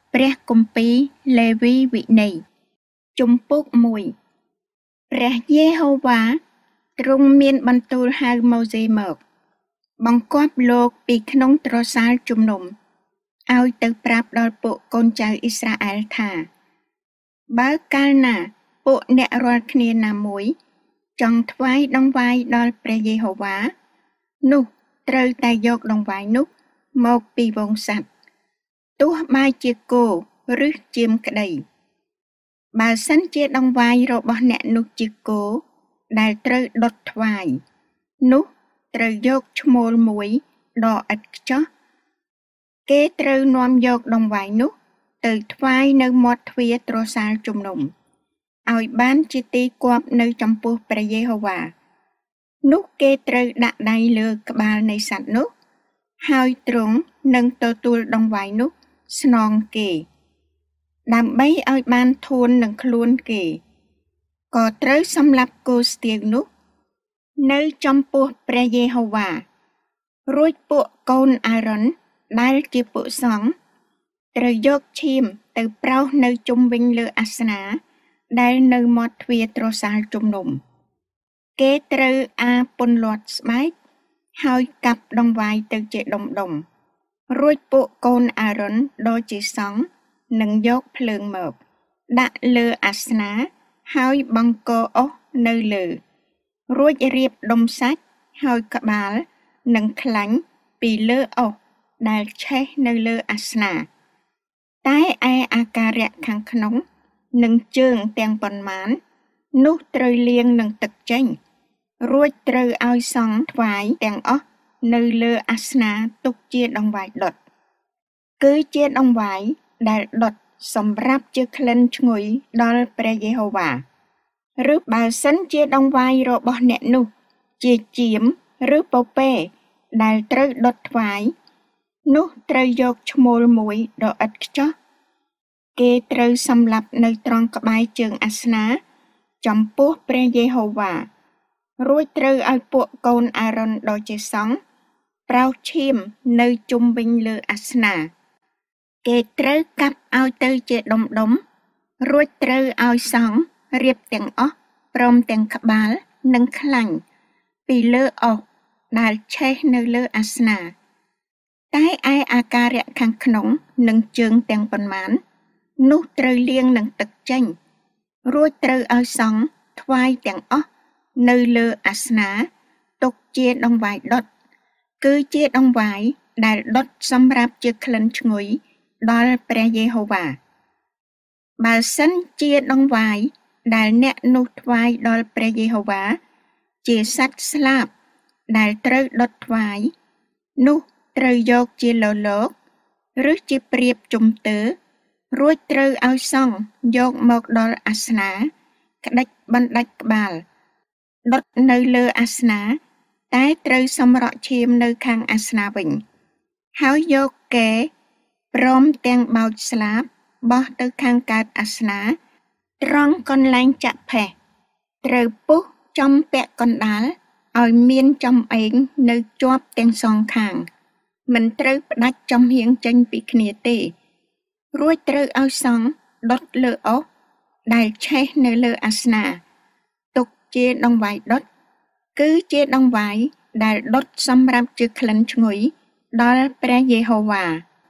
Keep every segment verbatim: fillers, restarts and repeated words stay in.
ព្រះគម្ពីរលេវីវិន័យជំពូកមួយព្រះយេហូវ៉ាទ្រង់មានបន្ទូលហៅម៉ូសេមកបង្គាប់លោកពីក្នុងទ្រសាលជំនុំឲ្យទៅប្រាប់ដល់ពួកកូនចៅអ៊ីស្រាអែលថាបើកាលណាពួកអ្នករាល់គ្នាណាមួយចង់ថ្វាយដង្វាយដល់ព្រះយេហូវ៉ានោះត្រូវតែយកដង្វាយនោះមកពីវងសត្វទោះបីជាគោឬជាមក្តីបើសិនជាដង្វាយរបស់អ្នកនោះជាគោដែលត្រូវដុតថ្វាយនោះត្រូវយកឈ្មោលមួយដ៏ឥតខ្ចោះគេត្រូវនាំយកដង្វាយនោះទៅថ្វាយនៅមាត់ទ្វារទ្រសាលជំនុំឲ្យបានជាទីគាប់នៅចំពោះព្រះយេហូវ៉ានោះគេត្រូវដាក់ដៃលើក្បាលនៃសត្វនោះហើយទ្រង់នឹងទទួលដង្វាយនោះស្នងគេដើម្បីឲ្យបានធូននឹងខ្លួនគេក៏ត្រូវសម្លាប់គោស្ទៀវនោះនៅចំពោះព្រះយេហូវ៉ារួចពួកកូនអារ៉ុនដែលជាពួកសង្ឃត្រូវយកឈាមទៅប្រោសនៅជុំវិញលើអាសនាដែលនៅមាត់ទ្វារទ្រសាលជំនុំគេត្រូវអាពន្លាត់ស្បែកហើយកាប់ដង្វាយទៅជាដុំដុំរួចពួកកូនអារ៉ុនដ៏ជាសង្ឃនឹងយកភ្លើងមកដាក់លើអាសនាហើយបង្កអុសនៅលើរួចរៀបដុំសាច់ហើយក្បាលនឹងខ្លាញ់ពីលើអុសដែលឆេះនៅលើអាសនាតែឯអាការៈខាងក្នុងនិងជើងទាំងប៉ុន្មាននោះត្រូវលាងនឹងទឹកចេញរួចត្រូវឲ្យសង់ថ្វាយទាំងអស់នៅលើអាសនាទុកជាដង្វាយដុតគឺជាដង្វាយដែលដុតសម្រាប់ជាក្លិនឈ្ងុយដល់ព្រះយេហូវ៉ាឬបើសិនជាដង្វាយរបស់អ្នកនោះជាជាមឬពពែដែលត្រូវដុតថ្វាយនោះត្រូវយកឈ្មោលមួយដ៏ឥតខ្ចោះគេត្រូវសម្លាប់នៅត្រង់ក្បែរជើងអាសនាចំពោះព្រះយេហូវ៉ារួចត្រូវឲ្យពួកកូនអារ៉ុនដ៏ជាសង្ឃប្រោសឈាមនៅជុំវិញលើអាសនាគេត្រូវកាប់ឲ្យទៅជាដុំដុំរួចត្រូវឲ្យសង្ឃរៀបទាំងអស់ព្រមទាំងក្បាលនិងខ្លាញ់ពីលើអុសដែលឆេះនៅលើអាសនាតែឯអាការៈខាងក្នុងនិងជើងទាំងប៉ុន្មាននោះត្រូវលាងនឹងទឹកចេញរួចត្រូវឲ្យសង្ឃថ្វាយទាំងអស់នៅលើអាសនាទុកជាដង្វាយដុតគឺជាដង្វាយដែលដុតសម្រាប់ជាក្លិនឈ្ងុយដល់ព្រះយេហូវ៉ាបើសិនជាដង្វាយដែលអ្នកនោះថ្វាយដល់ព្រះយេហូវ៉ាជាសត្វស្លាបដែលត្រូវដុតថ្វាយនោះត្រូវយកជាលលោក ឬជាព្រាបជំទើរួចត្រូវឲ្យសង្ឃយកមកដល់អាសនាក្តិចបណ្ដាច់ក្បាលដុតនៅលើអាសនាតែត្រូវសម្រក់ឈាមនៅខាងអាសនាវិញហើយយកកែព្រមទាំងបោចស្លាបបោះទៅខាងកើតអាសនាត្រង់កន្លែងចាក់ផេះត្រូវពុះចំពាក់កណ្ដាលឲ្យមានចំអេងនៅជាប់ទាំងសងខាងមិនត្រូវផ្ដាច់ចំហៀងចេញពីគ្នាទេរួចត្រូវឲ្យសង្ឃដុតលើអុសដែលឆេះនៅលើអាសនាទុកជាដង្វាយដុតគឺជាដង្វាយដែលដុតសម្រាប់ជាក្លិនឈ្ងុយដល់ព្រះយេហូវ៉ា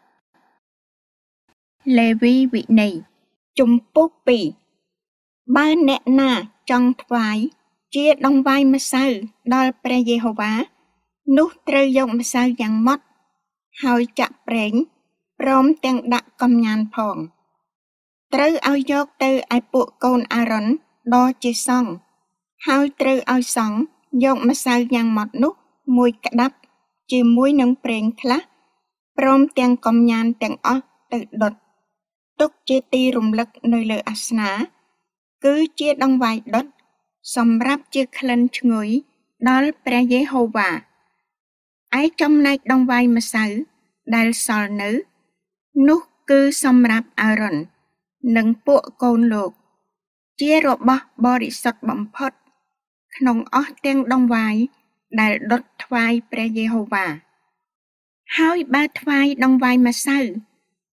លេវីវិន័យជំពូកពីរបើអ្នកណាចង់ថ្វាយជាដង្វាយម្សៅដល់ព្រះយេហូវ៉ានោះត្រូវយកម្សៅយ៉ាងម៉ត់ហើយចាក់ប្រេងព្រមទាំងដាក់កំញានផងត្រូវឲ្យយកទៅឲ្យពួកកូនអារ៉ុនដ៏ជាសង្ឃហើយត្រូវឲ្យសង្ឃយកម្សៅយ៉ាងម៉ត់នោះមួយក្តាប់ជាមួយនឹងប្រេងខ្លះព្រមទាំងកំញានទាំងអស់ទៅដុតទុកជាទីរំលឹកនៅលើអាសនាគឺជាដង្វាយដុតសម្រាប់ជាក្លិនឈ្ងុយដល់ព្រះយេហូវ៉ាឯចំណែកដង្វាយម្សៅដែលសល់នៅនោះគឺសម្រាប់អារ៉ុននិងពួកកូនលោកជារបស់បរិសុទ្ធបំផុតក្នុងអស់ទាំងដង្វាយដែលដុតថ្វាយព្រះយេហូវ៉ាហើយបើថ្វាយដង្វាយម្សៅ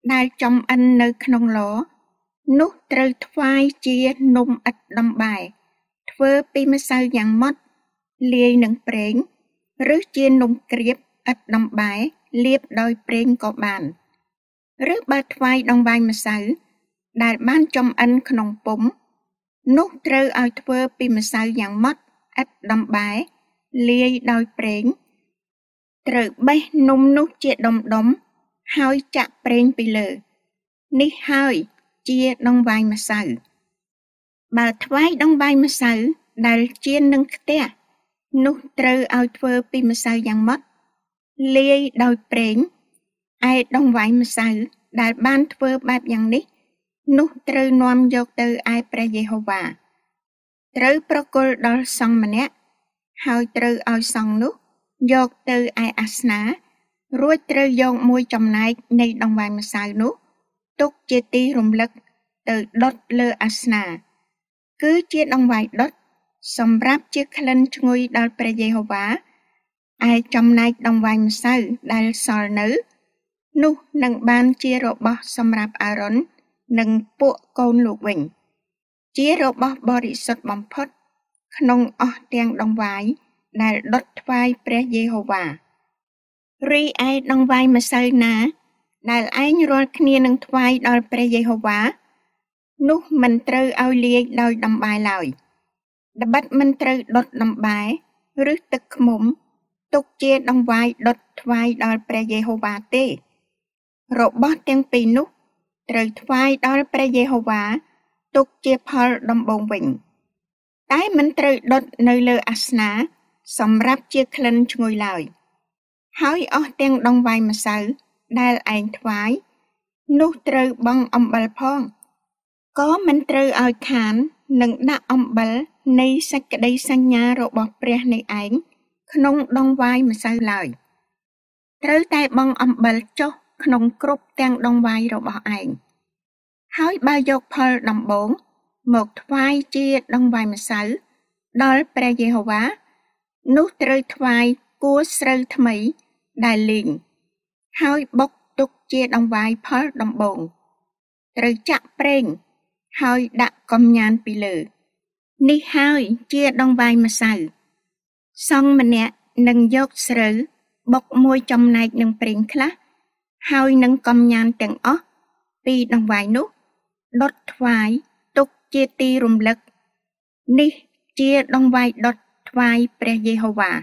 ដែលចំអិននៅក្នុងឡនោះត្រូវថ្វាយជានំឥតដំបែធ្វើពីម្សៅយ៉ាងម៉ត់លាយនឹងប្រេងឬជានំក្រៀបឥតដំបែលាបដោយប្រេងក៏បានឬបើថ្វាយដង្វាយម្សៅដែលបានចំអិនក្នុងពុម្ពនោះត្រូវឲ្យធ្វើពីម្សៅយ៉ាងម៉ត់ឥតដំបែលាយដោយប្រេងត្រូវបេះនំនោះជាដុំដុំហើយចាក់ប្រេងពីលើនេះហើយជាដង្វាយម្សៅបើថ្វាយដង្វាយម្សៅដែលជានឹងខ្ទះនោះត្រូវឲ្យធ្វើពីម្សៅយ៉ាងម៉ត់លាយដោយប្រេងឯដង្វាយម្សៅដែលបានធ្វើបែបយ៉ាងនេះនោះត្រូវនាំយកទៅឯព្រះយេហូវ៉ាត្រូវប្រគល់ដល់សង្ឃម្នាក់ហើយត្រូវឲ្យសង្ឃនោះយកទៅឯអាសនារួចត្រូវយកមួយចំណែកនៃដង្វាយម្សៅនោះទុកជាទីរំលឹកទៅដុតលើអាសនាគឺជាដង្វាយដុតសម្រាប់ជាក្លិនឈ្ងុយដល់ព្រះយេហូវ៉ាឯចំណែកដង្វាយម្សៅដែលសល់នៅនោះនឹងបានជារបស់សម្រាប់អារ៉ុននិងពួកកូនលោកវិញជារបស់បរិសុទ្ធបំផុតក្នុងអស់ទាំងដង្វាយដែលដុតថ្វាយព្រះយេហូវ៉ារីឯដង្វាយម្សៅណាដែលឯងរាល់គ្នានឹងថ្វាយដល់ព្រះយេហូវ៉ានោះមិនត្រូវឲ្យលាយដោយដំបែឡើយត្បិតមិនត្រូវដុតដំបែឬទឹកឃ្មុំទុកជាដង្វាយដុតថ្វាយដល់ព្រះយេហូវ៉ាទេរបស់ទាំងពីរនោះត្រូវថ្វាយដល់ព្រះយេហូវ៉ាទុកជាផលដំបូងវិញតែមិនត្រូវដុតនៅលើអាសនាសម្រាប់ជាក្លិនឈ្ងុយឡើយហើយអស់ទាំងដង្វាយម្សៅដែលឯងថ្វាយនោះត្រូវបង់អំបិលផងក៏មិនត្រូវឲ្យខាននឹងដាក់អំបិលនៃសេចក្តីសញ្ញារបស់ព្រះនៃឯងក្នុងដង្វាយម្សៅឡើយត្រូវតែបង់អំបិលចុះក្នុងគ្រប់ទាំងដង្វាយរបស់ឯងហើយបើយកផលដំបូងមកថ្វាយជាដង្វាយម្សៅដល់ព្រះយេហូវ៉ានោះត្រូវថ្វាយគួរស្រូវថ្មីដែលលីងហើយបុកទុកជាដង្វាយផលដំបូងត្រូវចាក់ប្រេងហើយដាក់កំញានពីលើនេះហើយជាដង្វាយម្សៅសង្ឃម្នាក់នឹងយកស្រូវបុកមួយចំណែកនឹងប្រេងខ្លះហើយនឹងកំញានទាំងអស់ពីដង្វាយនោះដុតថ្វាយទុកជាទីរំលឹកនេះជាដង្វាយដុតថ្វាយព្រះយេហូវ៉ា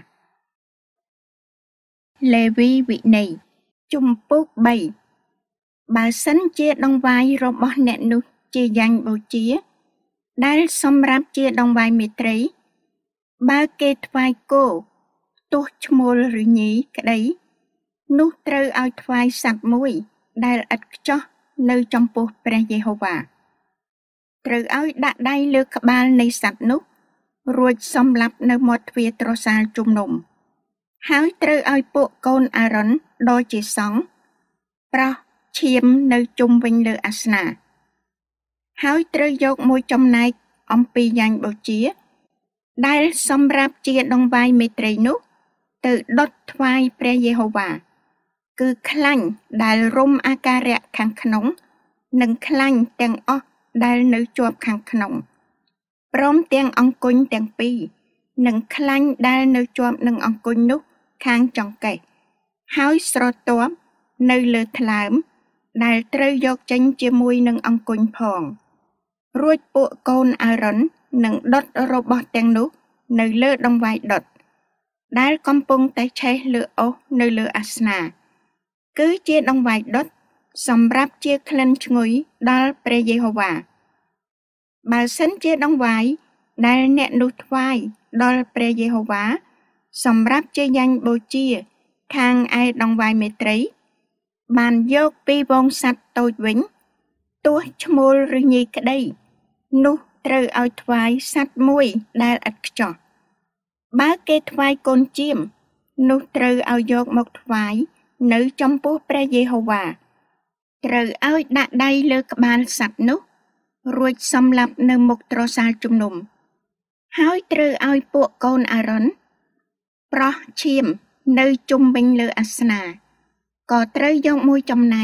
លេវីវិន័យជំពូកបីបើសិនជាដង្វាយរបស់អ្នកនោះជាយ៉ាញ់បូជាដែលសម្រាប់ជាដង្វាយមេត្រីបើគេថ្វាយគោទោះឈ្មោលឬញីក្តីនោះត្រូវឲ្យថ្វាយសត្វមួយដែលឥតខ្ចោះនៅចំពោះព្រះយេហូវ៉ាត្រូវឲ្យដាក់ដៃលើក្បាលនៃសត្វនោះរួចសម្លាប់នៅមាត់ទ្វារទ្រសាលជំនុំហើយត្រូវឲ្យពួកកូនអារ៉ុនដ៏ជាសង្ឃប្រោះឈាមនៅជុំវិញលើអាសនាហើយត្រូវយកមួយចំណែកអំពីយ៉ាញ់បូជាដែលសម្រាប់ជាដង្វាយមេត្រីនោះទៅដុតថ្វាយព្រះយេហូវ៉ាគឺខ្លាញ់ដែលរុំអាការៈខាងក្នុងនិងខ្លាញ់ទាំងអស់ដែលនៅជាប់ខាងក្នុងព្រមទាំងអង្គញ់ទាំងពីរនិងខ្លាញ់ដែលនៅជាប់នឹងអង្គញ់នោះខាងចង្កេះហើយស្រទាប់នៅលើថ្លើមដែលត្រូវយកចេញជាមួយនឹងអង្គញ់ផងរួចពួកកូនអារ៉ុននឹងដុតរបស់ទាំងនោះនៅលើដង្វាយដុតដែលកំពុងតែឆេះលើអុសនៅលើអាសនាគឺជាដង្វាយដុតសម្រាប់ជាក្លិនឈ្ងុយដល់ព្រះយេហូវ៉ាបើសិនជាដង្វាយដែលអ្នកនោះថ្វាយដល់ព្រះយេហូវ៉ាសម្រាប់ជាយ៉ាញ់បូជាខាងឯដង្វាយមេត្រីបានយកពីវងសត្វតូចវិញទោះឈ្មោលឬញីក្តីនោះត្រូវឲ្យថ្វាយសត្វមួយដែលឥតខ្ចោះបើគេថ្វាយកូនចៀមនោះត្រូវឲ្យយកមកថ្វាយនៅចំពោះព្រះយេហូវ៉ាត្រូវឲ្យដាក់ដៃលើក្បាលសត្វនោះរួចសម្លាប់នៅមុខទ្រសាលជំនុំហើយត្រូវឲ្យពួកកូនអារ៉ុនប្រោះឈាមនៅជុំវិញលើអាសនាក៏ត្រូវយកមួយចំណែក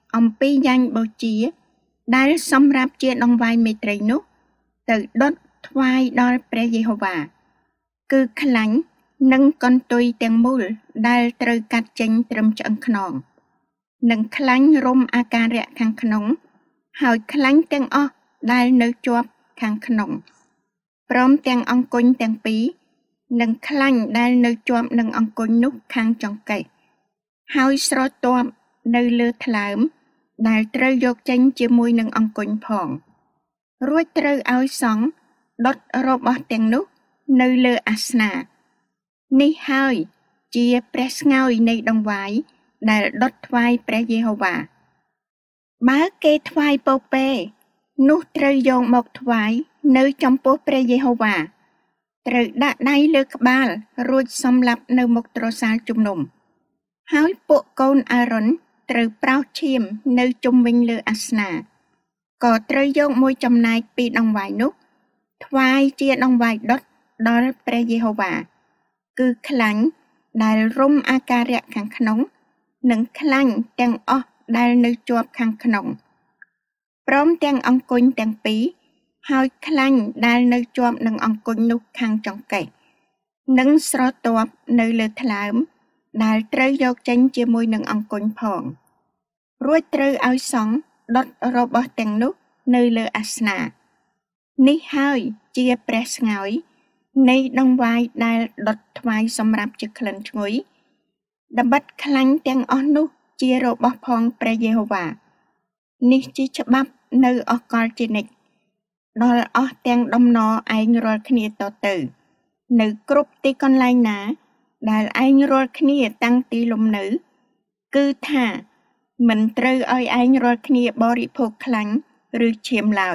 អំពីយ៉ាញ់បូជាដែលសម្រាប់ជាដង្វាយមេត្រីនោះទៅដុតថ្វាយដល់ព្រះយេហូវ៉ាគឺខ្លាញ់និងកន្ទុយទាំងមូលដែលត្រូវកាត់ចេញត្រឹមឆ្អឹងខ្នងនិងខ្លាញ់រុំអាការៈខាងក្នុងហើយខ្លាញ់ទាំងអស់ដែលនៅជាប់ខាងក្នុងព្រមទាំងអង្គញ់ទាំងពីរនិងខ្លាញ់ដែលនៅជាប់នឹងអង្គញ់នោះខាងចង្កេះហើយស្រទាប់នៅលើថ្លើមដែលត្រូវយកចេញជាមួយនឹងអង្គញ់ផងរួចត្រូវឲ្យសង់ដុតរបស់ទាំងនោះនៅលើអាសនានេះហើយជាព្រះស្ងោយនៃដង្វាយដែលដុតថ្វាយព្រះយេហូវ៉ាបើគេថ្វាយពពែនោះត្រូវយកមកថ្វាយនៅចំពោះព្រះយេហូវ៉ាត្រូវដាក់ដៃលើក្បាលរួចសម្លាប់នៅមុខទ្រសាលជំនុំហើយពួកកូនអារ៉ុនត្រូវប្រោសឈាមនៅជុំវិញលើអាសនាក៏ត្រូវយកមួយចំណែកពីដង្វាយនោះថ្វាយជាដង្វាយដុតដល់ព្រះយេហូវ៉ាគឺខ្លាញ់ដែលរុំអាការៈខាងក្នុងនិងខ្លាញ់ទាំងអស់ដែលនៅជាប់ខាងក្នុងព្រមទាំងអង្គញ់ទាំងពីរហើយខ្លាញ់ដែលនៅជាប់នឹងអង្គញ់នោះខាងចង្កេះនិងស្រទាប់នៅលើថ្លើមដែលត្រូវយកចេញជាមួយនឹងអង្គញ់ផងរួចត្រូវឲ្យសង់ដុតរបស់ទាំងនោះនៅលើអាសនានេះហើយជាព្រះស្ងោយនៃដង្វាយដែលដុតថ្វាយសម្រាប់ជាក្លិនឈ្ងុយដបិតខ្លាញ់ទាំងអស់នោះជារបស់ផងព្រះយេហូវ៉ានេះជាច្បាប់នៅអកលជានិច្ចដល់អស់ទាំងដំណរឯងរាល់គ្នាតទៅនៅគ្រប់ទីកន្លែងណាដែលឯងរាល់គ្នាតាំងទីលំនៅគឺថាមិនត្រូវឲ្យឯងរាល់គ្នាបរិភោគខ្លាញ់ឬឈាមឡើយ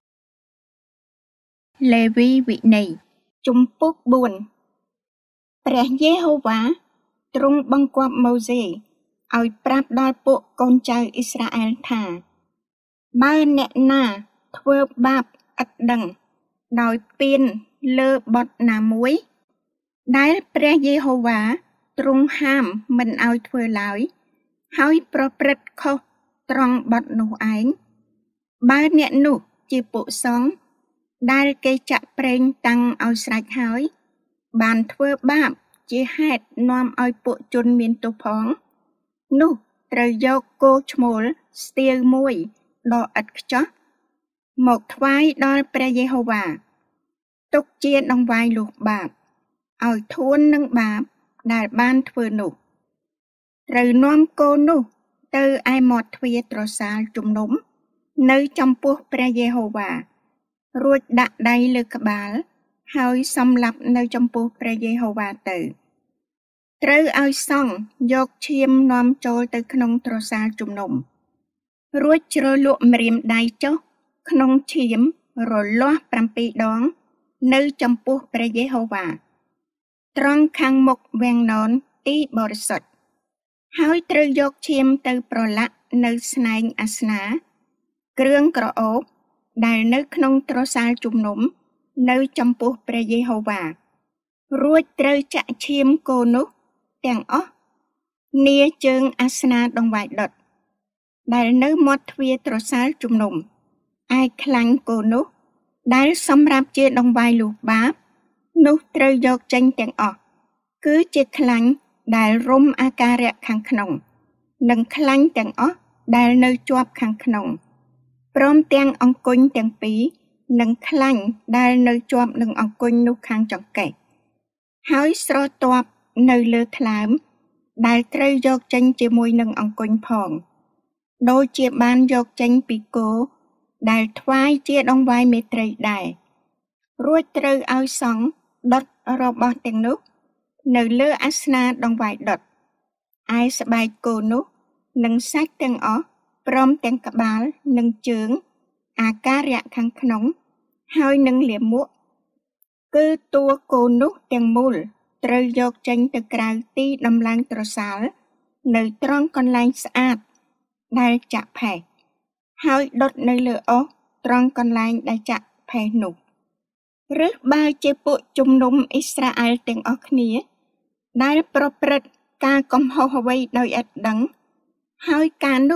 លេវីវិន័យជំពូកបួនព្រះយេហូវ៉ាទ្រង់បង្គាប់ម៉ូសេឲ្យប្រាប់ដល់ពួកកូនចៅអ៊ីស្រាអែលថាបើអ្នកណាធ្វើបាបឥតដឹងដោយពៀនលើបុត្រណាមួយដែលព្រះយេហូវ៉ាទ្រង់ហាមមិនឲ្យធ្វើឡើយហើយប្រព្រឹត្តខុសត្រង់បុត្រនោះឯងបើអ្នកនោះជាពួកសង្ឃដែលគេចាក់ប្រេងតាំងឲ្យស្រេចហើយបានធ្វើបាបជាហេតុនាំឲ្យពួកជនមានទោសផងនោះត្រូវយកគោឈ្មោលស្ទាវមួយដ៏ឥតខ្ចោះមកថ្វាយដល់ព្រះយេហូវ៉ាទុកជាដង្វាយលុះបាបឲ្យធួននឹងបាបដែលបានធ្វើនោះត្រូវនាំគោនោះទៅឯមាត់ទ្វារទ្រសាលជំនុំនៅចំពោះព្រះយេហូវ៉ារួចដាក់ដៃលើក្បាលហើយសម្លាប់នៅចំពោះព្រះយេហូវ៉ាទៅត្រូវឲ្យសង់យកឈាមនាំចូលទៅក្នុងទ្រសាលជំនុំរួចជ្រលក់ម្រាមដៃចុះក្នុងឈាមរលាស់ប្រាំពីរដងនៅចំពោះព្រះយេហូវ៉ាត្រង់ខាងមុខវាំងននទីបរិសុទ្ធហើយត្រូវយកឈាមទៅប្រឡាក់នៅស្នែងអាសនាគ្រឿងក្រអូបដែលនៅក្នុងទ្រសាលជំនុំនៅចំពោះព្រះយេហូវ៉ារួចត្រូវចាក់ឈាមគោនោះទាំងអស់នាជើងអាសនាដង្វាយដុតដែលនៅមាត់ទ្វារទ្រសាលជំនុំឯខ្លាញ់គោនោះដែលសម្រាប់ជាដង្វាយលុះបាបនោះត្រូវយកចេញទាំងអស់គឺជាខ្លាញ់ដែលរុំអាការៈខាងក្នុងនិងខ្លាញ់ទាំងអស់ដែលនៅជាប់ខាងក្នុងព្រមទាំងអង្គញ់ទាំងពីរនិងខ្លាញ់ដែលនៅជាប់នឹងអង្គញ់នោះខាងចង្កេះហើយស្រទាប់នៅលើថ្លើមដែលត្រូវយកចេញជាមួយនឹងអង្គញ់ផងដូចជាបានយកចេញពីគោដែលថ្វាយជាដង្វាយមេត្រីដែររួចត្រូវឲ្យសង់ដុតរបស់ទាំងនោះនៅលើអាសនាដង្វាយដុតឯស្បែកគោនោះនិងសាច់ទាំងអស់ព្រមទាំងក្បាលនិងជើងអាការៈខាងក្នុងហើយនឹងលាមកគឺតួគោនោះទាំងមូលត្រូវយកចេញទៅក្រៅទីដំឡើងទ្រសាលនៅត្រង់កន្លែងស្អាតដែលចាក់ផេះហើយដុតនៅលើអុសត្រង់កន្លែងដែលចាក់ផេះនោះឬបើជាពួកជំនុំអ៊ីស្រាអែលទាំងអស់គ្នាដែលប្រព្រឹត្តការកំហុសអ្វីដោយឥតដឹងហើយការនោះ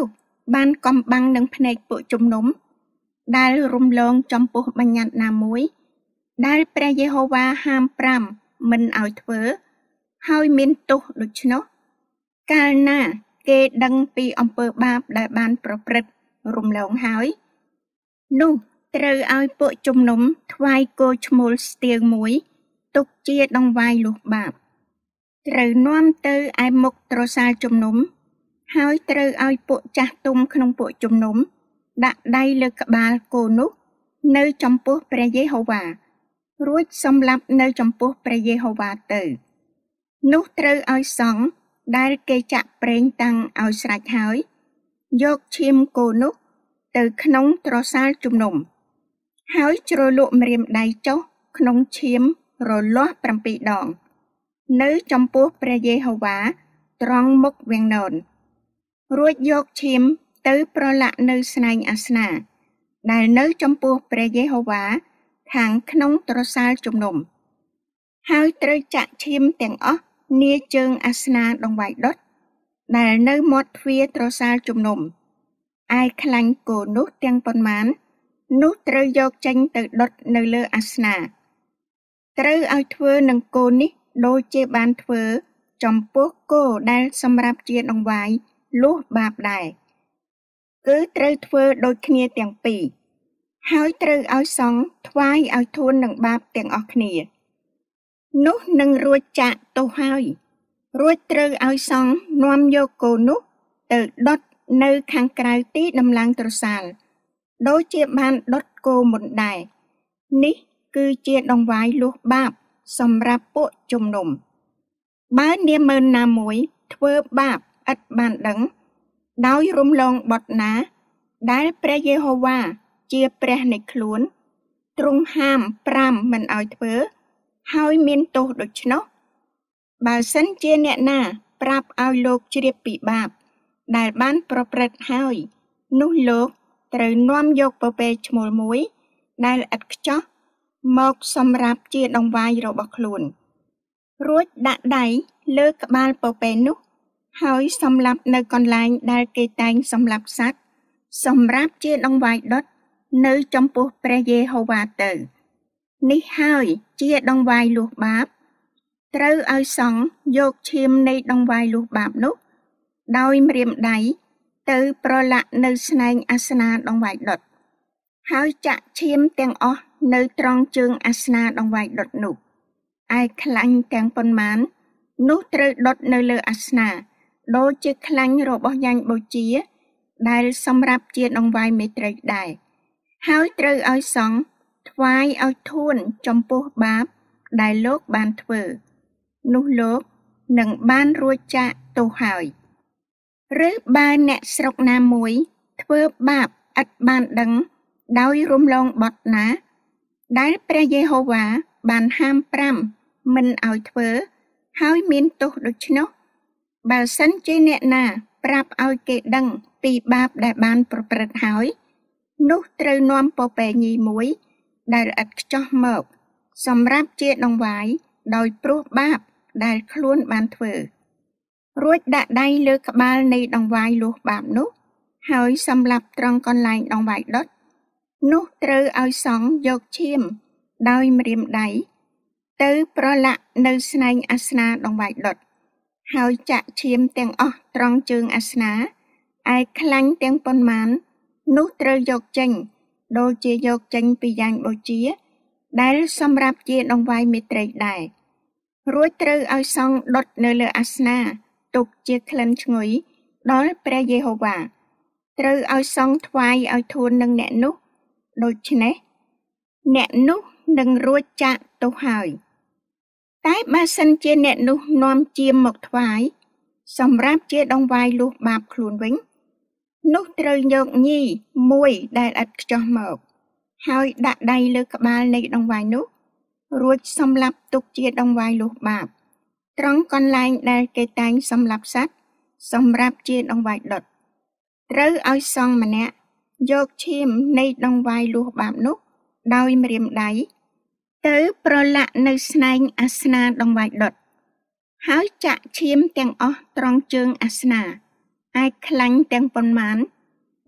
banកំបាំងនឹងភ្នែកពួកជំនុំដែលរំលងចំពោះបញ្ញត្តិណាមួយដែលព្រះយេហូវ៉ាហាមប្រាំមិនឲ្យធ្វើហើយមានទោសដូច្នោះកាលណាគេដឹងពីអំពើបាបដែលបានប្រព្រឹត្តរំលងហើយនោះត្រូវឲ្យពួកជំនុំថ្វាយគោឈ្មោលស្ទៀងមួយទុកជាដង្វាយលុះបាបត្រូវនាំទៅឯមុខត្រសាលជំនុំហើយត្រូវឲ្យពួកចាស់ទុំក្នុងពួកជំនុំដាក់ដៃលើក្បាលគោនោះនៅចំពោះព្រះយេហូវ៉ារួចសម្លាប់នៅចំពោះព្រះយេហូវ៉ាទៅនោះត្រូវឲ្យសង្ឃដែលគេចាក់ប្រេងតាំងឲ្យស្រេចហើយយកឈាមគោនោះទៅក្នុងត្រសាលជំនុំហើយជ្រលក់ម្រាមដៃចុះក្នុងឈាមរលាស់ប្រាំពីរដងនៅចំពោះព្រះយេហូវ៉ាត្រង់មុខវាំងននរួចយកឈាមទៅប្រឡាក់នៅស្នែងអាសនាដែលនៅចំពោះព្រះយេហូវ៉ាខាងក្នុងត្រសាលជំនុំហើយត្រូវចាក់ឈាមទាំងអស់នាជើងអាសនាដង្វាយដុតដែលនៅមាត់ទ្វារត្រសាលជំនុំឯខ្លាញ់គោនោះទាំងប៉ុន្មាននោះត្រូវយកចេញទៅដុតនៅលើអាសនាត្រូវឲ្យធ្វើនឹងគោនេះដូចជាបានធ្វើចំពោះគោដែលសម្រាប់ជាដង្វាយលួសបាបដែរគឺត្រូវធ្វើដូចគ្នាទាំងពីរហើយត្រូវឲ្យសង្ឃថ្វាយឲ្យធួននឹងបាបទាំងអស់គ្នានោះនឹងរួចចាកទោសហើយរួចត្រូវឲ្យសង្ឃនាំយកគោនោះទៅដុតនៅខាងក្រៅទីដំឡើងត្រសាលដូចជាបានដុតគោមុនដែរនេះគឺជាដង្វាយលួសបាបសម្រាប់ពួកជំនុំបើនាម៉ឺនណាមួយធ្វើបាបឥតបានដឹងដោយរំលងបុត្រណាដែលព្រះយេហូវ៉ាជាព្រះនៃខ្លួនទ្រង់ហាមប្រាំមិនឲ្យធ្វើហើយមានទោសដូច្នោះបើសិនជាអ្នកណាប្រាប់ឲ្យលោកជ្រាបពីបាបដែលបានប្រព្រឹត្តហើយនោះលោកត្រូវនាំយកពពែឈ្មោលមួយដែលឥតខ្ចោះមកសម្រាប់ជាដង្វាយរបស់ខ្លួនរួចដាក់ដៃលើក្បាលពពែនោះហើយសម្លាប់នៅកន្លែងដែលគេតែងសម្លាប់សត្វសម្រាប់ជាដង្វាយដុតនៅចំពោះព្រះយេហូវ៉ាទៅនេះហើយជាដង្វាយលួសបាបត្រូវឲ្យសង្ឃយកឈាមនៃដង្វាយលួសបាបនោះដោយម្រាមដៃទៅប្រឡាក់នៅស្នែងអាសនាដង្វាយដុតហើយចាក់ឈាមទាំងអស់នៅត្រង់ជើងអាសនាដង្វាយដុតនោះឯខ្លាញ់ទាំងប៉ុន្មាននោះត្រូវដុតនៅលើអាសនាដូចជាខ្លាញ់របស់យ៉ាញ់បូជាដែលសម្រាប់ជាដង្វាយមេត្រីដែរហើយត្រូវឲ្យសង្ឃថ្វាយឲ្យធួនចំពោះបាបដែលលោកបានធ្វើនោះលោកនឹងបានរួចចាកទោសហើយឬបើអ្នកស្រុកណាមួយធ្វើបាបឥតបានដឹងដោយរំលងបុត្រណាដែលព្រះយេហូវ៉ាបានហាមប្រាំមិនឲ្យធ្វើហើយមានទោសដូច្នោះបើសិនជាអ្នកណាប្រាប់ឲ្យគេដឹងពីបាបដែលបានប្រព្រឹត្តហើយនោះត្រូវនាំពពែញីមួយដែលឥតខ្ចោះមកសម្រាប់ជាដង្វាយដោយព្រោះបាបដែលខ្លួនបានធ្វើរួចដាក់ដៃលើក្បាលនៃដង្វាយលួសបាបនោះហើយសម្លាប់ត្រង់កន្លែងដង្វាយដុតនោះត្រូវឲ្យសង្ឃយកឈាមដោយម្រាមដៃទៅប្រឡាក់នៅស្នែងអាសនាដង្វាយដុតហើយចាក់ឈាមទាំងអស់ត្រង់ជើងអាសនាឯខ្លាញ់ទាំងប៉ុន្មាននោះត្រូវយកចេញដូចជាយកចេញពីយ៉ាញ់បូជាដែលសម្រាប់ជាដង្វាយមេត្រីដែររួចត្រូវឲ្យសង្ឃដុតនៅលើអាសនាទុកជាក្លិនឈ្ងុយដល់ព្រះយេហូវ៉ាត្រូវឲ្យសង្ឃថ្វាយឲ្យធួននឹងអ្នកនោះដូច្នេះអ្នកនោះនឹងរួចចាកទោសហើយតែបើសិនជាអ្នកនោះនាំជាមកថ្វាយសម្រាប់ជាដង្វាយលួសបាបខ្លួនវិញនោះត្រូវយកញីមួយដែលឥតខ្ចោះមកហើយដាក់ដៃលើក្បាលនៃដង្វាយនោះរួចសម្លាប់ទុកជាដង្វាយលួសបាបត្រង់កន្លែងដែលគេតែងសម្លាប់សត្វសម្រាប់ជាដង្វាយដុតត្រូវឲ្យសង្ឃម្នាក់យកឈាមនៃដង្វាយលួសបាបនោះដោយម្រាមដៃទៅប្រឡាក់នៅស្នែងអាសនាដង្វាយដុតហើយចាក់ឈាមទាំងអស់ត្រង់ជើងអាសនាឯខ្លាញ់ទាំងប៉ុន្មាន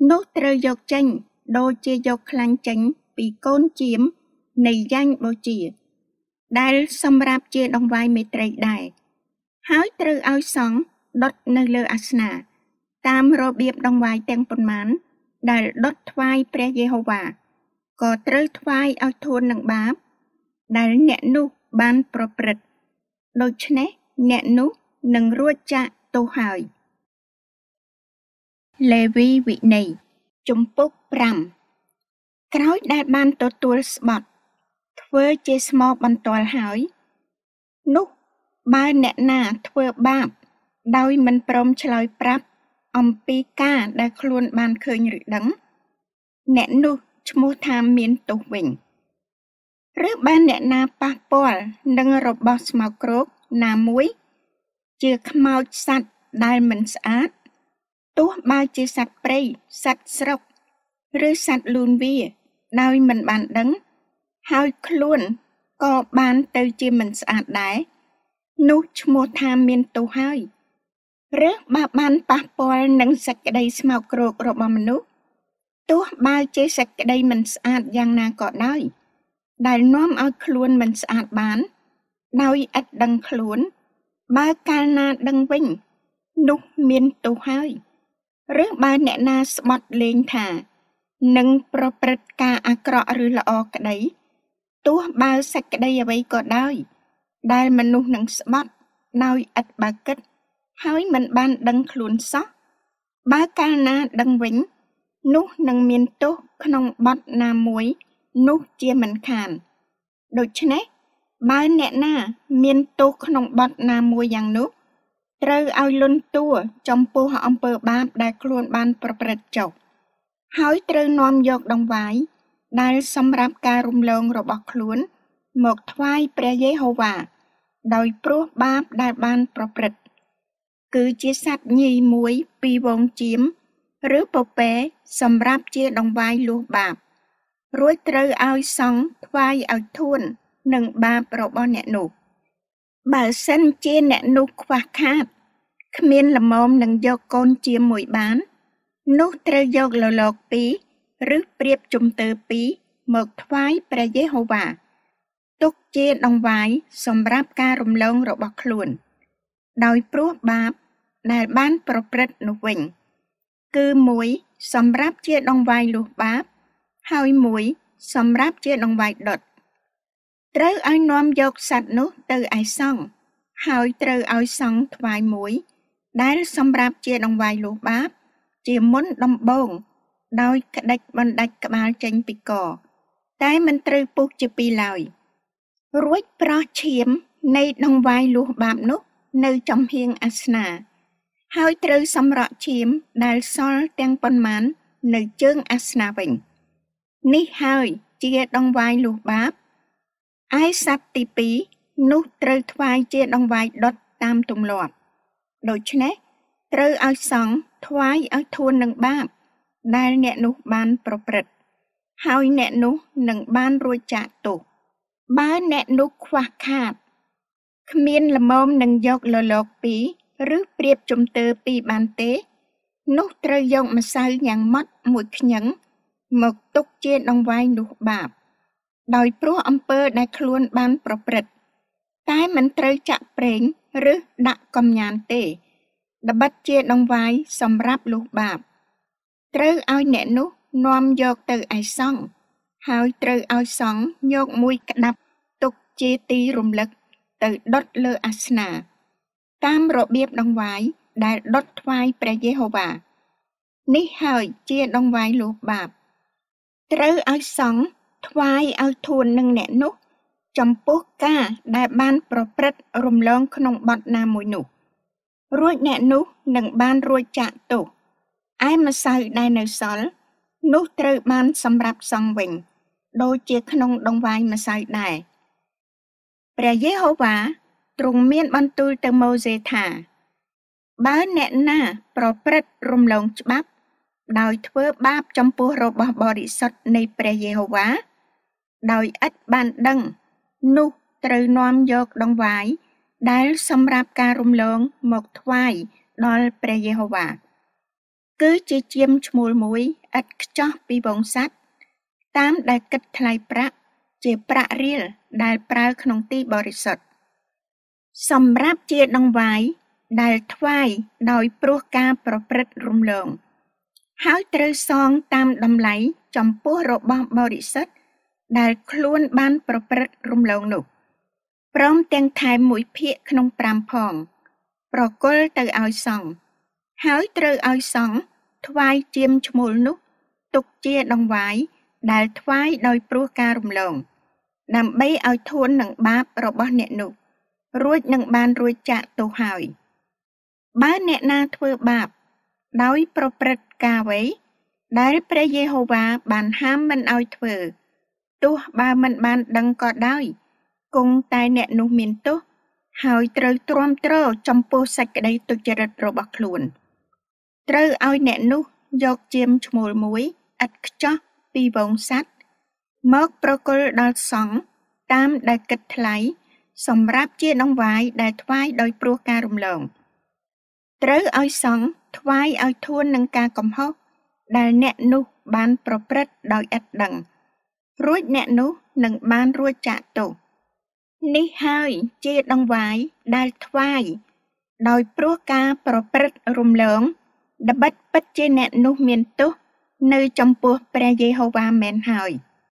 នោះត្រូវយកចេញដូចជាយកខ្លាញ់ចេញពីកូនជៀមនៃយ៉ាញ់បូជាដែលសម្រាប់ជាដង្វាយមេត្រីដែរហើយត្រូវឲ្យសង់ដុតនៅលើអាសនៈតាមរបៀបដង្វាយទាំងប៉ុន្មានដែលដុតថ្វាយព្រះយេហូវ៉ាក៏ត្រូវថ្វាយឲ្យធួននឹងបាបដែលអ្នកនោះបានប្រព្រឹត្តដូច្នេះអ្នកនោះនឹងរួចចាកទោសហើយលេវីវិន័យជំពូកប្រាំក្រោយដែលបានទទួលស្បត់ធ្វើជាស្មោបន្ទាល់ហើយនោះបើអ្នកណាធ្វើបាបដោយមិនព្រមឆ្លើយប្រាប់អំពីការដែលខ្លួនបានឃើញឬដឹងអ្នកនោះឈ្មោះថាមានទោសវិញឬបានអ្នកណាប៉ះពាល់នឹងរបស់ស្មោកគ្រោកណាមួយជាខ្មោចសត្វដែលមិនស្អាតទោះបើជាសត្វព្រៃសត្វស្រុកឬសត្វលូនវាដោយមិនបានដឹងហើយខ្លួនក៏បានទៅជាមិនស្អាតដែរនោះឈ្មោះថាមានទោសហើយឬបើបានប៉ះពាល់នឹងសេចក្តីស្មោកគ្រោករបស់មនុស្សទោះបើជាសេចក្តីមិនស្អាតយ៉ាងណាក៏ដោយដែលនាំឲ្យខ្លួនមិនស្អាតបានដោយឥតដឹងខ្លួនបើកាលណាដឹងវិញនោះមានទោសហើយឬបើអ្នកណាស្បត់លេងថានឹងប្រព្រឹត្តការអាក្រក់ឬល្អក្តីទោះបើសេចក្តីអ្វីក៏ដោយដែលមនុស្សនឹងស្បត់ដោយឥតបើគិតហើយមិនបានដឹងខ្លួនសោះបើកាលណាដឹងវិញនោះនឹងមានទោសក្នុងបទណាមួយនោះជាមិនខានដូច្នេះបើអ្នកណាមានទោសក្នុងបទណាមួយយ៉ាងនោះត្រូវឲ្យលន់តួចំពោះអំពើបាបដែលខ្លួនបានប្រព្រឹត្តចុះហើយត្រូវនាំយកដង្វាយដែលសម្រាប់ការរំលងរបស់ខ្លួនមកថ្វាយព្រះយេហូវ៉ាដោយព្រោះបាបដែលបានប្រព្រឹត្តគឺជាសត្វញីមួយពីវងជៀមឬពពែសម្រាប់ជាដង្វាយលួសបាបរួចត្រូវឲ្យសង់ថ្វាយឲ្យធួននឹងបាបរបស់អ្នកនោះបើសិនជាអ្នកនោះខ្វះខាតគ្មានល្មមនឹងយកកូនជៀមមួយបាននោះត្រូវយកលលកពីរឬព្រៀបជំទើពីរមកថ្វាយព្រះយេហូវ៉ាទុកជាដង្វាយសម្រាប់ការរំលងរបស់ខ្លួនដោយព្រោះបាបដែលបានប្រព្រឹត្តនោះវិញគឺមួយសម្រាប់ជាដង្វាយលុះបាបហើយមួយសម្រាប់ជាដង្វាយដុតត្រូវឲ្យនាំយកសត្វនោះទៅឯសង្ឃហើយត្រូវឲ្យសង្ឃថ្វាយមួយដែលសម្រាប់ជាដង្វាយលុះបាបជាមុនដំបូងដោយក្តិចបណ្ដាច់ក្បាលចេញពីកតែមិនត្រូវពុះជាពីរឡើយរួចប្រោះឈាមនៃដង្វាយលុះបាបនោះនៅចំហៀងអាសនៈហើយត្រូវសម្រក់ឈាមដែលសល់ទាំងប៉ុន្មាននៅជើងអាសនៈវិញនេះហើយជាដង្វាយលុះបាបឯសត្វទីពីរនោះត្រូវថ្វាយជាដង្វាយដុតតាមទម្លាប់ដូច្នេះត្រូវឲ្យសង់ថ្វាយឲ្យធួននឹងបាបដែលអ្នកនោះបានប្រព្រឹត្តហើយអ្នកនោះនឹងបានរួចចាកទោសបើអ្នកនោះខ្វះខាតគ្មានល្មមនឹងយកលលកពីរឬព្រៀបជំទើពីរបានទេនោះត្រូវយកម្សៅយ៉ាងម៉ត់មួយខ្ញឹងមកទុកជាដង្វាយលុះបាបដោយព្រោះអំពើដែលខ្លួនបានប្រព្រឹត្តតែមិនត្រូវចាក់ប្រេងឬដាក់កំញានទេត្បិតជាដង្វាយសម្រាប់លុះបាបត្រូវឲ្យអ្នកនោះនាំយកទៅឯសង្ឃហើយត្រូវឲ្យសង្ឃយកមួយក្តាប់ទុកជាទីរំលឹកទៅដុតលើអាសនៈតាមរបៀបដង្វាយដែលដុតថ្វាយព្រះយេហូវ៉ានេះហើយជាដង្វាយលុះបាបត្រូវឲ្យសង្ឃថ្វាយឲ្យធួននឹងអ្នកនោះចំពោះការដែលបានប្រព្រឹត្តរំលងក្នុងបទណាមួយនោះរួចអ្នកនោះនឹងបានរួចចាកទោសឯម្សៅដែលនៅសល់នោះត្រូវបានសម្រាប់សង់វិញដូចជាក្នុងដង្វាយម្សៅដែរព្រះយេហូវ៉ាទ្រង់មានបន្ទូលទៅម៉ូសេថាបើអ្នកណាប្រព្រឹត្តរំលងច្បាប់ដោយធ្វើបាបចំពោះរបស់បរិសុទ្ធនៃព្រះយេហូវ៉ាដោយឥតបានដឹងនោះត្រូវនាំយកដង្វាយដែលសម្រាប់ការរំលងមកថ្វាយដល់ព្រះយេហូវ៉ាគឺជាជាមឈ្មោលមួយឥតខ្ចោះពីវង្សស័ក្តិតាមដែលគិតថ្លៃប្រាក់ជាប្រាក់រៀលដែលប្រើក្នុងទីបរិសុទ្ធសម្រាប់ជាដង្វាយដែលថ្វាយដោយព្រោះការប្រព្រឹត្តរំលងហើយត្រូវសងតាមតម្លៃចំពោះរបស់បរិសុទ្ធដែលខ្លួនបានប្រព្រឹត្តរំលងនោះព្រមទាំងថែមមួយភាគក្នុងប្រាំផងប្រគល់ទៅឲ្យសង្ឃហើយត្រូវឲ្យសង្ឃថ្វាយជាមឈ្មោលនោះទុកជាដង្វាយដែលថ្វាយដោយព្រោះការរំលងដើម្បីឲ្យធួននឹងបាបរបស់អ្នកនោះរួចនឹងបានរួចចាកទោសហើយបើអ្នកណាធ្វើបាបដោយប្រព្រឹត្តការអ្វីដែលព្រះយេហូវ៉ាបានហាមមិនឲ្យធ្វើទោះបើមិនបានដឹងក៏ដោយគង់តែអ្នកនោះមានទោសហើយត្រូវទ្រាំទ្រចំពោះសេចក្តីទុច្ចរិតរបស់ខ្លួនត្រូវឲ្យអ្នកនោះយកជាមឈ្មោលមួយឥតខ្ចោះពីវង្សស័ក្តិមកប្រគល់ដល់សង្ឃតាមដែលគិតថ្លៃសម្រាប់ជាដង្វាយដែលថ្វាយដោយព្រោះការរំលងត្រូវឲ្យសង្ឃថ្វាយឲ្យធួននឹងការកំហុសដែលអ្នកនោះបានប្រព្រឹត្តដោយឥតដឹងរួចអ្នកនោះនឹងបានរួចចាកទោសនេះហើយជាដង្វាយដែលថ្វាយដោយព្រោះការប្រព្រឹត្តរំលងត្បិតពិតជាអ្នកនោះមានទោសនៅចំពោះព្រះយេហូវ៉ាមែនហើយ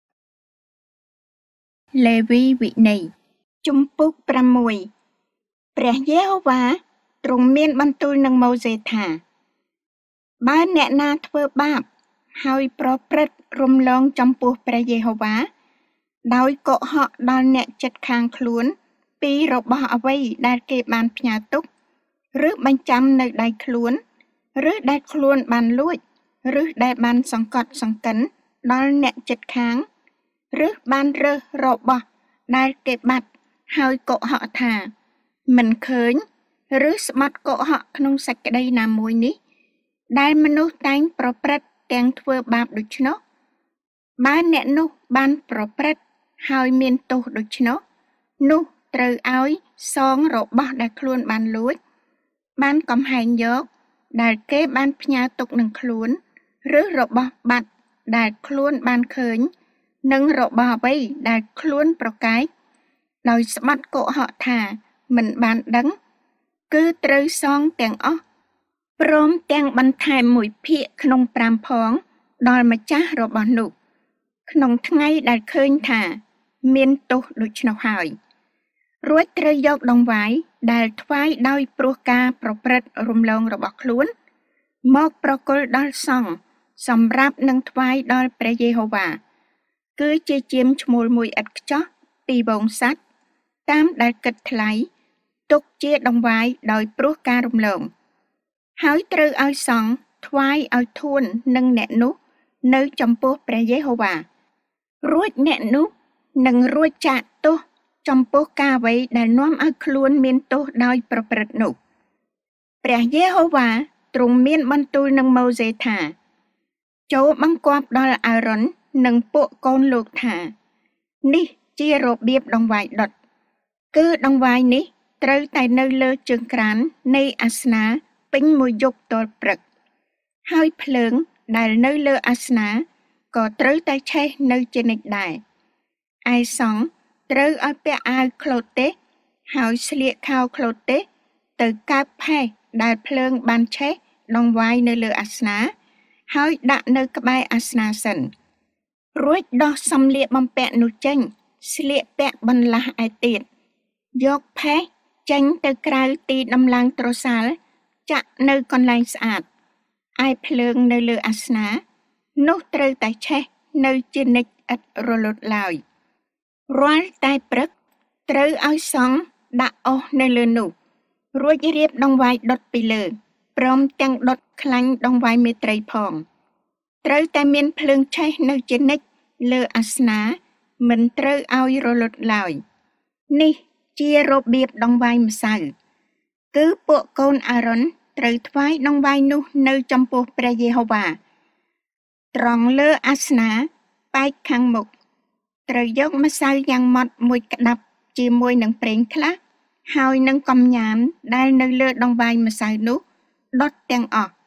លេវីវិន័យជំពូកប្រាំមួយ ព្រះយេហូវ៉ាទ្រង់មានបន្ទូលនឹងម៉ូសេថាបើអ្នកណាធ្វើបាបហើយប្រព្រឹត្តរំលងចំពោះព្រះយេហូវ៉ាដោយកុហកដល់អ្នកជិតខាងខ្លួនពីរបស់អ្វីដែលគេបានផ្ញើទុកឬបញ្ចាំនៅដៃខ្លួនឬដែលខ្លួនបានលួចឬដែលបានសង្កត់សង្កិនដល់អ្នកជិតខាងឬបានរើសរបស់ដែលគេបាត់ហើយកុហកថាមិនឃើញឬស្បត់កុហកក្នុងសេចក្តីណាមួយនេះដែលមនុស្សតែងប្រព្រឹត្តទាំងធ្វើបាបដូច្នោះបើអ្នកនោះបានប្រព្រឹត្តហើយមានទោសដូច្នោះនោះត្រូវឲ្យសងរបស់ដែលខ្លួនបានលួចបានកំហែងយកដែលគេបានផ្ញើទុកនឹងខ្លួនឬរបស់បាត់ដែលខ្លួនបានឃើញនិងរបស់អ្វីដែលខ្លួនប្រកែកដោយស្បត់កុហកថាមិនបានដឹងគឺត្រូវសងទាំងអស់ព្រមទាំងបន្ថែមមួយភាគក្នុងប្រាំផងដល់ម្ចាស់របស់នោះក្នុងថ្ងៃដែលឃើញថាមានទោសដូច្នោះហើយរួចត្រូវយកដង្វាយដែលថ្វាយដោយព្រោះការប្រព្រឹត្តរំលងរបស់ខ្លួនមកប្រគល់ដល់សង្ឃសម្រាប់នឹងថ្វាយដល់ព្រះយេហូវ៉ាគឺជាជាមឈ្មោលមួយឥតខ្ចោះពីវង្សស័ក្តិតាមដែលគិតថ្លៃទុកជាដង្វាយដោយព្រោះការរំលងហើយត្រូវឲ្យសង្ឃថ្វាយឲ្យធួននឹងអ្នកនោះនៅចំពោះព្រះយេហូវ៉ារួចអ្នកនោះនឹងរួចចាកទោសចំពោះការអ្វីដែលនាំឲ្យខ្លួនមានទោសដោយប្រព្រឹត្តនោះព្រះយេហូវ៉ាទ្រង់មានបន្ទូលនឹងម៉ូសេថាចូលបង្គាប់ដល់អារ៉ុននិងពួកកូនលោកថានេះជារបៀបដង្វាយដុតគឺដង្វាយនេះត្រូវតែនៅលើជើងក្រាននៃអាសនាពេញមួយយប់ទាល់ព្រឹកហើយភ្លើងដែលនៅលើអាសនាក៏ត្រូវតែឆេះនៅជានិច្ចដែរឯសង្ឃត្រូវឲ្យពាក់អាវក្លូតទេសហើយស្លៀកខោក្លូតទេសទៅកើបផេះដែលភ្លើងបានឆេះដង្វាយនៅលើអាសនាហើយដាក់នៅក្បែរអាសនាសិនរួចដោះសម្លៀកបំពាក់នោះចេញស្លៀកពាក់បន្លាស់ឯទៀតយកផេះចេញទៅក្រៅទីដំឡើងត្រសាលចាក់នៅកន្លែងស្អាតឯភ្លើងនៅលើអាសនានោះត្រូវតែឆេះនៅជានិច្ចឥតរលត់ឡើយរាល់តែព្រឹកត្រូវឲ្យសង្ឃដាក់អុសនៅលើនោះរួចរៀបដង្វាយដុតពីលើព្រមទាំងដុតខ្លាញ់ដង្វាយមេត្រីផងត្រូវតែមានភ្លើងឆេះនៅជានិច្ចលើអាសនាមិនត្រូវឲ្យរលត់ឡើយនេះជារបៀបដង្វាយម្សៅគឺពួកកូនអារ៉ុនត្រូវថ្វាយដង្វាយនោះនៅចំពោះព្រះយេហូវ៉ាត្រង់លើអាសនាប៉ែកខាងមុខត្រូវយកម្សៅយ៉ាងម៉ត់មួយក្តាប់ជាមួយនឹងប្រេងខ្លះហើយនឹងកំញាមដែលនៅលើដង្វាយម្សៅនោះដុតទាំងអស់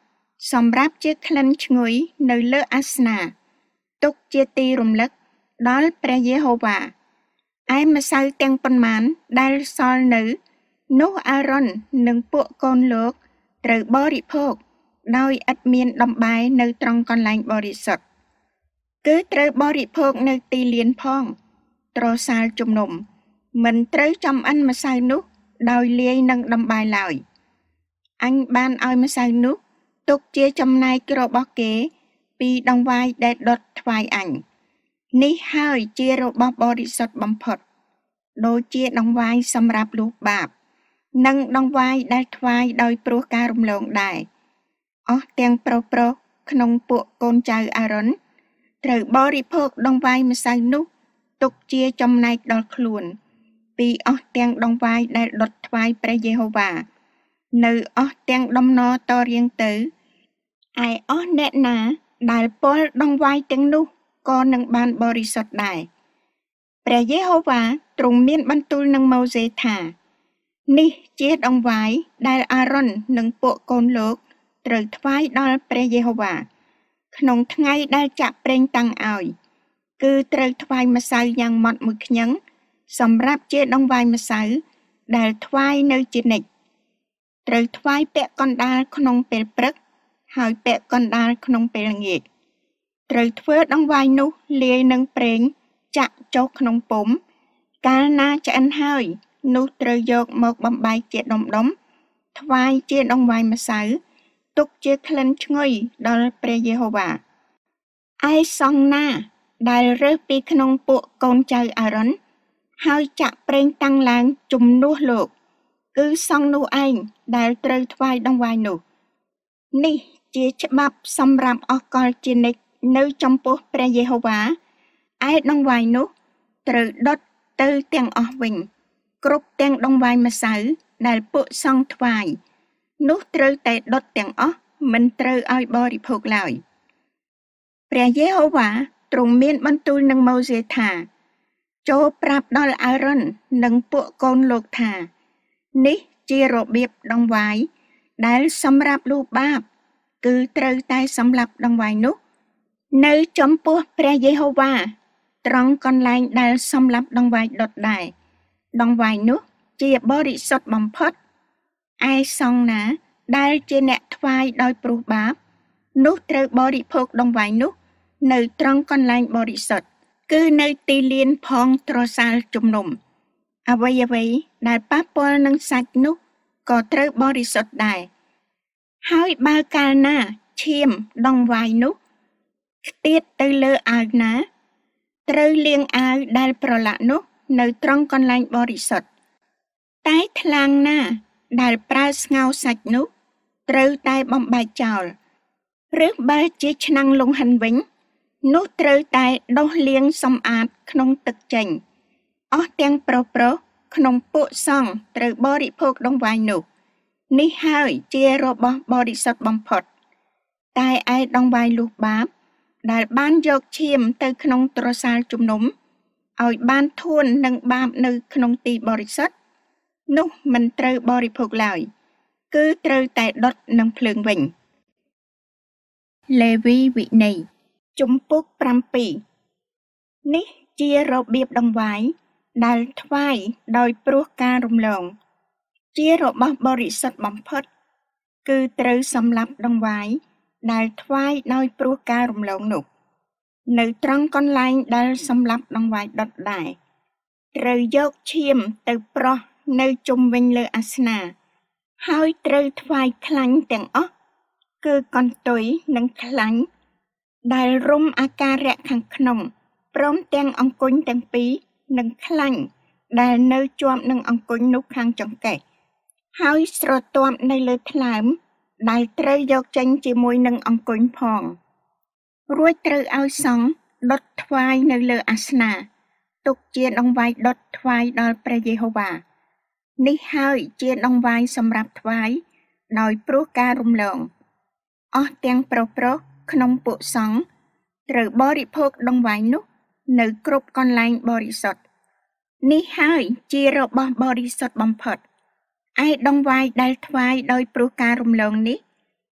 សម្រាប់ជាក្លិនឈ្ងុយនៅលើអាសនៈទុកជាទីរំលឹកដល់ព្រះយេហូវ៉ាឯម្សៅទាំងប៉ុន្មានដែលសល់នៅនោះអារ៉ុននិងពួកកូនលោកត្រូវបរិភោគដោយឥតមានដំបែនៅត្រង់កន្លែងបរិសុទ្ធគឺត្រូវបរិភោគនៅទីលានផងត្រសាលជំនុំមិនត្រូវចំអិនម្សៅនោះដោយលាយនឹងដំបែឡើយអញបានឲ្យម្សៅនោះទុកជាចំណែករបស់គេពីដង្វាយដែលដុតថ្វាយអញនេះហើយជារបស់បរិសុទ្ធបំផុតដូចជាដង្វាយសម្រាប់លុះបាបនិងដង្វាយដែលថ្វាយដោយព្រោះការរំលងដែរអស់ទាំងប្រុសប្រុសក្នុងពួកកូនចៅអារ៉ុនត្រូវបរិភោគដង្វាយម្សៅនោះទុកជាចំណែកដល់ខ្លួនពីអស់ទាំងដង្វាយដែលដុតថ្វាយព្រះយេហូវ៉ានៅអស់ទាំងដំណរតរៀងទៅឯអស់អ្នកណាដែលពលដង្វាយទាំងនោះក៏នឹងបានបរិសុទ្ធដែរព្រះយេហូវ៉ាទ្រង់មានបន្ទូលនឹងម៉ូសេថានេះជាដង្វាយដែលអារ៉ុននិងពួកកូនលោកត្រូវថ្វាយដល់ព្រះយេហូវ៉ាក្នុងថ្ងៃដែលចាក់ប្រេងតាំងឲ្យគឺត្រូវថ្វាយម្សៅយ៉ាងម៉ត់មួយខ្ញឹងសម្រាប់ជាដង្វាយម្សៅដែលថ្វាយនៅជានិច្ចត្រូវថ្វាយពាក់កណ្ដាលក្នុងពេលព្រឹកហើយពាក់កណ្ដាលក្នុងពេលល្ងាចត្រូវធ្វើដង្វាយនោះលាយនឹងប្រេងចាក់ចុះក្នុងពុម្ពកាលណាឆ្អិនហើយនោះត្រូវយកមកបំបែកជាដុំដុំថ្វាយជាដង្វាយម្សៅទុកជាក្លិនឈ្ងុយដល់ព្រះយេហូវ៉ាឯសង្ឃណាដែលរើសពីក្នុងពួកកូនចៅអារ៉ុនហើយចាក់ប្រេងតាំងឡើងជំនួសលោកគឺសង្ឃនោះឯងដែលត្រូវថ្វាយដង្វាយនោះនេះជាច្បាប់សម្រាប់អស់កលជានិច្ចនៅចំពោះព្រះយេហូវ៉ាឯដង្វាយនោះត្រូវដុតទៅទាំងអស់វិញគ្រប់ទាំងដង្វាយម្សៅដែលពួកសង្ឃថ្វាយនោះត្រូវតែដុតទាំងអស់មិនត្រូវឲ្យបរិភោគឡើយព្រះយេហូវ៉ាទ្រង់មានបន្ទូលនឹងម៉ូសេថាចូលប្រាប់ដល់អារ៉ុននិងពួកកូនលោកថានេះជារបៀបដង្វាយដែលសម្រាប់លុះបាបគឺត្រូវតែសម្លាប់ដង្វាយនោះនៅចំពោះព្រះយេហូវ៉ាត្រង់កន្លែងដែលសម្លាប់ដង្វាយដុតដែរដង្វាយនោះជាបរិសុទ្ធបំផុតឯសង្ឃណាដែលជាអ្នកថ្វាយដោយព្រោះបាបនោះត្រូវបរិភោគដង្វាយនោះនៅត្រង់កន្លែងបរិសុទ្ធគឺនៅទីលានផងត្រសាលជំនុំអ្វីអ្វីដែលប៉ះពាល់នឹងសាច់នោះក៏ត្រូវបរិសុទ្ធដែរហើយបើកាលណាឈាមដង្វាយនោះខ្ទាតទៅលើអាវណាត្រូវលាងអាវដែលប្រឡាក់នោះនៅត្រង់កន្លែងបរិសុទ្ធតែថ្លាងណាដែលប្រើស្ងោរសាច់នោះត្រូវតែបំបែកចោលឬបើជាឆ្នាំងលង្ហិនវិញនោះត្រូវតែដុសលាងសម្អាតក្នុងទឹកចេញអស់ទាំងប្រុសប្រុសក្នុងពួកសង្ឃត្រូវបរិភោគដង្វាយនោះនេះហើយជារបស់បរិសុទ្ធបំផុតតែឯដង្វាយលុះបាបដែលបានយកឈាមទៅក្នុងត្រសាលជំនុំឲ្យបានធួននឹងបាបនៅក្នុងទីបរិសុទ្ធនោះមិនត្រូវបរិភោគឡើយគឺត្រូវតែដុតនឹងភ្លើងវិញលេវីវិន័យជំពូកប្រាំពីរនេះជារបៀបដង្វាយដែលថ្វាយដោយព្រោះការរំលងជារបស់បរិសុទ្ធបំផុតគឺត្រូវសម្លាប់ដង្វាយដែលថ្វាយដោយព្រោះការរំលងនោះនៅត្រង់កន្លែងដែលសម្លាប់ដង្វាយដុតដែរត្រូវយកឈាមទៅប្រោះនៅជុំវិញលើអាសនៈហើយត្រូវថ្វាយខ្លាញ់ទាំងអស់គឺកន្ទុយនិងខ្លាញ់ដែលរុំអាការៈខាងក្នុងព្រមទាំងអង្គញ់ទាំងពីរនិងខ្លាញ់ដែលនៅជាប់នឹងអង្គញ់នោះខាងចង្កេះហើយស្រទាប់នៅលើថ្លើមដែលត្រូវយកចេញជាមួយនឹងអង្គញ់ផងរួចត្រូវឲ្យសង្ឃដុតថ្វាយនៅលើអាសនៈទុកជាដង្វាយដុតថ្វាយដល់ព្រះយេហូវ៉ានេះហើយជាដង្វាយសម្រាប់ថ្វាយដោយព្រោះការរំលងអស់ទាំងប្រុសប្រុសក្នុងពួកសង្ឃត្រូវបរិភោគដង្វាយនោះនៅគ្រប់កន្លែងបរិសុទ្ធនេះហើយជារបស់បរិសុទ្ធបំផុតឯដង្វាយដែលថ្វាយដោយព្រោះការរំលងនេះ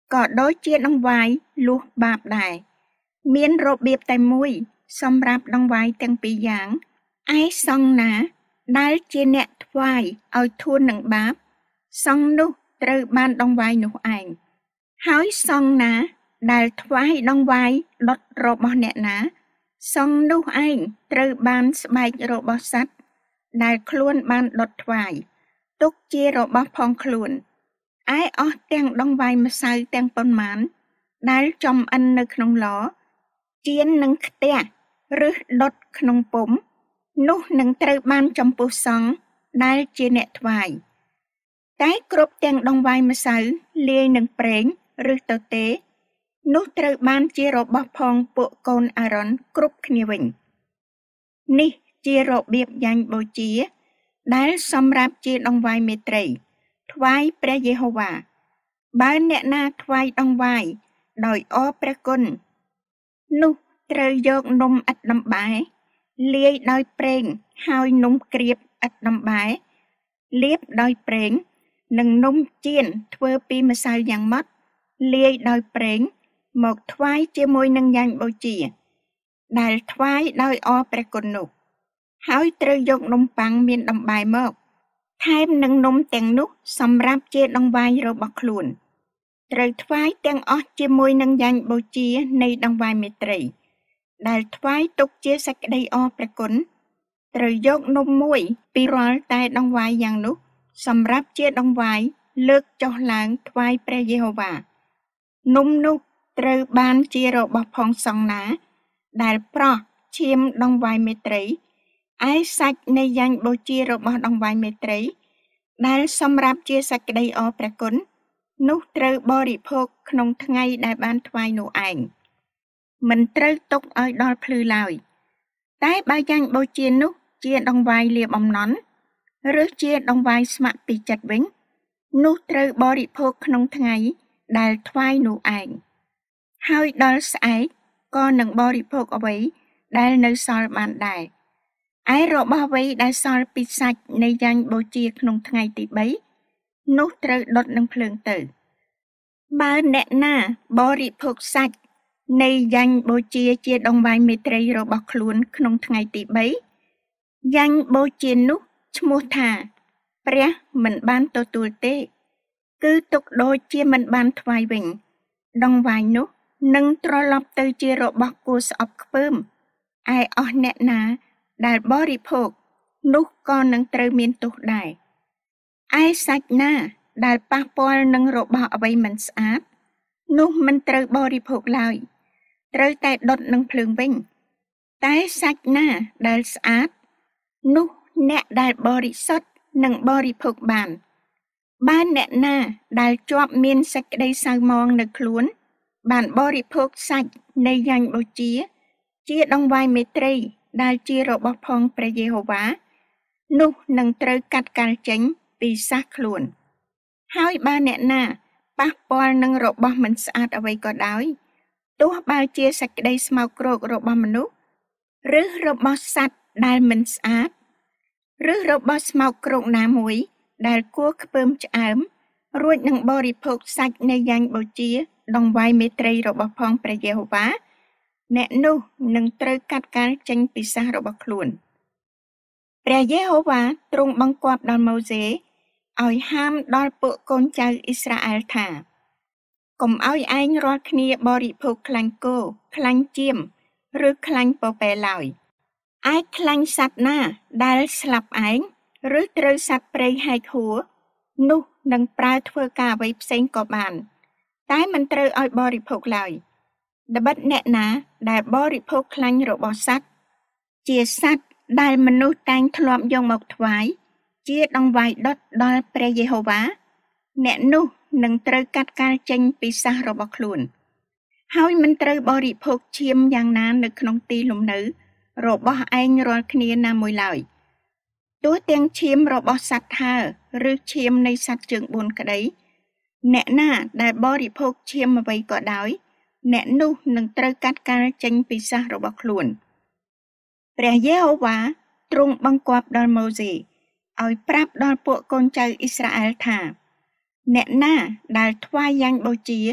ក៏ដូចជាដង្វាយលួសបាបដែរមានរបៀបតែមួយសម្រាប់ដង្វាយទាំងពីរយ៉ាងឯសង្ឃណាដែលជាអ្នកថ្វាយឲ្យធួននឹងបាបសង្ឃនោះត្រូវបានដង្វាយនោះឯងហើយសង្ឃណាដែលថ្វាយដង្វាយដុតរបស់អ្នកណាសង្ឃនោះឯងត្រូវបានស្បែករបស់សត្វដែលខ្លួនបានដុតថ្វាយទុកជារបស់ផងខ្លួនឯអស់ទាំងដង្វាយម្សៅទាំងប៉ុន្មានដែលចំអិននៅក្នុងឡចៀននឹងខ្ទះឬដុតក្នុងពុម្ពនោះនឹងត្រូវបានចំពោះសង្ឃដែលជាអ្នកថ្វាយតែគ្រប់ទាំងដង្វាយម្សៅលាយនឹងប្រេងឬទទេនោះត្រូវបានជារបស់ផងពួកកូនអារ៉ុនគ្រប់គ្នាវិញនេះជារបៀបយ៉ាញ់បូជាដែលសម្រាប់ជាដង្វាយមេត្រីថ្វាយព្រះយេហូវ៉ាបើអ្នកណាថ្វាយដង្វាយដោយអរព្រះគុណនោះត្រូវយកនំឥតដំបែលាយដោយប្រេងហើយនំក្រៀបឥតដំបែលាបដោយប្រេងនិងនំចៀនធ្វើពីម្សៅយ៉ាងម៉ត់លាយដោយប្រេងមកថ្វាយជាមួយនឹងយ៉ាញ់បូជាដែលថ្វាយដោយអរព្រះគុណនោះហើយត្រូវយកនំប៉័ងមានដំបែមកថែមនឹងនំទាំងនោះសម្រាប់ជាដង្វាយរបស់ខ្លួនត្រូវថ្វាយទាំងអស់ជាមួយនឹងយ៉ាញ់បូជានៃដង្វាយមេត្រីដែលថ្វាយទុកជាសេចក្តីអរព្រះគុណត្រូវយកនំមួយពីរាល់តែដង្វាយយ៉ាងនោះសម្រាប់ជាដង្វាយលើកចុះឡើងថ្វាយព្រះយេហូវ៉ានំនោះត្រូវបានជារបស់ផងសង្ឃណាដែលប្រោះឈាមដង្វាយមេត្រីឯសាច់នៃយ៉ាញ់បូជារបស់ដង្វាយមេត្រីដែលសម្រាប់ជាសេចក្តីអរព្រះគុណនោះត្រូវបរិភោគក្នុងថ្ងៃដែលបានថ្វាយនោះឯងមិនត្រូវទុកឲ្យដល់ភ្លឺឡើយតែបើយ៉ាញ់បូជានោះជាដង្វាយលាបំណន់ឬជាដង្វាយស្ម័គ្រពីចិត្តវិញនោះត្រូវបរិភោគក្នុងថ្ងៃដែលថ្វាយនោះឯងហើយដល់ស្អែកក៏នឹងបរិភោគអ្វីដែលនៅសល់បានដែរឯរបស់អ្វីដែលសល់ពីសាច់នៃយ៉ាញ់បូជាក្នុងថ្ងៃទីបីនោះត្រូវដុតនឹងភ្លើងទៅបើអ្នកណាបរិភោគសាច់នៃយ៉ាញ់បូជាជាដង្វាយមេត្រីរបស់ខ្លួនក្នុងថ្ងៃទីបីយ៉ាញ់បូជានោះឈ្មោះថាព្រះមិនបានទទួលទេគឺទុកដូចជាមិនបានថ្វាយវិញដង្វាយនោះនឹងត្រឡប់ទៅជារបស់គួរស្អប់ខ្ពើមឯអស់អ្នកណាដែលបរិភោគនោះក៏នឹងត្រូវមានទោសដែរឯសាច់ណាដែលប៉ះពាល់នឹងរបស់អ្វីមិនស្អាតនោះមិនត្រូវបរិភោគឡើយត្រូវតែដុតនឹងភ្លើងវិញតែសាច់ណាដែលស្អាតនោះអ្នកដែលបរិសុទ្ធនឹងបរិភោគបានបើអ្នកណាដែលជាប់មានសេចក្តីសៅមងនៅខ្លួនបានបរិភោគសាច់នៃយ៉ាញ់បូជាជាដង្វាយមេត្រីដែលជារបស់ផងព្រះយេហូវ៉ានោះនឹងត្រូវកាត់កាល់ចេញពីសះខ្លួនហើយបើអ្នកណាប៉ះពាល់នឹងរបស់មិនស្អាតអ្វីក៏ដោយទោះបើជាសេចក្តីស្មោកគ្រោករបស់មនុស្សឬរបស់សត្វដែលមិនស្អាតឬរបស់ស្មោកគ្រោកណាមួយដែលគួរខ្ពើមឆ្អើមរួចនឹងបរិភោគសាច់នៃយ៉ាញ់បូជាដង្វាយមេត្រីរបស់ផងព្រះយេហូវ៉ាអ្នកនោះនឹងត្រូវកាត់កាល់ចេញពីសះរបស់ខ្លួនព្រះយេហូវ៉ាទ្រង់បង្គាប់ដល់ម៉ូសេឲ្យហាមដល់ពួកកូនចៅអ៊ីស្រាអែលថាកុំឲ្យឯងរាល់គ្នាបរិភោគខ្លាញ់គោខ្លាញ់ចៀមឬខ្លាញ់ពពែឡើយឯខ្លាញ់សត្វណាដែលស្លាប់ឯងឬត្រូវសត្វព្រៃហែកហួរនោះនឹងប្រើធ្វើការអ្វីផ្សេងក៏បានតែមិនត្រូវឲ្យបរិភោគឡើយត្បិតអ្នកណាដែលបរិភោគខ្លាញ់របស់សត្វជាសត្វដែលមនុស្សតែងធ្លាប់យកមកថ្វាយជាដង្វាយដុតដល់ព្រះយេហូវ៉ាអ្នកនោះនឹងត្រូវកាត់កាល់ចេញពីសះរបស់ខ្លួនហើយមិនត្រូវបរិភោគឈាមយ៉ាងណានៅក្នុងទីលំនៅរបស់ឯងរាល់គ្នាណាមួយឡើយទោះទាំងឈាមរបស់សត្វហើរឬឈាមនៃសត្វជើងបួនក្តីអ្នកណាដែលបរិភោគឈាមអ្វីក៏ដោយអ្នកនោះនឹងត្រូវកាត់កាល់ចេញពីសះរបស់ខ្លួនព្រះយេហូវ៉ាទ្រង់បង្គាប់ដល់ម៉ូសេឲ្យប្រាប់ដល់ពួកកូនចៅអ៊ីស្រាអែលថាអ្នកណាដែលថ្វាយយ៉ាញ់បូជា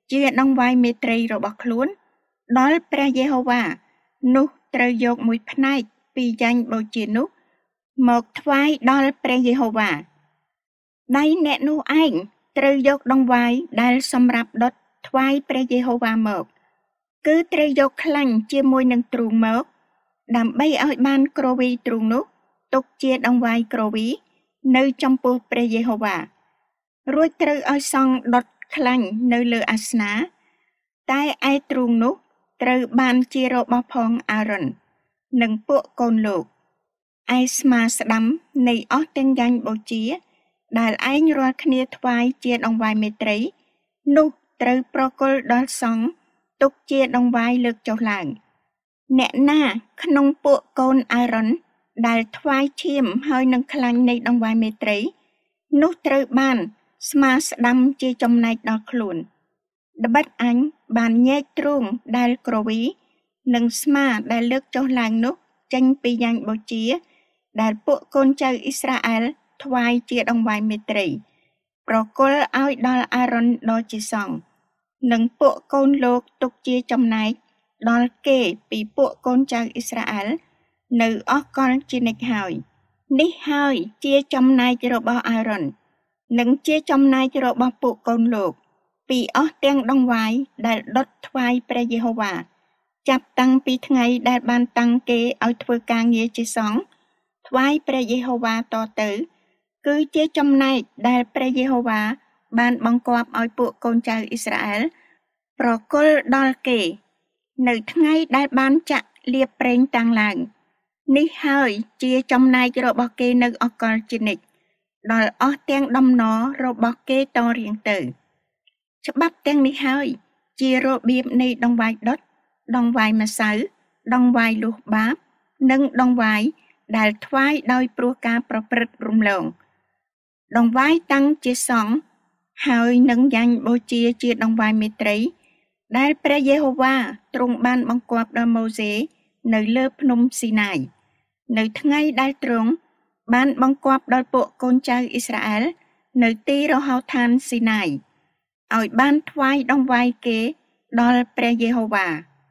ជាដង្វាយមេត្រីរបស់ខ្លួនដល់ព្រះយេហូវ៉ានោះត្រូវយកមួយផ្នែកពីយ៉ាញ់បូជានោះមកថ្វាយដល់ព្រះយេហូវ៉ាដៃអ្នកនោះឯងត្រូវយកដង្វាយដែលសម្រាប់ដុតថ្វាយព្រះយេហូវ៉ាមកគឺត្រូវយកខ្លាញ់ជាមួយនឹងទ្រូងមកដើម្បីឲ្យបានគ្រវីទ្រូងនោះទុកជាដង្វាយគ្រវីនៅចំពោះព្រះយេហូវ៉ារួចត្រូវឲ្យសង់ដុតខ្លាញ់នៅលើអាសនាតែឯទ្រូងនោះត្រូវបានជារបស់ផងអារ៉ុននិងពួកកូនលោកឯស្មាស្ដាំនៃអស់ទាំងយ៉ាញ់បូជាដែលឯងរាល់គ្នាថ្វាយជាដង្វាយមេត្រីនោះត្រូវប្រគល់ដល់សង្ឃទុកជាដង្វាយលើកចុះឡើងអ្នកណាក្នុងពួកកូនអារ៉ុនដែលថ្វាយឈាមហើយនឹងខ្លាញ់នៃដង្វាយមេត្រីនោះត្រូវបានស្មាស្ដាំជាចំណែកដល់ខ្លួនត្បិតអញបានញែកទ្រូងដែលគ្រវីនិងស្មាដែលលើកចុះឡើងនោះចេញពីយ៉ាញ់បូជាដែលពួកកូនចៅអ៊ីស្រាអែលថ្វាយជាដង្វាយមេត្រីប្រគល់ឲ្យដល់អារ៉ុនដ៏ជាសង្ឃនិងពួកកូនលោកទុកជាចំណែកដល់គេពីពួកកូនចៅអ៊ីស្រាអែលនៅអស់កលជានិច្ចហើយនេះហើយជាចំណែករបស់អារ៉ុននិងជាចំណែករបស់ពួកកូនលោកពីអស់ទាំងដង្វាយដែលដុតថ្វាយព្រះយេហូវ៉ាចាប់តាំងពីថ្ងៃដែលបានតាំងគេឲ្យធ្វើការងារជាសង្ឃថ្វាយព្រះយេហូវ៉ាតទៅគឺជាចំណែកដែលព្រះយេហូវ៉ាបានបង្គាប់ឲ្យពួកកូនចៅអ៊ីស្រាអែលប្រគល់ដល់គេនៅថ្ងៃដែលបានចាក់លាបប្រេងតាំងឡើងនេះហើយជាចំណែករបស់គេនៅអកលជានិច្ចដល់អស់ទាំងដំណររបស់គេតរៀងទៅច្បាប់ទាំងនេះហើយជារបៀបនៃដង្វាយដុតដង្វាយម្សៅដង្វាយលុះបាបនិងដង្វាយដែលថ្វាយដោយព្រោះការប្រព្រឹត្តរំលងដង្វាយតាំងជាសង្ឃហើយនឹងយ៉ាញ់បូជាជាដង្វាយមេត្រីដែលព្រះយេហូវ៉ាទ្រង់បានបង្គាប់ដល់ម៉ូសេនៅលើភ្នំស៊ីណាយនៅថ្ងៃដែលទ្រង់បានបង្គាប់ដល់ពួកកូនចៅអ៊ីស្រាអែលនៅទីរហោឋានស៊ីណាយឲ្យបានថ្វាយដង្វាយគេដល់ព្រះយេហូវ៉ា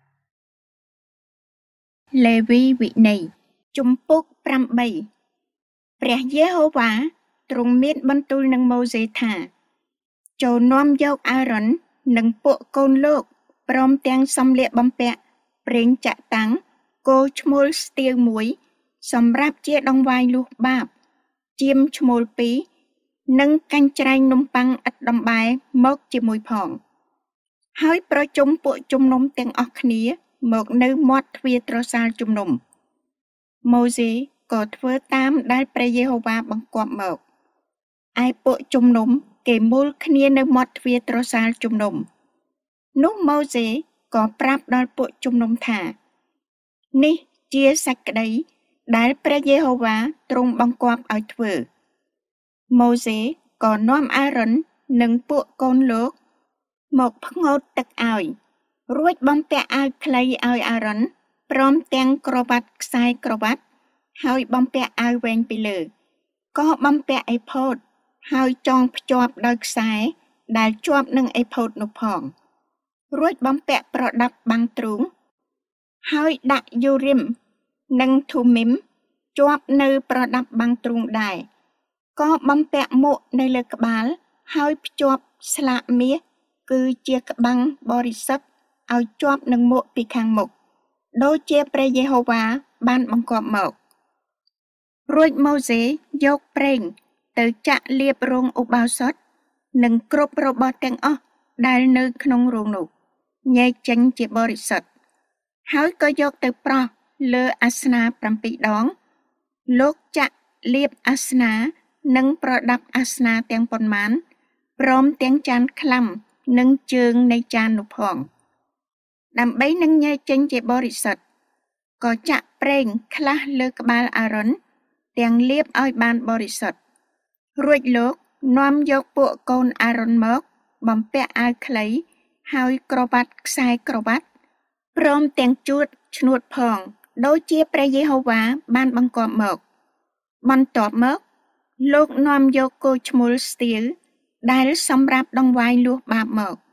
លេវីវិន័យជំពូកប្រាំបីព្រះយេហូវ៉ាទ្រង់មានបន្ទូលនឹងម៉ូសេថាចូលនាំយកអារ៉ុននិងពួកកូនលោកព្រមទាំងសម្លៀកបំពាក់ប្រេងចាក់តាំងគោឈ្មោលស្ទៀវមួយសម្រាប់ជាដង្វាយលុះបាបជាមឈ្មោលពីរនិងកាញ់ច្រែងនំប៉័ងឥតដំបែមកជាមួយផងហើយប្រជុំពួកជំនុំទាំងអស់គ្នាមកនៅមាត់ទ្វារត្រសាលជំនុំម៉ូសេក៏ធ្វើតាមដែលព្រះយេហូវ៉ាបង្គាប់មកឯពួកជំនុំគេមូលគ្នានៅមាត់ទ្វារត្រសាលជំនុំនោះម៉ូសេក៏ប្រាប់ដល់ពួកជំនុំថានេះជាសេចក្តីដែលព្រះយេហូវ៉ាទ្រង់បង្គាប់ឲ្យធ្វើម៉ូសេក៏នាំអារ៉ុននិងពួកកូនលោកមកផ្ងោតទឹកឲ្យរួចបំពាក់អាវខ្លីឲ្យអារ៉ុនព្រមទាំងក្រវ៉ាត់ខ្សែក្រវ៉ាត់ហើយបំពាក់អាវវែងពីលើក៏បំពាក់អេផូតហើយចងភ្ជាប់ដោយខ្សែដែលជាប់នឹងអេផូតនោះផងរួចបំពាក់ប្រដាប់បាំងទ្រូងហើយដាក់យូរីមនិងធូមីមជាប់នៅប្រដាប់បាំងទ្រូងដែរក៏បំពាក់មួកនៅលើក្បាលហើយភ្ជាប់ស្លាកមាសគឺជាក្បាំងបរិសុទ្ធឲ្យជាប់នឹងមួកពីខាងមុខដូចជាព្រះយេហូវ៉ាបានបង្គាប់មករួចម៉ូសេយកប្រេងទៅចាក់លាបរោងឧបោសថនិងគ្រប់របស់ទាំងអស់ដែលនៅក្នុងរោងនោះញែកចេញជាបរិសុទ្ធហើយក៏យកទៅប្រោះលើអាសនាប្រាំពីរដងលោកចាក់លាបអាសនានិងប្រដាប់អាសនាទាំងប៉ុន្មានព្រមទាំងចានខ្លាំនិងជើងនៃចាននោះផងដើម្បីនឹងញែកចេញជាបរិសុទ្ធក៏ចាក់ប្រេងខ្លះលើក្បាលអារ៉ុនទាំងលាបឲ្យបានបរិសុទ្ធរួចលោកនាំយកពួកកូនអារ៉ុនមកបំពាក់អាវខ្លីហើយក្រវ៉ាត់ខ្សែក្រវ៉ាត់ព្រមទាំងជួតឈ្នួតផងដូចជាព្រះយេហូវ៉ាបានបង្គាប់មកបន្ទាប់មកលោកនាំយកគោឈ្មោលស្ទៀវដែលសម្រាប់ដង្វាយលួសបាបមក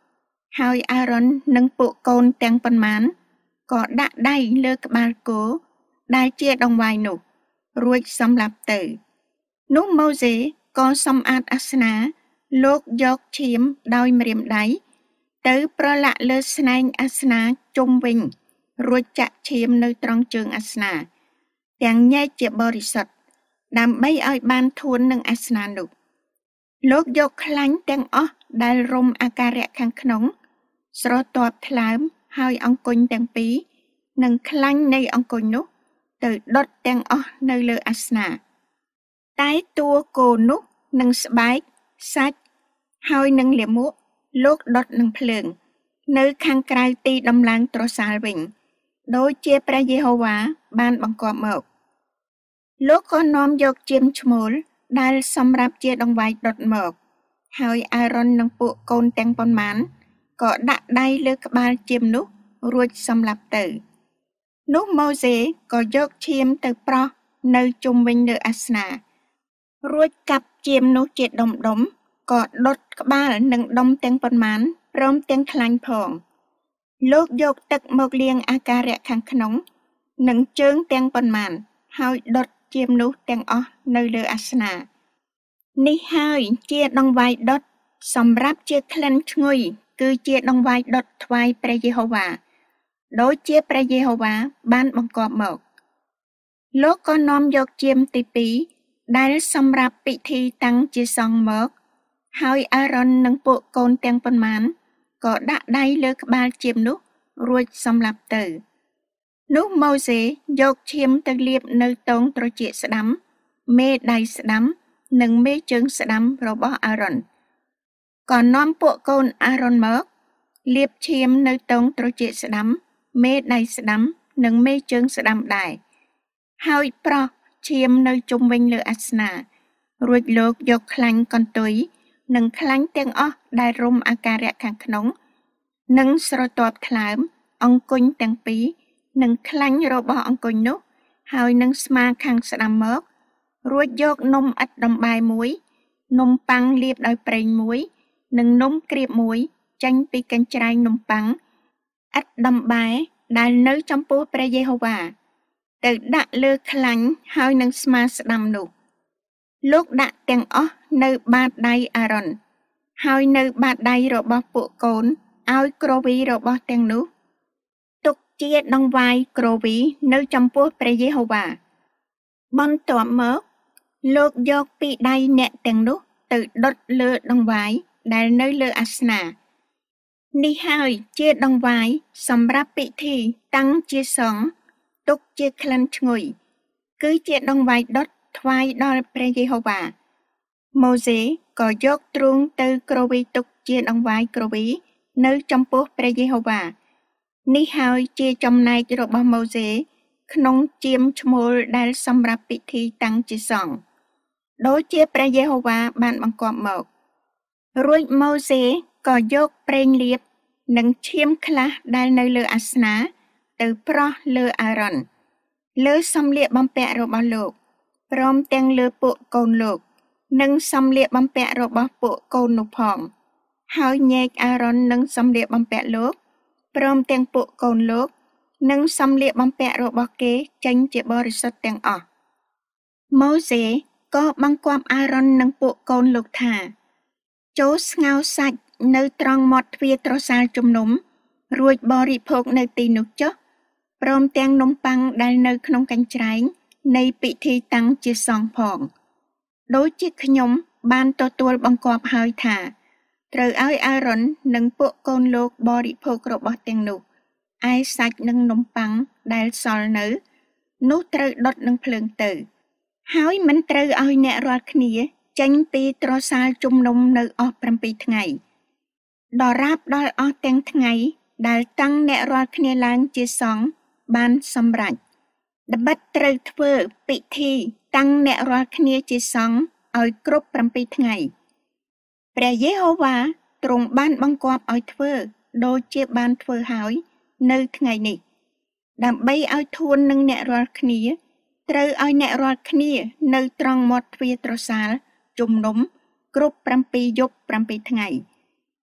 ហើយអារ៉ុននិងពួកកូនទាំងប៉ុន្មានក៏ដាក់ដៃលើក្បាលគោដែលជាដង្វាយនោះរួចសម្លាប់ទៅនោះម៉ូសេក៏សម្អាតអាសនាលោកយកឈាមដោយម្រាមដៃទៅប្រឡាក់លើស្នែងអាសនាជុំវិញរួចចាក់ឈាមនៅត្រង់ជើងអាសនាទាំងញែកជាបរិសុទ្ធដើម្បីឲ្យបានធួននឹងអាសនានោះលោកយកខ្លាញ់ទាំងអស់ដែលរុំអាការៈខាងក្នុងស្រទាប់ថ្លើមហើយអង្គញ់ទាំងពីរនិងខ្លាញ់នៃអង្គញ់នោះទៅដុតទាំងអស់នៅលើអាសនាតែតួគោនោះនឹងស្បែកសាច់ហើយនឹងលាមកលោកដុតនឹងភ្លើងនៅខាងក្រៅទីដំឡើងត្រសាលវិញដោយជាព្រះយេហូវ៉ាបានបង្គាប់មកលោកក៏នាំយកជាមឈ្មោលដែលសម្រាប់ជាដង្វាយដុតមកហើយអារ៉ុននិងពួកកូនទាំងប៉ុន្មានក៏ដាក់ដៃលើក្បាលជាមនោះរួចសម្លាប់ទៅនោះម៉ូសេក៏យកឈាមទៅប្រោះនៅជុំវិញលើអាសនារួចកាប់ជាមនោះជាដុំដុំក៏ដុតក្បាលនិងដុំទាំងប៉ុន្មានព្រមទាំងខ្លាញ់ផងលោកយកទឹកមកលាងអាការៈខាងក្នុងនិងជើងទាំងប៉ុន្មានហើយដុតជាមនោះទាំងអស់នៅលើអាសនានេះហើយជាដង្វាយដុតសម្រាប់ជាក្លិនឈ្ងុយគឺជាដង្វាយដុតថ្វាយព្រះយេហូវ៉ាដោយជាព្រះយេហូវ៉ាបានបង្គាប់មកលោកក៏នាំយកជាមទីពីរដែលសម្រាប់ពិធីតាំងជាសង្ឃមកហើយអារ៉ុននិងពួកកូនទាំងប៉ុន្មានក៏ដាក់ដៃលើក្បាលជាមនោះរួចសម្លាប់ទៅនោះម៉ូសេយកឈាមទៅលាបនៅតងត្រចៀកស្ដាំមេដៃស្ដាំនិងមេជើងស្ដាំរបស់អារ៉ុនក៏នាំពួកកូនអារ៉ុនមកលាបឈាមនៅតងត្រចៀកស្ដាំមេដៃស្ដាំនិងមេជើងស្ដាំដែរហើយប្រោះឈាមនៅជុំវិញលើអាសនារួចលោកយកខ្លាញ់កន្ទុយនិងខ្លាញ់ទាំងអស់ដែលរុំអាការៈខាងក្នុងនិងស្រទាប់ថ្លើមអង្គញ់ទាំងពីរនិងខ្លាញ់របស់អង្គញ់នោះហើយនឹងស្មាខាងស្ដាំមករួចយកនំឥតដំបែមួយនំប៉័ងលាបដោយប្រេងមួយនិងនំក្រៀបមួយចេញពីកញ្ច្រែងនំប៉័ងឥតដំបែដែលនៅចំពោះព្រះយេហូវ៉ាទៅដាក់លើខ្លាញ់ហើយនឹងស្មាស្ដាំនោះលោកដាក់ទាំងអស់នៅបាតដៃអារ៉ុនហើយនៅបាតដៃរបស់ពួកកូនឲ្យគ្រវីរបស់ទាំងនោះទុកជាដង្វាយគ្រវីនៅចំពោះព្រះយេហូវ៉ាបន្ទាប់មកលោកយកពីដៃអ្នកទាំងនោះទៅដុតលើដង្វាយដែលនៅលើអាសនានេះហើយជាដង្វាយសម្រាប់ពិធីតាំងជាសង្ឃទុកជាក្លិនឈ្ងុយគឺជាដង្វាយដុតថ្វាយដល់ព្រះយេហូវ៉ាម៉ូសេក៏យកទ្រូងទៅគ្រវីទុកជាដង្វាយគ្រវីនៅចំពោះព្រះយេហូវ៉ានេះហើយជាចំណែករបស់ម៉ូសេក្នុងជាមឈ្មោលដែលសម្រាប់ពិធីតាំងជាសង្ឃដោយជាព្រះយេហូវ៉ាបានបង្គាប់មករួចម៉ូសេក៏យកប្រេងលាបនិងឈាមខ្លះដែលនៅលើអាសនាទៅប្រោះលើអារ៉ុនលើសម្លៀកបំពាក់របស់លោកព្រមទាំងលើពួកកូនលោកនិងសម្លៀកបំពាក់របស់ពួកកូននោះផងហើយញែកអារ៉ុននិងសម្លៀកបំពាក់លោកព្រមទាំងពួកកូនលោកនិងសម្លៀកបំពាក់របស់គេចេញជាបរិសុទ្ធទាំងអស់ម៉ូសេក៏បង្គាប់អារ៉ុននិងពួកកូនលោកថាចូលស្ងោរសាច់នៅត្រង់មាត់ទ្វារត្រសាលជំនុំរួចបរិភោគនៅទីនោះចុះព្រមទាំងនំប៉័ងដែលនៅក្នុងកញ្ច្រែងនៃពិធីតាំងជាសង្ឃផងដូចជាខ្ញុំបានទទួលបង្គាប់ហើយថាត្រូវឲ្យអារ៉ុននិងពួកកូនលោកបរិភោគរបស់ទាំងនោះឯសាច់និងនំប៉័ងដែលសល់នៅនោះត្រូវដុតនឹងភ្លើងទៅហើយមិនត្រូវឲ្យអ្នករាល់គ្នាចេញពីត្រសាលជំនុំនៅអស់7ថ្ងៃដរាបដល់អស់ទាំងថ្ងៃដែលតាំងអ្នករាល់គ្នាឡើងជាសង្ឃបានសម្រេចដបិតត្រូវធ្វើពិធីតាំងអ្នករាល់គ្នាជាសង្ឃឲ្យគ្រប់7ថ្ងៃព្រះយេហូវ៉ាទ្រង់បានបង្គាប់ឲ្យធ្វើដូចជាបានធ្វើហើយនៅថ្ងៃនេះដើម្បីឲ្យធួននឹងអ្នករាល់គ្នាត្រូវឲ្យអ្នករាល់គ្នានៅត្រង់មាត់ទ្វារត្រសាលជំនុំគ្រប់7យប់7ថ្ងៃ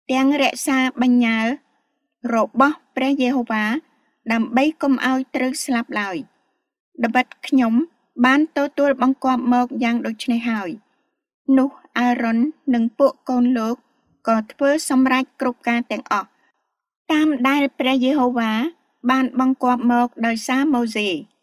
ទាំងរក្សាបញ្ញើរបស់ព្រះយេហូវ៉ាដើម្បីកុំឲ្យត្រូវស្លាប់ឡើយត្បិតខ្ញុំបានទទួលបង្គាប់មកយ៉ាងដូចនេះហើយនោះអារ៉ុននិងពួកកូនលោកក៏ធ្វើសម្រេចគ្រប់ការទាំងអស់តាមដែលព្រះយេហូវ៉ាបានបង្គាប់មកដោយសារម៉ូសេ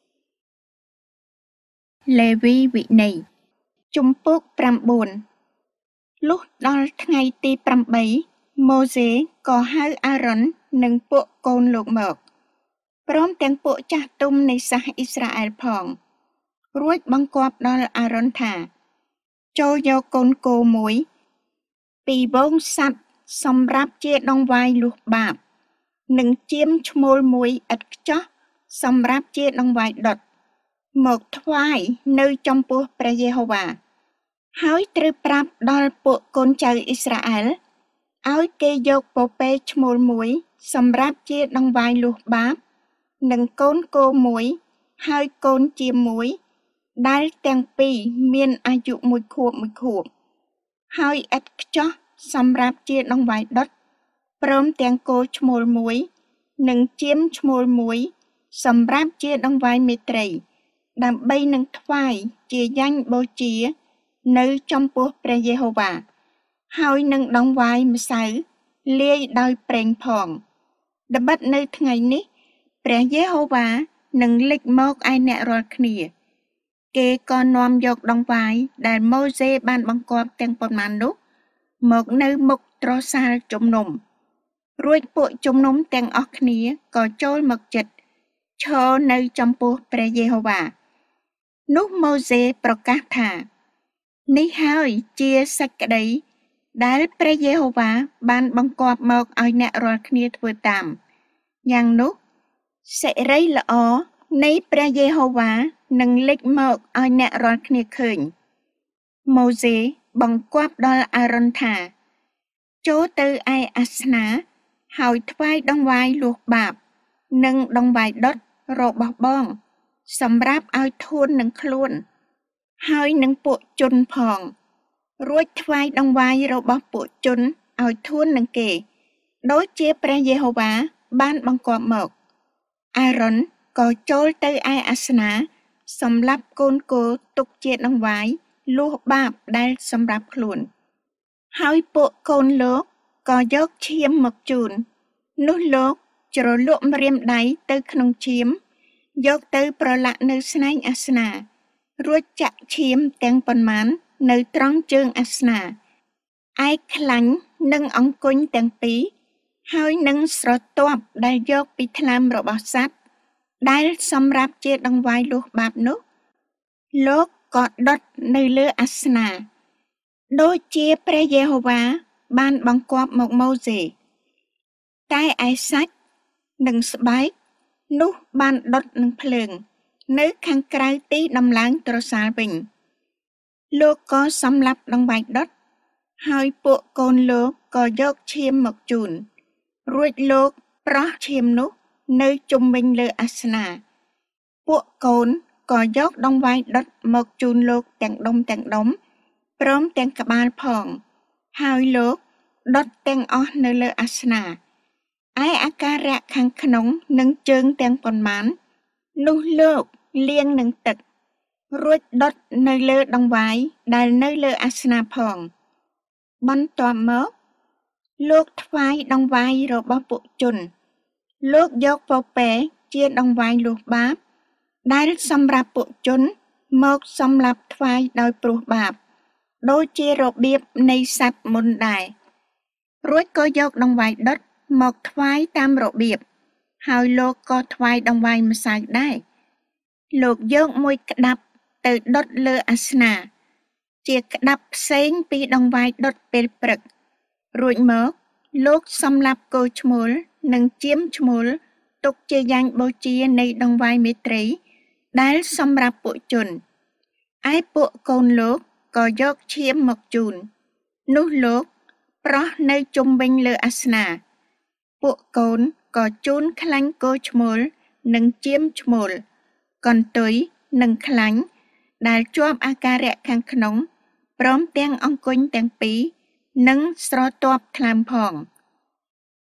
លេវីវិន័យជំពូកប្រាំបួនលុះដល់ថ្ងៃទីប្រាំបីម៉ូសេក៏ហៅអារ៉ុននិងពួកកូនលោកមកព្រមទាំងពួកចាស់ទុំនៃសាសអ៊ីស្រាអែលផងរួចបង្គាប់ដល់អារ៉ុនថាចូលយកកូនគោមួយពីវងសត្វសម្រាប់ជាដងវាយលុះបាបនិងជាមឈ្មោលមួយឥតខ្ចោះសម្រាប់ជាដងវាយដុតមកថ្វាយនៅចំពោះព្រះយេហូវ៉ាហើយត្រូវប្រាប់ដល់ពួកកូនចៅអ៊ីស្រាអែលឲ្យគេយកពពែឈ្មោលមួយសម្រាប់ជាដងវាយលុះបាបនិងកូនគោមួយហើយកូនជាមួយដែលទាំងពីរមានអាយុមួយខួបមួយខួបហើយឥតខ្ចោះសម្រាប់ជាដងវាយដុតព្រមទាំងគោឈ្មោលមួយនិងជាមឈ្មោលមួយសម្រាប់ជាដងវាយមេត្រីដើម្បីនឹងថ្វាយជាយ៉ាញ់បូជានៅចំពោះព្រះយេហូវ៉ាហើយនឹងដងវាយម្សៅលាយដោយប្រេងផងត្បិតនៅថ្ងៃនេះព្រះយេហូវ៉ានឹងលេចមកឯអ្នករាល់គ្នាគេក៏នាំយកដងវាយដែលម៉ូសេបានបង្គាប់ទាំងប៉ុន្មាននោះមកនៅមុខត្រសាលជំនុំរួចពួកជំនុំទាំងអស់គ្នាក៏ចូលមកជិតឈរនៅចំពោះព្រះយេហូវ៉ានោះម៉ូសេប្រកាសថានេះហើយជាសេចក្តីដែលព្រះយេហូវ៉ាបានបង្គាប់មកឲ្យអ្នករាល់គ្នាធ្វើតាមយ៉ាងនោះសិរីល្អនៃព្រះយេហូវ៉ានឹងលេចមកឲ្យអ្នករាល់គ្នាឃើញម៉ូសេបង្គាប់ដល់អារ៉ុនថាចូលទៅឯអាសនាហើយថ្វាយដងវាយលួសបាបនិងដងវាយដុតរបស់បងសម្រាប់ឲ្យធួននឹងខ្លួនហើយនឹងពួកជនផងរួចថ្វាយដងវាយរបស់ពួកជនឲ្យធួននឹងគេដូចជាព្រះយេហូវ៉ាបានបង្គាប់មកអារ៉ុនក៏ចូលទៅឯអាសនាសម្រាប់កូនគោទុកជាដងវាយលួសបាបដែលសម្រាប់ខ្លួនហើយពួកកូនលោកក៏យកឈាមមកជូននោះលោកជ្រលក់ម្រាមដៃទៅក្នុងឈាមយកទៅប្រឡាក់នៅស្នែងអាសនារួចចាក់ឈាមទាំងប៉ុន្មាននៅត្រង់ជើងអាសនាឯខ្លាញ់និងអង្គញ់ទាំងពីរហើយនឹងស្រទាប់ដែលយកពីថ្លើមរបស់សត្វដែលសម្រាប់ជាដងវាយលួសបាបនោះលោកក៏ដុតនៅលើអាសនាដូចជាព្រះយេហូវ៉ាបានបង្គាប់មកម៉ូសេតែឯសាច់និងស្បែកនោះបានដុតនឹងភ្លើងនៅខាងក្រៅទីដំឡើងត្រសាលវិញលោកក៏សម្លាប់ដងវាយដុតហើយពួកកូនលោកក៏យកឈាមមកជូនរួចលោកប្រោះឈាមនោះនៅជុំវិញលើអាសនាពួកកូនក៏យកដងវាយដុតមកជូនលោកទាំងដុំទាំងដុំព្រមទាំងក្បាលផងហើយលោកដុតទាំងអស់នៅលើអាសនាឯអាការៈខាងក្នុងនិងជើងទាំងប៉ុន្មាននោះលោកលាងនឹងទឹករួចដុតនៅលើដងវាយដែលនៅលើអាសនាផងបន្ទាប់មកលោកថ្វាយដងវាយរបស់ពួកជនលោកយកពពែជាដងវាយលួសបាបដែលសម្រាប់ពួកជនមកសម្លាប់ថ្វាយដោយព្រោះបាបដូចជារបៀបនៃសត្វមុនដែររួចក៏យកដងវាយដុតមកថ្វាយតាមរបៀបហើយលោកក៏ថ្វាយដងវាយម្សៅដែរលោកយកមួយក្តាប់ទៅដុតលើអាសនាជាក្តាប់ផ្សេងពីដងវាយដុតពេលព្រឹករួចមកលោកសម្លាប់គោឈ្មោលនិងជាមឈ្មោលទុកជាយ៉ាញ់បូជានៃដងវាយមេត្រីដែលសម្រាប់ពួកជនឯពួកកូនលោកក៏យកឈាមមកជូននោះលោកប្រោះនៅជុំវិញលើអាសនាពួកកូនក៏ជូនខ្លាញ់គោឈ្មោលនិងជាមឈ្មោលកន្ទុយនិងខ្លាញ់ដែលជាប់អាការៈខាងក្នុងព្រមទាំងអង្គញ់ទាំងពីរនិងស្រទាប់ថ្លើមផង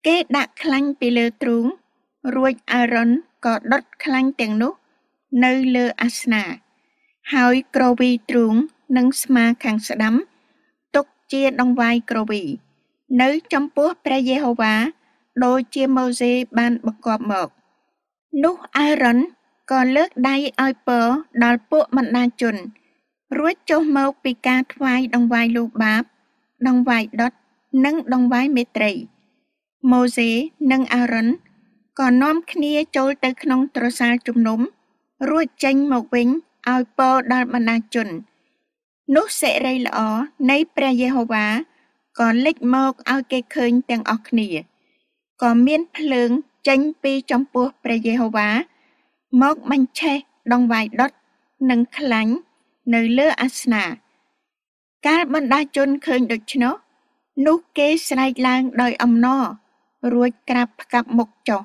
គេដាក់ខ្លាញ់ពីលើទ្រូងរួចអារ៉ុនក៏ដុតខ្លាញ់ទាំងនោះនៅលើអាសនាហើយក្រវីទ្រូងនិងស្មាខាងស្ដាំទុកជាដង្វាយក្រវីនៅចំពោះព្រះយេហូវ៉ាដូចជាម៉ូសេបានបង្គាប់មកនោះអារ៉ុនក៏លើកដៃឲ្យពរដល់ពួកបណ្ដាជនរួចចុះមកពីការថ្វាយដង្វាយលូបាបដង្វាយដុតនិងដង្វាយមេត្រីម៉ូសេនិងអារ៉ុនក៏នាំគ្នាចូលទៅក្នុងទ្រសាលជំនុំរួចចេញមកវិញឲ្យពរដល់បណ្ដាជននោះសិរីល្អនៃព្រះយេហូវ៉ាក៏លេចមកឲ្យគេឃើញទាំងអស់គ្នាក៏មានភ្លើងចេញពីចំពោះព្រះយេហូវ៉ាមកបញ្ឆេះដង្វាយដុតនិងខ្លាញ់នៅលើអាសនាកាលបណ្ដាជនឃើញដូច្នោះនោះគេស្រែកឡើងដោយអំណររួចក្រាបផ្កាប់មុខចុះ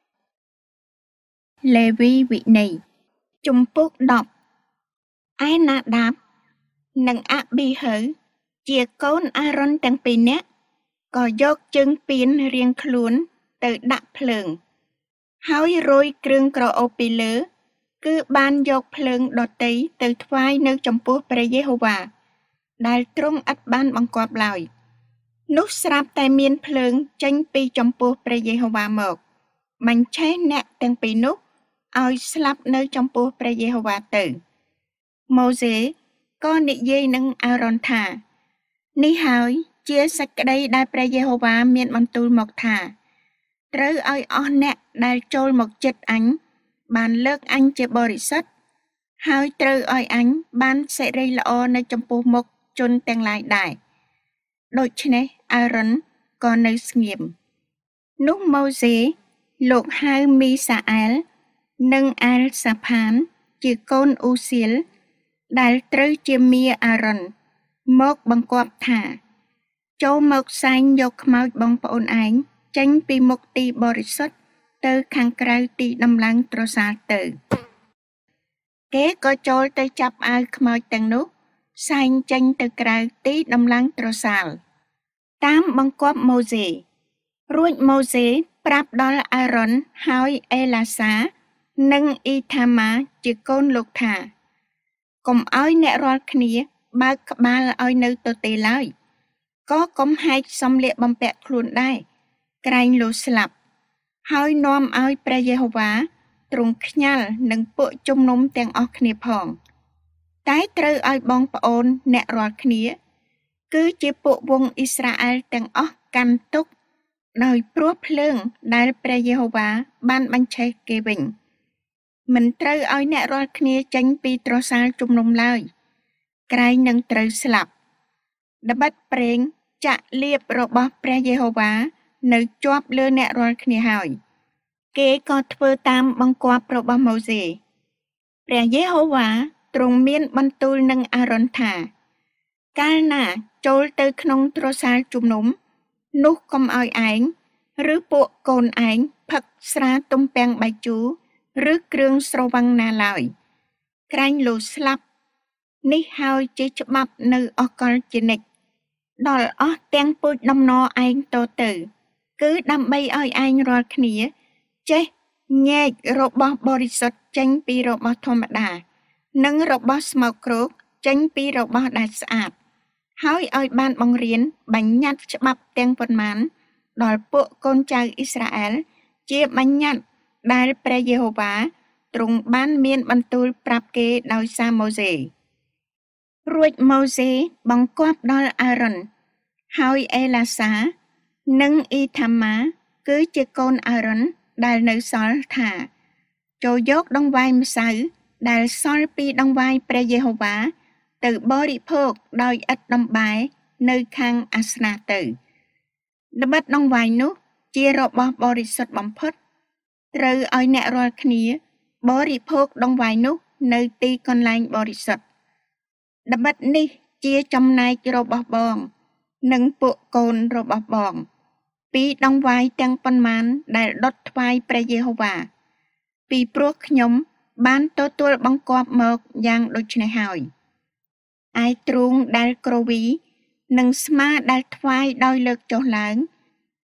លេវីវិន័យជំពូកដប់ឯណាដាបនិងអាប៊ីហឺជាកូនអារ៉ុនទាំងពីរនាក់ក៏យកជើងពៀនរៀងខ្លួនទៅដាក់ភ្លើងហើយរោយគ្រឿងក្រអូបពីលើគឺបានយកភ្លើងដតីទៅថ្វាយនៅចំពោះព្រះយេហូវ៉ាដែលទ្រង់ឥតបានបង្គាប់ឡើយនោះស្រាប់តែមានភ្លើងចេញពីចំពោះព្រះយេហូវ៉ាមកបញ្ឆេះអ្នកទាំងពីរនោះឲ្យស្លាប់នៅចំពោះព្រះយេហូវ៉ាទៅម៉ូសេក៏និយាយនឹងអារ៉ុនថានេះហើយជាសេចក្តីដែលព្រះយេហូវ៉ាមានបន្ទូលមកថាត្រូវឲ្យអស់អ្នកដែលចូលមកជិតអញបានលើកអញជាបរិសុទ្ធហើយត្រូវឲ្យអញបានសិរីល្អនៅចំពោះមុខជនទាំងឡាយដែរដូច្នេះអារ៉ុនក៏នៅស្ងៀមនោះម៉ូសេលោកហៅមីសាអែលនិងអាលសាផានជាកូនអ៊ូសៀលដែលត្រូវជាមាអារ៉ុនមកបង្គាប់ថាចូលមកសែងយកខ្មោចបងប្អូនឯងចេញពីមុខទីបរិសុទ្ធទៅខាងក្រៅទីដំឡើងទ្រសាលទៅគេក៏ចូលទៅចាប់អាវខ្មោចទាំងនោះសែងចេញទៅក្រៅទីដំឡើងទ្រសាលតាមបង្គាប់ម៉ូសេរួចម៉ូសេប្រាប់ដល់អារ៉ុនហើយអេឡាសានិងអ៊ីថាម៉ាជាកូនលោកថាកុំឲ្យអ្នករាល់គ្នាបើកក្បាលឲ្យនៅទទេឡើយក៏កុំហែកសំលៀកបំពាក់ខ្លួនដែរក្រែងលោស្លាប់ហើយនាំឲ្យព្រះយេហូវ៉ាទ្រង់ខ្ញាល់នឹងពួកជំនុំទាំងអស់គ្នាផងតែត្រូវឲ្យបងប្អូនអ្នករាល់គ្នាគឺជាពួកវង្សអ៊ីស្រាអែលទាំងអស់កាន់ទុក្ខដោយព្រោះភ្លើងដែលព្រះយេហូវ៉ាបានបញ្ឆេះគេវិញមិនត្រូវឲ្យអ្នករាល់គ្នាចេញពីទ្រសាលជំនុំឡើយក្រែងនឹងត្រូវស្លាប់ត្បិតប្រេងចាក់លៀបរបស់ព្រះយេហូវ៉ានៅជាប់លើអ្នករាល់គ្នាហើយគេក៏ធ្វើតាមបង្គាប់របស់ម៉ូសេព្រះយេហូវ៉ាទ្រង់មានបន្ទូលនឹងអារ៉ុនថាកាលណាចូលទៅក្នុងទ្រសាលជំនុំនោះកុំឲ្យឯងឬពួកកូនឯងផឹកស្រាទំពាំងបាយជូរឬគ្រឿងស្រវឹងណាឡើយក្រែងលោស្លាប់នេះហើយជាច្បាប់នៅអកលជានិច្ចដល់អស់ទាំងពូជដំណឯងតទៅគឺដើម្បីឲ្យឯងរាល់គ្នាចេះញែករបស់បរិសុទ្ធចេញពីរបស់ធម្មតានិងរបស់ស្មោកគ្រោកចេញពីរបស់ដែលស្អាតហើយឲ្យបានបង្រៀនបញ្ញត្តិច្បាប់ទាំងប៉ុន្មានដល់ពួកកូនចៅអ៊ីស្រាអែលជាបញ្ញត្តិដែលព្រះយេហូវ៉ាទ្រង់បានមានបន្ទូលប្រាប់គេដោយសារម៉ូសេរួចម៉ូសេបង្គាប់ដល់អារ៉ុនហើយអេឡាសានិងអ៊ីថាម៉ាគឺជាកូនអារ៉ុនដែលនៅសល់ថាចូលយកដង្វាយម្សៅដែលសល់ពីដង្វាយព្រះយេហូវ៉ាទៅបរិភោគដោយឥតដំបែនៅខាងអាសនាទៅត្បិតដង្វាយនោះជារបស់បរិសុទ្ធបំផុតត្រូវឲ្យអ្នករាល់គ្នាបរិភោគដង្វាយនោះនៅទីកន្លែងបរិសុទ្ធត្បិតនេះជាចំណែករបស់បងនិងពួកកូនរបស់បងពីដង្វាយទាំងប៉ុន្មានដែលដុតថ្វាយព្រះយេហូវ៉ាពីព្រោះខ្ញុំបានទទួលបង្គាប់មកយ៉ាងដូចនេះហើយឯទ្រូងដែលគ្រវីនិងស្មាដែលថ្វាយដោយលើកចុះឡើង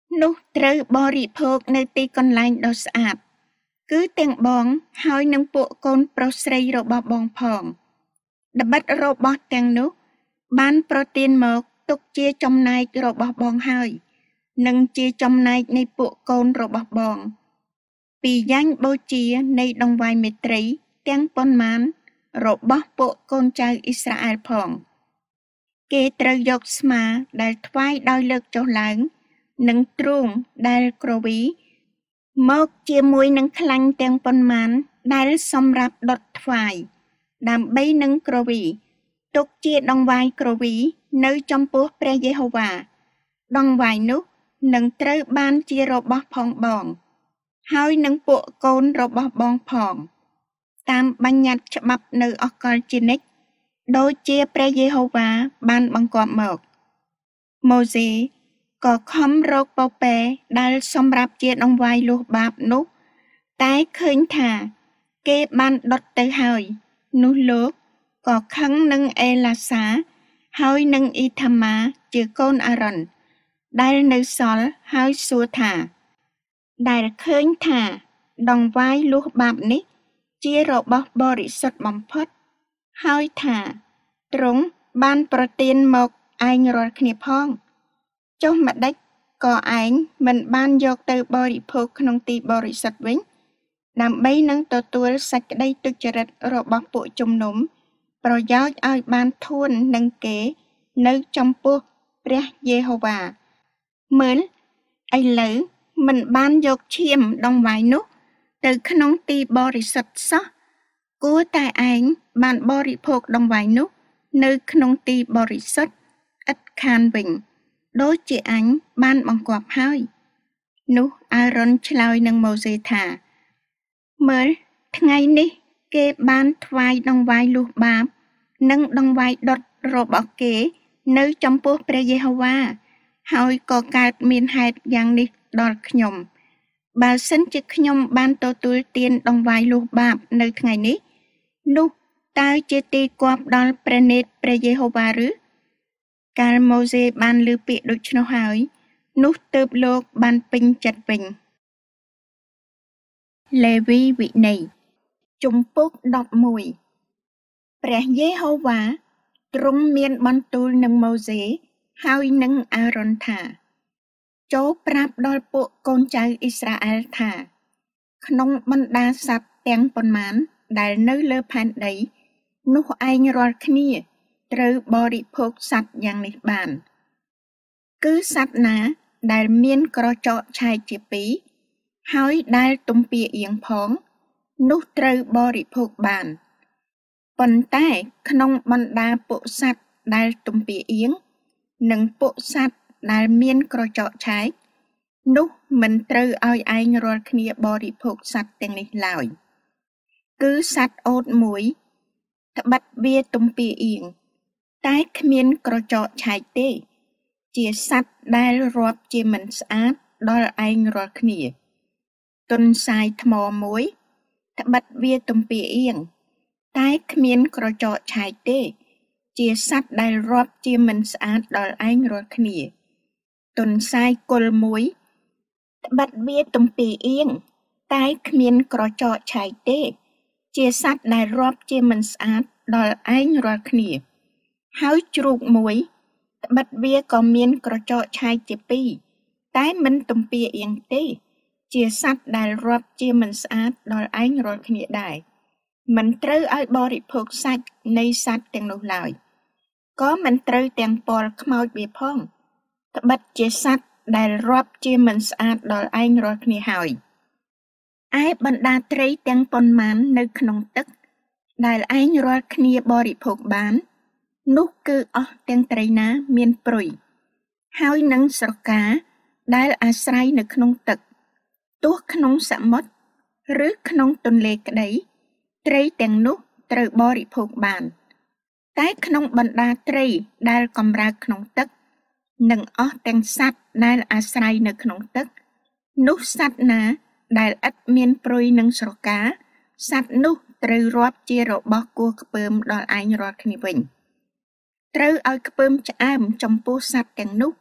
នោះត្រូវបរិភោគនៅទីកន្លែងដ៏ស្អាតគឺទាំងបងហើយនឹងពួកកូនប្រុសស្រីរបស់បងផងត្បិតរបស់ទាំងនោះបានប្រទានមកទុកជាចំណែករបស់បងហើយនិងជាចំណែកនៃពួកកូនរបស់បងពីយ៉ាញ់បូជានៃដង្វាយមេត្រីទាំងប៉ុន្មានរបស់ពួកកូនចៅអ៊ីស្រាអែលផងគេត្រូវយកស្មាដែលថ្វាយដោយលើកចុះឡើងនិងទ្រូងដែលក្រវីមកជាមួយនឹងខ្លាញ់ទាំងប៉ុន្មានដែលសម្រាប់ដុតថ្វាយដើម្បីនឹងក្រវីទុកជាដង្វាយក្រវីនៅចំពោះព្រះយេហូវ៉ាដង្វាយនោះនឹងត្រូវបានជារបស់ផងបងហើយនឹងពួកកូនរបស់បងផងតាមបញ្ញត្តិច្បាប់នៅអកលជានិច្ចដូចជាព្រះយេហូវ៉ាបានបង្គាប់មកម៉ូសេក៏ខំរកពពែដែលសម្រាប់ជាដង្វាយលុះបាបនោះតែឃើញថាគេបានដុតទៅហើយនោះលោកក៏ខឹងនឹងអេឡាសាហើយនឹងអ៊ីថាម៉ាជាកូនអារ៉ុនដែលនៅសល់ហើយសួរថាដែលឃើញថាដង្វាយលុះបាបនេះជារបស់បរិសុទ្ធបំផុតហើយថាទ្រង់បានប្រទានមកឯងរាល់គ្នាផងចុះម្ដេចក៏ឯងមិនបានយកទៅបរិភោគក្នុងទីបរិសុទ្ធវិញដើម្បីនឹងទទួលសេចក្តីទុច្ចរិតរបស់ពួកជំនុំប្រយោជន៍ឲ្យបានធួននឹងគេនៅចំពោះព្រះយេហូវ៉ាមើលឥឡូវមិនបានយកឈាមដង្វាយនោះទៅក្នុងទីបរិសុទ្ធសោះគួរតែឯងបានបរិភោគដង្វាយនោះនៅក្នុងទីបរិសុទ្ធឥតខានវិញដូចជាអញបានបង្គាប់ហើយនោះអារ៉ុនឆ្លើយនឹងម៉ូសេថាមើលថ្ងៃនេះគេបានថ្វាយដង្វាយលុះបាបនិងដង្វាយដុតរបស់គេនៅចំពោះព្រះយេហូវ៉ាហើយក៏កើតមានហេតុយ៉ាងនេះដល់ខ្ញុំបើសិនជាខ្ញុំបានទទួលទានដង្វាយលុះបាបនៅថ្ងៃនេះនោះតើជាទីគប់ដល់ព្រះនេតព្រះយេហូវ៉ាឬកាលម៉ូសេបានលើពាក្យដូច្នោះហើយនោះទើបលោកបានពេញចិត្តវិញលេវីវិន័យជំពូកដប់មួយព្រះយេហូវ៉ាទ្រង់មានបន្ទូលនឹងម៉ូសេហើយនឹងអារ៉ុនថាចូលប្រាប់ដល់ពួកកូនចៅអ៊ីស្រាអែលថាក្នុងបណ្ដាសត្វទាំងប៉ុន្មានដែលនៅលើផែនដីនោះឯងរាល់គ្នាត្រូវបរិភោគសត្វយ៉ាងនេះបានគឺសត្វណាដែលមានក្រចកឆែកជាពីរហើយដែលទំពាអៀងផងនោះត្រូវបរិភោគបានប៉ុន្តែក្នុងបណ្ដាពួកសត្វដែលទំពាអៀងនិងពួកសត្វដែលមានក្រចកឆែកនោះមិនត្រូវឲ្យឯងរាល់គ្នាបរិភោគសត្វទាំងនេះឡើយគឺសត្វអូតមួយត្បិតវាទំពាអៀងតែគ្មានក្រចកឆែកទេជាសត្វដែលរាប់ជាមិនស្អាតដល់ឯងរាល់គ្នាទុនសាយថ្មមួយត្បិតវាទំពាអៀងតែគ្មានក្រចកឆែកទេជាសត្វដែលរាប់ជាមិនស្អាតដល់ឯងរាល់គ្នាទុនសាយគល់មួយត្បិតវាទំពាអៀងតែគ្មានក្រចកឆែកទេជាសត្វដែលរាប់ជាមិនស្អាតដល់ឯងរាល់គ្នាហើយជ្រូកមួយត្បិតវាក៏មានក្រចកឆែកជាពីរតែមិនទំពាអៀងទេជាសត្វដែលរាប់ជាមិនស្អាតដល់ឯងរាល់គ្នាដែរមិនត្រូវឲ្យបរិភោគសាច់នៃសត្វទាំងនោះឡើយក៏មិនត្រូវទាំងពលខ្មោចវាផងត្បិតជាសត្វដែលរាប់ជាមិនស្អាតដល់ឯងរាល់គ្នាហើយឯបណ្ដាត្រីទាំងប៉ុន្មាននៅក្នុងទឹកដែលឯងរាល់គ្នាបរិភោគបាននោះគឺអស់ទាំងត្រីណាមានព្រុយហើយនឹងស្រកាដែលអាស្រ័យនៅក្នុងទឹកទោះក្នុងសមុទ្រឬក្នុងទន្លេក្តីត្រីទាំងនោះត្រូវបរិភោគបានតែក្នុងបណ្ដាត្រីដែលកម្រើកក្នុងទឹកនិងអស់ទាំងសត្វដែលអាស្រ័យនៅក្នុងទឹកនោះសត្វណាដែលឥតមានព្រុយនឹងស្រកាសត្វនោះត្រូវរាប់ជារបស់គួរខ្ពើមដល់ឯងរាល់គ្នាវិញត្រូវឲ្យខ្ពើមឆ្អើមចំពោះសត្វទាំងនោះ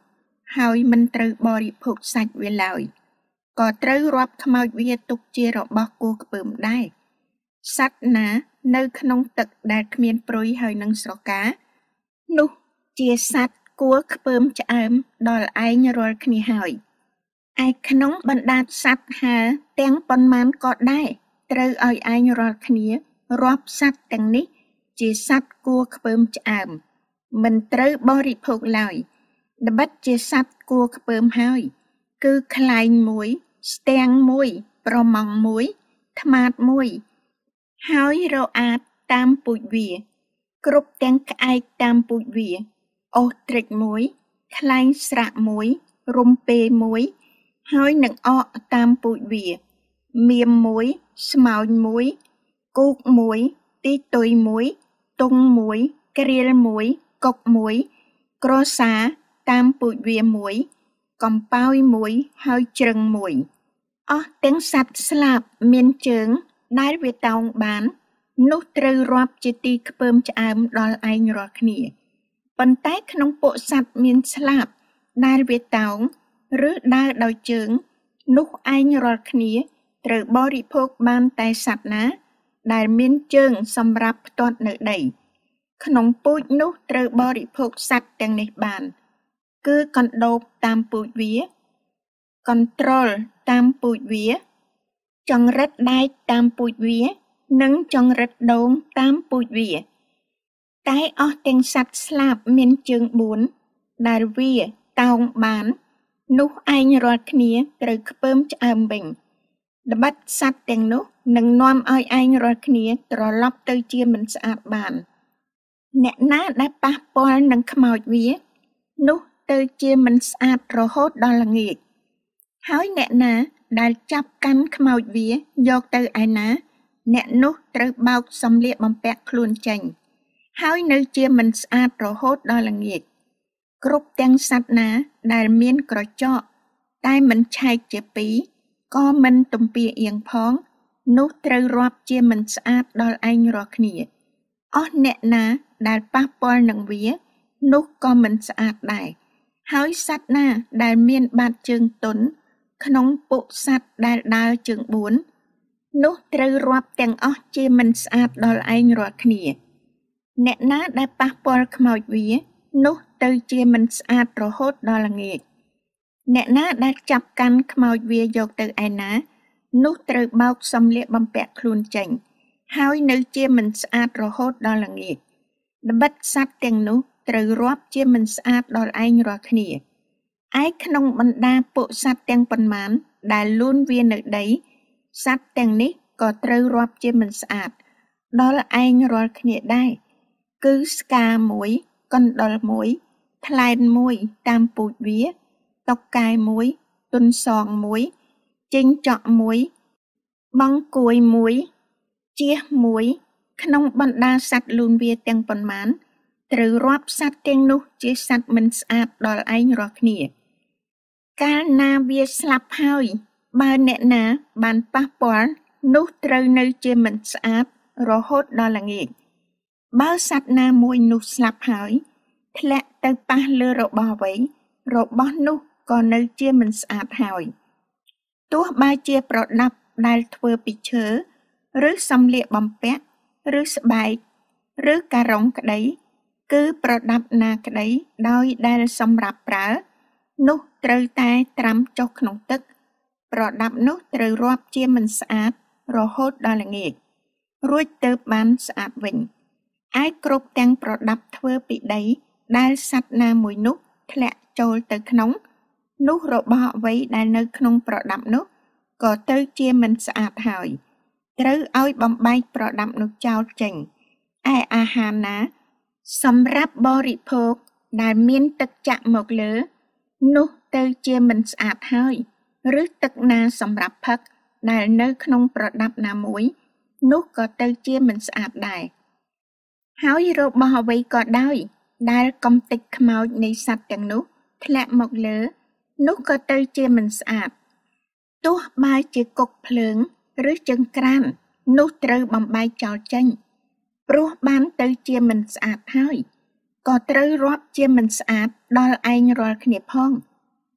ហើយមិនត្រូវបរិភោគសាច់វាឡើយក៏ត្រូវរាប់ខ្មោចវាទុកជារបស់គួរខ្ពើមដែរសត្វណានៅក្នុងទឹកដែលគ្មានព្រុយហើយនឹងស្រកានោះជាសត្វគួរខ្ពើមឆ្អើមដល់ឯងរាល់គ្នាហើយឯក្នុងបណ្ដាសត្វហើរទាំងប៉ុន្មានក៏ដែរត្រូវឲ្យឯងរាល់គ្នារាប់សត្វទាំងនេះជាសត្វគួរខ្ពើមឆ្អើមមិនត្រូវបរិភោគឡើយត្បិតជាសត្វគួរខ្ពើមហើយគឺខ្លែងមួយស្ទាំងមួយប្រម៉ង់មួយថ្មាតមួយហើយរអាតតាមពូជវាគ្រប់ទាំងក្អែកតាមពូជវាអូសត្រិចមួយខ្លែងស្រៈមួយរំពេមួយហើយនឹងអកតាមពូជវាមៀមមួយស្មោញមួយគូកមួយទីទុយមួយទុងមួយក្រៀលមួយកុកមួយក្រសាតាមពូជវាមួយកំប៉ោយមួយហើយជ្រឹងមួយអស់ទាំងសត្វស្លាបមានជើងដែលវាតោងបាននោះត្រូវរាប់ជាទីខ្ពើមឆ្អើមដល់ឯងរាល់គ្នាប៉ុន្តែក្នុងពួកសត្វមានស្លាបដែលវាតោងឬដើរដោយជើងនោះឯងរាល់គ្នាត្រូវបរិភោគបានតែសត្វណាដែលមានជើងសម្រាប់ផ្ទាត់នៅដីក្នុងពូជនោះត្រូវបរិភោគសត្វទាំងនេះបានគឺកណ្ដូបតាមពូជវាកន្ត្រុលតាមពូជវាចង្រិតដែកតាមពូជវានិងចង្រិតដូងតាមពូជវាតែអស់ទាំងសត្វស្លាបមានជើងបួនដែលវាតោងបាននោះឯងរាល់គ្នាត្រូវខ្ពើមឆ្អើមវិញត្បិតសត្វទាំងនោះនឹងនាំឲ្យឯងរាល់គ្នាត្រឡប់ទៅជាមិនស្អាតបានអ្នកណាដែលប៉ះពាល់នឹងខ្មោចវានោះទៅជាមិនស្អាតរហូតដល់ល្ងាចហើយអ្នកណាដែលចាប់កាន់ខ្មោចវាយកទៅឯណាអ្នកនោះត្រូវបោកសម្លៀកបំពាក់ខ្លួនចេញហើយនៅជាមិនស្អាតរហូតដល់ល្ងាចគ្រប់ទាំងសត្វណាដែលមានក្រចកតែមិនឆែកជាពីរក៏មិនទំពាអៀងផងនោះត្រូវរាប់ជាមិនស្អាតដល់ឯងរាល់គ្នាអស់អ្នកណាដែលប៉ះពាល់នឹងវានោះក៏មិនស្អាតដែរហើយសត្វណាដែលមានបាតជើងទន់ក្នុងពួកសត្វដែលដើរជើងបួននោះត្រូវរាប់ទាំងអស់ជាមិនស្អាតដល់ឯងរាល់គ្នាអ្នកណាដែលប៉ះពាល់ខ្មោចវានោះទៅជាមិនស្អាតរហូតដល់ល្ងាចអ្នកណាដែលចាប់កាន់ខ្មោចវាយកទៅឯណានោះត្រូវបោកសម្លៀកបំពាក់ខ្លួនចេញហើយនៅជាមិនស្អាតរហូតដល់ល្ងាចត្បិតសត្វទាំងនោះត្រូវរាប់ជាមិនស្អាតដល់ឯងរាល់គ្នាឯក្នុងបណ្ដាពួកសត្វទាំងប៉ុន្មានដែលលូនវានៅដីសត្វទាំងនេះក៏ត្រូវរាប់ជាមិនស្អាតដល់ឯងរាល់គ្នាដែរគឺស្កាមួយកណ្ដុរមួយថ្លែនមួយតាមពូជវាតុកកែមួយទុនសងមួយចេញចក់មួយបង់គួយមួយជៀសមួយក្នុងបណ្ដាសត្វលូនវាទាំងប៉ុន្មានត្រូវរាប់សត្វទាំងនោះជាសត្វមិនស្អាតដល់ឯងរាល់គ្នាកាលណាវាស្លាប់ហើយបើអ្នកណាបានប៉ះពាល់នោះត្រូវនៅជាមិនស្អាតរហូតដល់ល្ងាចបើសត្វណាមួយនោះស្លាប់ហើយធ្លាក់ទៅប៉ះលើរបស់អ្វីរបស់នោះក៏នៅជាមិនស្អាតហើយទោះបើជាប្រដាប់ដែលធ្វើពីឈើឬសម្លៀកបំពាក់ឬស្បែកឬការុងក្តីគឺប្រដាប់ណាក្តីដោយដែលសម្រាប់ប្រើនោះត្រូវតែត្រាំចុះក្នុងទឹកប្រដាប់នោះត្រូវរាប់ជាមិនស្អាតរហូតដល់ល្ងាចរួចទើបបានស្អាតវិញឯគ្រប់ទាំងប្រដាប់ធ្វើពីដីដែលសត្វណាមួយនោះធ្លាក់ចូលទៅក្នុងនោះរបស់អ្វីដែលនៅក្នុងប្រដាប់នោះក៏ទៅជាមិនស្អាតហើយត្រូវឲ្យបំបែកប្រដាប់នោះចោលចេញឯអាហារណាសម្រាប់បរិភោគដែលមានទឹកចាក់មកលើនោះទៅជាមិនស្អាតហើយឬទឹកណាសម្រាប់ផឹកដែលនៅក្នុងប្រដាប់ណាមួយនោះក៏ទៅជាមិនស្អាតដែរហើយរបស់អ្វីក៏ដោយដែលកំទេចខ្មោចនៃសត្វទាំងនោះធ្លាក់មកលើនោះក៏ទៅជាមិនស្អាតទោះបើជាកុកភ្លើងឬចង្ក្រាននោះត្រូវបំបែកចោលចេញព្រោះបានទៅជាមិនស្អាតហើយក៏ត្រូវរាប់ជាមិនស្អាតដល់ឯងរាល់គ្នាផង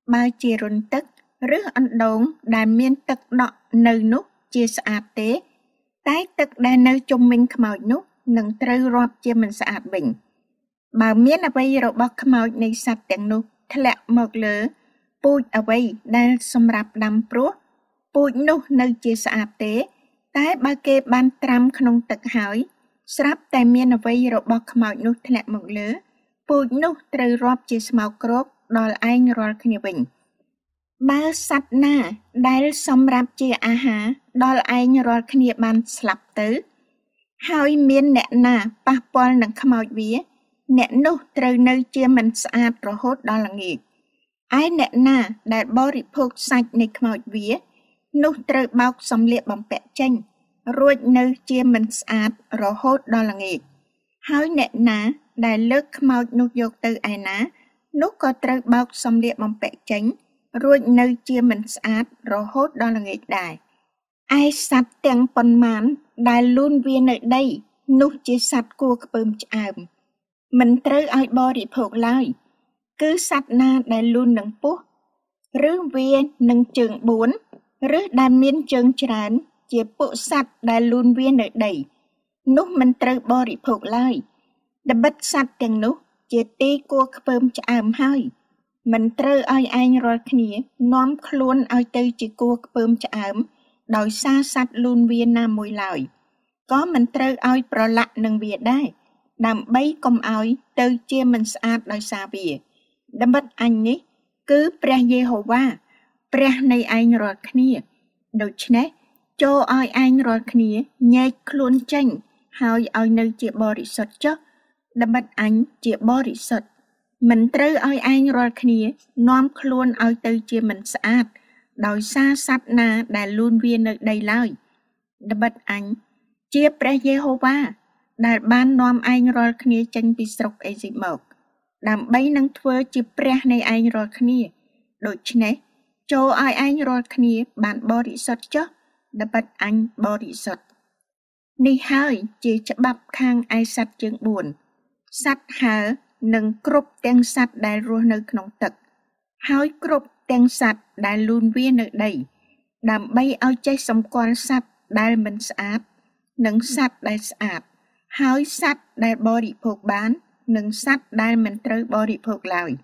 បើជារន្ធទឹកឬអណ្ដូងដែលមានទឹកដក់នៅនោះជាស្អាតទេតែទឹកដែលនៅជុំវិញខ្មោចនោះនឹងត្រូវរាប់ជាមិនស្អាតវិញបើមានអ្វីរបស់ខ្មោចនៃសត្វទាំងនោះធ្លាក់មកលើពូជអ្វីដែលសម្រាប់ដាំព្រោះពូជនោះនៅជាស្អាតទេតែបើគេបានត្រាំក្នុងទឹកហើយស្រាប់តែមានអ្វីរបស់ខ្មោចនោះធ្លាក់មកលើពូជនោះត្រូវរាប់ជាស្មោកគ្រកដល់ឯងរាល់គ្នាវិញបើសត្វណាដែលសម្រាប់ជាអាហារដល់ឯងរាល់គ្នាបានស្លាប់ទៅហើយមានអ្នកណាប៉ះពាល់នឹងខ្មោចវាអ្នកនោះត្រូវនៅជាមិនស្អាតរហូតដល់ល្ងាចឯអ្នកណាដែលបរិភោគសាច់នៃខ្មោចវានោះត្រូវបោកសម្លៀកបំពាក់ចេញរួចនៅជាមិនស្អាតរហូតដល់ល្ងាចហើយអ្នកណាដែលលើកខ្មោចនោះយកទៅឯណានោះក៏ត្រូវបោកសម្លៀកបំពាក់ចេញរួចនៅជាមិនស្អាតរហូតដល់ល្ងាចដែរឯសត្វទាំងប៉ុន្មានដែលលូនវានៅដីនោះជាសត្វគួរខ្ពើមឆ្អើមមិនត្រូវឲ្យបរិភោគឡើយគឺសត្វណាដែលលូននឹងពោះឬវានឹងជើងបួនឬដែលមានជើងច្រើនជាពួកសត្វដែលលូនវានៅដីនោះមិនត្រូវបរិភោគឡើយត្បិតសត្វទាំងនោះជាទីគួរខ្ពើមឆ្អើមហើយមិនត្រូវឲ្យឯងរាល់គ្នានាំខ្លួនឲ្យទៅជាគួរខ្ពើមឆ្អើមដោយសារសត្វលូនវាណាមួយឡើយក៏មិនត្រូវឲ្យប្រឡាក់នឹងវាដែរដើម្បីកុំឲ្យទៅជាមិនស្អាតដោយសារវាត្បិតអញនេះគឺព្រះយេហូវ៉ាព្រះនៃឯងរាល់គ្នាដូច្នេះចូលឲ្យឯងរាល់គ្នាញែកខ្លួនចេញហើយឲ្យនៅជាបរិសុទ្ធចុះត្បិតអញជាបរិសុទ្ធមិនត្រូវឲ្យឯងរាល់គ្នានាំខ្លួនឲ្យទៅជាមិនស្អាតដោយសារសត្វណាដែលលូនវានៅដីឡើយត្បិតអញជាព្រះយេហូវ៉ាដែលបាននាំឯងរាល់គ្នាចេញពីស្រុកអេស៊ីបមកដើម្បីនឹងធ្វើជាព្រះនៃឯងរាល់គ្នាដូច្នេះចូលឲ្យឯងរាល់គ្នាបានបរិសុទ្ធចុះត្បិតអញបរិសុទ្ធនេះហើយជាច្បាប់ខាងឯសត្វជើងបួនសត្វហើរនិងគ្រប់ទាំងសត្វដែលរស់នៅក្នុងទឹកហើយគ្រប់ទាំងសត្វដែលលូនវានៅដីដើម្បីឲ្យចេះសម្គាល់សត្វដែលមិនស្អាតនិងសត្វដែលស្អាតហើយសត្វដែលបរិភោគបាននិងសត្វដែលមិនត្រូវបរិភោគឡើយ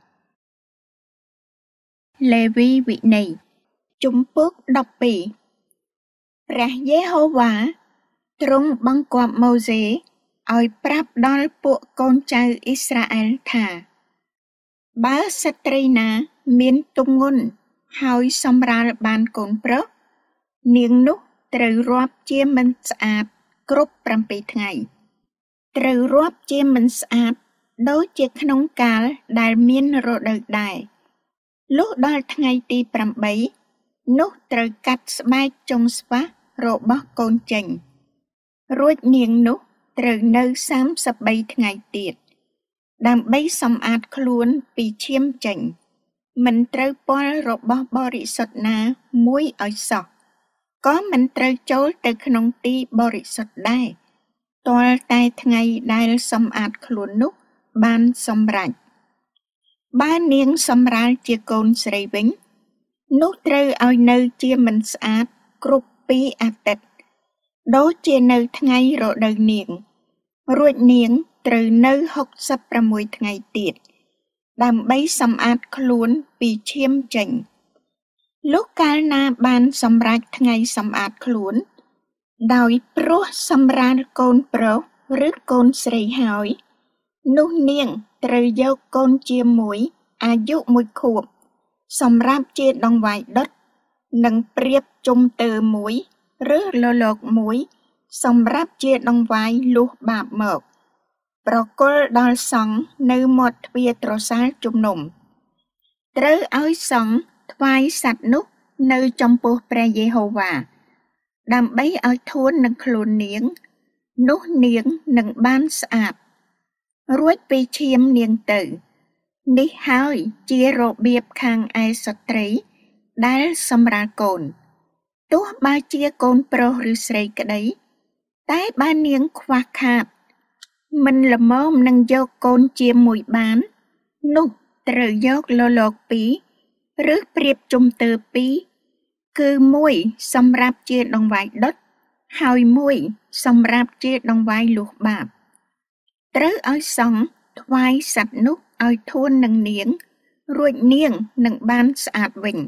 លេវីវិន័យជំពូកដប់ពីរព្រះយេហូវ៉ាទ្រង់បង្គាប់ម៉ូសេឲ្យប្រាប់ដល់ពួកកូនចៅអ៊ីស្រាអែលថាបើស្ត្រីណាមានទម្ងន់ហើយសម្រាលបានកូនប្រុសនាងនោះត្រូវរាប់ជាមិនស្អាតគ្រប់ប្រាំពីរថ្ងៃត្រូវរាប់ជាមិនស្អាតដូចជាក្នុងកាលដែលមានរដូវដែរលុះដល់ថ្ងៃទីប្រាំបីនោះត្រូវកាត់ស្បែកចុងស្វះរបស់កូនចេញរួចនាងនោះត្រូវនៅសាមសិបបីថ្ងៃទៀតដើម្បីសម្អាតខ្លួនពីឈាមចេញមិនត្រូវពាល់របស់បរិសុទ្ធណាមួយឲ្យសោះក៏មិនត្រូវចូលទៅក្នុងទីបរិសុទ្ធដែរទាល់តែថ្ងៃដែលសម្អាតខ្លួននោះបានសម្រេចបើនាងសម្រាលជាកូនស្រីវិញនោះត្រូវឲ្យនៅជាមិនស្អាតគ្រប់ពីរអាទិត្យដូចជានៅថ្ងៃរដូវនាងរួចនាងត្រូវនៅហុកសិបប្រាំមួយថ្ងៃទៀតដើម្បីសម្អាតខ្លួនពីឈាមចេញលុះកាលណាបានសម្រេចថ្ងៃសម្អាតខ្លួនដោយព្រោះសម្រាលកូនប្រុសឬកូនស្រីហើយនោះនាងត្រូវយកកូនជាមួយអាយុមួយខួបសម្រាប់ជាដង្វាយដុតនិងព្រៀបជុំទើមួយឬលលកមួយសម្រាប់ជាដង្វាយលុះបាបមកប្រគល់ដល់សង្ឃនៅមាត់ទ្វារត្រសាលជំនុំត្រូវឲ្យសង្ឃថ្វាយសត្វនោះនៅចំពោះព្រះយេហូវ៉ាដើម្បីឲ្យធួននឹងខ្លួននាងនោះនាងនឹងបានស្អាតរួចពីឈាមនាងទៅនេះហើយជារបៀបខាងឯស្ត្រីដែលសម្រាលកូនទោះបើជាកូនប្រុសឬស្រីក្តីតែបើនាងខ្វះខាតមិនល្មមនឹងយកកូនជាមួយបាននោះត្រូវយកលលកពីរឬប្រៀបជុំទើពីរគឺមួយសម្រាប់ជាដង្វាយដុតហើយមួយសម្រាប់ជាដង្វាយលុះបាបត្រូវឲ្យសង់ថ្វាយសត្វនោះឲ្យធួននឹងនាងរួចនាងនឹងបានស្អាតវិញ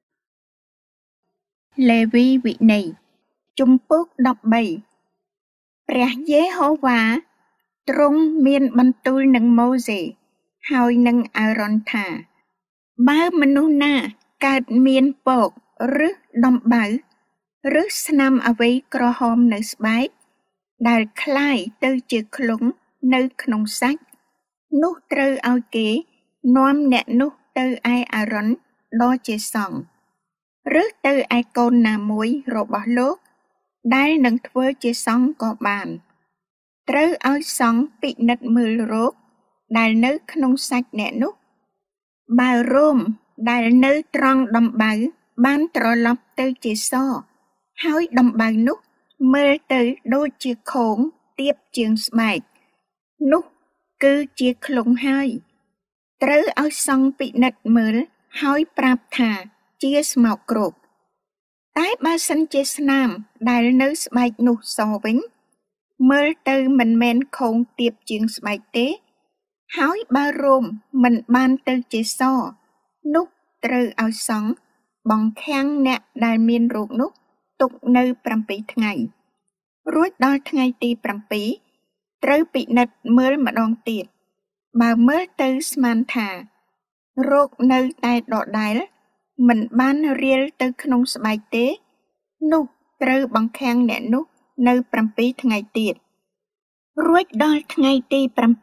លេវីវិន័យជំពូកដប់បីព្រះយេហូវ៉ាទ្រង់មានបន្ទូលនឹងម៉ូសេហើយនឹងអារ៉ុនថាបើមនុស្សណាកើតមានពកឬដំបៅឬស្នាមអ្វីក្រហមនៅស្បែកដែលคล้ายទៅជាក្លុងនៅក្នុងសាច់នោះត្រូវឲ្យគេនាំអ្នកនោះទៅឯអារ៉ុនដ៏ជាសង្ឃឬទៅឯកូនណាមួយរបស់លោកដែលនឹងធ្វើជាសង្ឃក៏បានត្រូវឲ្យសង្ឃពិនិត្យមើលរោគដែលនៅក្នុងសាច់អ្នកនោះបើរោមដែលនៅត្រង់ដំបៅបានត្រឡប់ទៅជាសហើយដំបៅនោះមើលទៅដូចជាខោងទៀបជាងស្បែកនោះគឺជាក្លុងហើយត្រូវឲ្យសង្ឃពិនិត្យមើលហើយប្រាប់ថាជាស្មោកគ្រោកតែបើសិនជាស្នាមដែលនៅស្បែកនោះសវិញមើលទៅមិនមែនខោងទៀបជាងស្បែកទេហើយបើរោមមិនបានទៅជាសនោះត្រូវឲ្យសង្ឃបង្ខាំងអ្នកដែលមានរោគនោះទុកនៅ7ថ្ងៃរួចដល់ថ្ងៃទី7ត្រូវពិនិត្យមើលម្ដងទៀតបើមើលទៅស្មានថារោគនៅតែដដែលមិនបានរៀលទៅក្នុងស្បែកទេនោះត្រូវបង្ខាំងអ្នកនោះនៅ7ថ្ងៃទៀតរួចដល់ថ្ងៃទី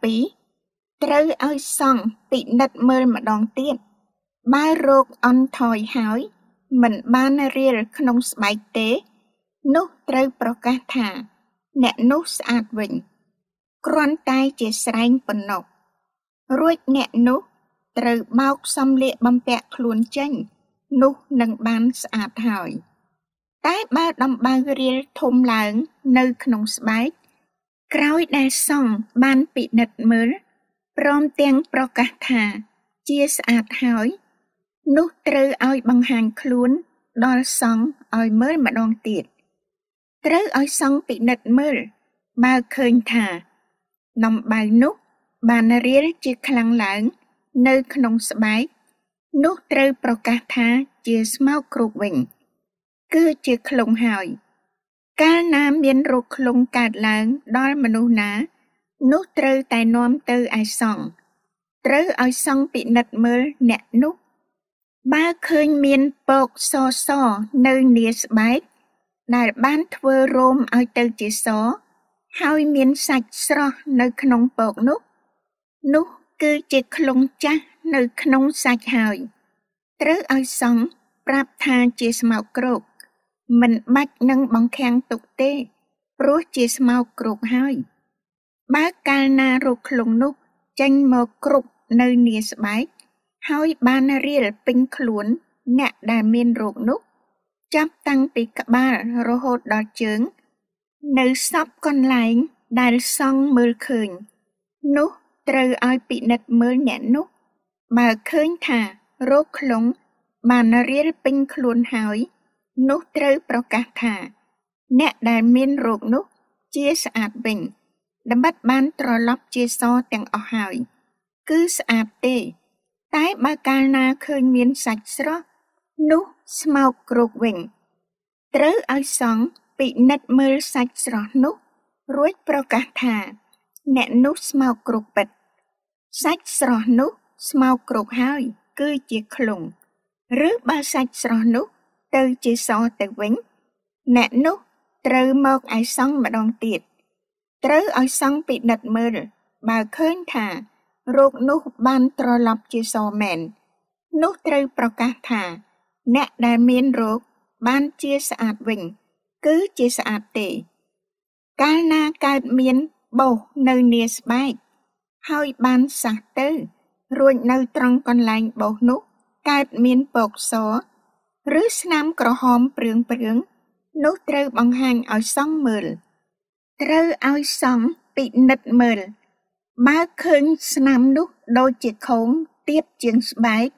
7ត្រូវឲ្យសង្ឃពិនិត្យមើលម្ដងទៀតបើរោគអន់ថយហើយមិនបានរៀលក្នុងស្បែកទេនោះត្រូវប្រកាសថាអ្នកនោះស្អាតវិញគ្រាន់តែជាស្រែងប៉ុណ្ណោះរួចអ្នកនោះត្រូវបោកសម្លៀកបំពាក់ខ្លួនចេញនោះនឹងបានស្អាតហើយតែបើដំបៅរៀលធំឡើងនៅក្នុងស្បែកក្រោយដែលសង្ឃបានពិនិត្យមើលព្រមទាំងប្រកាសថាជាស្អាតហើយនោះត្រូវឲ្យបង្ហាញខ្លួនដល់សង្ឃឲ្យមើលម្ដងទៀតត្រូវឲ្យសង្ឃពិនិត្យមើលបើឃើញថាដំបៅនោះបានរៀលជាខ្លាំងឡើងនៅក្នុងស្បែកនោះត្រូវប្រកាសថាជាស្មោកគ្រោកវិញគឺជាក្លុងហើយកាលណាមានរោគក្លុងកើតឡើងដល់មនុស្សណានោះត្រូវតែនាំទៅឯសង្ឃត្រូវឲ្យសង្ឃពិនិត្យមើលអ្នកនោះបើឃើញមានពកសសនៅនាស្បែកដែលបានធ្វើរោមឲ្យទៅជាសហើយមានសាច់ស្រស់នៅក្នុងពកនោះនោះគឺជាក្លុងចាស់នៅក្នុងសាច់ហើយត្រូវឲ្យសង្ឃប្រាប់ថាជាស្មោកគ្រោកមិនបាច់នឹងបង្ខាំងទុកទេព្រោះជាស្មោកគ្រោកហើយបើកាលណារោគក្លុងនោះចេញមកគ្រប់នៅនាស្បែកហើយបានរៀលពេញខ្លួនអ្នកដែលមានរោគនោះចាប់តាំងពីក្បាលរហូតដល់ជើងនៅសពកន្លែងដែលសង្ឃមើលឃើញនោះត្រូវឲ្យពិនិត្យមើលអ្នកនោះបើឃើញថារោគក្លុងបានរៀលពេញខ្លួនហើយនោះត្រូវប្រកាសថាអ្នកដែលមានរោគនោះជាស្អាតវិញដើម្បីបានត្រឡប់ជាសទាំងអស់ហើយគឺស្អាតទេតែបើកាលណាឃើញមានសាច់ស្រស់នោះស្មោកគ្រោកវិញត្រូវឲ្យសង្ឃពិនិត្យមើលសាច់ស្រស់នោះរួចប្រកាសថាអ្នកនោះស្មោកគ្រោកពិតសាច់ស្រស់នោះស្មោកគ្រោកហើយគឺជាក្លុងឬបើសាច់ស្រស់នោះទៅជាសទៅវិញអ្នកនោះត្រូវមកឯសង្ឃម្ដងទៀតត្រូវឲ្យសង្ឃពិនិត្យមើលបើឃើញថារោគនោះបានត្រឡប់ជាសមែននោះត្រូវប្រកាសថាអ្នកដែលមានរោគបានជាស្អាតវិញគឺជាស្អាតទេកាលណាកើតមានបោសនៅនាស្បែកហើយបានសះទៅរួចនៅត្រង់កន្លែងបោសនោះកើតមានពកសឬស្នាមក្រហមព្រឿងព្រឿងនោះត្រូវបង្ហាញឲ្យសង្ឃមើលត្រូវឲ្យសង្ឃពិនិត្យមើលបើឃើញស្នាមនោះដូចជាខោងទៀបជាងស្បែក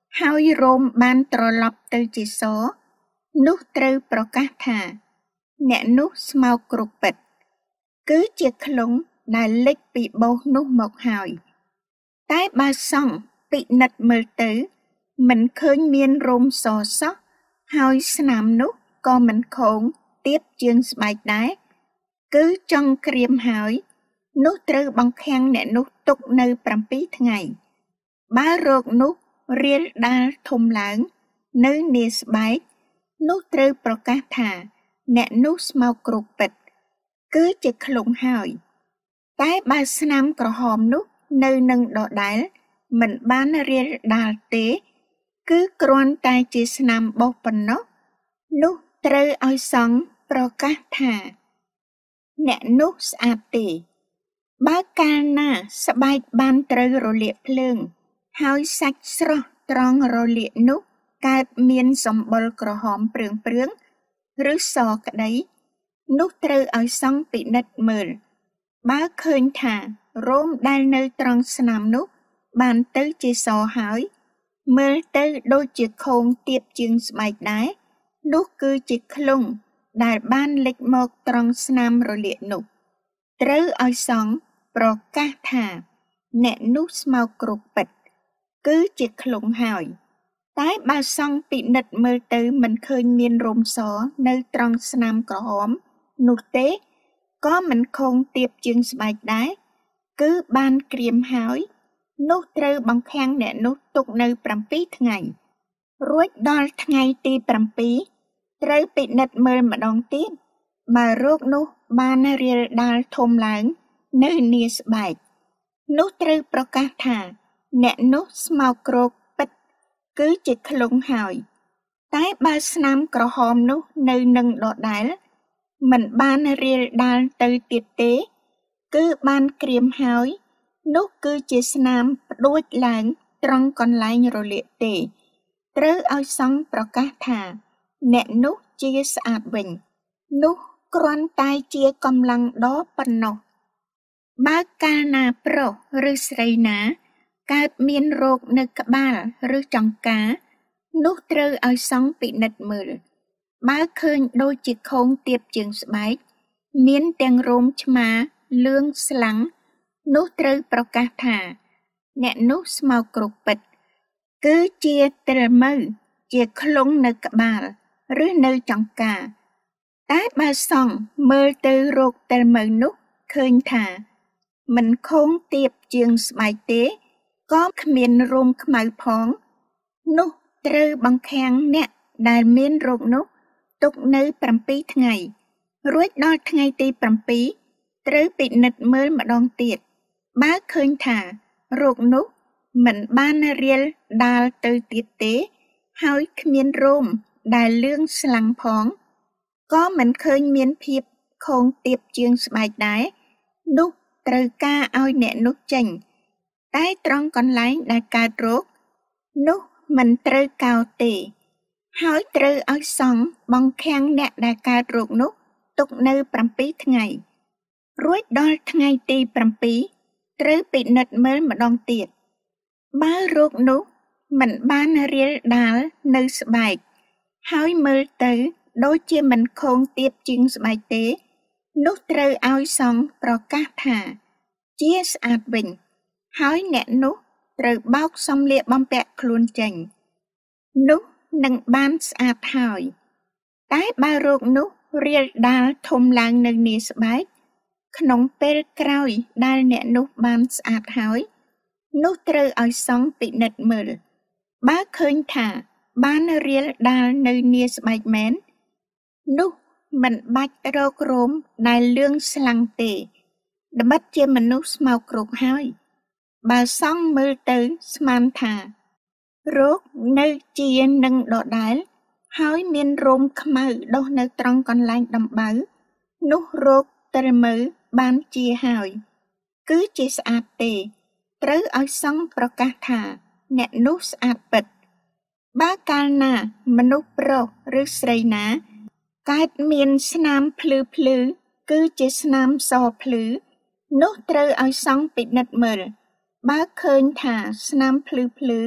ហើយរោមបានត្រឡប់ទៅជាសនោះត្រូវប្រកាសថាអ្នកនោះស្មោកគ្រកពិតគឺជាក្លុងដែលលេចពីបោសនោះមកហើយតែបើសង្ឃពិនិត្យមើលទៅមិនឃើញមានរោមសសោះហើយស្នាមនោះក៏មិនខូងទៀបជាងស្បែកដែរគឺចង់ក្រៀមហើយនោះត្រូវបង្ខាំងអ្នកនោះទុកនៅប្រាំពីរថ្ងៃបើរោគនោះរាលដាលធំឡើងនៅនាស្បែកនោះត្រូវប្រកាសថាអ្នកនោះស្មោកគ្រកពិតគឺជាក្លុងហើយតែបើស្នាមក្រហមនោះនៅនឹងដដែលមិនបានរាលដាលទេគឺគ្រាន់តែជាស្នាមបោសប៉ុណ្ណោះនោះត្រូវឲ្យសង្ឃប្រកាសថាអ្នកនោះស្អាតទេបើកាលណាស្បែកបានត្រូវរលាកភ្លើងហើយសាច់ស្រស់ត្រង់រលាកនោះកើតមានសម្បុរក្រហមព្រឿងព្រឿងឬសក្តីនោះត្រូវឲ្យសង្ឃពិនិត្យមើលបើឃើញថារោមដែលនៅត្រង់ស្នាមនោះបានទៅជាសហើយមើលទៅដូចជាខូងទៀបជាងស្បែកដែរនោះគឺជាក្លុងដែលបានលេចមកត្រង់ស្នាមរលាកនោះត្រូវឲ្យសង្ឃប្រកាសថាអ្នកនោះស្មោកគ្រកពិតគឺជាក្លុងហើយតែបើសង្ឃពិនិត្យមើលទៅមិនឃើញមានរោមសនៅត្រង់ស្នាមក្រហមនោះទេក៏មិនខូងទៀបជាងស្បែកដែរគឺបានក្រៀមហើយនោះត្រូវបង្ខាំងអ្នកនោះទុកនៅប្រាំពីរថ្ងៃរួចដល់ថ្ងៃទីប្រាំពីរត្រូវពិនិត្យមើលម្ដងទៀតបើរោគនោះបានរាលដាលធំឡើងនៅនាស្បែកនោះត្រូវប្រកាសថាអ្នកនោះស្មោកគ្រកពិតគឺជាក្លុងហើយតែបើស្នាមក្រហមនោះនៅនឹងដដែលមិនបានរាលដាលទៅទៀតទេគឺបានក្រៀមហើយនោះគឺជាស្នាមផ្ដួចឡើងត្រង់កន្លែងរលាកទេត្រូវឲ្យសង្ឃប្រកាសថាអ្នកនោះជាស្អាតវិញនោះគ្រាន់តែជាកម្លាំងដប៉ុណ្ណោះបើកាលណាប្រុសឬស្រីណាកើតមានរោគនៅក្បាលឬចង្កានោះត្រូវឲ្យសង្ឃពិនិត្យមើលបើឃើញដូចជាខូងទៀបជាងស្បែកមានទាំងរោមឆ្មាលឿងស្លាំងនោះត្រូវប្រកាសថាអ្នកនោះស្មោកគ្រកពិតគឺជាទ្រមៅជាក្លុងនៅក្បាលឬនៅចង្កាតែបើសង្ឃមើលទៅរោគទ្រមៅនោះឃើញថាមិនខូងទៀបជាងស្បែកទេក៏គ្មានរោមខ្មៅផងនោះត្រូវបង្ខាំងអ្នកដែលមានរោគនោះទុកនៅប្រាំពីរថ្ងៃរួចដល់ថ្ងៃទីប្រាំពីរត្រូវពិនិត្យមើលម្ដងទៀតបើឃើញថារោគនោះមិនបានរាលដាលទៅទៀតទេហើយគ្មានរោមដែលលឿងស្លាំងផងក៏មិនឃើញមានភាពខូងទៀបជាងស្បែកដែរនោះត្រូវការឲ្យអ្នកនោះចេញតែត្រង់កន្លែងដែលកើតរោគនោះមិនត្រូវកោរទេហើយត្រូវឲ្យសង្ឃបង្ខាំងអ្នកដែលកើតរោគនោះទុកនៅប្រាំពីរថ្ងៃរួចដល់ថ្ងៃទីប្រាំពីរត្រូវពិនិត្យមើលម្ដងទៀតបើរោគនោះមិនបានរាលដាលនៅស្បែកហើយមើលទៅដូចជាមិនខូងទៀបជាងស្បែកទេនោះត្រូវឲ្យសង្ឃប្រកាសថាជាស្អាតវិញហើយអ្នកនោះត្រូវបោកសម្លៀកបំពាក់ខ្លួនចេញនោះនឹងបានស្អាតហើយតែបើរោគនោះរាលដាលធំឡើងនៅនាស្បែកក្នុងពេលក្រោយដែលអ្នកនោះបានស្អាតហើយនោះត្រូវឲ្យសង្ឃពិនិត្យមើលបើឃើញថាបានរាលដាលនៅនាស្បែកមែននោះមិនបាច់រករោមដែលលឿងស្លាំងទេត្បិតជាមនុស្សស្មោកគ្រកហើយបើសង្ឃមើលទៅស្មានថារោគនៅជានឹងដដែលហើយមានរោមខ្មៅដុះនៅត្រង់កន្លែងដំបៅនោះរោគទ្រមៅបានជាហើយគឺជាស្អាតទេត្រូវឲ្យសង្ឃប្រកាសថាអ្នកនោះស្អាតពិតបើកាលណាមនុស្សប្រុសឬស្រីណាកើតមានស្នាមភ្លឺភ្លឺគឺជាស្នាមសភ្លឺនោះត្រូវឲ្យសង្ឃពិនិត្យមើលបើឃើញថាស្នាមភ្លឺភ្លឺ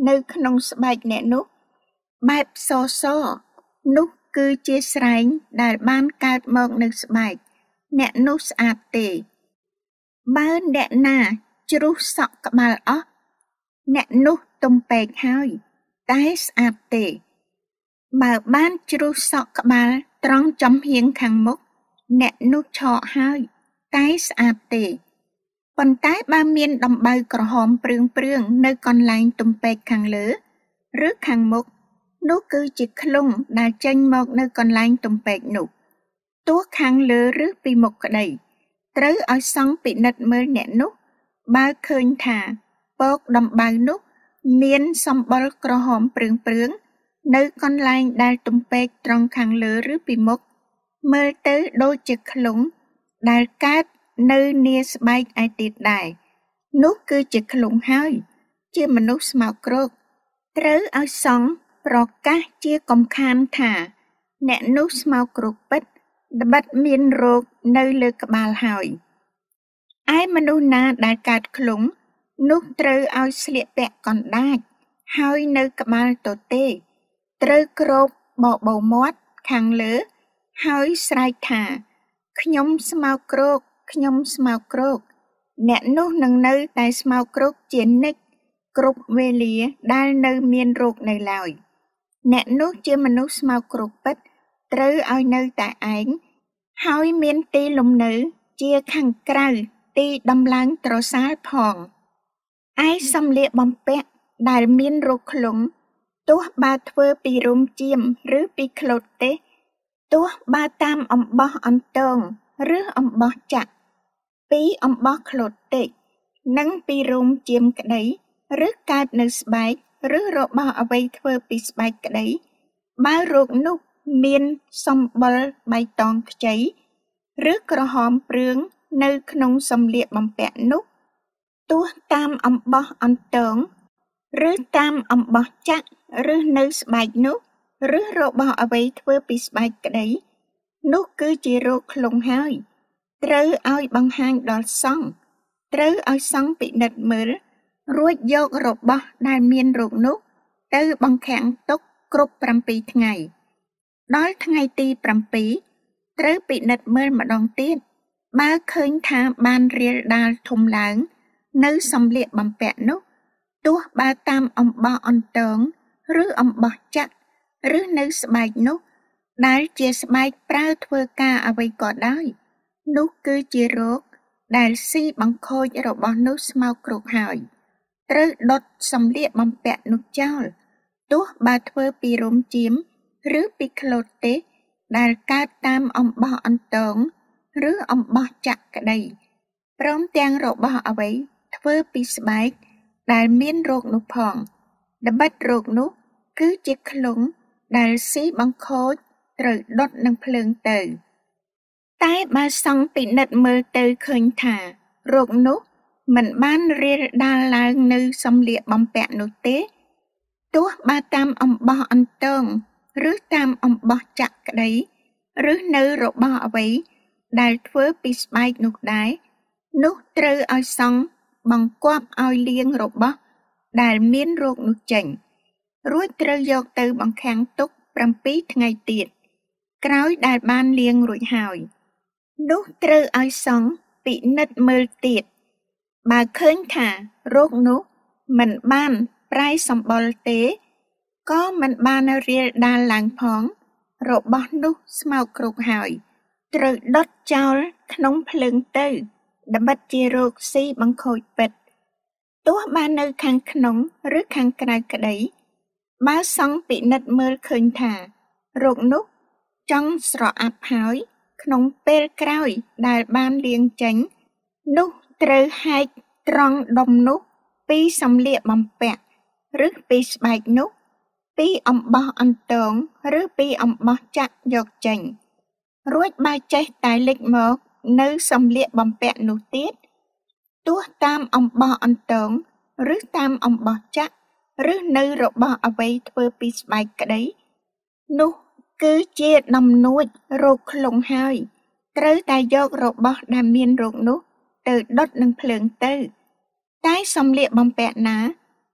នៅក្នុងស្បែកអ្នកនោះបែបសសនោះគឺជាស្រែងដែលបានកើតមកនៅស្បែកអ្នកនោះស្អាតទេបើអ្នកណាជ្រុះសក់ក្បាលអស់អ្នកនោះទំពេកហើយតែស្អាតទេបើបានជ្រុះសក់ក្បាលត្រង់ចំហៀងខាងមុខអ្នកនោះឆក់ហើយតែស្អាតទេប៉ុន្តែបើមានដំបៅក្រហមព្រឿងព្រឿងនៅកន្លែងទំពេកខាងលើឬខាងមុខនោះគឺជាក្លុងដែលចេញមកនៅកន្លែងទំពេកនោះទោះខាងលើឬពីមុខក្តីត្រូវឲ្យសង្ឃពិនិត្យមើលអ្នកនោះបើឃើញថាពកដំបៅនោះមានសម្បុរក្រហមព្រឿងព្រឿងនៅកន្លែងដែលទំពេកត្រង់ខាងលើឬពីមុខមើលទៅដូចជាក្លុងដែលកើតនៅនាស្បែកឯទៀតដែរនោះគឺជាក្លុងហើយជាមនុស្សស្មោកគ្រោកត្រូវឲ្យសង្ឃប្រកាសជាកំខានថាអ្នកនោះស្មោកគ្រោកពិតត្បិតមានរោគនៅលើក្បាលហើយឯមនុស្សណាដែលកើតក្លុងនោះត្រូវឲ្យស្លៀកពាក់កណ្ដាចហើយនៅក្បាលទទេត្រូវគ្របបបោមាត់ខាងលើហើយស្រែកថាខ្ញុំស្មោកគ្រោកខ្ញុំស្មោកគ្រោកអ្នកនោះនឹងនៅតែស្មោកគ្រោកជានិច្ចគ្រប់វេលាដែលនៅមានរោគនៅឡើយអ្នកនោះជាមនុស្សស្មោកគ្រោកពិតត្រូវឲ្យនៅតែឯងហើយមានទីលំនៅជាខាងក្រៅទីដំឡើងត្រសាលផងឯសម្លៀកបំពាក់ដែលមានរោគក្លុងទោះបើធ្វើពីរោមចៀមឬពីក្លូតទេទោះបើតាមអំបោះអន្តងឬអំបោះចាក់ពីអំបោះក្លូតទេនិងពីរោមចៀមក្តីឬកើតនៅស្បែកឬរបស់អ្វីធ្វើពីស្បែកក្តីបើរោគនោះមានសម្បុរបៃតងខ្ចីឬក្រហមព្រឿងនៅក្នុងសម្លៀកបំពាក់នោះទោះតាមអំបោះអន្តងឬតាមអំបោះចាក់ឬនៅស្បែកនោះឬរបស់អ្វីធ្វើពីស្បែកក្តីនោះគឺជារោគក្លុងហើយត្រូវឲ្យបង្ហាញដល់សង្ឃត្រូវឲ្យសង្ឃពិនិត្យមើលរួចយករបស់ដែលមានរោគនោះទៅបង្ខាំងទុកគ្រប់ប្រាំពីរថ្ងៃដល់ថ្ងៃទីប្រាំពីរត្រូវពិនិត្យមើលម្ដងទៀតបើឃើញថាបានរាលដាលធំឡើងនៅសម្លៀកបំពាក់នោះទោះបើតាមអំបោះអន្តងឬអំបោះចាក់ឬនៅស្បែកនោះដែលជាស្បែកប្រើធ្វើការអ្វីក៏ដោយនោះគឺជារោគដែលស៊ីបង្ខូចរបស់នោះស្មោកគ្រោកហើយត្រូវដុតសម្លៀកបំពាក់នោះចោលទោះបើធ្វើពីរោមចៀមឬពីក្លូតទេដែលកើតតាមអំបោះអន្តងឬអំបោះចាក់ក្តីព្រមទាំងរបស់អ្វីធ្វើពីស្បែកដែលមានរោគនោះផងត្បិតរោគនោះគឺជាក្លុងដែលស៊ីបង្ខូចត្រូវដុតនឹងភ្លើងទៅតែបើសង្ឃពិនិត្យមើលទៅឃើញថារោគនោះមិនបានរាលដាលឡើងនៅសម្លៀកបំពាក់នោះទេទោះបើតាមអំបោះអន្តងឬតាមអំបោះចាក់ក្តីឬនៅរបស់អ្វីដែលធ្វើពីស្បែកនោះដែរនោះត្រូវឲ្យសង្ឃបង្គាប់ឲ្យលាងរបស់ដែលមានរោគនោះចេញរួចត្រូវយកទៅបង្ខាំងទុកប្រាំពីរថ្ងៃទៀតក្រោយដែលបានលាងរួចហើយនោះត្រូវឲ្យសង្ឃពិនិត្យមើលទៀតបើឃើញថារោគនោះមិនបានប្រែសម្បុរទេក៏មិនបានរាលដាលឡើងផងរបស់នោះស្មោកគ្រោកហើយត្រូវដុតចោលក្នុងភ្លើងទៅត្បិតជារោគស៊ីបង្ខូចពិតទោះបាននៅខាងក្នុងឬខាងក្រៅក្តីបើសង្ឃពិនិត្យមើលឃើញថារោគនោះចង់ស្រអាប់ហើយក្នុងពេលក្រោយដែលបានលាងចេញនោះត្រូវហែកត្រង់ដុំនោះពីសម្លៀកបំពាក់ឬពីស្បែកនោះពីអំបោះអន្តងឬពីអំបោះចាក់យកចេញរួចបើចេះតែលេចមកនៅសម្លៀកបំពាក់នោះទៀតទោះតាមអំបោះអន្តងឬតាមអំបោះចាក់ឬនៅរបស់អ្វីធ្វើពីស្បែកក្តីនោះគឺជាដំនួចរោគក្លុងហើយត្រូវតែយករបស់ដែលមានរោគនោះទៅដុតនឹងភ្លើងទៅតែសម្លៀកបំពាក់ណា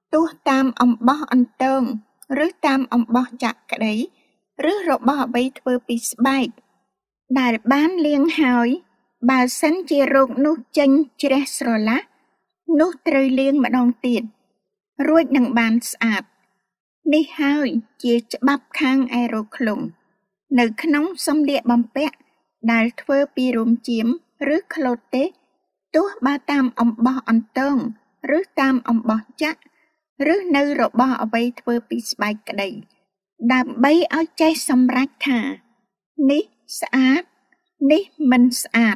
ទោះតាមអំបោះអន្ទងឬតាមអំបោះចាក់ក្តីឬរបស់អ្វីធ្វើពីស្បែកដែលបានលាងហើយបើសិនជារោគនោះចេញជ្រះស្រឡះនោះត្រូវលាងម្ដងទៀតរួចនឹងបានស្អាតនេះហើយជាច្បាប់ខាងឯរោគឃ្លុងនៅក្នុងសម្លៀកបំពាក់ដែលធ្វើពីរោមចៀមឬក្លូតទេទោះបើតាមអំបោះអន្ទងឬតាមអំបោះចាក់ឬនៅរបស់អ្វីធ្វើពីស្បែកក្តីដើម្បីឲ្យចេះសម្រេចថានេះស្អាតនេះមិនស្អាត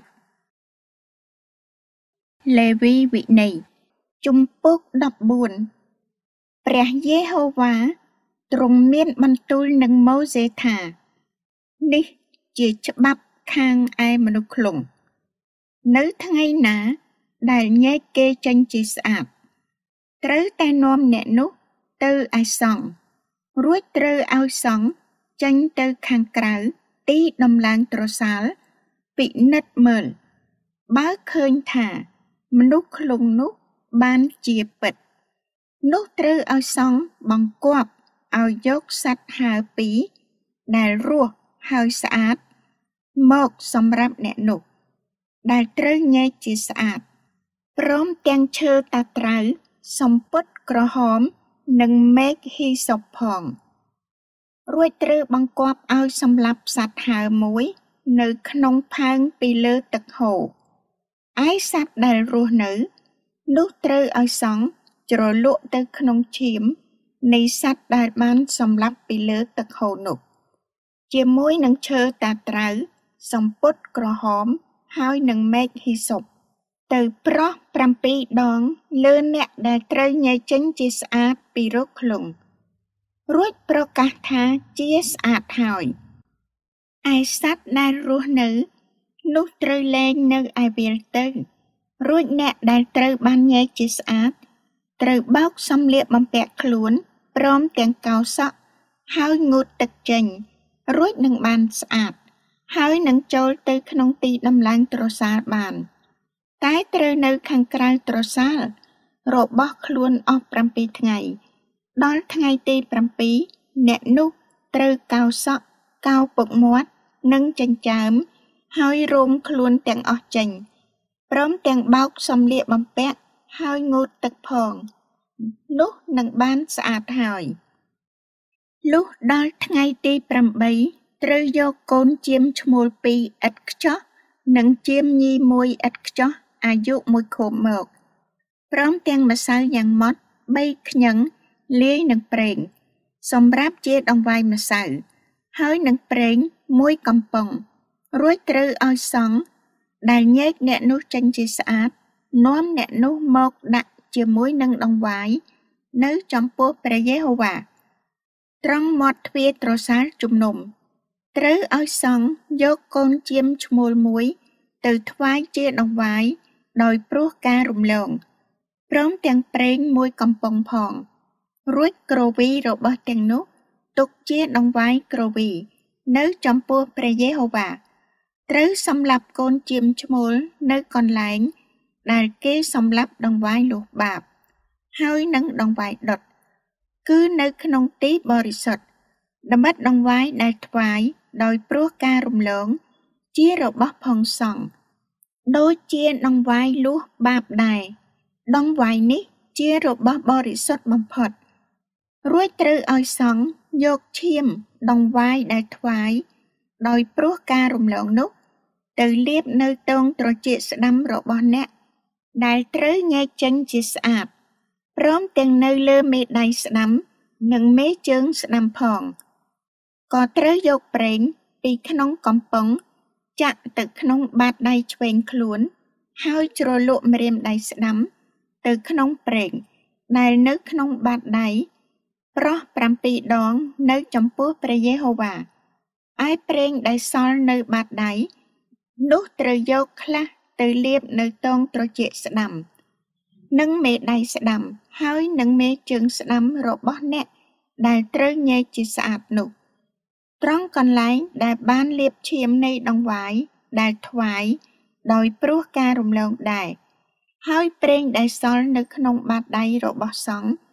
លេវីវិន័យជំពូកដប់បួនព្រះយេហូវ៉ាទ្រង់មានបន្ទូលនឹងម៉ូសេថានេះជាច្បាប់ខាងឯមនុស្សឃ្លុងនៅថ្ងៃណាដែលញែកគេចេញជាស្អាតត្រូវតែនាំអ្នកនោះទៅឯសង្ឃរួចត្រូវឲ្យសង្ឃចេញទៅខាងក្រៅទីដំឡើងត្រសាលពិនិត្យមើលបើឃើញថាមនុស្សឃ្លុងនោះបានជាពិតនោះត្រូវឲ្យសង្ឃបង្គាប់ឲ្យយកសត្វហើរពីរដែលរស់ហើយស្អាតមកសម្រាប់អ្នកនោះដែលត្រូវញែកជាស្អាតព្រមទាំងឈើតាត្រៅសំពត់ក្រហមនិងមែកហ៊ីសុបផងរួចត្រូវបង្គាប់ឲ្យសម្លាប់សត្វហើរមួយនៅក្នុងផើងពីលើទឹកហូរឯសត្វដែលរស់នៅនោះត្រូវឲ្យសង្ឃជ្រលក់ទៅក្នុងឈាមនៃសត្វដែលបានសម្លាប់ពីលើទឹកហូរនោះជាមួយនឹងឈើតាត្រៅសំពត់ក្រហមហើយនឹងមែកហ៊ីសុបទៅប្រោះប្រាំពីរដងលើអ្នកដែលត្រូវញែកចេញជាស្អាតពីរោគឃ្លុងរួចប្រកាសថាជាស្អាតហើយឯសត្វដែលរស់នៅនោះត្រូវលែងនៅឯវាលទៅរួចអ្នកដែលត្រូវបានញែកជាស្អាតត្រូវបោកសម្លៀកបំពាក់ខ្លួនព្រមទាំងកោសក់ហើយងូតទឹកចេញរួចនឹងបានស្អាតហើយនឹងចូលទៅក្នុងទីដំឡើងត្រសាលបានតែត្រូវនៅខាងក្រៅត្រសាលរបស់ខ្លួនអស់ប្រាំពីរថ្ងៃដល់ថ្ងៃទីប្រាំពីរអ្នកនោះត្រូវកោសក់កោពុកមាត់និងចិញ្ចើមហើយរោមខ្លួនទាំងអស់ចេញព្រមទាំងបោកសម្លៀកបំពាក់ហើយងូតទឹកផងនោះនឹងបានស្អាតហើយលុះដល់ថ្ងៃទីប្រាំបីត្រូវយកកូនចៀមឈ្មោលពីរឥតខ្ចោះនិងចៀមញីមួយឥតខ្ចោះអាយុមួយខួបមកព្រមទាំងម្សៅយ៉ាងម៉ត់បីខ្ញឹងលាយនឹងប្រេងសម្រាប់ជាដង្វាយម្សៅហើយនឹងប្រេងមួយកំប៉ុងរួចត្រូវឲ្យសង្ឃដែលញែកអ្នកនោះចេញជាស្អាតនាំអ្នកនោះមកដាក់ជាមួយនឹងដង្វាយនៅចំពោះព្រះយេហូវ៉ាត្រង់មាត់ទ្វារត្រសាលជំនុំត្រូវឲ្យសង្ឃយកកូនចៀមឈ្មោលមួយទៅថ្វាយជាដង្វាយដោយព្រោះការរំលងព្រមទាំងប្រេងមួយកំប៉ុងផងរួចគ្រវីរបស់ទាំងនោះទុកជាដង្វាយគ្រវីនៅចំពោះព្រះយេហូវ៉ាត្រូវសម្លាប់កូនចៀមឈ្មោលនៅកន្លែងដែលគេសម្លាប់ដង្វាយលុះបាបហើយនឹងដង្វាយដុតគឺនៅក្នុងទីបរិសុទ្ធដមិតដង្វាយដែលថ្វាយដោយព្រោះការរំលងជារបស់ផងសង្ឃដូចជាដង្វាយលុះបាបដែរដង្វាយនេះជារបស់បរិសុទ្ធបំផុតរួចត្រូវឲ្យសង្ឃយកឈាមដង្វាយដែលថ្វាយដោយព្រោះការរំលងនោះទៅលាបនៅតងត្រចៀកស្ដាំរបស់អ្នកដែលត្រូវញែកចេញជាស្អាតព្រមទាំងនៅលើមេដៃស្ដាំនិងមេជើងស្ដាំផងក៏ត្រូវយកប្រេងពីក្នុងកំប៉ុងចាក់ទៅក្នុងបាតដៃឆ្វេងខ្លួនហើយជ្រលក់ម្រាមដៃស្ដាំទៅក្នុងប្រេងដែលនៅក្នុងបាតដៃប្រោះប្រាំពីរដងនៅចំពោះព្រះយេហូវ៉ាឯប្រេងដែលសល់នៅបាតដៃនោះត្រូវយកខ្លះទៅលាបនៅតងត្រចៀកស្ដាំនិងមេដៃស្ដាំហើយនឹងមេជើងស្ដាំរបស់អ្នកដែលត្រូវញែកជាស្អាតនោះត្រង់កន្លែងដែលបានលាបឈាមនៃដង្វាយដែលថ្វាយដោយព្រោះការរំលងដែរហើយប្រេងដែលសល់នៅក្នុងបាតដៃរបស់សង្ឃ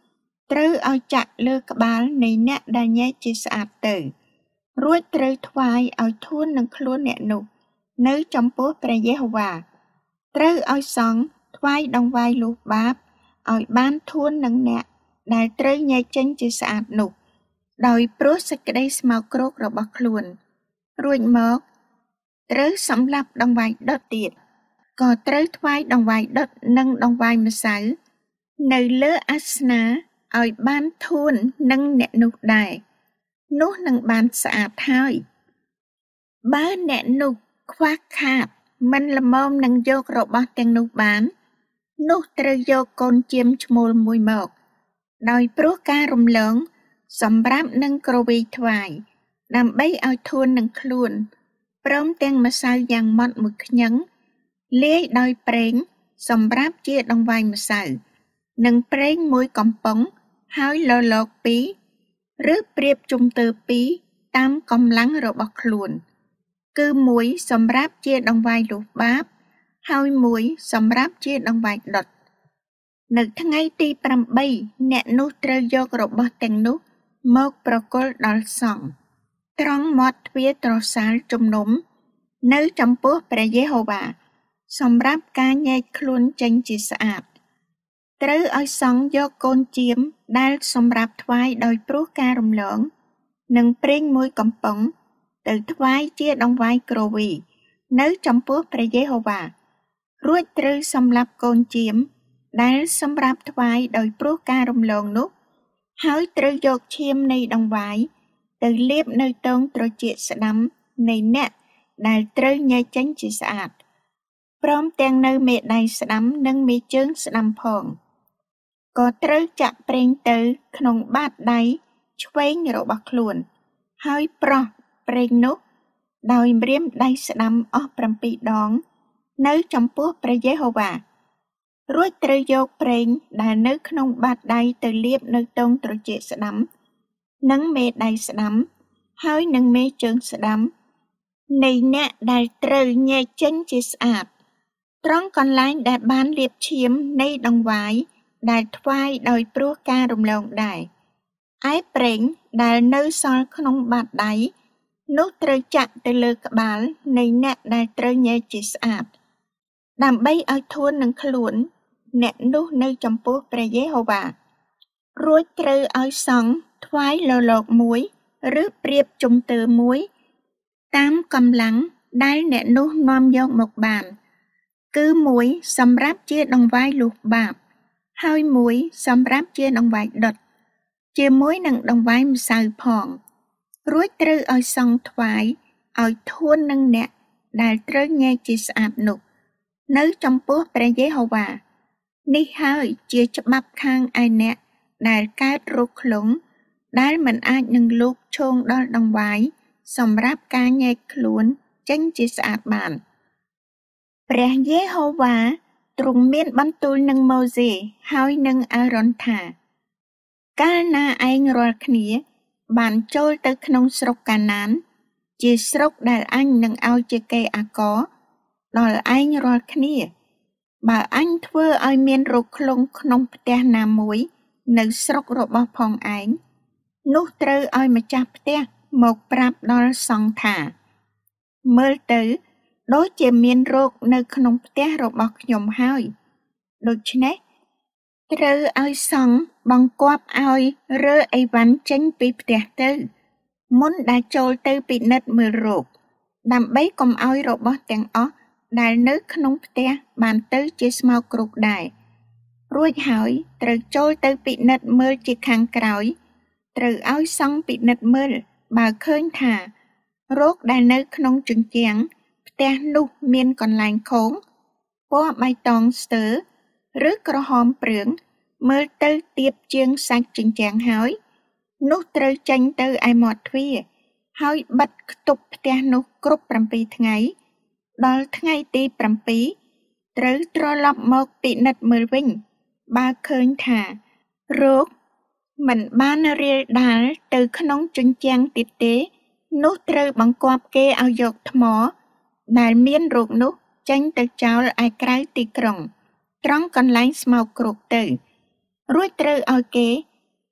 ត្រូវឲ្យចាក់លើក្បាលនៃអ្នកដែលញែកជាស្អាតទៅរួចត្រូវថ្វាយឲ្យធួននឹងខ្លួនអ្នកនោះនៅចំពោះព្រះយេហូវ៉ាត្រូវឲ្យសង់ថ្វាយដង្វាយលុះបាបឲ្យបានធួននឹងអ្នកដែលត្រូវញែកចេញជាស្អាតនោះដោយព្រោះសេចក្តីស្មោកគ្រោករបស់ខ្លួនរួចមកត្រូវសម្លាប់ដង្វាយដុតទៀតក៏ត្រូវថ្វាយដង្វាយដុតនិងដង្វាយម្សៅនៅលើអាសនាឲ្យបានធួននឹងអ្នកនោះដែរនោះនឹងបានស្អាតហើយបើអ្នកនោះខ្វះខាតមិនល្មមនឹងយករបស់ទាំងនោះបាននោះត្រូវយកកូនជៀមឈ្មោលមួយមកដោយព្រោះការរំលងសម្រាប់នឹងគ្រវីថ្វាយដើម្បីឲ្យធួននឹងខ្លួនព្រមទាំងម្សៅយ៉ាងម៉ត់មួយខ្ញឹងលាយដោយប្រេងសម្រាប់ជាដង្វាយម្សៅនិងប្រេងមួយកំប៉ុងហើយលលកពីរឬប្រៀបជុំទើពីរតាមកម្លាំងរបស់ខ្លួនគឺមួយសម្រាប់ជាដង្វាយលុះបាបហើយមួយសម្រាប់ជាដង្វាយដុតនៅថ្ងៃទីប្រាំបីអ្នកនោះត្រូវយករបស់ទាំងនោះមកប្រគល់ដល់សង្ឃត្រង់មាត់ទ្វារត្រសាលជំនុំនៅចំពោះព្រះយេហូវ៉ាសម្រាប់ការញែកខ្លួនចេញជាស្អាតត្រូវឲ្យសង្ឃយកកូនជៀមដែលសម្រាប់ថ្វាយដោយព្រោះការរំលងនិងប្រេងមួយកំប៉ុងទៅថ្វាយជាដង្វាយគ្រវីនៅចំពោះព្រះយេហូវ៉ារួចត្រូវសម្លាប់កូនជៀមដែលសម្រាប់ថ្វាយដោយព្រោះការរំលងនោះហើយត្រូវយកឈាមនៃដង្វាយទៅលាបនៅតងត្រចៀកស្ដាំនៃអ្នកដែលត្រូវញែកចេញជាស្អាតព្រមទាំងនៅមេដៃស្ដាំនិងមេជើងស្ដាំផងក៏ត្រូវចាក់ប្រេងទៅក្នុងបាតដៃឆ្វេងរបស់ខ្លួនហើយប្រោះប្រេងនោះដោយម្រាមដៃស្ដាំអស់ប្រាំពីរដងនៅចំពោះព្រះយេហូវ៉ារួចត្រូវយកប្រេងដែលនៅក្នុងបាតដៃទៅលាបនៅតងត្រចៀកស្ដាំនិងមេដៃស្ដាំហើយនឹងមេជើងស្ដាំនៃអ្នកដែលត្រូវញែកចេញជាស្អាតត្រង់កន្លែងដែលបានលាបឈាមនៃដង្វាយដែលថ្វាយដោយព្រោះការរំលងដែរឯប្រេងដែលនៅសល់ក្នុងបាតដៃនោះត្រូវចាក់ទៅលើក្បាលនៃអ្នកដែលត្រូវញែកជាស្អាតដើម្បីឲ្យធួននឹងខ្លួនអ្នកនោះនៅចំពោះព្រះយេហូវ៉ារួចត្រូវឲ្យសង់ថ្វាយលលកមួយឬប្រៀបជុំទើមួយតាមកម្លាំងដែលអ្នកនោះនាំយកមកបានគឺមួយសម្រាប់ជាដង្វាយលុះបាបហើយមួយសម្រាប់ជាដង្វាយដុតជាមួយនឹងដង្វាយម្សៅផងរួចត្រូវឲ្យសង់ថ្វាយឲ្យធួននឹងអ្នកដែលត្រូវញែកជាស្អាតនោះនៅចំពោះព្រះយេហូវ៉ានេះហើយជាច្បាប់ខាងឯអ្នកដែលកើតរោគខ្លងដែលមិនអាចនឹងលូកឈោងដល់ដង្វាយសម្រាប់ការញែកខ្លួនចេញជាស្អាតបានព្រះយេហូវ៉ាទ្រង់មានបន្ទូលនឹងម៉ូសេហើយនឹងអារ៉ុនថាកាលណាឯងរាល់គ្នាបានចូលទៅក្នុងស្រុកកាណានជាស្រុកដែលអញនឹងឲ្យជាកេរអាករដល់ឯងរាល់គ្នាបើអញធ្វើឲ្យមានរោគខ្លងក្នុងផ្ទះណាមួយនៅស្រុករបស់ផងឯងនោះត្រូវឲ្យម្ចាស់ផ្ទះមកប្រាប់ដល់សង្ឃថាមើលទៅដូចជាមានរោគនៅក្នុងផ្ទះរបស់ខ្ញុំហើយដូច្នេះត្រូវឲ្យសង្ឃបង្គាប់ឲ្យរើអីវ៉ាន់ចេញពីផ្ទះទៅមុនដែលចូលទៅពិនិត្យមើលរោគដើម្បីកុំឲ្យរបស់ទាំងអស់ដែលនៅក្នុងផ្ទះបានទៅជាស្មោកគ្រោកដែររួចហើយត្រូវចូលទៅពិនិត្យមើលជាខាងក្រោយត្រូវឲ្យសង្ឃពិនិត្យមើលបើឃើញថារោគដែលនៅក្នុងជញ្ជាំងផ្ទះនោះមានកន្លែងខូងពណ៌បៃតងស្ទើរឬក្រហមព្រឿងមើលទៅទៀបជាងសាច់ជញ្ជាំងហើយនោះត្រូវចេញទៅឯមាត់ទ្វារហើយបិទខ្ទប់ផ្ទះនោះគ្រប់ប្រាំពីរថ្ងៃដល់ថ្ងៃទីប្រាំពីរត្រូវត្រឡប់មកពិនិត្យមើលវិញបើឃើញថារោគមិនបានរាលដាលទៅក្នុងជញ្ជាំងទៀតទេនោះត្រូវបង្គាប់គេឲ្យយកថ្មដែលមានរោគនោះចេញទៅចោលឯក្រៅទីក្រុងត្រង់កន្លែងស្មោកគ្រោកទៅរួចត្រូវឲ្យគេ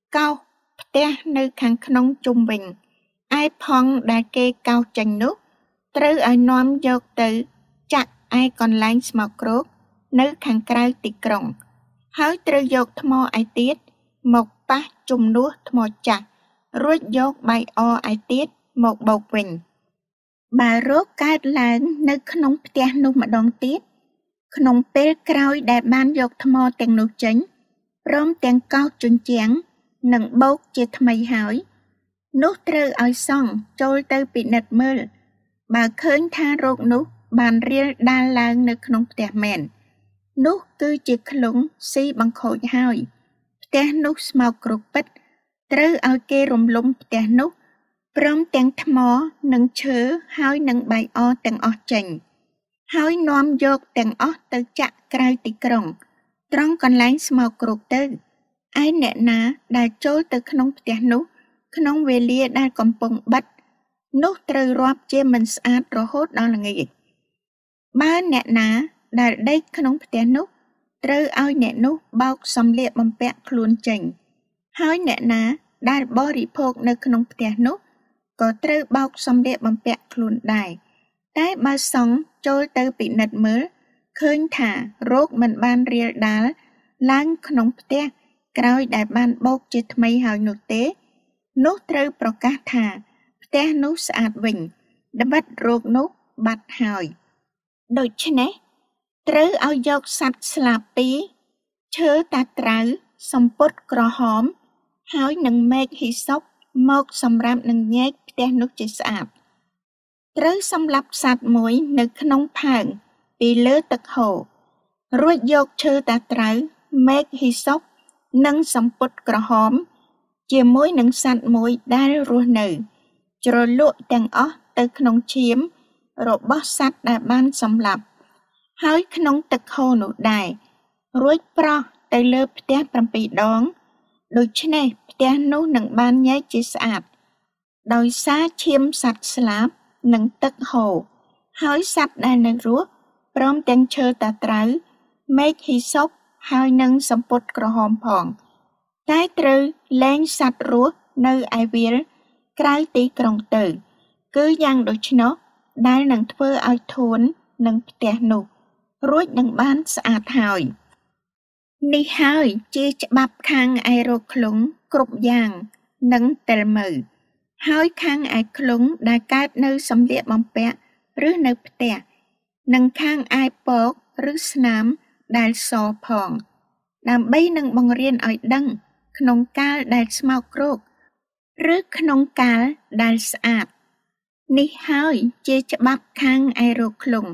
កោសផ្ទះនៅខាងក្នុងជុំវិញឯផងដែលគេកោសចេញនោះត្រូវឲ្យនាំយកទៅចាក់ឯកន្លែងស្មោកគ្រោកនៅខាងក្រៅទីក្រុងហើយត្រូវយកថ្មឯទៀតមកប៉ះជំនួសថ្មចាស់រួចយកបាយអឯទៀតមកបោកវិញបើរោគកើតឡើងនៅក្នុងផ្ទះនោះម្ដងទៀតក្នុងពេលក្រោយដែលបានយកថ្មទាំងនោះចេញព្រមទាំងកោសជញ្ជាំងនិងបោកជាថ្មីហើយនោះត្រូវឲ្យសង្ឃចូលទៅពិនិត្យមើលបើឃើញថារោគនោះបានរាលដាលឡើងនៅក្នុងផ្ទះមែននោះគឺជាក្លុងស៊ីបង្ខូចហើយផ្ទះនោះស្មោកគ្រោកពិតត្រូវឲ្យគេរំលំផ្ទះនោះព្រមទាំងថ្មនិងឈើហើយនឹងបាយអទាំងអស់ចេញហើយនាំយកទាំងអស់ទៅចាក់ក្រៅទីក្រុងត្រង់កន្លែងស្មោកគ្រោកទៅឯអ្នកណាដែលចូលទៅក្នុងផ្ទះនោះក្នុងវេលាដែលកំពុងបិទនោះត្រូវរាប់ជាមិនស្អាតរហូតដល់ល្ងាចបើអ្នកណាដែលដេកក្នុងផ្ទះនោះត្រូវឲ្យអ្នកនោះបោកសម្លៀកបំពាក់ខ្លួនចេញហើយអ្នកណាដែលបរិភោគនៅក្នុងផ្ទះនោះក៏ត្រូវបោកសម្លៀកបំពាក់ខ្លួនដែរតែបើសង្ឃចូលទៅពិនិត្យមើលឃើញថារោគមិនបានរាលដាលឡើងក្នុងផ្ទះក្រោយដែលបានបោកជាថ្មីហើយនោះទេនោះត្រូវប្រកាសថាផ្ទះនោះស្អាតវិញត្បិតរោគនោះបាត់ហើយដូច្នេះត្រូវឲ្យយកសត្វស្លាបពីរឈើតាត្រៅសំពត់ក្រហមហើយនឹងមែកហ៊ីសុបមកសម្រាប់នឹងញែកផ្ទះនោះជាស្អាតត្រូវសម្លាប់សត្វមួយនៅក្នុងផើងពីលើទឹកហូររួចយកឈើតាត្រៅមែកហ៊ីសុបនិងសំពត់ក្រហមជាមួយនឹងសត្វមួយដែលរស់នៅជ្រលក់ទាំងអស់ទៅក្នុងឈាមរបស់សត្វដែលបានសម្លាប់ហើយក្នុងទឹកហូរនោះដែររួចប្រោះទៅលើផ្ទះប្រាំពីរដងដូច្នេះផ្ទះនោះនឹងបានញែកជាស្អាតដោយសារឈាមសត្វស្លាប់និងទឹកហូរហើយសត្វដែលនៅរស់ព្រមទាំងឈើតាត្រៅមែកហ៊ីសុបហើយនឹងសំពត់ក្រហមផងតែត្រូវលែងសត្វរស់នៅឯវាលក្រៅទីក្រុងទៅគឺយ៉ាងដូច្នោះដែលនឹងធ្វើឲ្យធួននឹងផ្ទះនោះរួចនឹងបានស្អាតហើយនេះហើយជាច្បាប់ខាងឯរោគក្លុងគ្រប់យ៉ាងនិងទិលមើហើយខាងឯក្លុងដែលកើតនៅសម្លៀកបំពាក់ឬនៅផ្ទះនិងខាងឯពកឬស្នាមដែលសផងដើម្បីនឹងបង្រៀនឲ្យដឹងក្នុងកាលដែលស្មោកគ្រោកឬក្នុងកាលដែលស្អាតនេះហើយជាច្បាប់ខាងឯរោគក្លុង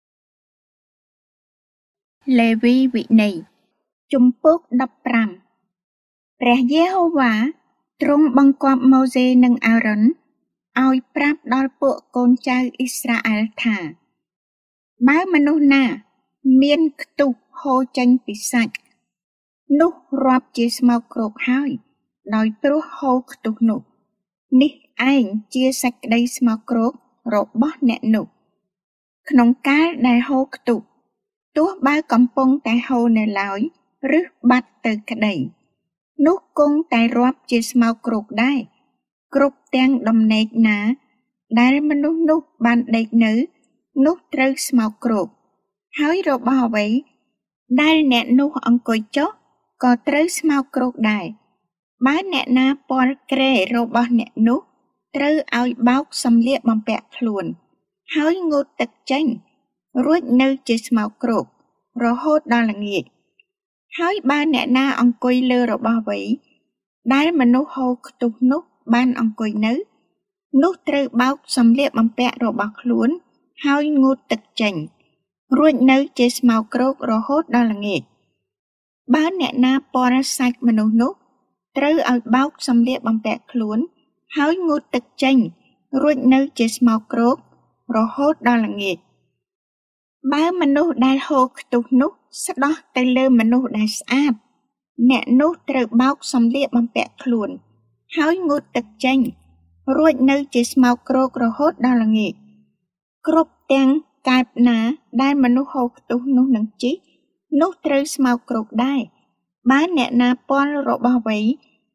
លេវីវិន័យជំពូកដប់ប្រាំព្រះយេហូវ៉ាទ្រង់បង្គាប់ម៉ូសេនិងអារ៉ុនឲ្យប្រាប់ដល់ពួកកូនចៅអ៊ីស្រាអែលថាបើមនុស្សណាមានខ្ទុះហូរចេញពីសាច់នោះរាប់ជាស្មោកគ្រោកហើយដោយព្រោះហូរខ្ទុះនោះនេះឯងជាសេចក្តីស្មោកគ្រោករបស់អ្នកនោះក្នុងកាលដែលហូរខ្ទុះទោះបើកំពុងតែហូរនៅឡើយឬបាត់ទៅក្តីនោះគង់តែរាប់ជាស្មោកគ្រោកដែរគ្រប់ទាំងដំណេកណាដែលមនុស្សនោះបានដេកនៅនោះត្រូវស្មោកគ្រោកហើយរបស់អ្វីដែលអ្នកនោះអង្គុយចុះក៏ត្រូវស្មោកគ្រោកដែរបើអ្នកណាពាល់ក្រែរបស់អ្នកនោះត្រូវឲ្យបោកសម្លៀកបំពាក់ខ្លួនហើយងូតទឹកចេញរួចនៅជាស្មោកគ្រោករហូតដល់ល្ងាចហើយបើអ្នកណាអង្គុយលើរបស់អ្វីដែលមនុស្សហូរខ្ទុះនោះបានអង្គុយនៅនោះត្រូវបោកសម្លៀកបំពាក់របស់ខ្លួនហើយងូតទឹកចេញរួចនៅជាស្មោកគ្រោករហូតដល់ល្ងាចបើអ្នកណាពាល់សាច់មនុស្សនោះត្រូវឲ្យបោកសម្លៀកបំពាក់ខ្លួនហើយងូតទឹកចេញរួចនៅជាស្មោកគ្រោករហូតដល់ល្ងាចបើមនុស្សដែលហូរខ្ទុះនោះស្ដោះទៅលើមនុស្សដែលស្អាតអ្នកនោះត្រូវបោកសម្លៀកបំពាក់ខ្លួនហើយងូតទឹកចេញរួចនៅជាស្មោកគ្រោករហូតដល់ល្ងាចគ្រប់ទាំងកែបណាដែលមនុស្សហូរខ្ទុះនោះនឹងជិះនោះត្រូវស្មោកគ្រោកដែរបើអ្នកណាពាល់របស់អ្វី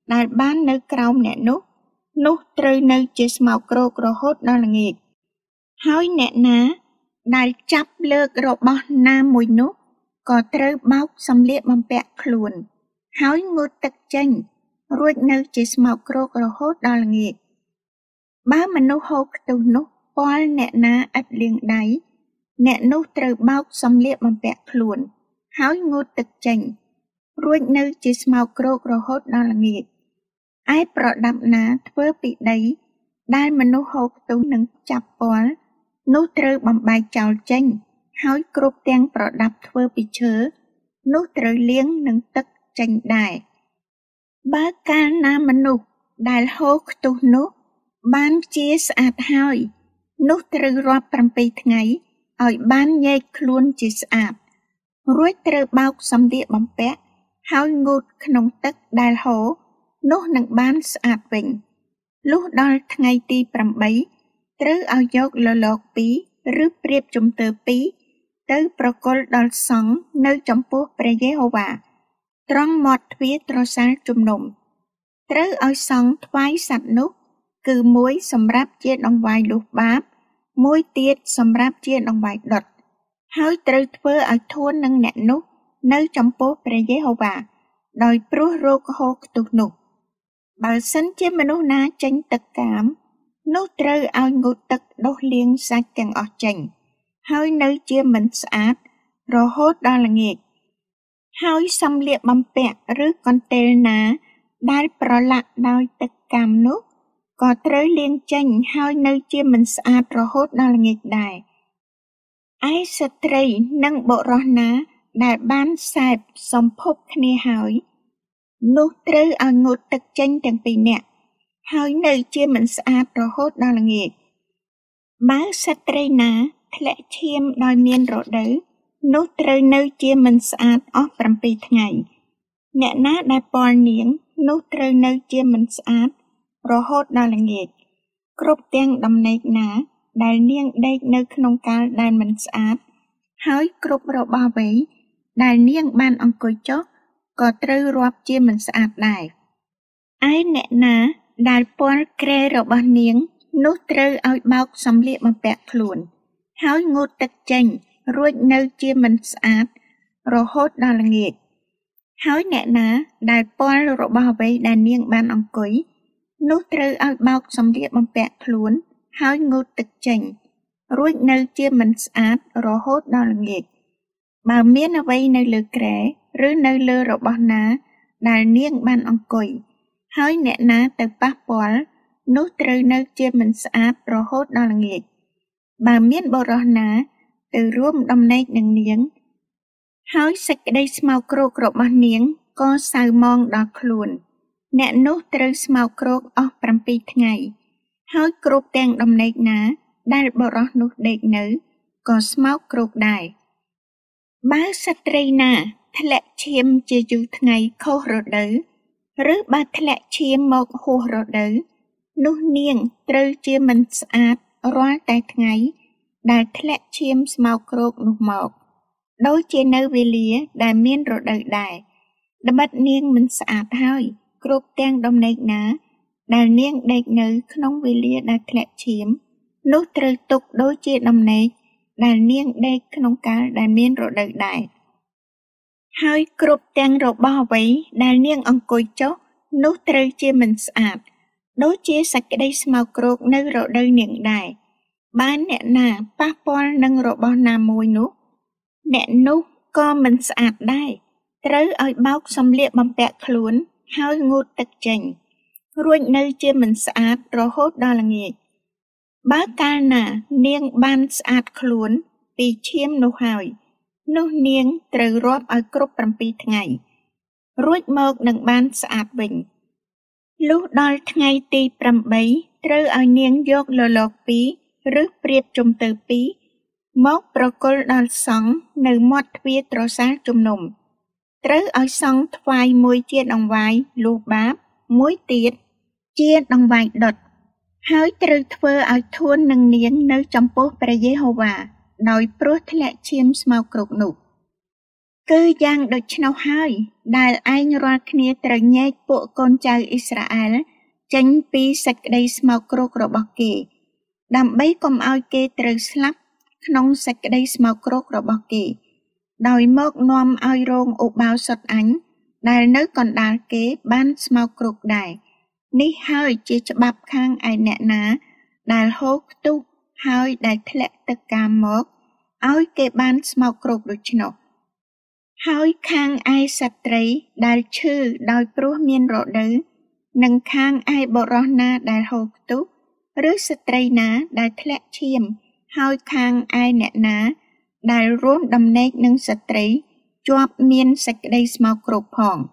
ដែលបាននៅក្រោមអ្នកនោះនោះត្រូវនៅជាស្មោកគ្រោករហូតដល់ល្ងាចហើយអ្នកណាដែលចាប់លើករបស់ណាមួយនោះក៏ត្រូវបោកសម្លៀកបំពាក់ខ្លួនហើយងូតទឹកចេញរួចនៅជាស្មោកគ្រោករហូតដល់ល្ងាចបើមនុស្សហូបខ្ទុះនោះពាល់អ្នកណាឥតលាងដៃអ្នកនោះត្រូវបោកសម្លៀកបំពាក់ខ្លួនហើយងូតទឹកចេញរួចនៅជាស្មោកគ្រោករហូតដល់ល្ងាចឯប្រដាប់ណាធ្វើពីដីដែលមនុស្សហូបខ្ទុះនឹងចាប់ពាល់នោះត្រូវបំបែកចោលចេញហើយគ្រប់ទាំងប្រដាប់ធ្វើពីឈើនោះត្រូវលាងនឹងទឹកចេញដែរបើកាលណាមនុស្សដែលហូបខ្ទុះនោះបានជាស្អាតហើយនោះត្រូវរាប់ប្រាំពីរថ្ងៃឲ្យបានញែកខ្លួនជាស្អាតរួចត្រូវបោកសម្លៀកបំពាក់ហើយងូតក្នុងទឹកដែលហូរនោះនឹងបានស្អាតវិញលុះដល់ថ្ងៃទីប្រាំបីត្រូវឲ្យយកលលកពីរឬព្រាបជំទើពីរទៅប្រគល់ដល់សង្ឃនៅចំពោះព្រះយេហូវ៉ាត្រង់មាត់ទ្វារត្រសាលជំនុំត្រូវឲ្យសង្ឃថ្វាយសត្វនោះគឺមួយសម្រាប់ជាដង្វាយលុះបាបមួយទៀតសម្រាប់ជាដង្វាយដុតហើយត្រូវធ្វើឲ្យធួននឹងអ្នកនោះនៅចំពោះព្រះយេហូវ៉ាដោយព្រោះរោគហូរខ្ទុះនោះបើសិនជាមនុស្សណាចេញទឹកកាមនោះត្រូវឲ្យងូតទឹកដុសលាងសាច់ទាំងអស់ចេញហើយនៅជាមិនស្អាតរហូតដល់ល្ងាចហើយសម្លៀកបំពាក់ឬកន្ទេលណាដែលប្រឡាក់ដោយទឹកកាមនោះក៏ត្រូវលាងចេញហើយនៅជាមិនស្អាតរហូតដល់ល្ងាចដែរឯស្ត្រីនិងបុរសណាដែលបានសែបសម្ភពគ្នាហើយនោះត្រូវឲ្យងូតទឹកចេញទាំងពីរនាក់ហើយនៅជាមិនស្អាតរហូតដល់ល្ងាចបើស្ត្រីណាធ្លាក់ឈាមដោយមានរដូវនោះត្រូវនៅជាមិនស្អាតអស់ប្រាំពីរថ្ងៃអ្នកណាដែលពាល់នាងនោះត្រូវនៅជាមិនស្អាតរហូតដល់ល្ងាចគ្រប់ទាំងដំណេកណាដែលនាងដេកនៅក្នុងកាលដែលមិនស្អាតហើយគ្រប់របស់អ្វីដែលនាងបានអង្គុយចុះក៏ត្រូវរាប់ជាមិនស្អាតដែរឯអ្នកណាដែលពាល់គ្រែរបស់នាងនោះត្រូវឲ្យបោកសម្លៀកបំពាក់ខ្លួនហើយងូតទឹកចេញរួចនៅជាមិនស្អាតរហូតដល់ល្ងាចហើយអ្នកណាដែលពាល់របស់អ្វីដែលនាងបានអង្គុយនោះត្រូវឲ្យបោកសម្លៀកបំពាក់ខ្លួនហើយងូតទឹកចេញរួចនៅជាមិនស្អាតរហូតដល់ល្ងាចបើមានអ្វីនៅលើគ្រែឬនៅលើរបស់ណាដែលនាងបានអង្គុយហើយអ្នកណាទៅប៉ះពាល់នោះត្រូវនៅជាមិនស្អាតរហូតដល់ល្ងាចបើមានបុរសណាទៅរួមដំណេកនឹងនាងហើយសេចក្តីស្មោកគ្រោករបស់នាងក៏សៅមងដល់ខ្លួនអ្នកនោះត្រូវស្មោកគ្រោកអស់ប្រាំពីរថ្ងៃហើយគ្រប់ទាំងដំណេកណាដែលបុរសនោះដេកនៅក៏ស្មោកគ្រោកដែរបើស្ត្រីណាធ្លាក់ឈាមជាយូរថ្ងៃខុសរដូវឬបើធ្លាក់ឈាមមកហួសរដូវនោះនាងត្រូវជាមិនស្អាតរាល់តែថ្ងៃដែលធ្លាក់ឈាមស្មោកគ្រោកនោះមកដូចជានៅវេលាដែលមានរដូវដែរត្បិតនាងមិនស្អាតហើយគ្រប់ទាំងដំណេកណាដែលនាងដេកនៅក្នុងវេលាដែលធ្លាក់ឈាមនោះត្រូវទុកដូចជាដំណេកដែលនាងដេកក្នុងកាលដែលមានរដូវដែរហើយគ្រប់ទាំងរបស់អ្វីដែលនាងអង្គុយចុះនោះត្រូវជាមិនស្អាតដូចជាសេចក្តីស្មោកគ្រោកនៅរដូវនាងដែរបើអ្នកណាប៉ះពាល់នឹងរបស់ណាមួយនោះអ្នកនោះក៏មិនស្អាតដែរត្រូវឲ្យបោកសម្លៀកបំពាក់ខ្លួនហើយងូតទឹកចេញរួចនៅជាមិនស្អាតរហូតដល់ល្ងាចបើកាលណានាងបានស្អាតខ្លួនពីឈាមនោះហើយនោះនាងត្រូវរាប់ឲ្យគ្រប់ប្រាំពីរថ្ងៃរួចមកនឹងបានស្អាតវិញលុះដល់ថ្ងៃទីប្រាំបីត្រូវឲ្យនាងយកលលកពីរឬព្រាបជំទើពីរមកប្រគល់ដល់សង្ឃនៅមាត់ទ្វារត្រសាលជំនុំត្រូវឲ្យសង្ឃថ្វាយមួយជាដង្វាយលុះបាបមួយទៀតជាដង្វាយដុតហើយត្រូវធ្វើឲ្យធួននឹងនាងនៅចំពោះព្រះយេហូវ៉ាដោយព្រោះធ្លាក់ឈាមស្មោកគ្រោកនោះ Cứ giang đột nhau hơi, đài anh ra khnia trời nhẹ bộ con trai Israel, chánh pi sạch đầy smau krok rồi bọc kì. Đàm bấy công ao kê trời slap, nông sạch đầy smau krok rồi bọc kì. Đòi mốc nôm ao rôn ụ bao sọt ánh, đài nếu còn đài kế ban smau krok đài. Ní hơi chỉ cho bạp khang ai nẹ ná, đài hốt tu, hơi đài thlẹ tất cả mốc, ao kê ban smau krok đột nhau. Hơi khang ai sạch trấy, đài chư đòi prúa miên rộ đứ, nâng khang ai bộ rô na đài hộp túc, rứ sạch trấy ná đài thlẹ chiêm, hơi khang ai nẹ ná, đài rốn đầm nếch nâng sạch trấy, chọp miên sạch đầy smau krok phong.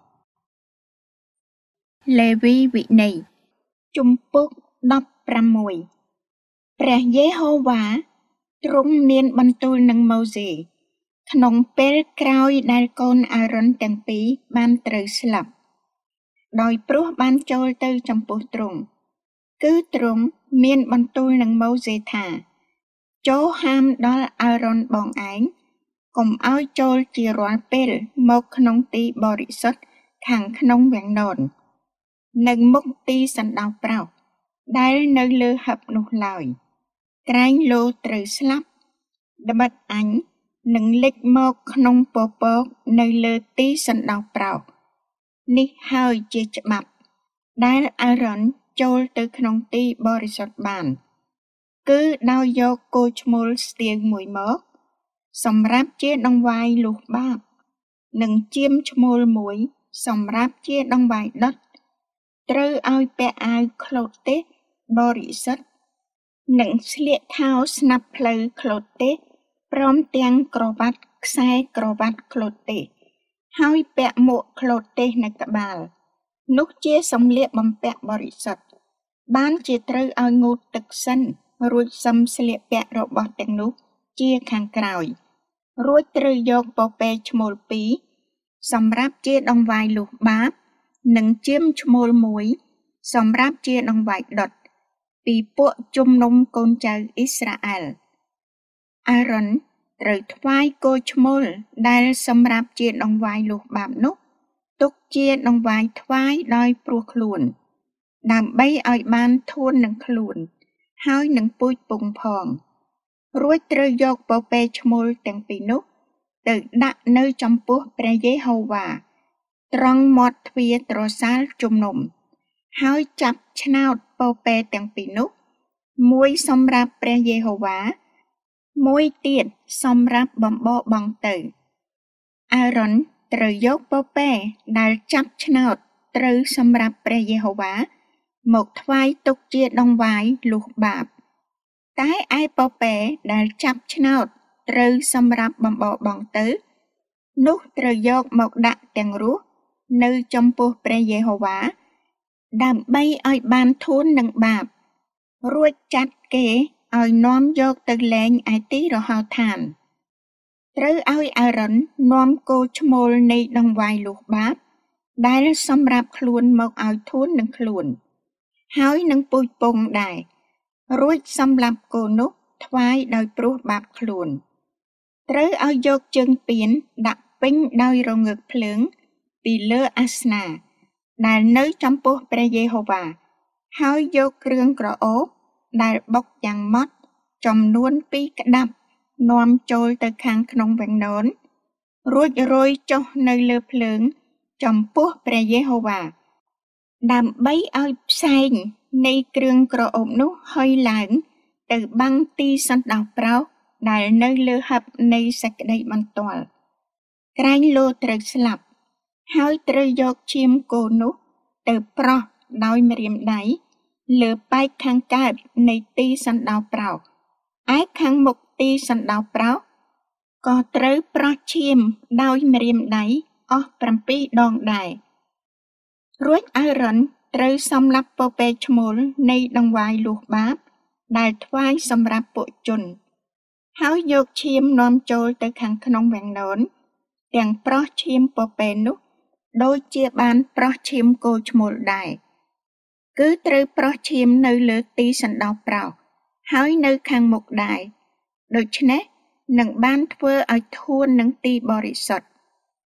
Lê vi vị này, chung bốc đọc pram mùi.ព្រះយេហូវ៉ាទ្រង់មានបន្ទូលនឹងម៉ូសេក្នុងពេលក្រោយដែលកូនអារ៉ុនទាំងពីរបានត្រូវស្លាប់ដោយព្រោះបានចូលទៅចំពោះទ្រង់គឺទ្រង់មានបន្ទូលនឹងម៉ូសេថាចូលហាមដល់អារ៉ុនបងឯងកុំឲ្យចូលជារាល់ពេលមកក្នុងទីបរិសុទ្ធខាងក្នុងវាំងនននិងមុខទីសណ្ដោងប្រោសដែលនៅលើហឹបនោះឡើយក្រែងលោត្រូវស្លាប់ត្បិតអញនឹងលេចមកក្នុងពពកនៅលើទីសណ្ដោងប្រោសនេះហើយជាច្បាប់ដែលអារ៉ុនចូលទៅក្នុងទីបរិសុទ្ធបានគឺដោយយកគោឈ្មោលស្ទៀងមួយមកសម្រាប់ជាដង្វាយលុះបាបនិងជៀមឈ្មោលមួយសម្រាប់ជាដង្វាយដុតត្រូវឲ្យពាក់អាវខ្លូតទេសបរិសុទ្ធនិងស្លៀកខោស្នាប់ផ្លូវខ្លូតទេសព្រមទាំងក្រវ៉ាត់ខ្សែក្រវ៉ាត់ខ្លូតទេសហើយពាក់មួកខ្លូតទេសនៅក្បាលនោះជាសម្លៀកបំពាក់បរិសុទ្ធបានជាត្រូវឲ្យងូតទឹកសិនរួចសឹមស្លៀកពាក់របស់ទាំងនោះជាខាងក្រោយរួចត្រូវយកពពែឈ្មោលពីរសម្រាប់ជាដង្វាយលុះបាបនិងជៀមឈ្មោលមួយសម្រាប់ជាដង្វាយដុតពីពួកជំនុំកូនចៅអ៊ីស្រាអែលអារ៉ុនត្រូវថ្វាយគោឈ្មោលដែលសម្រាប់ជាដង្វាយលុះបាបនោះទុកជាដង្វាយថ្វាយដោយព្រោះខ្លួនដើម្បីឲ្យបានធួននឹងខ្លួនហើយនឹងពូជពងផងរួចត្រូវយកពពែឈ្មោលទាំងពីរនោះទៅដាក់នៅចំពោះព្រះយេហូវ៉ាត្រង់មាត់ទ្វារត្រសាលជំនុំហើយចាប់ឆ្នោតពពែទាំងពីរនោះមួយសម្រាប់ព្រះយេហូវ៉ាមួយទៀតសម្រាប់បំបរបង់ទៅអារ៉ុនត្រូវយកពពែដែលចាប់ឆ្នោតត្រូវសម្រាប់ព្រះយេហូវ៉ាមកថ្វាយទុកជាដង្វាយលុះបាបតែឯពពែដែលចាប់ឆ្នោតត្រូវសម្រាប់បំបរបង់ទៅនោះត្រូវយកមកដាក់ទាំងរស់នៅចំពោះព្រះយេហូវ៉ាដើម្បីឲ្យបានធួននឹងបាបរួចចាត់គេឲ្យនាំយកទៅលែងឯទីរហោឋានត្រូវឲ្យអារ៉ុននាំគោឈ្មោលនៃដង្វាយលុះបាបដែលសម្រាប់ខ្លួនមកឲ្យធួននឹងខ្លួនហើយនឹងពូជពងដែររួចសម្រាប់គោនោះថ្វាយដោយព្រោះបាបខ្លួនត្រូវឲ្យយកជើងពានដាក់ពេញដោយរងើកភ្លើងពីលើអាសនាដែលនៅចំពោះព្រះយេហូវ៉ាហើយយកគ្រឿងក្រអូបដែលបុកយ៉ាងម៉ត់ចំនួនពីរក្តាប់នាំចូលទៅខាងក្នុងវាំងននរួចរោយចុះនៅលើភ្លើងចំពោះព្រះយេហូវ៉ាដើម្បីឲ្យផ្សែងនៃគ្រឿងក្រអូបនោះហុយឡើងទៅបាំងទីសណ្ដោងប្រោសដែលនៅលើហឹបនៃសេចក្តីបន្ទាល់ក្រែងលោត្រូវស្លាប់ហើយត្រូវយកឈាមគោនោះទៅប្រោះដោយម្រាមដៃលើប៉ែកខាងកើតនៃទីសណ្ដោងប្រោសឯខាងមុខទីសណ្ដោងប្រោសក៏ត្រូវប្រោះឈាមដោយម្រាមដៃអស់ប្រាំពីរដងដែររួចអារ៉ុនត្រូវសម្លាប់ពពែឈ្មោលនៃដង្វាយលុះបាបដែលថ្វាយសម្រាប់ពួកជនហើយយកឈាមនាំចូលទៅខាងក្នុងវាំងននទាំងប្រោះឈាមពពែនោះដូចជាបានប្រោះឈាមគោឈ្មោលដែរគឺត្រូវប្រោះឈាមនៅលើទីសណ្ដោងប្រោសហើយនៅខាងមុខដែរដូច្នេះនឹងបានធ្វើឲ្យធួននឹងទីបរិសុទ្ធ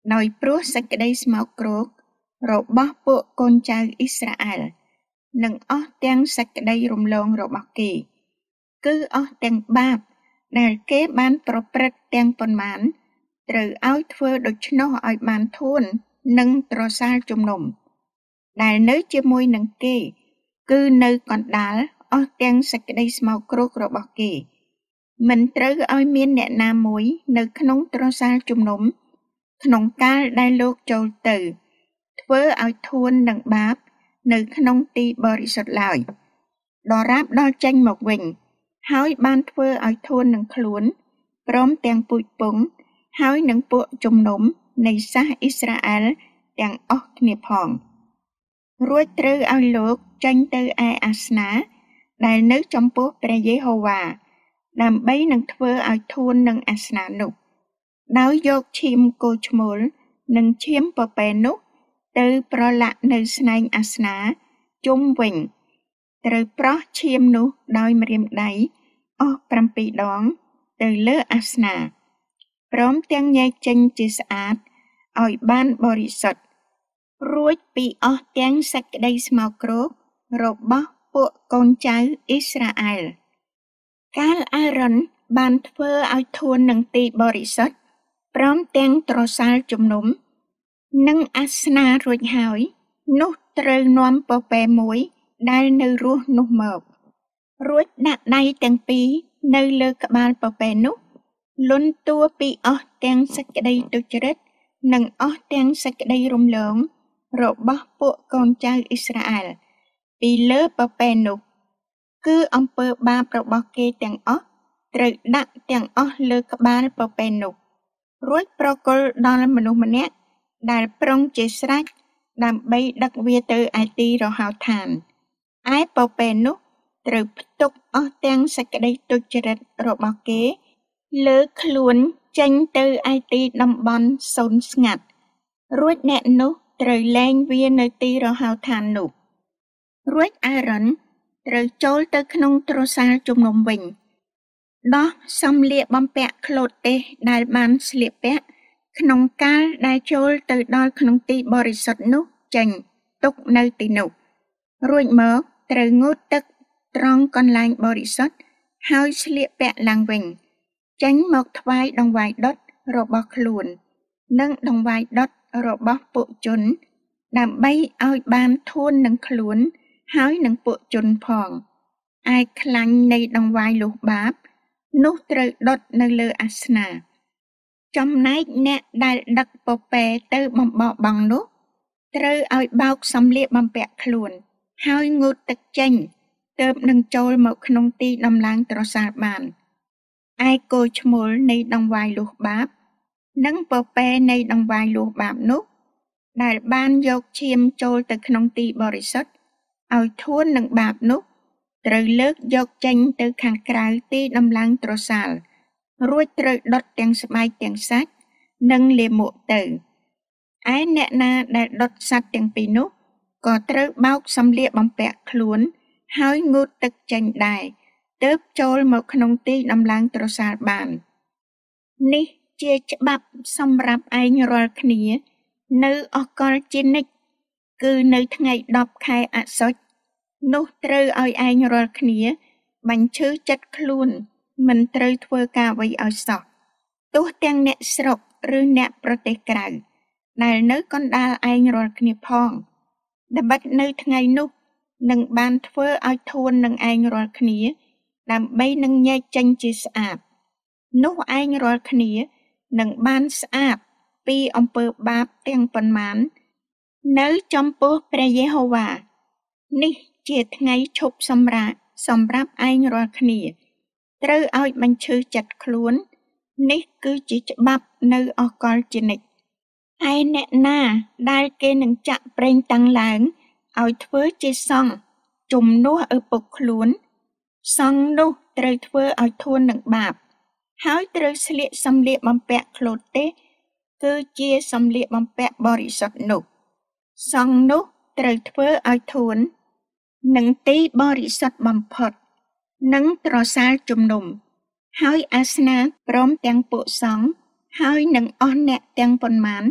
ដោយព្រោះសេចក្តីស្មោកគ្រោករបស់ពួកកូនចៅអ៊ីស្រាអែលនិងអស់ទាំងសេចក្តីរំលងរបស់គេគឺអស់ទាំងបាបដែលគេបានប្រព្រឹត្តទាំងប៉ុន្មានត្រូវឲ្យធ្វើដូច្នោះឲ្យបានធួននិងត្រសាលជំនុំដែលនៅជាមួយនឹងគេគឺនៅកណ្ដាលអស់ទាំងសេចក្តីស្មោកគ្រោករបស់គេមិនត្រូវឲ្យមានអ្នកណាមួយនៅក្នុងត្រសាលជំនុំក្នុងកាលដែលលោកចូលទៅធ្វើឲ្យធួននឹងបាបនៅក្នុងទីបរិសុទ្ធឡើយដរាបដល់ចេញមកវិញហើយបានធ្វើឲ្យធួននឹងខ្លួនព្រមទាំងពូជពង្សហើយនឹងពួកជំនុំនៃសាសអ៊ីស្រាអែលទាំងអស់គ្នាផងរួចត្រូវឲ្យលោកចេញទៅឯអាសនាដែលនៅចំពោះព្រះយេហូវ៉ាដើម្បីនឹងធ្វើឲ្យធួននឹងអាសនានោះដោយយកឈាមគោឈ្មោលនិងឈាមពពែនោះទៅប្រឡាក់នៅស្នែងអាសនាជុំវិញត្រូវប្រោះឈាមនោះដោយម្រាមដៃអស់ប្រាំពីរដងទៅលើអាសនាព្រមទាំងញែកចេញជាស្អាតឲ្យបានបរិសុទ្ធរួចពីអស់ទាំងសេចក្តីស្មោកគ្រោករបស់ពួកកូនចៅអ៊ីស្រាអែលកាលអារ៉ុនបានធ្វើឲ្យធួននឹងទីបរិសុទ្ធព្រមទាំងត្រសាលជំនុំនិងអាសនារួចហើយនោះត្រូវនាំពពែមួយដែលនៅរស់នោះមករួចដាក់ដៃទាំងពីរនៅលើក្បាលពពែនោះលន់តួពីអស់ទាំងសេចក្តីទុច្ចរិតនិងអស់ទាំងសេចក្តីរំលងរបស់ពួកកូនចៅអ៊ីស្រាអែលពីលើពពែនោះគឺអំពើបាបរបស់គេទាំងអស់ត្រូវដាក់ទាំងអស់លើក្បាលពពែនោះរួចប្រគល់ដល់មនុស្សម្នាក់ដែលប្រុងជាស្រេចដើម្បីដឹកវាទៅឯទីរហោឋានឯពពែនោះត្រូវផ្ទុកអស់ទាំងសេចក្តីទុច្ចរិតរបស់គេលើខ្លួនចេញទៅឯទីតំបន់សូន្យស្ងាត់រួចអ្នកនោះត្រូវលែងវានៅទីរហោឋាននោះរួចអារ៉ុនត្រូវចូលទៅក្នុងត្រសាលជំនុំវិញដោះសម្លៀកបំពាក់ក្លូតទេសដែលបានស្លៀកពាក់ក្នុងកាលដែលចូលទៅដល់ក្នុងទីបរិសុទ្ធនោះចេញទុកនៅទីនោះរួចមកត្រូវងូតទឹកត្រង់កន្លែងបរិសុទ្ធហើយស្លៀកពាក់ឡើងវិញចេញមកថ្វាយដង្វាយដុតរបស់ខ្លួននិងដង្វាយដុតរបស់ពួកជនដើម្បីឲ្យបានធួននឹងខ្លួនហើយនឹងពួកជនផងឯខ្លាញ់នៃដង្វាយលុះបាបនោះត្រូវដុតនៅលើអាសនាចំណែកអ្នកដែលដឹកពពែទៅបំបោះបង់នោះត្រូវឲ្យបោកសម្លៀកបំពាក់ខ្លួនហើយងូតទឹកចេញទើបនឹងចូលមកក្នុងទីដំឡើងត្រសាលបានឯគោឈ្មោលនៃដង្វាយលុះបាបនិងពពែនៃដង្វាយលុះបាបនោះដែលបានយកឈាមចូលទៅក្នុងទីបរិសុទ្ធឲ្យធួននឹងបាបនោះត្រូវលើកយកចេញទៅខាងក្រៅទីដំឡើងត្រសាលរួចត្រូវដុតទាំងស្បែកទាំងសាច់និងលាមកទៅឯអ្នកណាដែលដុតសត្វទាំងពីរនោះក៏ត្រូវបោកសម្លៀកបំពាក់ខ្លួនហើយងូតទឹកចេញដែរទើបចូលមកក្នុងទីដំឡើងត្រសាលបាននេះជាច្បាប់សម្រាប់ឯងរាល់គ្នានៅអកលជានិច្ចគឺនៅថ្ងៃដប់ខែអសុចនោះត្រូវឲ្យឯងរាល់គ្នាបញ្ឈឺចិត្តខ្លួនមិនត្រូវធ្វើការអ្វីឲ្យសោះទោះទាំងអ្នកស្រុកឬអ្នកប្រទេសក្រៅដែលនៅកណ្ដាលឯងរាល់គ្នាផងត្បិតនៅថ្ងៃនោះនឹងបានធ្វើឲ្យធួននឹងឯងរាល់គ្នាដើម្បីនឹងញែកចេញជាស្អាតនោះឯងរាល់គ្នានឹងបានស្អាតពីអំពើបាបទាំងប៉ុន្មាននៅចំពោះព្រះយេហូវ៉ានេះជាថ្ងៃឈប់សម្រាកសម្រាប់ឯងរាល់គ្នាត្រូវឲ្យបញ្ឈឺចិត្តខ្លួននេះគឺជាច្បាប់នៅអកលជានិច្ចឯអ្នកណាដែលគេនឹងចាក់ប្រេងតាំងឡើងឲ្យធ្វើជាសង្ឃជំនួសឪពុកខ្លួនសង្ឃនោះត្រូវធ្វើឲ្យធួននឹងបាបហើយត្រូវស្លៀកសម្លៀកបំពាក់ក្លូតទេសគឺជាសម្លៀកបំពាក់បរិសុទ្ធនោះសង្ឃនោះត្រូវធ្វើឲ្យធួននឹងទីបរិសុទ្ធបំផុតនិងត្រសាលជំនុំហើយអាសនាព្រមទាំងពួកសង្ឃហើយនឹងអស់អ្នកទាំងប៉ុន្មាន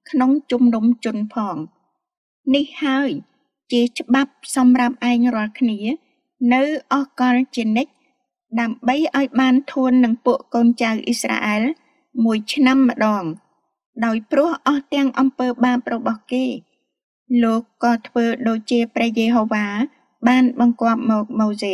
ក្នុងជំនុំជនផងនេះហើយជាច្បាប់សម្រាប់ឯងរាល់គ្នានៅអកលជានិច្ចដើម្បីឲ្យបានធួននឹងពួកកូនចៅអ៊ីស្រាអែលមួយឆ្នាំម្ដងដោយព្រោះអស់ទាំងអំពើបាបរបស់គេលោកក៏ធ្វើដូចជាព្រះយេហូវ៉ាបានបង្គាប់មកម៉ូសេ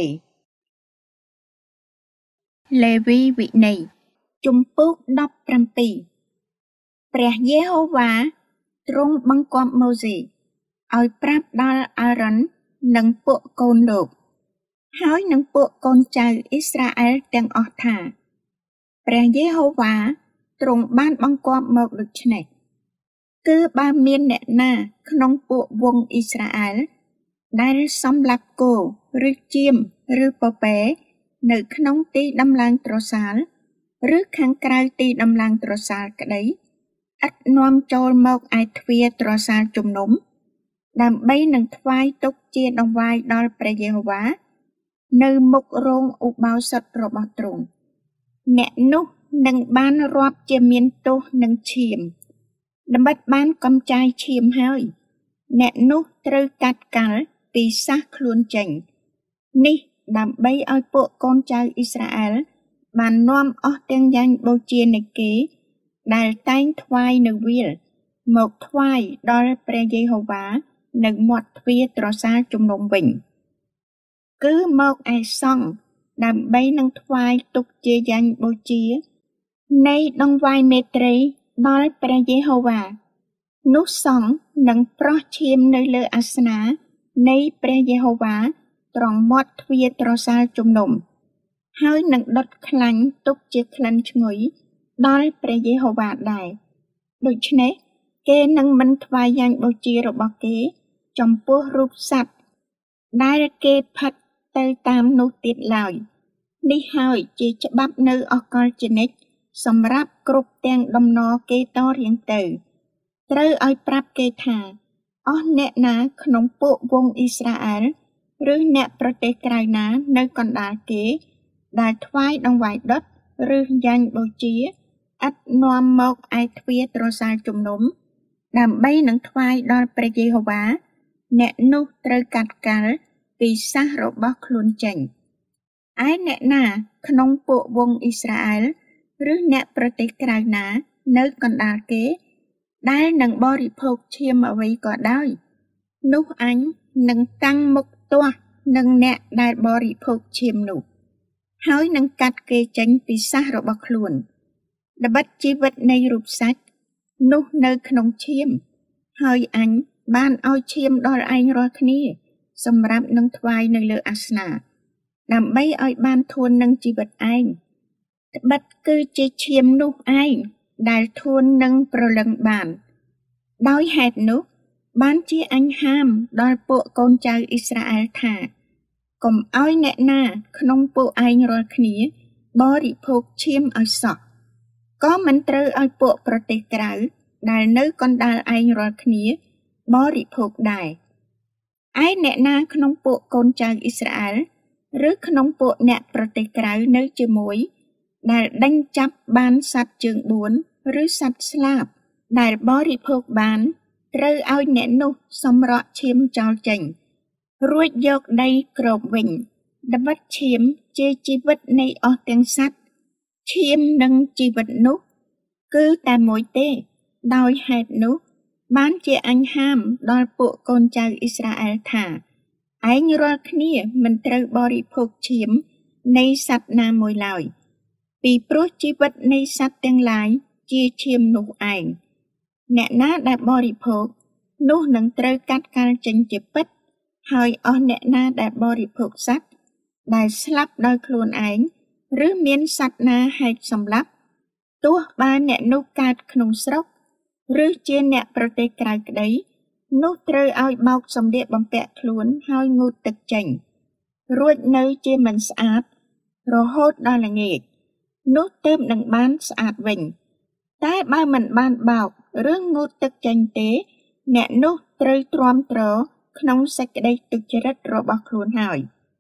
លេវីវិន័យជំពូកដប់ប្រាំពីរព្រះយេហូវ៉ាទ្រង់បង្គាប់ម៉ូសេឲ្យប្រាប់ដល់អារ៉ុននិងពួកកូនលោកហើយនឹងពួកកូនចៅអ៊ីស្រាអែលទាំងអស់ថាព្រះយេហូវ៉ាទ្រង់បានបង្គាប់មកដូច្នេះគឺបើមានអ្នកណាក្នុងពួកវង្សអ៊ីស្រាអែលដែលសម្លាប់គោឬជៀមឬពពែនៅក្នុងទីដំឡើងត្រសាលឬខាងក្រៅទីដំឡើងត្រសាលក្តីឥតនាំចូលមកឯទ្វារត្រសាលជំនុំដើម្បីនឹងថ្វាយទុកជាដង្វាយដល់ព្រះយេហូវ៉ានៅមុខរោងឧបោសថរបស់ទ្រង់អ្នកនោះនឹងបានរាប់ជាមានទោសនឹងឈាមដើម្បីបានកំចាយឈាមហើយអ្នកនោះត្រូវកាត់កាល់ពីសះខ្លួនចេញនេះដើម្បីឲ្យពួកកូនចៅអ៊ីស្រាអែលបាននាំអស់ទាំងយ៉ាញ់បូជានៃគេដែលតែងថ្វាយនៅវាលមកថ្វាយដល់ព្រះយេហូវ៉ានៅមាត់ទ្វារត្រសាលជំនុំវិញគឺមកឯសង្ឃដើម្បីនឹងថ្វាយទុកជាយ៉ាញ់បូជានៃដង្វាយមេត្រីដល់ព្រះយេហូវ៉ានោះសង្ឃនឹងប្រោះឈាមនៅលើអាសនានៃព្រះយេហូវ៉ាត្រង់មាត់ទ្វារត្រសាលជំនុំហើយនឹងដុតខ្លាញ់ទុកជាក្លិនឈ្ងុយដល់ព្រះយេហូវ៉ាដែរដូច្នេះគេនឹងមិនថ្វាយយ៉ាញ់បូជារបស់គេចំពោះរូបសត្វដែលគេផិតទៅតាមនោះទៀតឡើយនេះហើយជាច្បាប់នៅអកលជានិច្ចសម្រាប់គ្រប់ទាំងដំណរគេតរៀងទៅត្រូវឲ្យប្រាប់គេថាអស់អ្នកណាក្នុងពួកវង្សអ៊ីស្រាអែលឬអ្នកប្រទេសក្រៅណានៅកណ្ដាលគេដែលថ្វាយដង្វាយដុតឬយ៉ាញ់បូជាឥតនាំមកឯទ្វារត្រសាលជំនុំដើម្បីនឹងថ្វាយដល់ព្រះយេហូវ៉ាអ្នកនោះត្រូវកាត់កាល់ពីសះរបស់ខ្លួនចេញឯអ្នកណាក្នុងពួកវង្សអ៊ីស្រាអែលឬអ្នកប្រទេសក្រៅណានៅកណ្ដាលគេដែលនឹងបរិភោគឈាមអ្វីក៏ដោយនោះអញនឹងតាំងមុខទាស់នឹងអ្នកដែលបរិភោគឈាមនោះហើយនឹងកាត់គេចេញពីសះរបស់ខ្លួនល្បិតជីវិតនៃរូបសាច់នោះនៅក្នុងឈាមហើយអញបានឲ្យឈាមដល់ឯងរាល់គ្នាសម្រាប់នឹងថ្វាយនៅលើអាសនៈដើម្បីឲ្យបានធួននឹងជីវិតឯងត្បិតគឺជាឈាមនោះឯងដែលធួននឹងប្រលឹងបានដោយហេតុនោះបានជាអញហាមដល់ពួកកូនចៅអ៊ីស្រាអែលថាកុំឲ្យអ្នកណាក្នុងពួកឯងរាល់គ្នាបរិភោគឈាមឲ្យសោះក៏មិនត្រូវឲ្យពួកប្រទេសក្រៅដែលនៅកណ្ដាលឯងរាល់គ្នាបរិភោគដែរឯអ្នកណាក្នុងពួកកូនចៅអ៊ីស្រាអែលឬក្នុងពួកអ្នកប្រទេសក្រៅនៅជាមួយដែលដេញចាប់បានសត្វជើងបួនឬសត្វស្លាបដែលបរិភោគបានត្រូវឲ្យអ្នកនោះសម្រក់ឈាមចោលចេញរួចយកដីគ្របវិញល្បិតឈាមជាជីវិតនៃអស់ទាំងសត្វឈាមនិងជីវិតនោះគឺតែមួយទេដោយហេតុនោះបានជាអញហាមដល់ពួកកូនចៅអ៊ីស្រាអែលថាឯងរាល់គ្នាមិនត្រូវបរិភោគឈាមនៃសត្វណាមួយឡើយពីព្រោះជីវិតនៃសត្វទាំងឡាយជាឈាមនោះឯងអ្នកណាដែលបរិភោគនោះនឹងត្រូវកាត់កាល់ចេញជាពិតហើយអស់អ្នកណាដែលបរិភោគសត្វដែលស្លាប់ដោយខ្លួនឯងឬមានសត្វណាហែកសម្លាប់ទោះបើអ្នកនោះកើតក្នុងស្រុកឬជាអ្នកប្រទេសក្រៅក្តីនោះត្រូវឲ្យបោកសម្លៀកបំពាក់ខ្លួនហើយងូតទឹកចេញរួចនៅជាមិនស្អាតរហូតដល់ល្ងាចនោះទើបនឹងបានស្អាតវិញតែបើមិនបានបោកឬងូតទឹកចេញទេអ្នកនោះត្រូវទ្រាំទ្រក្នុងសេចក្តីទុច្ចរិតរបស់ខ្លួនហើយ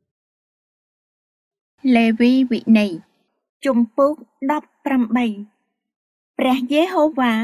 លេវីវិន័យជំពូកដប់ប្រាំបីព្រះយេហូវ៉ា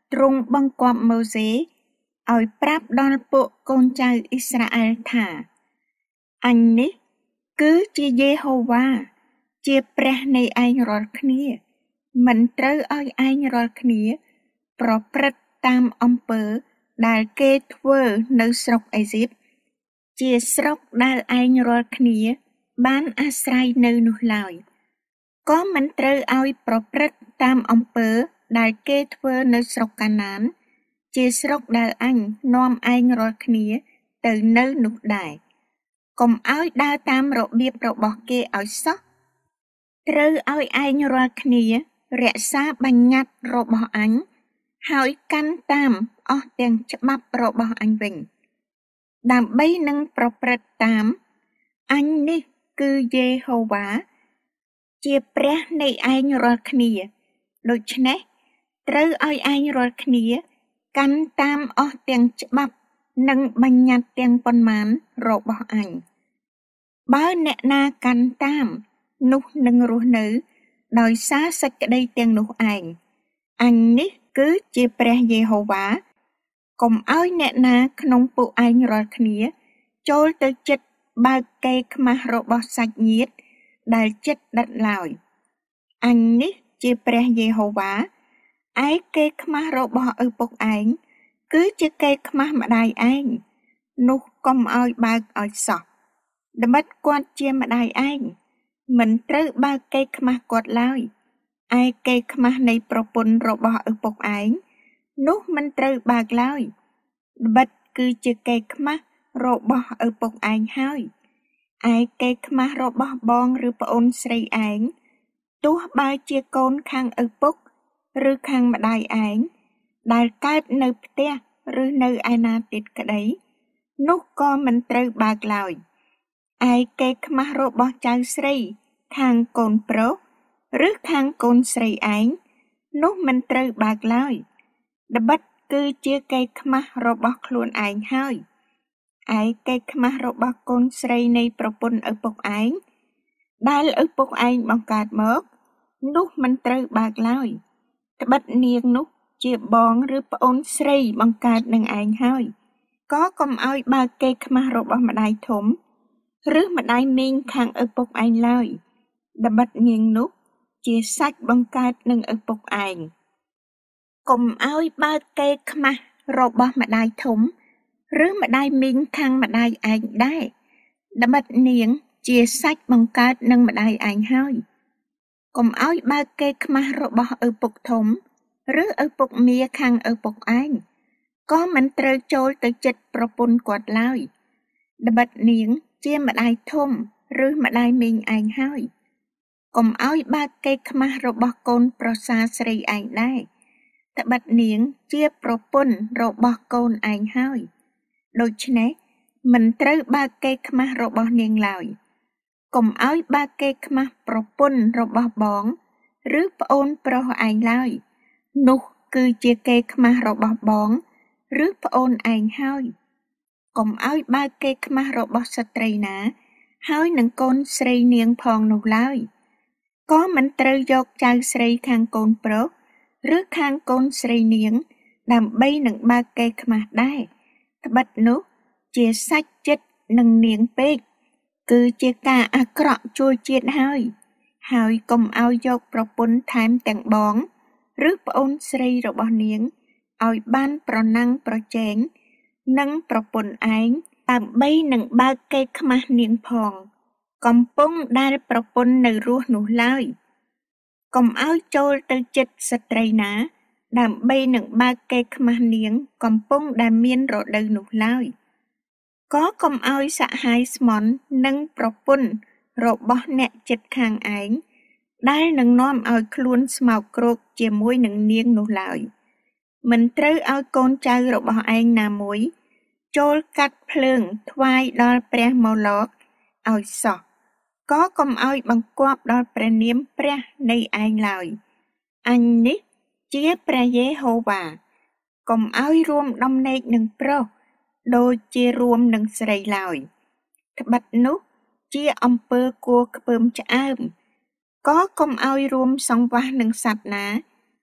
ទ្រង់បង្គាប់ម៉ូសេឲ្យប្រាប់ដល់ពួកកូនចៅអ៊ីស្រាអែលថាអញនេះគឺជាយេហូវ៉ាជាព្រះនៃឯងរាល់គ្នាមិនត្រូវឲ្យឯងរាល់គ្នាប្រព្រឹត្តតាមអំពើដែលគេធ្វើនៅស្រុកអេស៊ីបជាស្រុកដែលឯងរាល់គ្នាបានអាស្រ័យនៅនោះឡើយក៏មិនត្រូវឲ្យប្រព្រឹត្តតាមអំពើដែលគេធ្វើនៅស្រុកកាណានជាស្រុកដែលអញនាំឯងរាល់គ្នាទៅនៅនោះដែរកុំឲ្យដើរតាមរបៀបរបស់គេឲ្យសោះត្រូវឲ្យឯងរាល់គ្នារក្សាបញ្ញត្តិរបស់អញហើយកាន់តាមអស់ទាំងច្បាប់របស់អញវិញដើម្បីនឹងប្រព្រឹត្តតាមអញនេះគឺយេហូវ៉ាជាព្រះនៃឯងរាល់គ្នាដូច្នេះត្រូវឲ្យឯងរាល់គ្នាកាន់តាមអស់ទាំងច្បាប់និងបញ្ញត្តិទាំងប៉ុន្មានរបស់អញបើអ្នកណាកាន់តាមនោះនឹងរស់នៅដោយសារសេចក្តីទាំងនោះឯងអញនេះគឺជាព្រះយេហូវ៉ាកុំឲ្យអ្នកណាក្នុងពួកឯងរាល់គ្នាចូលទៅជិតបើកកេរខ្មាស់របស់សាច់ញាតិដែលជិតដិតឡើយអញនេះជាព្រះយេហូវ៉ាឯកេរខ្មាស់របស់ឪពុកឯងគឺជាកេរខ្មាស់ម្ដាយឯងនោះកុំឲ្យបើកឲ្យសោះត្បិតគាត់ជាម្ដាយឯងមិនត្រូវបើកកេរខ្មាស់គាត់ឡើយឯកេរខ្មាស់នៃប្រពន្ធរបស់ឪពុកឯងនោះមិនត្រូវបើកឡើយត្បិតគឺជាកេរខ្មាស់របស់ឪពុកឯងហើយឯកេរខ្មាស់របស់បងឬប្អូនស្រីឯងទោះបើជាកូនខាងឪពុកឬខាងម្ដាយឯងដែលកើតនៅផ្ទះឬនៅឯណាទៀតក្តីនោះក៏មិនត្រូវបើកឡើយឯកេរខ្មាស់របស់ចៅស្រីខាងកូនប្រុសឬខាងកូនស្រីឯងនោះមិនត្រូវបើកឡើយត្បិតគឺជាកេរខ្មាស់របស់ខ្លួនឯងហើយឯកេរខ្មាស់របស់កូនស្រីនៃប្រពន្ធឪពុកឯងដែលឪពុកឯងបង្កើតមកនោះមិនត្រូវបើកឡើយត្បិតនាងនោះជាបងឬប្អូនស្រីបង្កើតនឹងឯងហើយក៏កុំឲ្យបើកកេរខ្មាស់របស់ម្ដាយធំឬម្ដាយមីងខាងឪពុកឯងឡើយត្បិតនាងនោះជាសាច់បង្កើតនឹងឪពុកឯងកុំឲ្យបើកកេរខ្មាស់របស់ម្ដាយធំឬម្ដាយមីងខាងម្ដាយឯងដែរត្បិតនាងជាសាច់បង្កើតនឹងម្ដាយឯងហើយកុំឲ្យបើកកេរខ្មាស់របស់ឪពុកធំឬឪពុកមាខាងឪពុកឯងក៏មិនត្រូវចូលទៅជិតប្រពន្ធគាត់ឡើយត្បិតនាងជាម្ដាយធំឬម្ដាយមីងឯងហើយកុំឲ្យបើកកេរខ្មាស់របស់កូនប្រសាស្រីឯងដែរត្បិតនាងជាប្រពន្ធរបស់កូនឯងហើយដូច្នេះមិនត្រូវបើកកេរខ្មាស់របស់នាងឡើយកុំឲ្យបើកកេរខ្មាស់ប្រពន្ធរបស់បងឬប្អូនប្រុសឯងឡើយនោះគឺជាកេរខ្មាស់របស់បងឬប្អូនឯងហើយកុំឲ្យបើកកេរខ្មាស់របស់ស្ត្រីណាហើយនឹងកូនស្រីនាងផងនោះឡើយក៏មិនត្រូវយកចៅស្រីខាងកូនប្រុសឬខាងកូនស្រីនាងដើម្បីនឹងបើកកេរខ្មាស់ដែរត្បិតនោះជាសាច់ចិត្តនឹងនាងពេកគឺជាការអាក្រក់ជួលជាតិហើយហើយកុំឲ្យយកប្រពន្ធថែមទាំងបងឬប្អូនស្រីរបស់នាងឲ្យបានប្រណាំងប្រជែងនឹងប្រពន្ធឯងដើម្បីនឹងបើកកេរខ្មាស់នាងផងកំពុងដែលប្រពន្ធនៅរស់នោះឡើយកុំឲ្យចូលទៅជិតស្ត្រីណាដើម្បីនឹងបើកកេរខ្មាស់នាងកំពុងដែលមានរដូវនោះឡើយក៏កុំឲ្យសហាយស្មន់និងប្រពន្ធរបស់អ្នកជិតខាងឯងដែលនឹងនាំឲ្យខ្លួនស្មោកគ្រោកជាមួយនឹងនាងនោះឡើយមិនត្រូវឲ្យកូនចៅរបស់ឯងណាមួយចូលកាត់ភ្លើងថ្វាយដល់ព្រះម៉ូឡូកឲ្យសោះក៏កុំឲ្យបង្គាប់ដល់ព្រះនាមព្រះនៃឯងឡើយអញនេះជាព្រះយេហូវ៉ាកុំឲ្យរួមដំណេកនឹងប្រុសដូចជារួមនឹងស្រីឡើយត្បិតនោះជាអំពើគួរខ្ពើមឆ្អើមក៏កុំឲ្យរួមសង្វាស់នឹងសត្វណា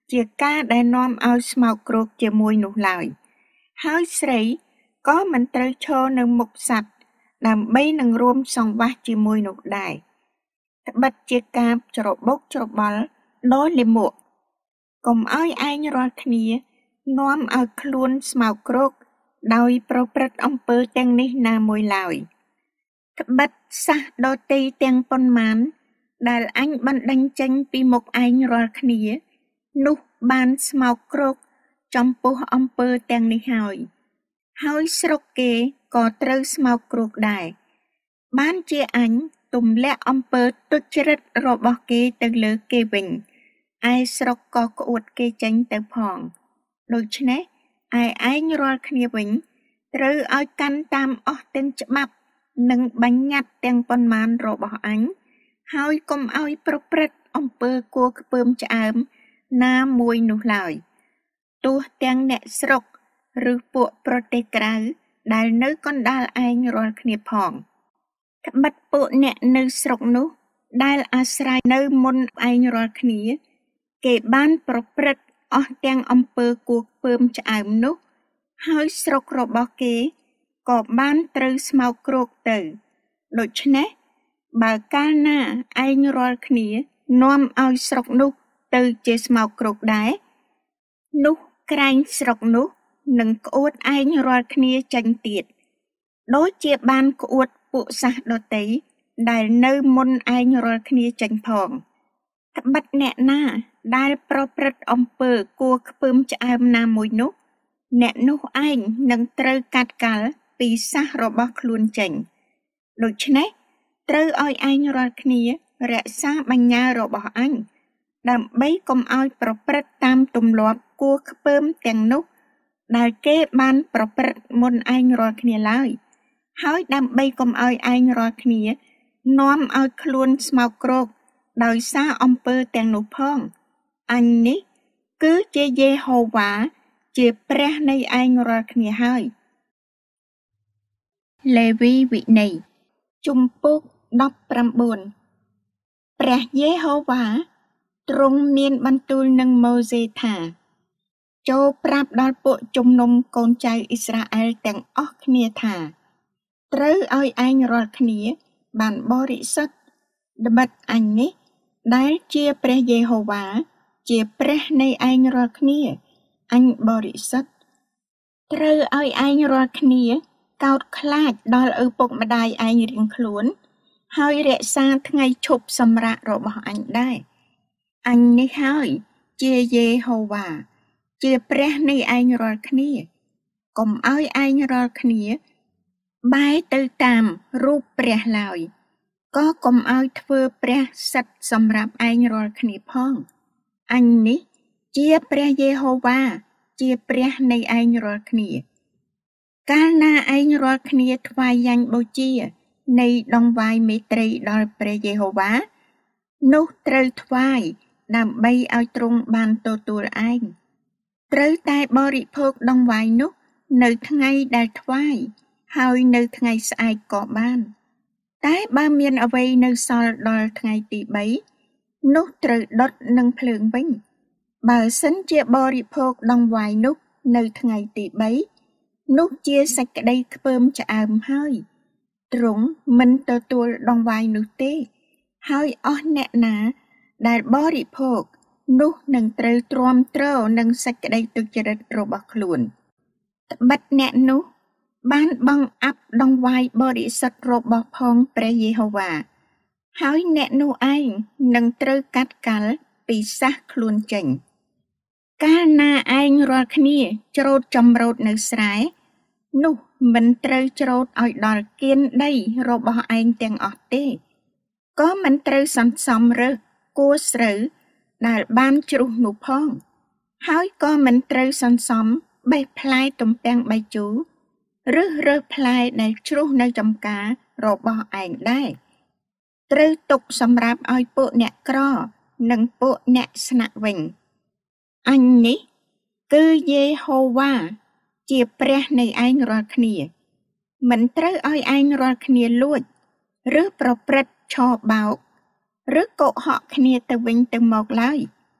ជាការដែលនាំឲ្យស្មោកគ្រោកជាមួយនោះឡើយហើយស្រីក៏មិនត្រូវឈរនៅមុខសត្វដើម្បីនឹងរួមសង្វាសជាមួយនោះដែរត្បិតជាការច្របូកច្របល់ដ៏លាមកកុំឲ្យឯងរាល់គ្នានាំឲ្យខ្លួនស្មោកគ្រោកដោយប្រព្រឹត្តអំពើទាំងនេះណាមួយឡើយត្បិតសះដតីទាំងប៉ុន្មានដែលអញបណ្ដេញចេញពីមុខឯងរាល់គ្នានោះបានស្មោកគ្រោកចំពោះអំពើទាំងនេះហើយហើយស្រុកគេក៏ត្រូវស្មោកគ្រោកដែរបានជាអញទម្លាក់អំពើទុច្ចរិតរបស់គេទៅលើគេវិញឯស្រុកក៏ក្អួតគេចេញទៅផងដូច្នេះឯឯងរាល់គ្នាវិញត្រូវឲ្យកាន់តាមអស់ទាំងច្បាប់និងបញ្ញត្តិទាំងប៉ុន្មានរបស់អញហើយកុំឲ្យប្រព្រឹត្តអំពើគួរខ្ពើមឆ្អើមណាមួយនោះឡើយទោះទាំងអ្នកស្រុកឬពួកប្រទេសក្រៅដែលនៅកណ្ដាលឯងរាល់គ្នាផងត្បិតពួកអ្នកនៅស្រុកនោះដែលអាស្រ័យនៅមុនឯងរាល់គ្នាគេបានប្រព្រឹត្តអស់ទាំងអំពើគួរខ្ពើមឆ្អើមនោះហើយស្រុករបស់គេក៏បានត្រូវស្មោកគ្រោកទៅដូច្នេះបើកាលណាឯងរាល់គ្នានាំឲ្យស្រុកនោះទៅជាស្មោកគ្រោកដែរនោះក្រែងស្រុកនោះនឹងក្អួតឯងរាល់គ្នាចេញទៀតដូចជាបានក្អួតពួកសះដតីដែលនៅមុនឯងរាល់គ្នាចេញផងត្បិតអ្នកណាដែលប្រព្រឹត្តអំពើគួរខ្ពើមឆ្អើមណាមួយនោះអ្នកនោះឯងនឹងត្រូវកាត់កាល់ពីសះរបស់ខ្លួនចេញដូច្នេះត្រូវឲ្យឯងរាល់គ្នារក្សាបញ្ញើរបស់អញដើម្បីកុំឲ្យប្រព្រឹត្តតាមទម្លាប់គួរខ្ពើមទាំងនោះដែលគេបានប្រព្រឹត្តមុនឯងរាល់គ្នាឡើយហើយដើម្បីកុំឲ្យឯងរាល់គ្នានាំឲ្យខ្លួនស្មោកគ្រោកដោយសារអំពើទាំងនោះផងអញនេះគឺជាយេហូវ៉ាជាព្រះនៃឯងរាល់គ្នាហើយលេវីវិន័យជំពូកដប់ប្រាំបួនព្រះយេហូវ៉ាទ្រង់មានបន្ទូលនឹងម៉ូសេថាចូលប្រាប់ដល់ពួកជំនុំកូនចៅអ៊ីស្រាអែលទាំងអស់គ្នាថាត្រូវឲ្យឯងរាល់គ្នាបានបរិសុទ្ធត្បិតអញនេះដែលជាព្រះយេហូវ៉ាជាព្រះនៃឯងរាល់គ្នាអញបរិសុទ្ធត្រូវឲ្យឯងរាល់គ្នាកោតខ្លាចដល់ឪពុកម្ដាយឯងរៀងខ្លួនហើយរក្សាថ្ងៃឈប់សម្រាករបស់អញដែរអញនេះហើយជាយេហូវ៉ាជាព្រះនៃឯងរាល់គ្នាកុំឲ្យឯងរាល់គ្នាបែរទៅតាមរូបព្រះឡើយក៏កុំឲ្យធ្វើព្រះសិទ្ធសម្រាប់ឯងរាល់គ្នាផងអញនេះជាព្រះយេហូវ៉ាជាព្រះនៃឯងរាល់គ្នាកាលណាឯងរាល់គ្នាថ្វាយយ៉ាញ់បូជានៃដង្វាយមេត្រីដល់ព្រះយេហូវ៉ានោះត្រូវថ្វាយដើម្បីឲ្យទ្រង់បានទទួលឯងត្រូវតែបរិភោគដង្វាយនោះនៅថ្ងៃដែលថ្វាយហើយនៅថ្ងៃស្អែកក៏បានតែបើមានអ្វីនៅសល់ដល់ថ្ងៃទីបីនោះត្រូវដុតនឹងភ្លើងវិញបើសិនជាបរិភោគដង្វាយនោះនៅថ្ងៃទីបីនោះជាសេចក្តីខ្ពើមឆ្អើមហើយទ្រង់មិនទទួលដង្វាយនោះទេហើយអស់អ្នកណាដែលបរិភោគនោះនឹងត្រូវទ្រាំទ្រនឹងសេចក្តីទុច្ចរិតរបស់ខ្លួនត្បិតអ្នកនោះបានបង្អាប់ដង្វាយបរិសុទ្ធរបស់ផងព្រះយេហូវ៉ាហើយអ្នកនោះឯងនឹងត្រូវកាត់កាល់ពីសះខ្លួនចេញកាលណាឯងរាល់គ្នាច្រូតចម្រូតនៅស្រែនោះមិនត្រូវច្រូតឲ្យដល់គៀនដីរបស់ឯងទាំងអស់ទេក៏មិនត្រូវសន្សំរើសគួរស្រូវដែលបានជ្រុះនោះផងហើយក៏មិនត្រូវសន្សំបេះផ្លែទំពាំងបាយជូរឬរើសផ្លែដែលជ្រុះនៅចំការរបស់ឯងដែរត្រូវទុកសម្រាប់ឲ្យពួកអ្នកក្រនិងពួកអ្នកស្នាក់វិញអញនេះគឺយេហូវ៉ាជាព្រះនៃឯងរាល់គ្នាមិនត្រូវឲ្យឯងរាល់គ្នាលួចឬប្រព្រឹត្តឆបោកឬកុហកគ្នាទៅវិញទៅមកឡើយ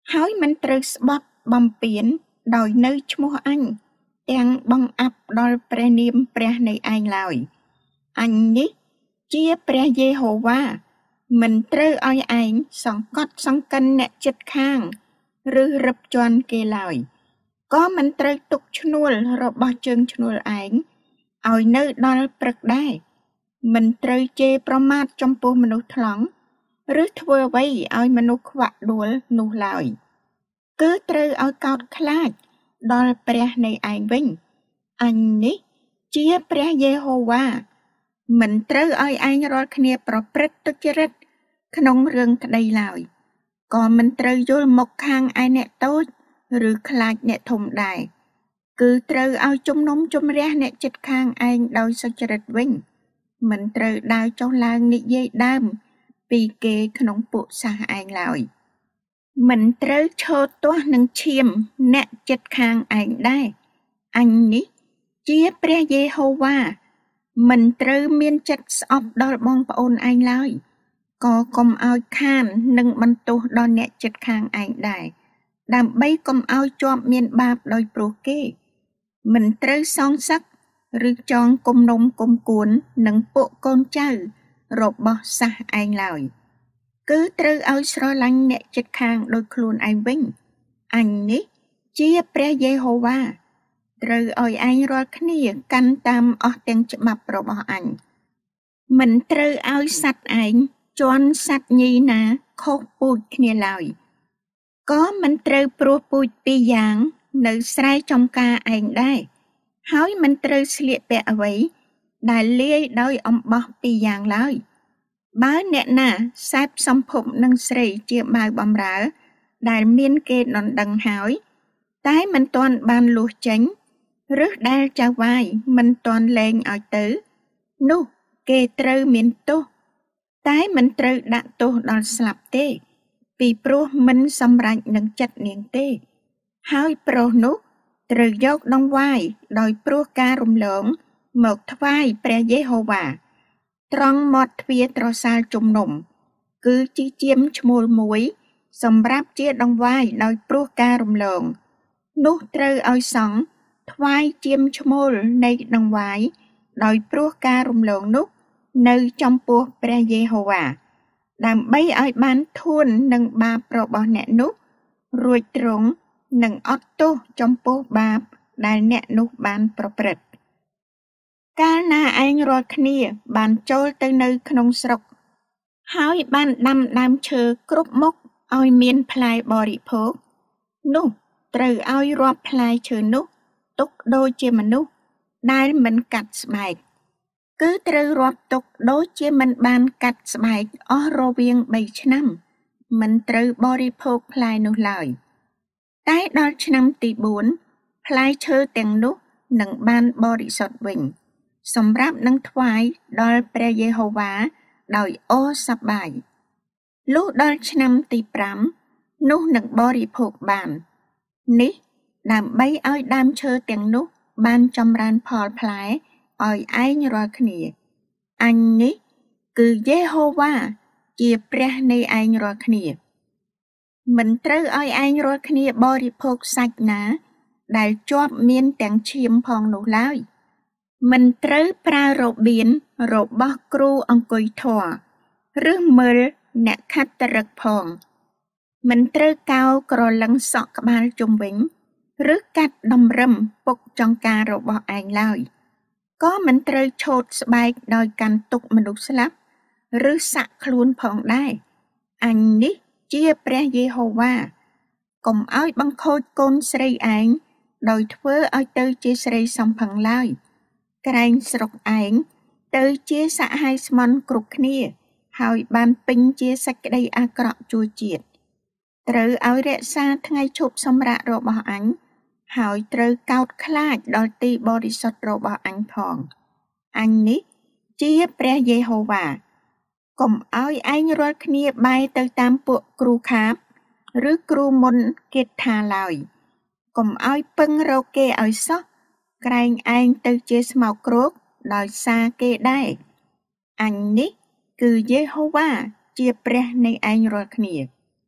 ហើយមិនត្រូវស្បត់បំពានដោយនៅឈ្មោះអញទាំងបង្អាប់ដល់ព្រះនាមព្រះនៃឯងឡើយអញនេះជាព្រះយេហូវ៉ាមិនត្រូវឲ្យឯងសង្កត់សង្កិនអ្នកជិតខាងឬរឹបជាន់គេឡើយក៏មិនត្រូវទុកឈ្នួលរបស់ជើងឈ្នួលឯងឲ្យនៅដល់ព្រឹកដែរមិនត្រូវជេរប្រមាថចំពោះមនុស្សថ្លង់ឬធ្វើអ្វីឲ្យមនុស្សខ្វាក់ដួលនោះឡើយគឺត្រូវឲ្យកោតខ្លាចដល់ព្រះនៃឯងវិញអញនេះជាព្រះយេហូវ៉ាមិនត្រូវឲ្យឯងរាល់គ្នាប្រព្រឹត្តទុច្ចរិតក្នុងរឿងក្តីឡើយក៏មិនត្រូវយល់មកខាងឯអ្នកតូចឬខ្លាចអ្នកធំដែរគឺត្រូវឲ្យជំនុំជម្រះអ្នកជិតខាងឯងដោយសុចរិតវិញមិនត្រូវដើរចុះឡើងនិយាយដើមពីគេក្នុងពួកសាសឯងឡើយមិនត្រូវឈរទាស់នឹងឈាមអ្នកជិតខាងឯងដែរអញនេះជាព្រះយេហូវ៉ាមិនត្រូវមានចិត្តស្អប់ដល់បងប្អូនឯងឡើយក៏កុំឲ្យខាននឹងបន្ទោសដល់អ្នកជិតខាងឯងដែរដើម្បីកុំឲ្យជាប់មានបាបដោយព្រោះគេមិនត្រូវសងសឹកឬចងគំនុំគុំគួននឹងពួកកូនចៅរបស់សាសឯងឡើយគឺត្រូវឲ្យស្រឡាញ់អ្នកជិតខាងដោយខ្លួនឯងវិញអញនេះជាព្រះយេហូវ៉ាត្រូវឲ្យឯងរាល់គ្នាកាន់តាមអស់ទាំងច្បាប់របស់អញមិនត្រូវឲ្យសត្វឯងជន់សត្វញីណាខុសពូជគ្នាឡើយក៏មិនត្រូវព្រោះពូជពីរយ៉ាងនៅស្រែចំការឯងដែរហើយមិនត្រូវស្លៀកពាក់អ្វីដែលលាយដោយអំបោះពីរយ៉ាងឡើយបើអ្នកណាសែបសម្ភពនឹងស្រីជាបាវបំរើដែលមានគេដណ្ដឹងហើយតែមិនទាន់បានលួសចេញឬដែលចៅវាយមិនទាន់លែងឲ្យទៅនោះគេត្រូវមានទោសតែមិនត្រូវដាក់ទោសដល់ស្លាប់ទេពីព្រោះមិនសម្រេចនឹងចិត្តនាងទេហើយប្រុសនោះត្រូវយកដង្វាយដោយព្រោះការរំលងមកថ្វាយព្រះយេហូវ៉ាត្រង់មាត់ទ្វារត្រសាលជំនុំគឺជាជាមឈ្មោលមួយសម្រាប់ជាដង្វាយដោយព្រោះការរំលងនោះត្រូវឲ្យសង់ថ្វាយជាមឈ្មោលនៃដង្វាយដោយព្រោះការរំលងនោះនៅចំពោះព្រះយេហូវ៉ាដើម្បីឲ្យបានធួននឹងបាបរបស់អ្នកនោះរួចទ្រង់នឹងអត់ទោសចំពោះបាបដែលអ្នកនោះបានប្រព្រឹត្តកាលណាឯងរាល់គ្នាបានចូលទៅនៅក្នុងស្រុកហើយបានដាំដើមឈើគ្រប់មុខឲ្យមានផ្លែបរិភោគនោះត្រូវឲ្យរាប់ផ្លែឈើនោះទុកដូចជាមនុស្សដែលមិនកាត់ស្បែកគឺត្រូវរាប់ទុកដូចជាមិនបានកាត់ស្បែកអស់រវាងបីឆ្នាំមិនត្រូវបរិភោគផ្លែនោះឡើយតែដល់ឆ្នាំទីបួនផ្លែឈើទាំងនោះនឹងបានបរិសុទ្ធវិញសម្រាប់នឹងថ្វាយដល់ព្រះយេហូវ៉ាដោយអូរសប្បាយលុះដល់ឆ្នាំទីប្រាំនោះនឹងបរិភោគបាននេះដើម្បីឲ្យដើមឈើទាំងនោះបានចម្រើនផលផ្លែឲ្យឯងរាល់គ្នាអញនេះគឺយេហូវ៉ាជាព្រះនៃឯងរាល់គ្នាមិនត្រូវឲ្យឯងរាល់គ្នាបរិភោគសាច់ណាដែលជាប់មានទាំងឈាមផងនោះឡើយមិនត្រូវប្រើរបៀនរបស់គ្រូអង្គុយធម៌ឬមើលអ្នកខត្តរឹកផងមិនត្រូវកោរក្រឡឹងសក់ក្បាលជុំវិញឬកាត់តម្រឹមពុកចង្ការរបស់ឯងឡើយក៏មិនត្រូវឆូតស្បែកដោយកាន់ទុកមនុស្សស្លាប់ឬសាក់ខ្លួនផងដែរអញនេះជាព្រះយេហូវ៉ាកុំឲ្យបង្ខូចកូនស្រីឯងដោយធ្វើឲ្យទៅជាស្រីសំផឹងឡើយក្រែងស្រុកឯងទៅជាសហហាយស្មន់គ្រប់គ្នាហើយបានពេញជាសេចក្តីអាក្រក់ជួជាតិត្រូវឲ្យរក្សាថ្ងៃឈប់សម្រាករបស់អញហើយត្រូវកោតខ្លាចដល់ទីបរិសុទ្ធរបស់អញផងអញនេះជាព្រះយេហូវ៉ាកុំឲ្យឯងរាល់គ្នាបែរទៅតាមពួកគ្រូខាបឬគ្រូមុនគេថាឡើយកុំឲ្យពឹងរកគេឲ្យសោះក្រែងឯងទៅជាស្មោកគ្រោកដោយសារគេដែរអញនេះគឺយេហូវ៉ាជាព្រះនៃឯងរាល់គ្នា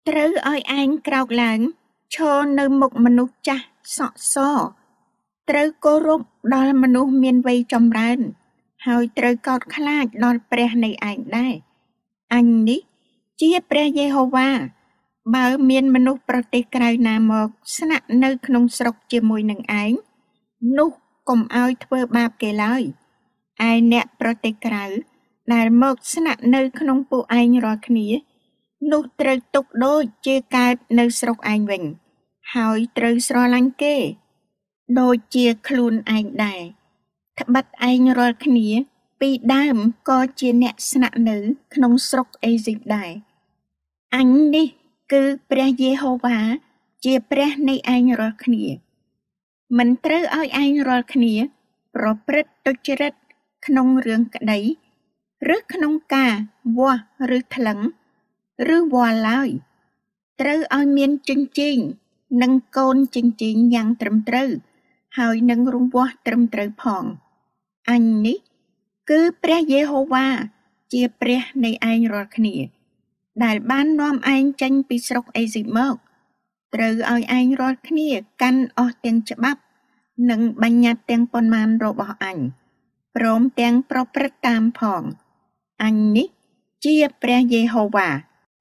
ត្រូវឲ្យឯងក្រោកឡើងឈរនៅមុខមនុស្សចាស់សក់សត្រូវគោរពដល់មនុស្សមានវ័យចម្រើនហើយត្រូវកោតខ្លាចដល់ព្រះនៃឯងដែរអញនេះជាព្រះយេហូវ៉ាបើមានមនុស្សប្រទេសក្រៅណាមកស្នាក់នៅក្នុងស្រុកជាមួយនឹងឯងនោះកុំឲ្យធ្វើបាបគេឡើយឯអ្នកប្រទេសក្រៅដែលមកស្នាក់នៅក្នុងពួកឯងរាល់គ្នានោះត្រូវទុកដូចជាកើតនៅស្រុកឯងវិញហើយត្រូវស្រឡាញ់គេដូចជាខ្លួនឯងដែរត្បិតឯងរាល់គ្នាពីដើមក៏ជាអ្នកស្នាក់នៅក្នុងស្រុកអេស៊ីបដែរអញនេះគឺព្រះយេហូវ៉ាជាព្រះនៃឯងរាល់គ្នាមិនត្រូវឲ្យឯងរាល់គ្នាប្រព្រឹត្តទុច្ចរិតក្នុងរឿងក្តីឬក្នុងការវាស់ឬថ្លឹងឬវល់ឡើយត្រូវឲ្យមានចិញ្ចៀងនិងកូនចិញ្ចៀងយ៉ាងត្រឹមត្រូវហើយនឹងរង្វាស់ត្រឹមត្រូវផងអញនេះគឺព្រះយេហូវ៉ាជាព្រះនៃឯងរាល់គ្នាដែលបាននាំឯងចេញពីស្រុកអេស៊ីបមកត្រូវឲ្យឯងរាល់គ្នាកាន់អស់ទាំងច្បាប់និងបញ្ញត្តិទាំងប៉ុន្មានរបស់អញព្រមទាំងប្រព្រឹត្តតាមផងអញនេះជាព្រះយេហូវ៉ា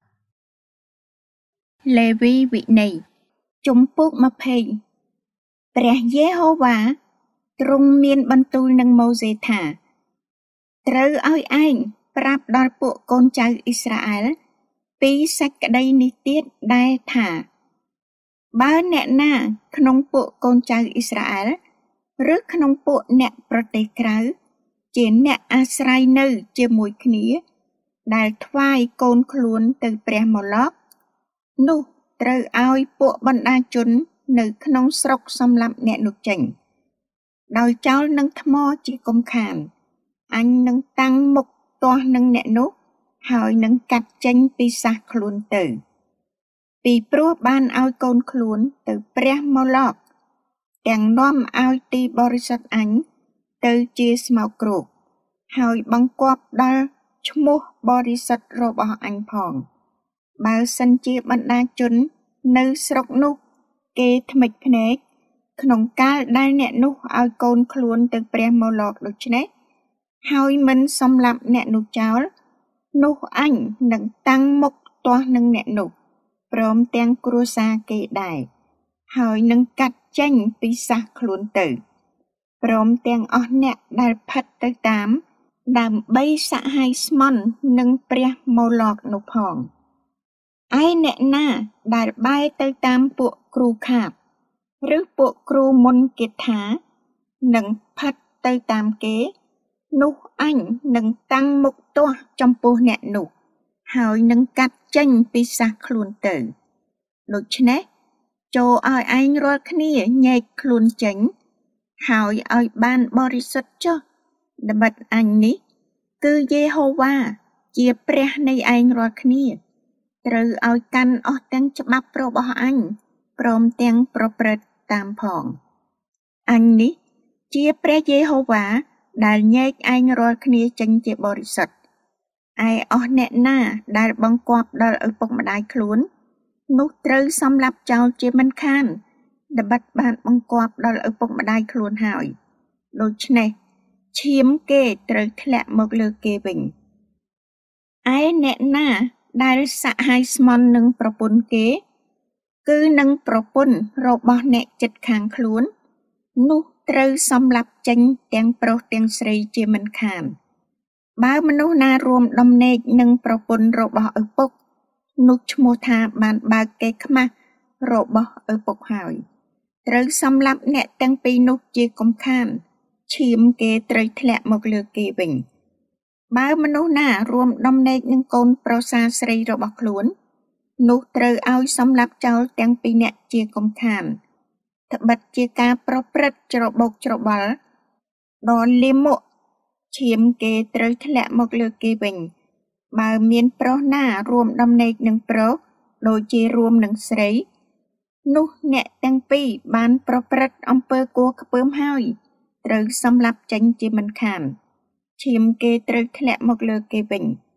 លេវីវិន័យជំពូកម្ភៃព្រះយេហូវ៉ាទ្រង់មានបន្ទូលនឹងម៉ូសេថាត្រូវឲ្យឯងប្រាប់ដល់ពួកកូនចៅអ៊ីស្រាអែលពីសេចក្តីនេះទៀតដែរថាបើអ្នកណាក្នុងពួកកូនចៅអ៊ីស្រាអែលឬក្នុងពួកអ្នកប្រទេសក្រៅជាអ្នកអាស្រ័យនៅជាមួយគ្នាដែលថ្វាយកូនខ្លួនទៅព្រះម៉ូឡុកនោះត្រូវឲ្យពួកបណ្ដាជននៅក្នុងស្រុកសម្លាប់អ្នកនោះចេញដោយចោលនឹងថ្មជាគំខានអញនឹងតាំងមុខទាស់នឹងអ្នកនោះហើយនឹងកាត់ចេញពីសះខ្លួនទៅពីព្រោះបានឲ្យកូនខ្លួនទៅព្រះម៉ូឡុកទាំងនាំឲ្យទីបរិសុទ្ធអញទៅជាស្មោកគ្រោកហើយបង្គាប់ដល់ឈ្មោះបរិសុទ្ធរបស់អញផងបើសិនជាបណ្ដាជននៅស្រុកនោះគេថ្មិចភ្នែកក្នុងកាលដែលអ្នកនោះឲ្យកូនខ្លួនទៅព្រះម៉ូឡុកដូច្នេះហើយមិនសម្លាប់អ្នកនោះចោលនោះអញនឹងតាំងមុខទាស់នឹងអ្នកនោះព្រមទាំងគ្រួសារគេដែរហើយនឹងកាត់ចេញពីសះខ្លួនទៅព្រមទាំងអស់អ្នកដែលផិតទៅតាមដើម្បីសហ័យស្មន់នឹងព្រះម៉ូឡុកនោះផងឯអ្នកណាដែលបែរទៅតាមពួកគ្រូខាបឬពួកគ្រូមុនគេថានឹងផិតទៅតាមគេនោះអញនឹងតាំងមុខទាស់ចំពោះអ្នកនោះហើយនឹងកាត់ចេញពីសះខ្លួនទៅដូច្នេះចូលឲ្យឯងរាល់គ្នាញែកខ្លួនចេញហើយឲ្យបានបរិសុទ្ធចុះត្បិតអញនេះគឺយេហូវ៉ាជាព្រះនៃឯងរាល់គ្នាត្រូវឲ្យកាន់អស់ទាំងច្បាប់របស់អញព្រមទាំងប្រព្រឹត្តតាមផងអញនេះជាព្រះយេហូវ៉ាដែលញែកឯងរាល់គ្នាចេញជាបរិសុទ្ធឯអស់អ្នកណាដែលបង្គាប់ដល់ឪពុកម្ដាយខ្លួននោះត្រូវសម្លាប់ចោលជាមិនខានត្បិតបានបង្គាប់ដល់ឪពុកម្ដាយខ្លួនហើយដូច្នេះឈាមគេត្រូវធ្លាក់មកលើគេវិញឯអ្នកណាដែលសហ័យស្មន់នឹងប្រពន្ធគេគឺនឹងប្រពន្ធរបស់អ្នកជិតខាងខ្លួននោះត្រូវសម្លាប់ចេញទាំងប្រុសទាំងស្រីជាមិនខានបើមនុស្សណារួមដំណេកនឹងប្រពន្ធរបស់ឪពុកនោះឈ្មោះថាបានបើកគេខ្មាស់របស់ឪពុកហើយត្រូវសម្លាប់អ្នកទាំងពីរនោះជាកំខានឈាមគេត្រូវធ្លាក់មកលើគេវិញបើមនុស្សណារួមដំណេកនឹងកូនប្រសាស្រីរបស់ខ្លួននោះត្រូវឲ្យសម្លាប់ចោលទាំងពីរអ្នកជាកំខានត្បិតជាការប្រព្រឹត្តច្របូកច្របល់ដ៏លាមកឈាមគេត្រូវធ្លាក់មកលើគេវិញបើមានប្រុសណារួមដំណេកនឹងប្រុសដូចជារួមនឹងស្រីនោះអ្នកទាំងពីរបានប្រព្រឹត្តអំពើគួរខ្ពើមហើយត្រូវសម្លាប់ចេញជាមិនខានឈាមគេត្រូវធ្លាក់មកលើគេវិញ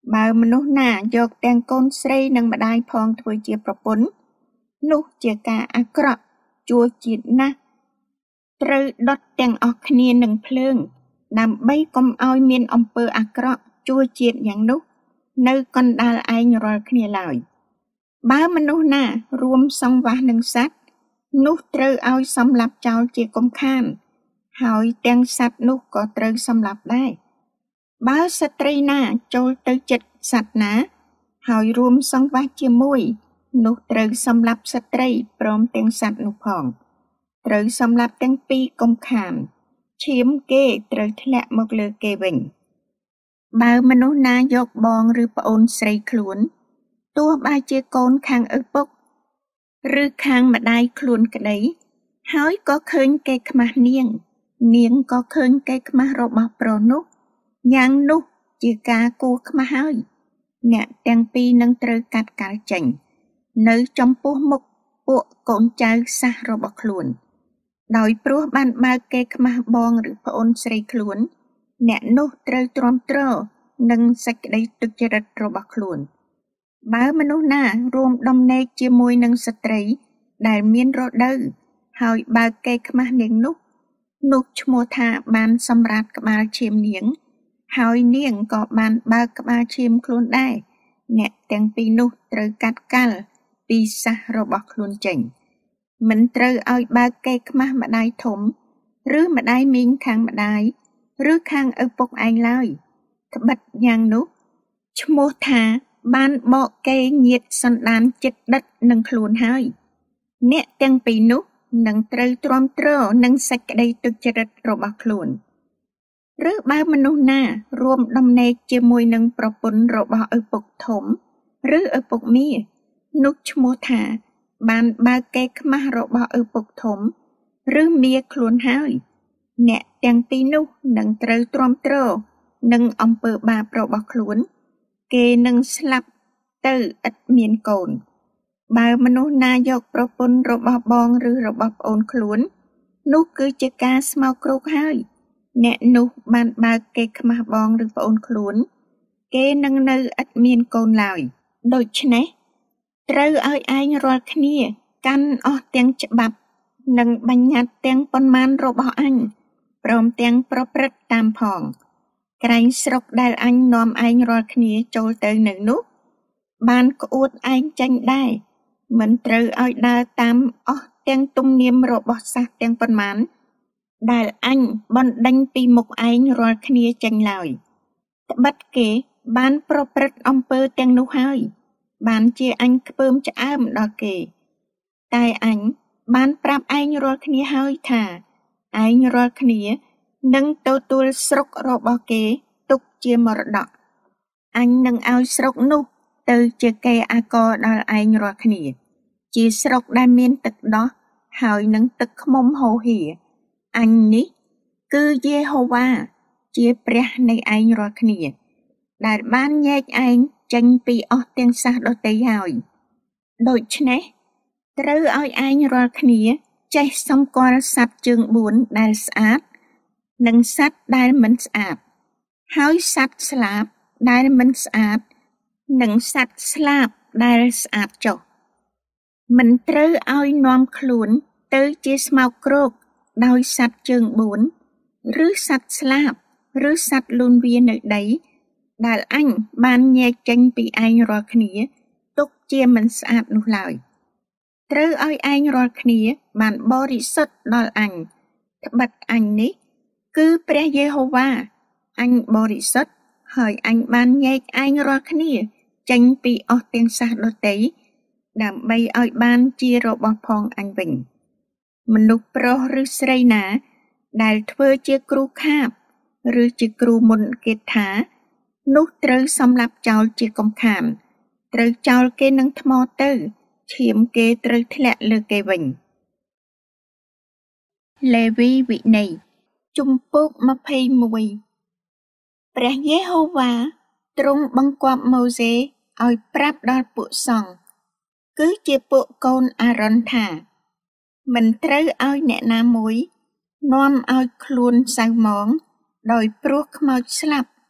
បើមនុស្សណាយកទាំងកូនស្រីនិងម្ដាយផងធ្វើជាប្រពន្ធនោះជាការអាក្រក់ជួជាតិណាស់ត្រូវដុតទាំងអស់គ្នានឹងភ្លើងដើម្បីកុំឲ្យមានអំពើអាក្រក់ជួជាតិយ៉ាងនោះនៅកណ្ដាលឯងរាល់គ្នាឡើយបើមនុស្សណារួមសង្វាសនឹងសត្វនោះត្រូវឲ្យសម្លាប់ចោលជាកុំខានហើយទាំងសត្វនោះក៏ត្រូវសម្លាប់ដែរបើស្ត្រីណាចូលទៅជិតសត្វណាហើយរួមសង្វាសជាមួយនោះត្រូវសម្លាប់ស្ត្រីព្រមទាំងសត្វនោះផងត្រូវសម្លាប់ទាំងពីរកុំខានឈាមគេត្រូវធ្លាក់មកលើគេវិញបើមនុស្សណាយកបងឬប្អូនស្រីខ្លួនទោះបីជាកូនខាងឪពុកឬខាងម្ដាយខ្លួនក្តីហើយក៏ឃើញគេខ្មាស់នាងនាងក៏ឃើញគេខ្មាស់របស់ប្រុសនោះយ៉ាងនោះជាការគួរខ្មាស់ហើយអ្នកទាំងពីរនឹងត្រូវកាត់កាល់ចេញនៅចំពោះមុខពួកកូនចៅសះរបស់ខ្លួនដោយព្រោះបានបើកគេខ្មាស់បងឬប្អូនស្រីខ្លួនអ្នកនោះត្រូវទ្រាំទ្រនឹងសេចក្តីទុច្ចរិតរបស់ខ្លួនបើមនុស្សណារួមដំណេកជាមួយនឹងស្ត្រីដែលមានរដូវហើយបើកគេខ្មាស់នាងនោះនោះឈ្មោះថាបានសម្រាតក្បាលឈាមនាងហើយនាងក៏បានបើកក្បាលឈាមខ្លួនដែរអ្នកទាំងពីរនោះត្រូវកាត់កាល់ពីសះរបស់ខ្លួនចេញមិនត្រូវឲ្យបើកគេខ្មាស់ម្ដាយធំឬម្ដាយមីងខាងម្ដាយឬខាងឪពុកឯងឡើយត្បិតយ៉ាងនោះឈ្មោះថាបានបកគេញាតសន្តានចិត្តដិតនឹងខ្លួនហើយអ្នកទាំងពីរនោះនឹងត្រូវទ្រាំទ្រនឹងសេចក្តីទុច្ចរិតរបស់ខ្លួនឬបើមនុស្សណារួមដំណេកជាមួយនឹងប្រពន្ធរបស់ឪពុកធំឬឪពុកមានោះឈ្មោះថាបានបើកគេខ្មាស់របស់ឪពុកធំឬមាខ្លួនហើយអ្នកទាំងពីរនោះនឹងត្រូវទ្រាំទ្រនឹងអំពើបាបរបស់ខ្លួនគេនឹងស្លាប់ទៅឥតមានកូនបើមនុស្សណាយកប្រពន្ធរបស់បងឬរបស់ប្អូនខ្លួននោះគឺជាការស្មោកគ្រោកហើយអ្នកនោះបានបើកគេខ្មាស់បងឬប្អូនខ្លួនគេនឹងនៅឥតមានកូនឡើយដូច្នេះត្រូវឲ្យឯងរាល់គ្នាកាន់អស់ទាំងច្បាប់និងបញ្ញត្តិទាំងប៉ុន្មានរបស់អញព្រមទាំងប្រព្រឹត្តតាមផងក្រែងស្រុកដែលអញនាំឯងរាល់គ្នាចូលទៅនៅនោះបានក្អួតឯងចេញដែរមិនត្រូវឲ្យដើរតាមអស់ទាំងទំនៀមរបស់សាសទាំងប៉ុន្មានដែលអញបណ្ដេញពីមុខឯងរាល់គ្នាចេញឡើយត្បិតគេបានប្រព្រឹត្តអំពើទាំងនោះហើយបានជាអញខ្ពើមឆ្អើមដល់គេតែអញបានប្រាប់ឯងរាល់គ្នាហើយថាឯងរាល់គ្នានឹងទទួលស្រុករបស់គេទុកជាមរតកអញនឹងឲ្យស្រុកនោះទៅជាគេអាករដល់ឯងរាល់គ្នាជាស្រុកដែលមានទឹកដោះហើយនឹងទឹកឃ្មុំហូរហៀអញនេះគឺយេហូវ៉ាជាព្រះនៃឯងរាល់គ្នាដែលបានញែកឯងចេញពីអស់ទាំងសាសដទៃហើយដូច្នេះត្រូវឲ្យឯងរាល់គ្នាចេះសម្គាល់សត្វជើងបួនដែលស្អាតនិងសត្វដែលមិនស្អាតហើយសត្វស្លាបដែលមិនស្អាតនិងសត្វស្លាបដែលស្អាតចុះមិនត្រូវឲ្យនាំខ្លួនទៅជាស្មោកគ្រោកដោយសត្វជើងបួនឬសត្វស្លាបឬសត្វលូនវានៅដីដែលអញបានញែកចេញពីឯងរាល់គ្នាទុកជាមិនស្អាតនោះឡើយត្រូវឲ្យឯងរាល់គ្នាបានបរិសុទ្ធដល់អញត្បិតអញនេះគឺព្រះយេហូវ៉ាអញបរិសុទ្ធហើយអញបានញែកឯងរាល់គ្នាចេញពីអស់ទាំងសាសដទៃដើម្បីឲ្យបានជារបស់ផងអញវិញមនុស្សប្រុសឬស្រីណាដែលធ្វើជាគ្រូខាបឬជាគ្រូមន្តគាថានោះត្រូវសម្លាប់ចោលជាកំខានត្រូវចោលគេនឹងថ្មទៅឈាមគេត្រូវធ្លាក់លើគេវិញលេវីវិន័យជំពូកម្ភៃមួយព្រះយេហូវ៉ាទ្រង់បង្គាប់ម៉ូសេឲ្យប្រាប់ដល់ពួកសង្ឃគឺជាពួកកូនអារ៉ុនថាមិនត្រូវឲ្យអ្នកណាមួយនាំឲ្យខ្លួនសៅហ្មងដោយព្រោះខ្មោចស្លាប់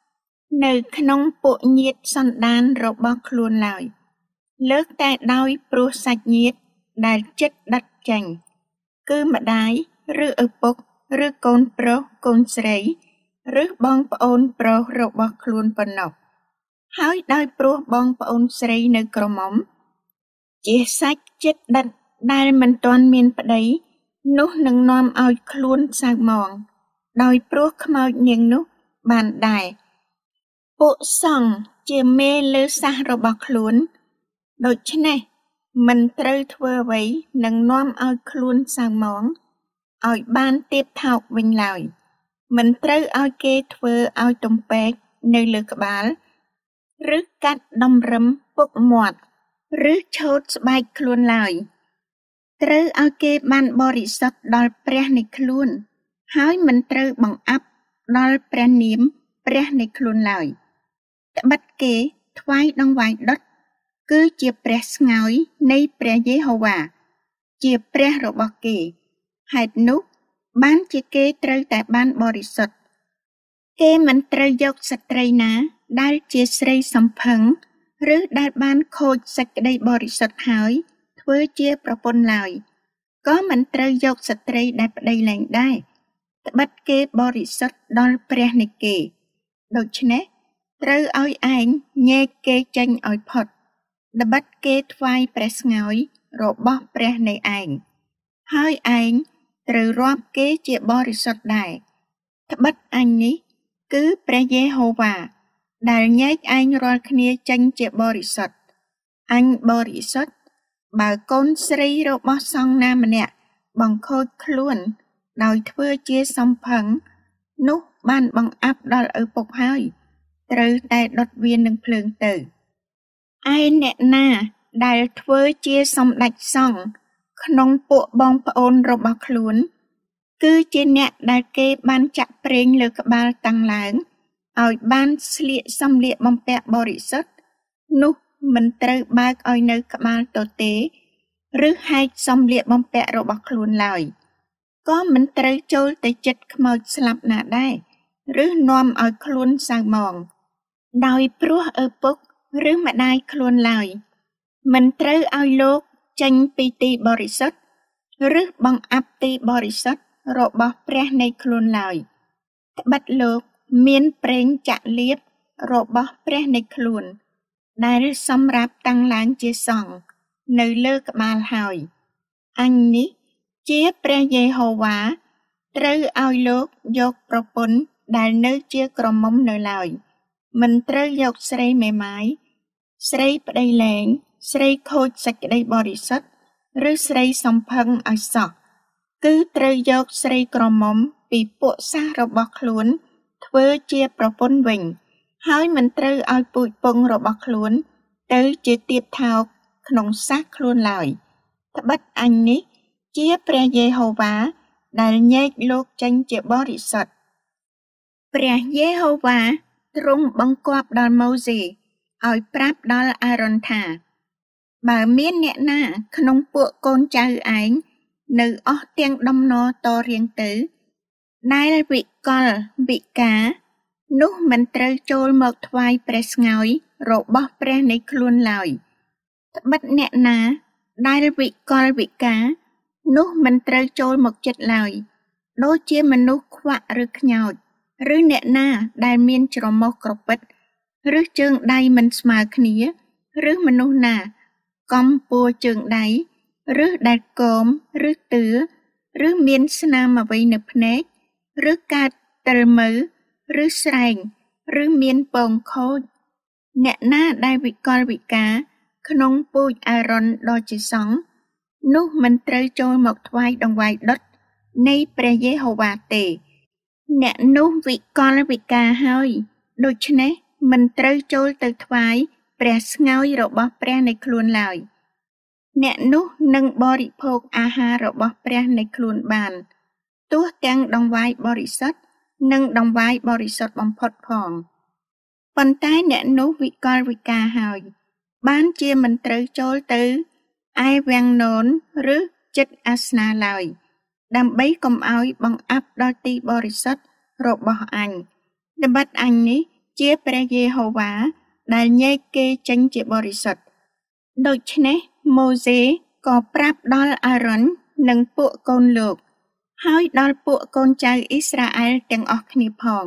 នៅក្នុងពួកញាតិសន្តានរបស់ខ្លួនឡើយលើកតែដោយព្រោះសាច់ញាតិដែលជិតដិតចេញគឺម្ដាយឬឪពុកឬកូនប្រុសកូនស្រីឬបងប្អូនប្រុសរបស់ខ្លួនប៉ុណ្ណោះហើយដោយព្រោះបងប្អូនស្រីនៅក្រមុំជាសាច់ជិតដិតដែលមិនទាន់មានប្តីនោះនឹងនាំឲ្យខ្លួនសៅហ្មងដោយព្រោះខ្មោចនាងនោះបានដែរពួកសង្ឃជាមេលើសាសរបស់ខ្លួនដូច្នេះមិនត្រូវធ្វើអ្វីនឹងនាំឲ្យខ្លួនសៅហ្មងឲ្យបានទៀបថោកវិញឡើយមិនត្រូវឲ្យគេធ្វើឲ្យទំពែកនៅលើក្បាលឬកាត់តម្រឹមពុកមាត់ឬឆូតស្បែកខ្លួនឡើយត្រូវឲ្យគេបានបរិសុទ្ធដល់ព្រះនៃខ្លួនហើយមិនត្រូវបង្អាប់ដល់ព្រះនាមព្រះនៃខ្លួនឡើយត្បិតគេថ្វាយដង្វាយដុតគឺជាព្រះស្ងោយនៃព្រះយេហូវ៉ាជាព្រះរបស់គេហេតុនោះបានជាគេត្រូវតែបានបរិសុទ្ធគេមិនត្រូវយកស្ត្រីណាដែលជាស្រីសំផឹងឬដែលបានខូចសេចក្តីបរិសុទ្ធហើយធ្វើជាប្រពន្ធឡើយក៏មិនត្រូវយកស្ត្រីដែលប្តីលែងដែរត្បិតគេបរិសុទ្ធដល់ព្រះនៃគេដូច្នេះត្រូវឲ្យឯងញែកគេចេញឲ្យផុតត្បិតគេថ្វាយព្រះស្ងោយរបស់ព្រះនៃឯងហើយឯងត្រូវរាប់គេជាបរិសុទ្ធដែរត្បិតអញនេះគឺព្រះយេហូវ៉ាដែលញែកឯងរាល់គ្នាចេញជាបរិសុទ្ធអញបរិសុទ្ធបើកូនស្រីរបស់សង្ឃណាម្នាក់បង្ខូចខ្លួនដោយធ្វើជាសំផឹងនោះបានបង្អាប់ដល់ឪពុកហើយត្រូវតែដុតវានឹងភ្លើងទៅឯអ្នកណាដែលធ្វើជាសម្ដេចសង្ឃក្នុងពួកបងប្អូនរបស់ខ្លួនគឺជាអ្នកដែលគេបានចាក់ប្រេងលើក្បាលតាំងឡើងឲ្យបានស្លៀកសម្លៀកបំពាក់បរិសុទ្ធនោះមិនត្រូវបើកឲ្យនៅក្បាលទទេឬហែកសម្លៀកបំពាក់របស់ខ្លួនឡើយក៏មិនត្រូវចូលទៅជិតខ្មោចស្លាប់ណាដែរឬនាំឲ្យខ្លួនសៅហ្មងដោយព្រោះឪពុកឬម្ដាយខ្លួនឡើយមិនត្រូវឲ្យលោកចេញពីទីបរិសុទ្ធឬបង្អាប់ទីបរិសុទ្ធរបស់ព្រះនៃខ្លួនឡើយត្បិតលោកមានប្រេងចាក់លាភរបស់ព្រះនៃខ្លួនដែលសម្រាប់តាំងឡើងជាសង្ឃនៅលើក្បាលហើយអញនេះជាព្រះយេហូវ៉ាត្រូវឲ្យលោកយកប្រពន្ធដែលនៅជាក្រមុំនៅឡើយមិនត្រូវយកស្រីមេម៉ាយស្រីប្តីលែងស្រីខូចសេចក្តីបរិសុទ្ធឬស្រីសំផឹងឲ្យសោះគឺត្រូវយកស្រីក្រមុំពីពួកសាសរបស់ខ្លួនធ្វើជាប្រពន្ធវិញហើយមិនត្រូវឲ្យពូជពងរបស់ខ្លួនទៅជាទៀបថោកក្នុងសាសខ្លួនឡើយត្បិតអញនេះជាព្រះយេហូវ៉ាដែលញែកលោកចេញជាបរិសុទ្ធព្រះយេហូវ៉ាទ្រង់បង្គាប់ដល់ម៉ូសេឲ្យប្រាប់ដល់អារ៉ុនថាបើមានអ្នកណាក្នុងពួកកូនចៅឯងនៅអស់ទាំងដំណរតរៀងទៅដែលវិកលវិការនោះមិនត្រូវចូលមកថ្វាយព្រះស្ងោយរបស់ព្រះនៃខ្លួនឡើយត្បិតអ្នកណាដែលវិកលវិការនោះមិនត្រូវចូលមកជិតឡើយដូចជាមនុស្សខ្វាក់ឬខ្ញោចឬអ្នកណាដែលមានច្រមុះក្រពិតឬជើងដៃមិនស្មើគ្នាឬមនុស្សណាកំពួរជើងដៃឬដែលគមឬទឿឬមានស្នាមអ្វីនៅភ្នែកឬកើតទិលមើឬស្រែងឬមានពងខូចអ្នកណាដែលវិកលវិការក្នុងពូជអារ៉ុនដ៏ជាសង្ឃនោះមិនត្រូវចូលមកថ្វាយដង្វាយដុតនៃព្រះយេហូវ៉ាទេអ្នកនោះវិកលវិការហើយដូច្នេះមិនត្រូវចូលទៅថ្វាយព្រះស្ងោយរបស់ព្រះនៃខ្លួនឡើយអ្នកនោះនឹងបរិភោគអាហាររបស់ព្រះនៃខ្លួនបានទោះទាំងដង្វាយបរិសុទ្ធនិងដង្វាយបរិសុទ្ធបំផុតផងប៉ុន្តែអ្នកនោះវិកលវិការហើយបានជាមិនត្រូវចូលទៅឯវាំងននឬចិត្តអាសនាឡើយដើម្បីកុំឲ្យបង្អាប់ដល់ទីបរិសុទ្ធរបស់អញត្បិតអញនេះជាព្រះយេហូវ៉ាដែលញែកគេចេញជាបរិសុទ្ធដូច្នេះម៉ូសេក៏ប្រាប់ដល់អារ៉ុននិងពួកកូនលោកហើយដល់ពួកកូនចៅអ៊ីស្រាអែលទាំងអស់គ្នាផង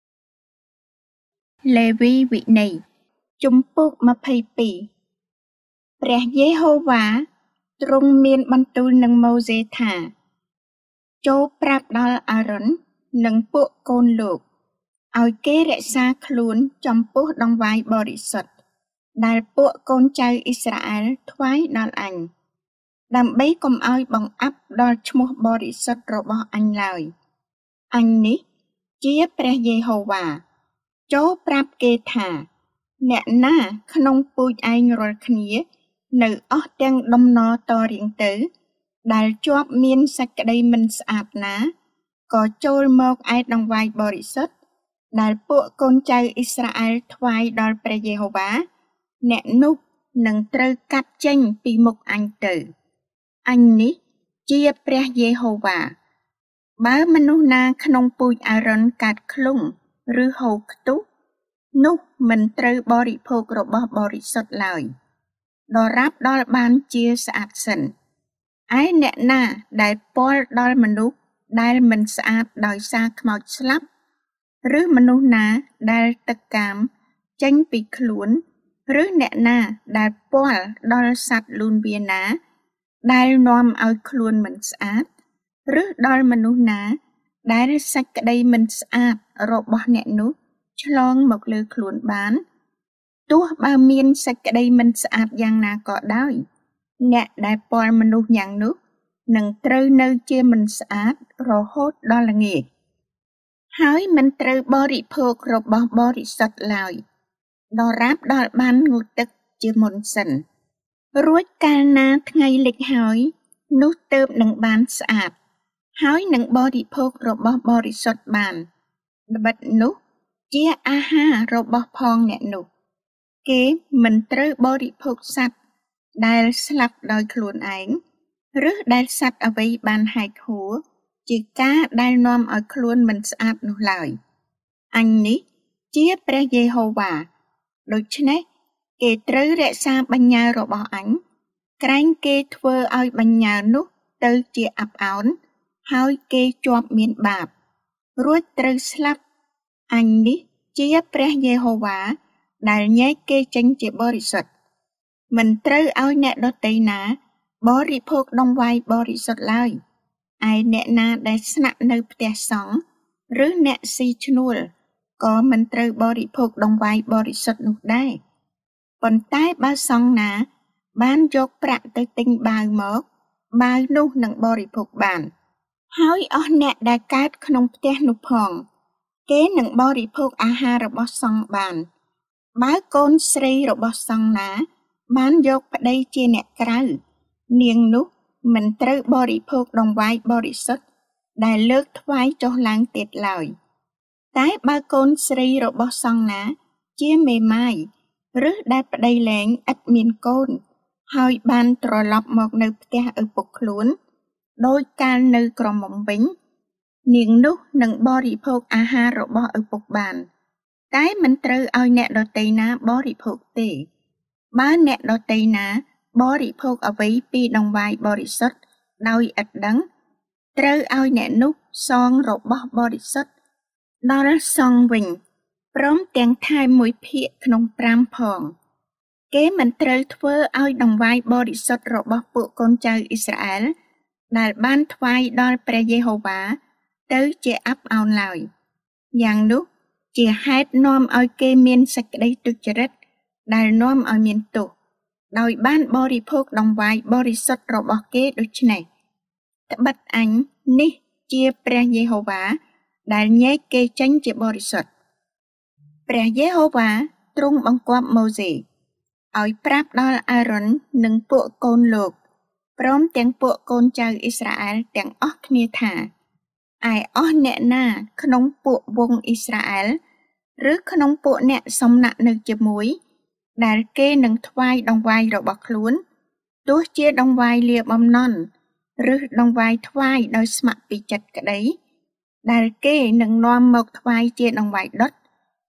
លេវីវិន័យជំពូកម្ភៃពីរព្រះយេហូវ៉ាទ្រង់មានបន្ទូលនឹងម៉ូសេថាចូលប្រាប់ដល់អារ៉ុននិងពួកកូនលោកឲ្យគេរក្សាខ្លួនចំពោះដង្វាយបរិសុទ្ធដែលពួកកូនចៅអ៊ីស្រាអែលថ្វាយដល់អញដើម្បីកុំឲ្យបង្អាប់ដល់ឈ្មោះបរិសុទ្ធរបស់អញឡើយអញនេះជាព្រះយេហូវ៉ាចូលប្រាប់គេថាអ្នកណាក្នុងពូជឯងរាល់គ្នានៅអស់ទាំងដំណរតរៀងទៅដែលជាប់មានសេចក្តីមិនស្អាតណាក៏ចូលមកឯដង្វាយបរិសុទ្ធដែលពួកកូនចៅអ៊ីស្រាអែលថ្វាយដល់ព្រះយេហូវ៉ាអ្នកនោះនឹងត្រូវកាត់ចេញពីមុខអញទៅអញនេះជាព្រះយេហូវ៉ាបើមនុស្សណាក្នុងពូជអារ៉ុនកាត់ឃ្លុងឬហូរខ្ទុះនោះមិនត្រូវបរិភោគរបស់បរិសុទ្ធឡើយដរាបដល់បានជាស្អាតសិនឯអ្នកណាដែលពាល់ដល់មនុស្សដែលមិនស្អាតដោយសារខ្មោចស្លាប់ឬមនុស្សណាដែលទឹកកាមចេញពីខ្លួនឬអ្នកណាដែលពាល់ដល់សត្វលូនវាណាដែលនាំឲ្យខ្លួនមិនស្អាតឬដល់មនុស្សណាដែលសេចក្តីមិនស្អាតរបស់អ្នកនោះឆ្លងមកលើខ្លួនបានទោះបើមានសេចក្តីមិនស្អាតយ៉ាងណាក៏ដោយអ្នកដែលពាល់មនុស្សយ៉ាងនោះនឹងត្រូវនៅជាមិនស្អាតរហូតដល់ល្ងាចហើយមិនត្រូវបរិភោគរបស់បរិសុទ្ធឡើយដរាបដល់បានងូតទឹកជាមុនសិនរួចកាលណាថ្ងៃលិចហើយនោះទើបនឹងបានស្អាតហើយនឹងបរិភោគរបស់បរិសុទ្ធបានត្បិតនោះជាអាហាររបស់ផងអ្នកនោះគេមិនត្រូវបរិភោគសត្វដែលស្លាប់ដោយខ្លួនឯងឬដែលសត្វអ្វីបានហែកហួរជាការដែលនាំឲ្យខ្លួនមិនស្អាតនោះឡើយអញនេះជាព្រះយេហូវ៉ាដូច្នេះគេត្រូវរក្សាបញ្ញើរបស់អញក្រែងគេធ្វើឲ្យបញ្ញើនោះទៅជាអាប់អោនហើយគេជាប់មានបាបរួចត្រូវស្លាប់អញនេះជាព្រះយេហូវ៉ាដែលញែកគេចេញជាបរិសុទ្ធមិនត្រូវឲ្យអ្នកដទៃណាបរិភោគដង្វាយបរិសុទ្ធឡើយឯអ្នកណាដែលស្នាក់នៅផ្ទះសង្ឃឬអ្នកស៊ីឈ្នួលក៏មិនត្រូវបរិភោគដង្វាយបរិសុទ្ធនោះដែរប៉ុន្តែបើសង្ឃណាបានយកប្រាក់ទៅទិញបាវមកបាវនោះនឹងបរិភោគបានហើយអស់អ្នកដែលកើតក្នុងផ្ទះនោះផងគេនឹងបរិភោគអាហាររបស់សង្ឃបានបើកូនស្រីរបស់សង្ឃណាបានយកប្តីជាអ្នកក្រៅនាងនោះមិនត្រូវបរិភោគដង្វាយបរិសុទ្ធដែលលើកថ្វាយចុះឡើងទៀតឡើយតែបើកូនស្រីរបស់សង្ឃណាជាមេម៉ាយឬដែលប្តីលែងឥតមានកូនហើយបានត្រឡប់មកនៅផ្ទះឪពុកខ្លួនដោយកាលនៅក្រមុំវិញនាងនោះនឹងបរិភោគអាហាររបស់ឪពុកបានតែមិនត្រូវឲ្យអ្នកដទៃណាបរិភោគទេបើអ្នកដទៃណាបរិភោគអ្វីពីដង្វាយបរិសុទ្ធដោយឥតដឹងត្រូវឲ្យអ្នកនោះសងរបស់បរិសុទ្ធដល់សងវិញព្រមទាំងថែមមួយភាគក្នុងប្រាំផងគេមិនត្រូវធ្វើឲ្យដង្វាយបរិសុទ្ធរបស់ពួកកូនចៅអ៊ីស្រាអែលដែលបានថ្វាយដល់ព្រះយេហូវ៉ាទៅជាអាប់អោនឡើយយ៉ាងនោះជាហេតុនាំឲ្យគេមានសេចក្តីទុច្ចរិតដែលនាំឲ្យមានទោសដោយបានបរិភោគដង្វាយបរិសុទ្ធរបស់គេដូច្នេះត្បិតអញនេះជាព្រះយេហូវ៉ាដែលញែកគេចេញជាបរិសុទ្ធព្រះយេហូវ៉ាទ្រង់បង្គាប់ម៉ូសេឲ្យប្រាប់ដល់អារ៉ុននិងពួកកូនលោកព្រមទាំងពួកកូនចៅអ៊ីស្រាអែលទាំងអស់គ្នាថាឯអស់អ្នកណាក្នុងពួកវង្សអ៊ីស្រាអែលឬក្នុងពួកអ្នកសំណាក់នៅជាមួយដែលគេនឹងថ្វាយដង្វាយរបស់ខ្លួនទោះជាដង្វាយលាបំណន់ឬដង្វាយថ្វាយដោយស្ម័គ្រពីចិត្តក្តីដែលគេនឹងនាំមកថ្វាយជាដង្វាយដុត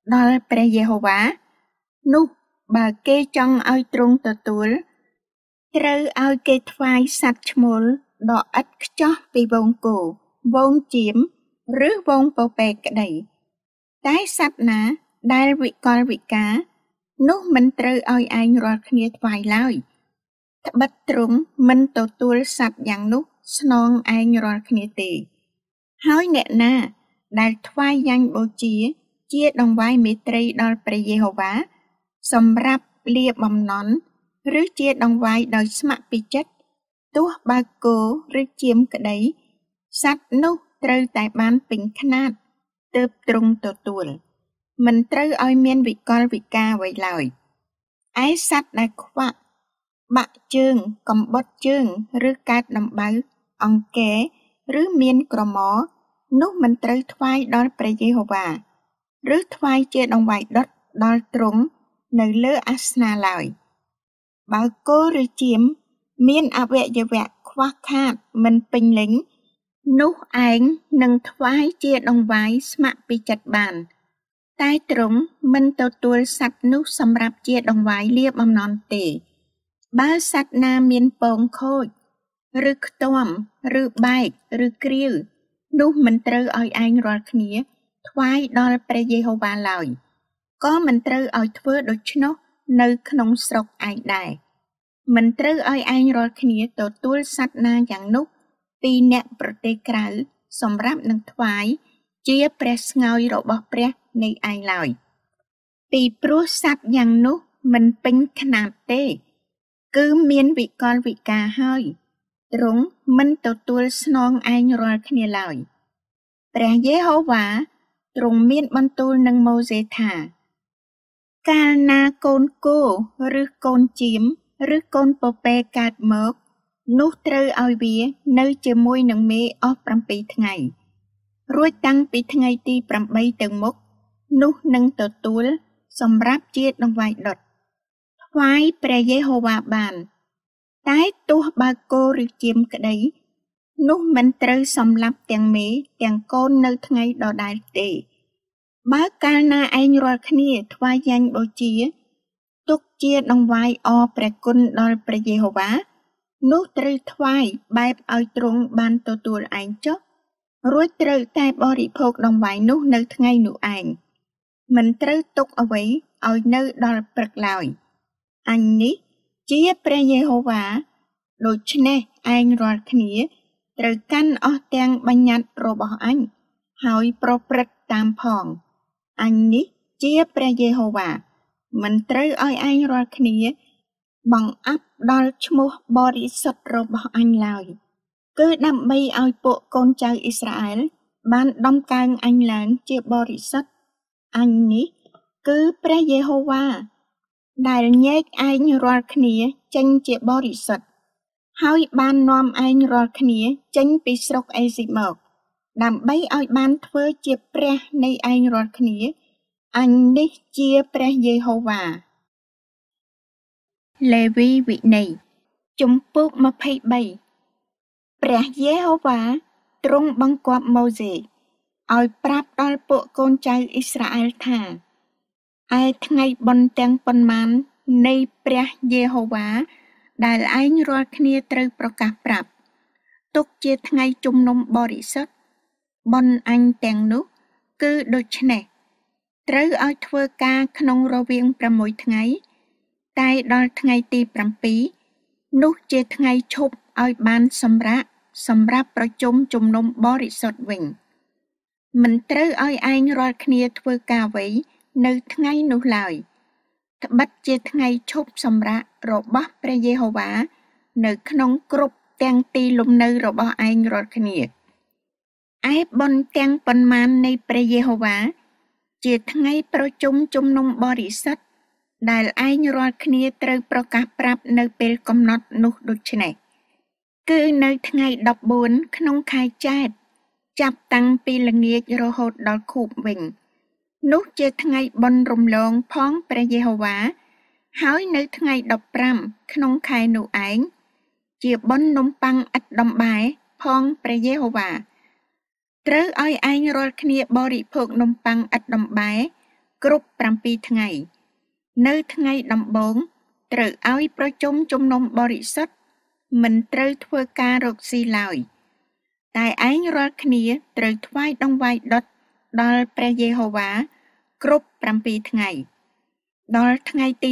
ដល់ព្រះយេហូវ៉ានោះបើគេចង់ឲ្យទ្រង់ទទួលត្រូវឲ្យគេថ្វាយសត្វឈ្មោលដ៏ឥតខ្ចោះពីវងគោវងចៀមឬវងពពែក្តីតែសត្វណាដែលវិកលវិការនោះមិនត្រូវឲ្យឯងរាល់គ្នាថ្វាយឡើយត្បិតទ្រង់មិនទទួលសត្វយ៉ាងនោះស្នងឯងរាល់គ្នាទេហើយអ្នកណាដែលថ្វាយយ៉ាញ់បូជាជាដង្វាយមេត្រីដល់ព្រះយេហូវ៉ាសម្រាប់លាបំណន់ឬជាដង្វាយដោយស្ម័គ្រពីចិត្តទោះបើគោឬចៀមក្តីសត្វនោះត្រូវតែបានពេញខ្នាតទើបទ្រង់ទទួលមិនត្រូវឲ្យមានវិកលវិការអ្វីឡើយឯសត្វដែលខ្វាក់បាក់ជើងកំបុតជើងឬកើតដំបៅអង្គែឬមានក្រមនោះមិនត្រូវថ្វាយដល់ព្រះយេហូវ៉ាឬថ្វាយជាដង្វាយដុតដល់ទ្រង់នៅលើអាសនៈឡើយបើគោឬចៀមមានអវយវៈខ្វះខាតមិនពេញលេញនោះឯងនឹងថ្វាយជាដង្វាយស្ម័គ្រពីចិត្តបានតែទ្រង់មិនទទួលសត្វនោះសម្រាប់ជាដង្វាយលាបំណន់ទេបើសត្វណាមានពងខូចឬខ្ទាំឬបែកឬគ្រាវនោះមិនត្រូវឲ្យឯងរាល់គ្នាថ្វាយដល់ព្រះយេហូវ៉ាឡើយក៏មិនត្រូវឲ្យធ្វើដូច្នោះនៅក្នុងស្រុកឯងដែរមិនត្រូវឲ្យឯងរាល់គ្នាទទួលសត្វណាយ៉ាងនោះពីអ្នកប្រទេសក្រៅសម្រាប់នឹងថ្វាយជាព្រះស្ងោយរបស់ព្រះនៃឯងឡើយពីព្រោះសត្វយ៉ាងនោះមិនពេញខ្នាតទេគឺមានវិកលវិការហើយទ្រង់មិនទទួលស្នងឯងរាល់គ្នាឡើយព្រះយេហូវ៉ាទ្រង់មានបន្ទូលនឹងម៉ូសេថាកាលណាកូនគោឬកូនចៀមឬកូនពពែកើតមកនោះត្រូវឲ្យវានៅជាមួយនឹងមេអស់ប្រាំពីរថ្ងៃរួចតាំងពីថ្ងៃទីប្រាំបីទៅមុខនោះនឹងទទួលសម្រាប់ជាដង្វាយដុតថ្វាយព្រះយេហូវ៉ាបានតែទោះបើគោឬចៀមក្តីនោះមិនត្រូវសម្លាប់ទាំងមេទាំងកូននៅថ្ងៃដដែលទេបើកាលណាឯងរាល់គ្នាថ្វាយយ៉ាញ់បូជាទុកជាដង្វាយអរព្រះគុណដល់ព្រះយេហូវ៉ានោះត្រូវថ្វាយបែបឲ្យទ្រង់បានទទួលឯងចុះរួចត្រូវតែបរិភោគដង្វាយនោះនៅថ្ងៃនោះឯងមិនត្រូវទុកអ្វីឲ្យនៅដល់ព្រឹកឡើយអញនេះជាព្រះយេហូវ៉ាដូច្នេះឯងរាល់គ្នាត្រូវកាន់អស់ទាំងបញ្ញត្តិរបស់អញហើយប្រព្រឹត្តតាមផងអញនេះជាព្រះយេហូវ៉ាមិនត្រូវឲ្យឯងរាល់គ្នាបង្អាប់ដល់ឈ្មោះបរិសុទ្ធរបស់អញឡើយគឺដើម្បីឲ្យពួកកូនចៅអ៊ីស្រាអែលបានដំកើងអញឡើងជាបរិសុទ្ធអញនេះគឺព្រះយេហូវ៉ាដែលញែកឯងរាល់គ្នាចេញជាបរិសុទ្ធហើយបាននាំឯងរាល់គ្នាចេញពីស្រុកអេស៊ីបមកដើម្បីឲ្យបានធ្វើជាព្រះនៃឯងរាល់គ្នាអញនេះជាព្រះយេហូវ៉ាលេវីវិន័យជំពូកម្ភៃបីព្រះយេហូវ៉ាទ្រង់បង្គាប់ម៉ូសេឲ្យប្រាប់ដល់ពួកកូនចៅអ៊ីស្រាអែលថាឯថ្ងៃបុណ្យទាំងប៉ុន្មាននៃព្រះយេហូវ៉ាដែលឯងរាល់គ្នាត្រូវប្រកាសប្រាប់ទុកជាថ្ងៃជំនុំបរិសុទ្ធបុណ្យអញទាំងនោះគឺដូចនេះត្រូវឲ្យធ្វើការក្នុងរវាងប្រាំមួយថ្ងៃតែដល់ថ្ងៃទីប្រាំពីរនោះជាថ្ងៃឈប់ឲ្យបានសម្រាកសម្រាប់ប្រជុំជំនុំបរិសុទ្ធវិញមិនត្រូវឲ្យឯងរាល់គ្នាធ្វើការអ្វីនៅថ្ងៃនោះឡើយត្បិតជាថ្ងៃឈប់សម្រាករបស់ព្រះយេហូវ៉ានៅក្នុងគ្រប់ទាំងទីលំនៅរបស់ឯងរាល់គ្នាឯបុណ្យទាំងប៉ុន្មាននៃព្រះយេហូវ៉ាជាថ្ងៃប្រជុំជំនុំបរិសុទ្ធដែលឯងរាល់គ្នាត្រូវប្រកាសប្រាប់នៅពេលកំណត់នោះដូចនេះគឺនៅថ្ងៃដប់បួនក្នុងខែចែកចាប់តាំងពីល្ងាចរហូតដល់ខួបវិញនោះជាថ្ងៃបុណ្យរំលងផងព្រះយេហូវ៉ាហើយនៅថ្ងៃដប់ប្រាំក្នុងខែនោះឯងជាបុណ្យនំប៉័ងឥតដំបែផងព្រះយេហូវ៉ាត្រូវឲ្យឯងរាល់គ្នាបរិភោគនំប៉័ងឥតដំបែគ្រប់bảyថ្ងៃនៅថ្ងៃដំបូងត្រូវឲ្យប្រជុំជំនុំបរិសុទ្ធមិនត្រូវធ្វើការរកស៊ីឡើយតែឯងរាល់គ្នាត្រូវថ្វាយដង្វាយដុតដល់ព្រះយេហូវ៉ាគ្រប់bảyថ្ងៃដល់ថ្ងៃទី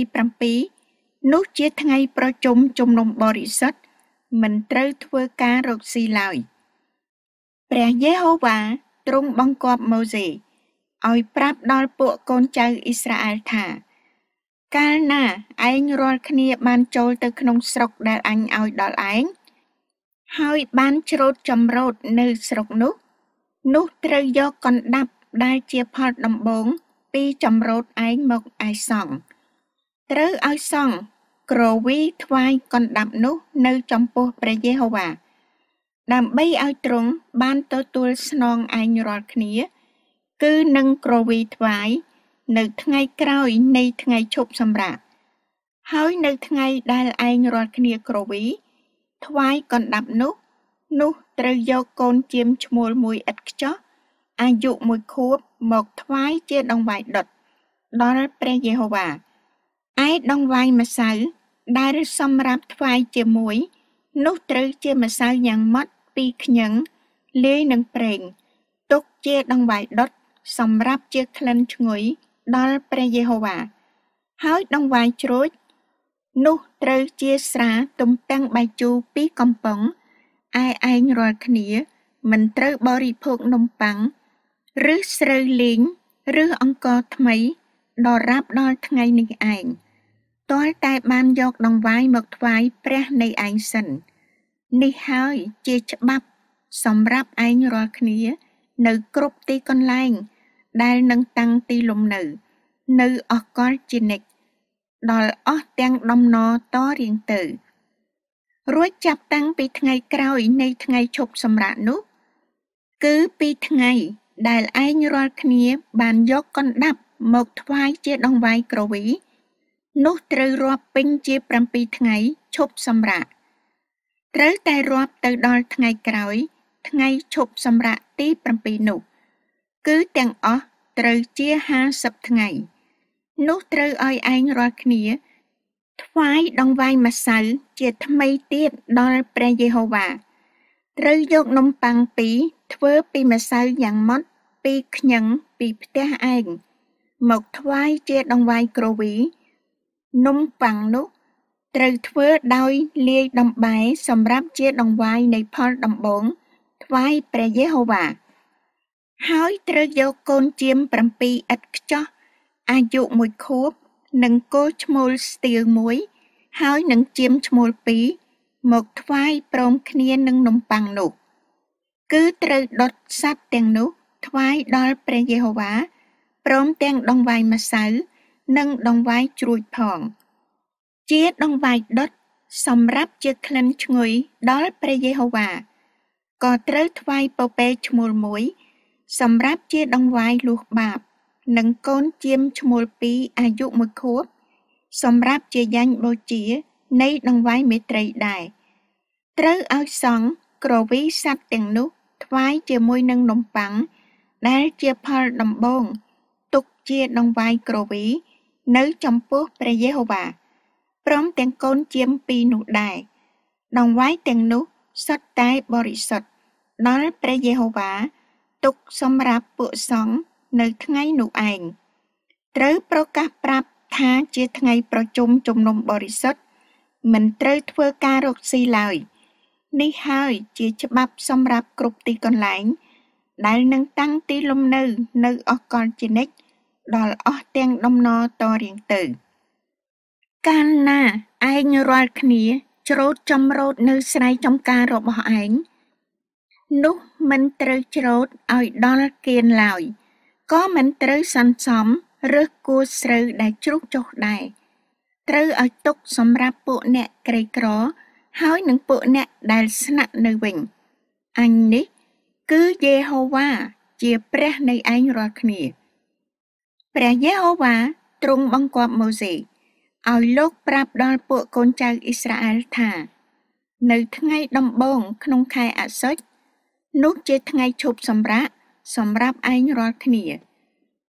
7នោះជាថ្ងៃប្រជុំជំនុំបរិសុទ្ធមិនត្រូវធ្វើការរកស៊ីឡើយព្រះយេហូវ៉ាទ្រង់បង្គាប់ម៉ូសេឲ្យប្រាប់ដល់ពួកកូនចៅអ៊ីស្រាអែលថាកាលណាឯងរាល់គ្នាបានចូលទៅក្នុងស្រុកដែលអញឲ្យដល់ឯងហើយបានច្រូតចម្រូតនៅស្រុកនោះនោះត្រូវយកកណ្ដាប់ដែលជាផលដំបូងពីចម្រូតឯងមកឲ្យសង់ត្រូវឲ្យសង់គ្រវីថ្វាយកណ្ដាប់នោះនៅចំពោះព្រះយេហូវ៉ាដើម្បីឲ្យទ្រង់បានទទួលស្នងឯងរាល់គ្នាគឺនឹងគ្រវីថ្វាយនៅថ្ងៃក្រោយនៃថ្ងៃឈប់សម្រាកហើយនៅថ្ងៃដែលឯងរាល់គ្នាគ្រវីថ្វាយកណ្ដាប់នោះនោះត្រូវយកកូនជៀមឈ្មោលមួយឥតខ្ចោះអាយុមួយខួបមកថ្វាយជាដង្វាយដុតដល់ព្រះយេហូវ៉ាឯដង្វាយម្សៅដែលសម្រាប់ថ្វាយជាមួយនោះត្រូវជាម្សៅយ៉ាងម៉ត់ពីរខ្ញឹងលាយនឹងប្រេងទុកជាដង្វាយដុតសម្រាប់ជាក្លិនឈ្ងុយដល់ព្រះយេហូវ៉ាហើយដង្វាយជ្រូចនោះត្រូវជាស្រាទំពាំងបាយជូរពីរកំប៉ុងឯឯងរាល់គ្នាមិនត្រូវបរិភោគនំប៉័ងឬស្រូវលីងឬអង្ករថ្មីដល់រាប់ដល់ថ្ងៃនេះឯងទាល់តែបានយកដង្វាយមកថ្វាយព្រះនៃឯងសិននេះហើយជាច្បាប់សម្រាប់ឯងរាល់គ្នានៅគ្រប់ទីកន្លែងដែលនឹងតាំងទីលំនៅនៅអកលជានិច្ចដល់អស់ទាំងដំណរតរៀងទៅរួចចាប់តាំងពីថ្ងៃក្រោយនៃថ្ងៃឈប់សម្រាកនោះគឺពីថ្ងៃដែលឯងរាល់គ្នាបានយកកណ្ដាប់មកថ្វាយជាដង្វាយគ្រវីនោះត្រូវរាប់ពេញជាbảyថ្ងៃឈប់សម្រាកត្រូវតែរាប់ទៅដល់ថ្ងៃក្រោយថ្ងៃឈប់សម្រាកទី7នោះគឺទាំងអស់ត្រូវជាห้าសិបថ្ងៃនោះត្រូវឲ្យឯងរាល់គ្នាថ្វាយដង្វាយម្សៅជាថ្មីទៀតដល់ព្រះយេហូវ៉ាត្រូវយកនំប៉័ងពីរធ្វើពីម្សៅយ៉ាងម៉ត់ពីរខ្ញឹងពីផ្ទះឯងមកថ្វាយជាដង្វាយគ្រវីនំប៉័ងនោះត្រូវធ្វើដោយលាយដំបែសម្រាប់ជាដង្វាយនៃផលដំបូងថ្វាយព្រះយេហូវ៉ាហើយត្រូវយកកូនជៀម7ឥតខ្ចោះអាយុមួយខួបនិងគោឈ្មោលស្ទៀវមួយហើយនឹងជៀមឈ្មោលពីរមកថ្វាយព្រមគ្នានឹងនំប៉័ងនោះគឺត្រូវដុតសត្វទាំងនោះថ្វាយដល់ព្រះយេហូវ៉ាព្រមទាំងដង្វាយម្សៅនិងដង្វាយជ្រួចផងជាដង្វាយដុតសម្រាប់ជាក្លិនឈ្ងុយដល់ព្រះយេហូវ៉ាក៏ត្រូវថ្វាយពពែឈ្មោលមួយសម្រាប់ជាដង្វាយលួសបាបនិងកូនជៀមឈ្មោលពីរអាយុមួយខួបសម្រាប់ជាយ៉ាញ់បូជានៃដង្វាយមេត្រីដែរត្រូវឲ្យសង់គ្រវីសត្វទាំងនោះថ្វាយជាមួយនឹងនំប៉័ងដែលជាផលដំបូងទុកជាដង្វាយគ្រវីនៅចំពោះព្រះយេហូវ៉ាព្រមទាំងកូនជៀមពីរនោះដែរដង្វាយទាំងនោះសុទ្ធតែបរិសុទ្ធដល់ព្រះយេហូវ៉ាទុកសម្រាប់ពួកសង្ឃនៅថ្ងៃនោះឯងត្រូវប្រកាសប្រាប់ថាជាថ្ងៃប្រជុំជំនុំបរិសុទ្ធមិនត្រូវធ្វើការរកស៊ីឡើយនេះហើយជាច្បាប់សម្រាប់គ្រប់ទីកន្លែងដែលនឹងតាំងទីលំនៅនៅអកលជានិច្ចដល់អស់ទាំងដំណរតរៀងទៅកាលណាឯងរាល់គ្នាច្រូតចម្រូតនៅស្រែចម្ការរបស់ឯងនោះមិនត្រូវច្រូតឲ្យដល់គៀនឡើយក៏មិនត្រូវសន្សំឬគួរស្រូវដែលជ្រុះចុះដែរត្រូវឲ្យទុកសម្រាប់ពួកអ្នកក្រីក្រហើយនឹងពួកអ្នកដែលស្នាក់នៅវិញអញនេះគឺយេហូវ៉ាជាព្រះនៃឯងរាល់គ្នាព្រះយេហូវ៉ាទ្រង់បង្គាប់ម៉ូសេឲ្យលោកប្រាប់ដល់ពួកកូនចៅអ៊ីស្រាអែលថានៅថ្ងៃដំបូងក្នុងខែអាសុចនោះជាថ្ងៃឈប់សម្រាកសម្រាប់ឯងរាល់គ្នា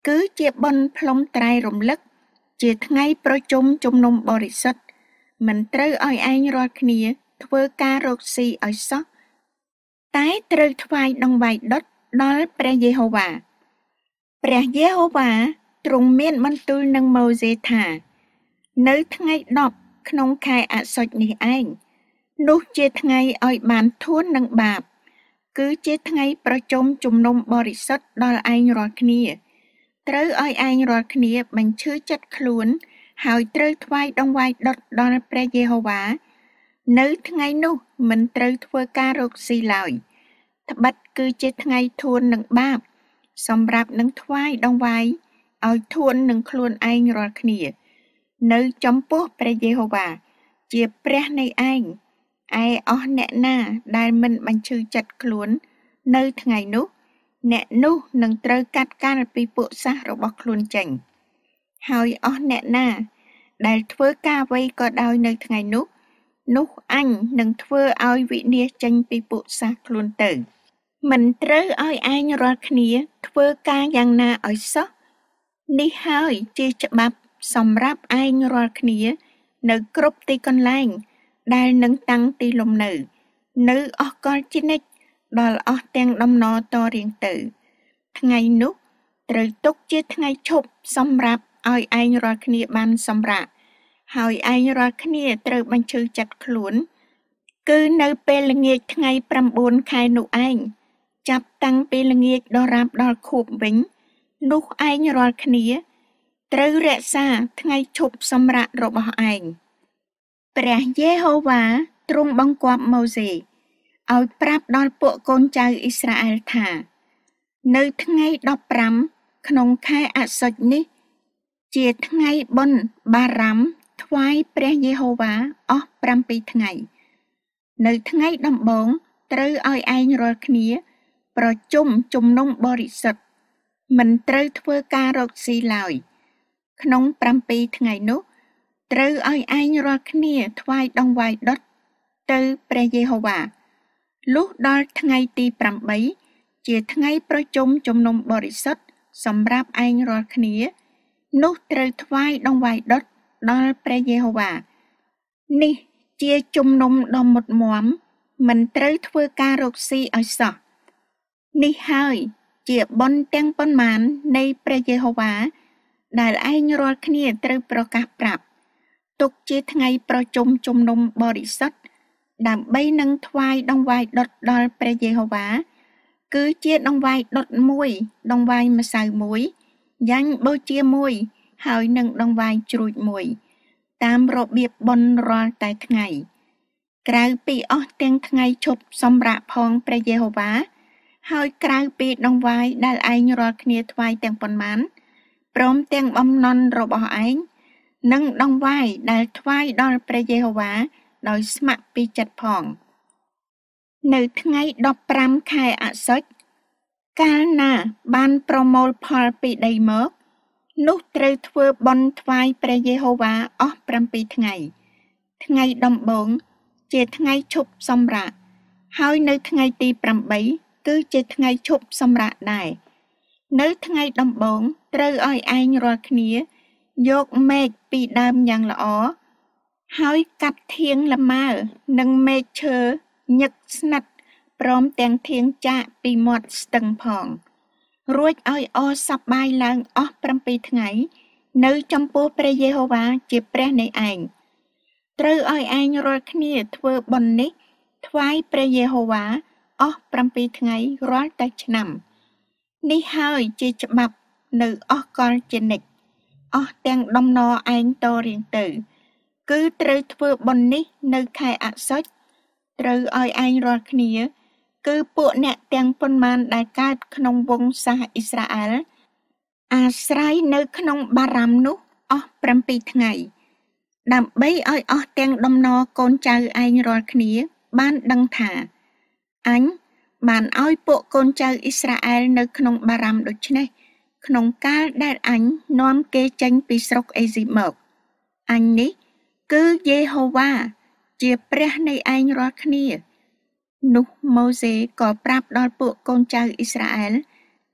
គឺជាបុណ្យផ្លុំត្រៃរំលឹកជាថ្ងៃប្រជុំជំនុំបរិសុទ្ធមិនត្រូវឲ្យឯងរាល់គ្នាធ្វើការរកស៊ីឲ្យសោះតែត្រូវថ្វាយដង្វាយដុតដល់ព្រះយេហូវ៉ាព្រះយេហូវ៉ាទ្រង់មានបន្ទូលនឹងម៉ូសេថានៅថ្ងៃដប់ក្នុងខែអសុចនេះឯងនោះជាថ្ងៃឲ្យបានធួននឹងបាបគឺជាថ្ងៃប្រជុំជំនុំបរិសុទ្ធដល់ឯងរាល់គ្នាត្រូវឲ្យឯងរាល់គ្នាបញ្ឈឺចិត្តខ្លួនហើយត្រូវថ្វាយដង្វាយដុតដល់ព្រះយេហូវ៉ានៅថ្ងៃនោះមិនត្រូវធ្វើការរកស៊ីឡើយត្បិតគឺជាថ្ងៃធួននឹងបាបសម្រាប់នឹងថ្វាយដង្វាយឲ្យធួននឹងខ្លួនឯងរាល់គ្នានៅចំពោះព្រះយេហូវ៉ាជាព្រះនៃឯងឯអស់អ្នកណាដែលមិនបញ្ឈឺចិត្តខ្លួននៅថ្ងៃនោះអ្នកនោះនឹងត្រូវកាត់កាល់ពីពួកសាសរបស់ខ្លួនចេញហើយអស់អ្នកណាដែលធ្វើការអ្វីក៏ដោយនៅថ្ងៃនោះនោះអញនឹងធ្វើឲ្យវិនាសចេញពីពួកសាសខ្លួនទៅមិនត្រូវឲ្យឯងរាល់គ្នាធ្វើការយ៉ាងណាឲ្យសោះនេះហើយជាច្បាប់សម្រាប់ឯងរាល់គ្នានៅគ្រប់ទីកន្លែងដែលនឹងតាំងទីលំនៅនៅអស់កលជានិច្ចដល់អស់ទាំងដំណរតរៀងទៅថ្ងៃនោះត្រូវទុកជាថ្ងៃឈប់សម្រាប់ឲ្យឯងរាល់គ្នាបានសម្រាកហើយឯងរាល់គ្នាត្រូវបញ្ឈឺចិត្តខ្លួនគឺនៅពេលល្ងាចថ្ងៃប្រាំបួនខែនោះឯងចាប់តាំងពីល្ងាចដល់រាប់ដល់ខួបវិញនោះឯងរាល់គ្នាត្រូវរក្សាថ្ងៃឈប់សម្រាករបស់ឯងព្រះយេហូវ៉ាទ្រង់បង្គាប់ម៉ូសេឲ្យប្រាប់ដល់ពួកកូនចៅអ៊ីស្រាអែលថានៅថ្ងៃដប់ប្រាំក្នុងខែអសុចនេះជាថ្ងៃបុណ្យបារាំថ្វាយព្រះយេហូវ៉ាអស់ប្រាំពីរថ្ងៃនៅថ្ងៃដំបូងត្រូវឲ្យឯងរាល់គ្នាប្រជុំជំនុំបរិសុទ្ធមិនត្រូវធ្វើការរកស៊ីឡើយក្នុងប្រាំពីរថ្ងៃនោះត្រូវឲ្យឯងរាល់គ្នាថ្វាយដង្វាយដុតទៅព្រះយេហូវ៉ាលុះដល់ថ្ងៃទីប្រាំបីជាថ្ងៃប្រជុំជំនុំបរិសុទ្ធសម្រាប់ឯងរាល់គ្នានោះត្រូវថ្វាយដង្វាយដុតដល់ព្រះយេហូវ៉ានេះជាជំនុំដ៏មុតមមមិនត្រូវធ្វើការរកស៊ីឲ្យសោះនេះហើយជាបុណ្យទាំងប៉ុន្មាននៃព្រះយេហូវ៉ាដែលឯងរាល់គ្នាត្រូវប្រកាសប្រាប់ទុកជាថ្ងៃប្រជុំជំនុំបរិសុទ្ធដើម្បីនឹងថ្វាយដង្វាយដុតដល់ព្រះយេហូវ៉ាគឺជាដង្វាយដុតមួយដង្វាយម្សៅមួយយ៉ាញ់បូជាមួយហើយនឹងដង្វាយជ្រូចមួយតាមរបៀបបុណ្យរាល់តែថ្ងៃក្រៅពីអស់ទាំងថ្ងៃឈប់សម្រាកផងព្រះយេហូវ៉ាហើយក្រៅពីដង្វាយដែលឯងរាល់គ្នាថ្វាយទាំងប៉ុន្មានព្រមទាំងបំណន់របស់ឯងនិងដង្វាយដែលថ្វាយដល់ព្រះយេហូវ៉ាដោយស្ម័គ្រពីចិត្តផងនៅថ្ងៃដប់ប្រាំខែអសុចកាលណាបានប្រមូលផលពីដីមកនោះត្រូវធ្វើបុណ្យថ្វាយព្រះយេហូវ៉ាអស់ប្រាំពីរថ្ងៃថ្ងៃដំបូងជាថ្ងៃឈប់សម្រាកហើយនៅថ្ងៃទីប្រាំបីគឺជាថ្ងៃឈប់សម្រាកដែរនៅថ្ងៃដំបូងត្រូវឲ្យឯងរាល់គ្នាយកមែកពីដើមយ៉ាងល្អហើយកាត់ធាងលម៉ើនិងមែកឈើញឹកស្និទ្ធព្រមទាំងធាងចាក់ពីមាត់ស្ទឹងផងរួចឲ្យអសប្បាយឡើងអស់ប្រាំពីរថ្ងៃនៅចំពោះព្រះយេហូវ៉ាជាព្រះនៃឯងត្រូវឲ្យឯងរាល់គ្នាធ្វើបុណ្យនេះថ្វាយព្រះយេហូវ៉ាអស់ប្រាំពីរថ្ងៃរាល់តែឆ្នាំនេះហើយជាច្បាប់នៅអស់កលជានិច្ចអស់ទាំងដំណរឯងតរៀងទៅគឺត្រូវធ្វើបុណ្យនេះនៅខែអសុចត្រូវឲ្យឯងរាល់គ្នាគឺពួកអ្នកទាំងប៉ុន្មានដែលកើតក្នុងវង្សសាសអ៊ីស្រាអែលអាស្រ័យនៅក្នុងបារាំនោះអស់ប្រាំពីរថ្ងៃដើម្បីឲ្យអស់ទាំងដំណរកូនចៅឯងរាល់គ្នាបានដឹងថាអញបានឲ្យពួកកូនចៅអ៊ីស្រាអែលនៅក្នុងបារាំដូច្នេះក្នុងកាលដែលអញនាំគេចេញពីស្រុកអេស៊ីបមកអញនេះគឺយេហូវ៉ាជាព្រះនៃឯងរាល់គ្នានោះម៉ូសេក៏ប្រាប់ដល់ពួកកូនចៅអ៊ីស្រាអែល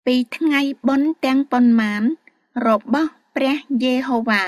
ពីថ្ងៃបុណ្យទាំងប៉ុន្មានរបស់ព្រះយេហូវ៉ា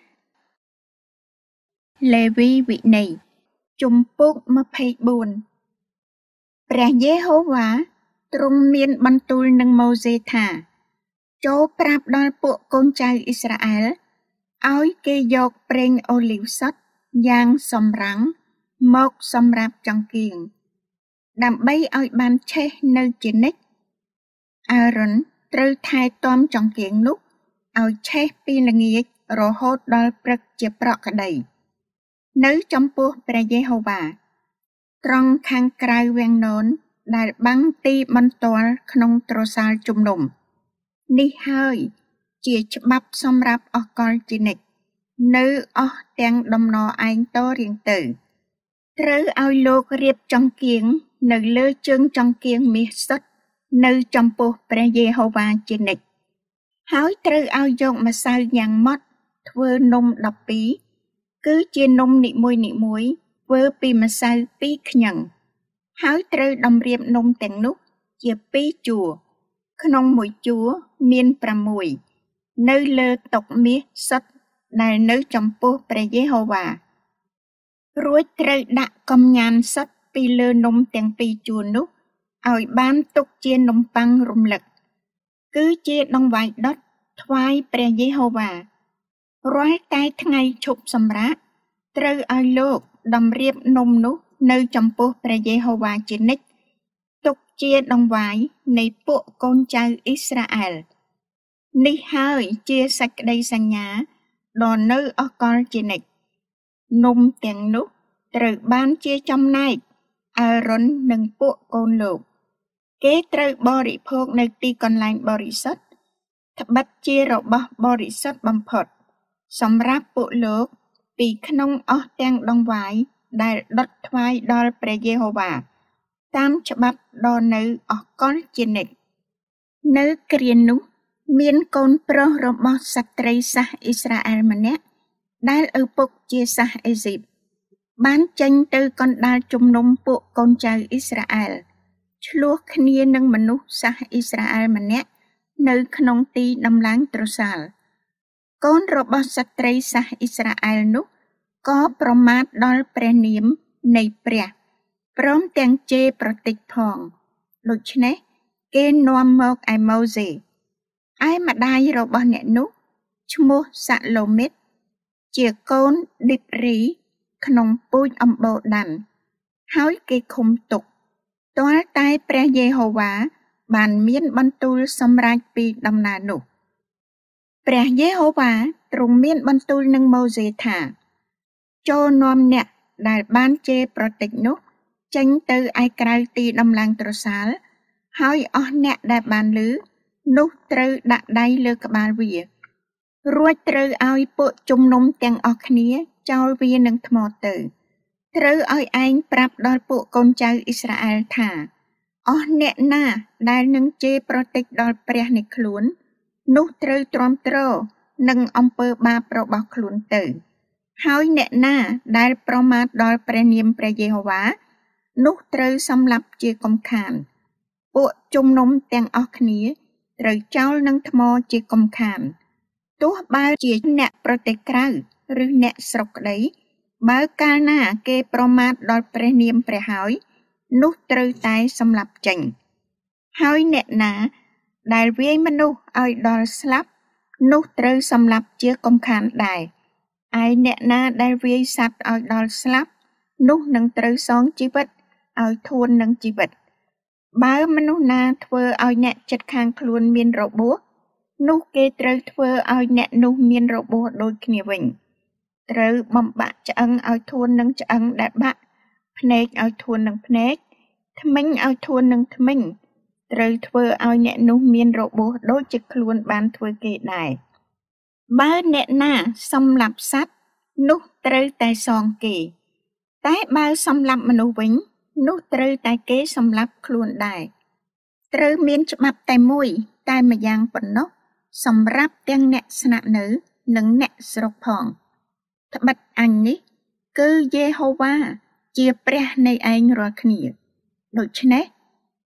លេវីវិន័យជំពូកម្ភៃបួនព្រះយេហូវ៉ាទ្រង់មានបន្ទូលនឹងម៉ូសេថាចូលប្រាប់ដល់ពួកកូនចៅអ៊ីស្រាអែលឲ្យគេយកប្រេងអូលីវសុទ្ធយ៉ាងសម្រាំងមកសម្រាប់ចង្កៀងដើម្បីឲ្យបានឆេះនៅជានិច្ចអារ៉ុនត្រូវថែទាំចង្កៀងនោះឲ្យឆេះពីល្ងាចរហូតដល់ព្រឹកជាប្រក្តីនៅចំពោះព្រះយេហូវ៉ាត្រង់ខាងក្រៅវាំងននដែលបាំងទីបន្ទាល់ក្នុងទ្រសាលជំនុំនេះហើយជាច្បាប់សម្រាប់អកលជានិច្ចនៅអស់ទាំងដំណរឯងតរៀងទៅត្រូវឲ្យលោករៀបចង្កៀងនៅលើជើងចង្កៀងមាសសុទ្ធនៅចំពោះព្រះយេហូវ៉ាជានិច្ចហើយត្រូវឲ្យយកម្សៅយ៉ាងម៉ត់ធ្វើនំដប់ពីរគឺជានំនីមួយនីមួយធ្វើពីម្សៅពីរខ្ញឹងហើយត្រូវតម្រៀបនំទាំងនោះជាពីរជួរក្នុងមួយជួរមានប្រាំមួយនៅលើតុមាសសុទ្ធដែលនៅចំពោះព្រះយេហូវ៉ារួចត្រូវដាក់កំញានសុទ្ធពីលើនំទាំងពីរជួរនោះឲ្យបានទុកជានំប៉័ងរំលឹកគឺជាដង្វាយដុតថ្វាយព្រះយេហូវ៉ារាល់តែថ្ងៃឈប់សម្រាកត្រូវឲ្យលោកតម្រៀបនំនោះនៅចំពោះព្រះយេហូវ៉ាជានិច្ចទុកជាដង្វាយនៃពួកកូនចៅអ៊ីស្រាអែលនេះហើយជាសេចក្តីសញ្ញាដ៏នៅអកលជានិច្ចនំទាំងនោះត្រូវបានជាចំណែកអារ៉ុននិងពួកកូនលោកគេត្រូវបរិភោគនៅទីកន្លែងបរិសុទ្ធត្បិតជារបស់បរិសុទ្ធបំផុតសម្រាប់ពួកលោកពីក្នុងអស់ទាំងដង្វាយដែលដុតថ្វាយដល់ព្រះយេហូវ៉ាតាមច្បាប់ដ៏នៅអកលជានិច្ចនៅគ្រានោះមានកូនប្រុសរបស់ស្ត្រីសាសអ៊ីស្រាអែលម្នាក់ដែលឪពុកជាសាសអេស៊ីបបានចេញទៅកណ្ដាលជំនុំពួកកូនចៅអ៊ីស្រាអែលឆ្លោះគ្នានឹងមនុស្សសាសអ៊ីស្រាអែលម្នាក់នៅក្នុងទីដំឡើងទ្រសាលកូនរបស់ស្ត្រីសាសអ៊ីស្រាអែលនោះក៏ប្រមាថដល់ព្រះនាមនៃព្រះព្រមទាំងជេរប្រតិចផងដូច្នេះគេនាំមកឯម៉ូសេឯម្ដាយរបស់អ្នកនោះឈ្មោះសាឡូមីតជាកូនឌីបរីក្នុងពូជអំបូរដាន់ហើយគេឃុំទុកទាល់តែព្រះយេហូវ៉ាបានមានបន្ទូលសម្រេចពីដំណើរនោះព្រះយេហូវ៉ាទ្រង់មានបន្ទូលនឹងម៉ូសេថាចូលនាំអ្នកដែលបានជេរប្រតិចនោះចេញទៅឯក្រៅទីដំឡើងទ្រសាលហើយអស់អ្នកដែលបានឮនោះត្រូវដាក់ដៃលើក្បាលវារួចត្រូវឲ្យពួកជំនុំទាំងអស់គ្នាចោលវានឹងថ្មទៅត្រូវឲ្យឯងប្រាប់ដល់ពួកកូនចៅអ៊ីស្រាអែលថាអស់អ្នកណាដែលនឹងជេរប្រតិចដល់ព្រះនៃខ្លួននោះត្រូវទ្រាំទ្រនឹងអំពើបាបរបស់ខ្លួនទៅហើយអ្នកណាដែលប្រមាថដល់ព្រះនាមព្រះយេហូវ៉ានោះត្រូវសម្លាប់ជាកំខានពួកជំនុំទាំងអស់គ្នាត្រូវចោលនឹងថ្មជាកំខានទោះបើជាអ្នកប្រទេសក្រៅឬអ្នកស្រុកក្តីបើកាលណាគេប្រមាថដល់ព្រះនាមព្រះហើយនោះត្រូវតែសម្លាប់ចេញហើយអ្នកណាដែលវាយមនុស្សឲ្យដល់ស្លាប់នោះត្រូវសម្លាប់ជាកំខានដែរឯអ្នកណាដែលវាយសត្វឲ្យដល់ស្លាប់នោះនឹងត្រូវសងជីវិតឲ្យធួននឹងជីវិតបើមនុស្សណាធ្វើឲ្យអ្នកជិតខាងខ្លួនមានរបួសនោះគេត្រូវធ្វើឲ្យអ្នកនោះមានរបួសដូចគ្នាវិញត្រូវបំបាក់ឆ្អឹងឲ្យធួននឹងឆ្អឹងដែលបាក់ភ្នែកឲ្យធួននឹងភ្នែកធ្មេញឲ្យធួននឹងធ្មេញត្រូវធ្វើឲ្យអ្នកនោះមានរបួសដូចជាខ្លួនបានធ្វើគេដែរបើអ្នកណាសម្លាប់សត្វនោះត្រូវតែសងគេតែបើសម្លាប់មនុស្សវិញនោះត្រូវតែគេសម្លាប់ខ្លួនដែរត្រូវមានច្បាប់តែមួយតែម្យ៉ាងប៉ុណ្ណោះសម្រាប់ទាំងអ្នកស្នាក់នៅនិងអ្នកស្រុកផងត្បិតអញនេះគឺយេហូវ៉ាជាព្រះនៃឯងរាល់គ្នាដូច្នេះ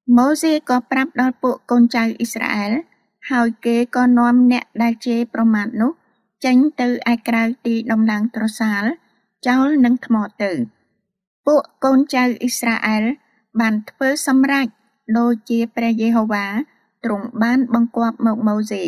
ម៉ូសេក៏ប្រាប់ដល់ពួកកូនចៅអ៊ីស្រាអែលហើយគេក៏នាំអ្នកដែលជេរប្រមាថនោះចេញទៅឯក្រៅទីដំឡើងត្រសាលចោលនឹងថ្មទៅពួកកូនចៅអ៊ីស្រាអែលបានធ្វើសម្រេចដូចជាព្រះយេហូវ៉ាទ្រង់បានបង្គាប់មកម៉ូសេ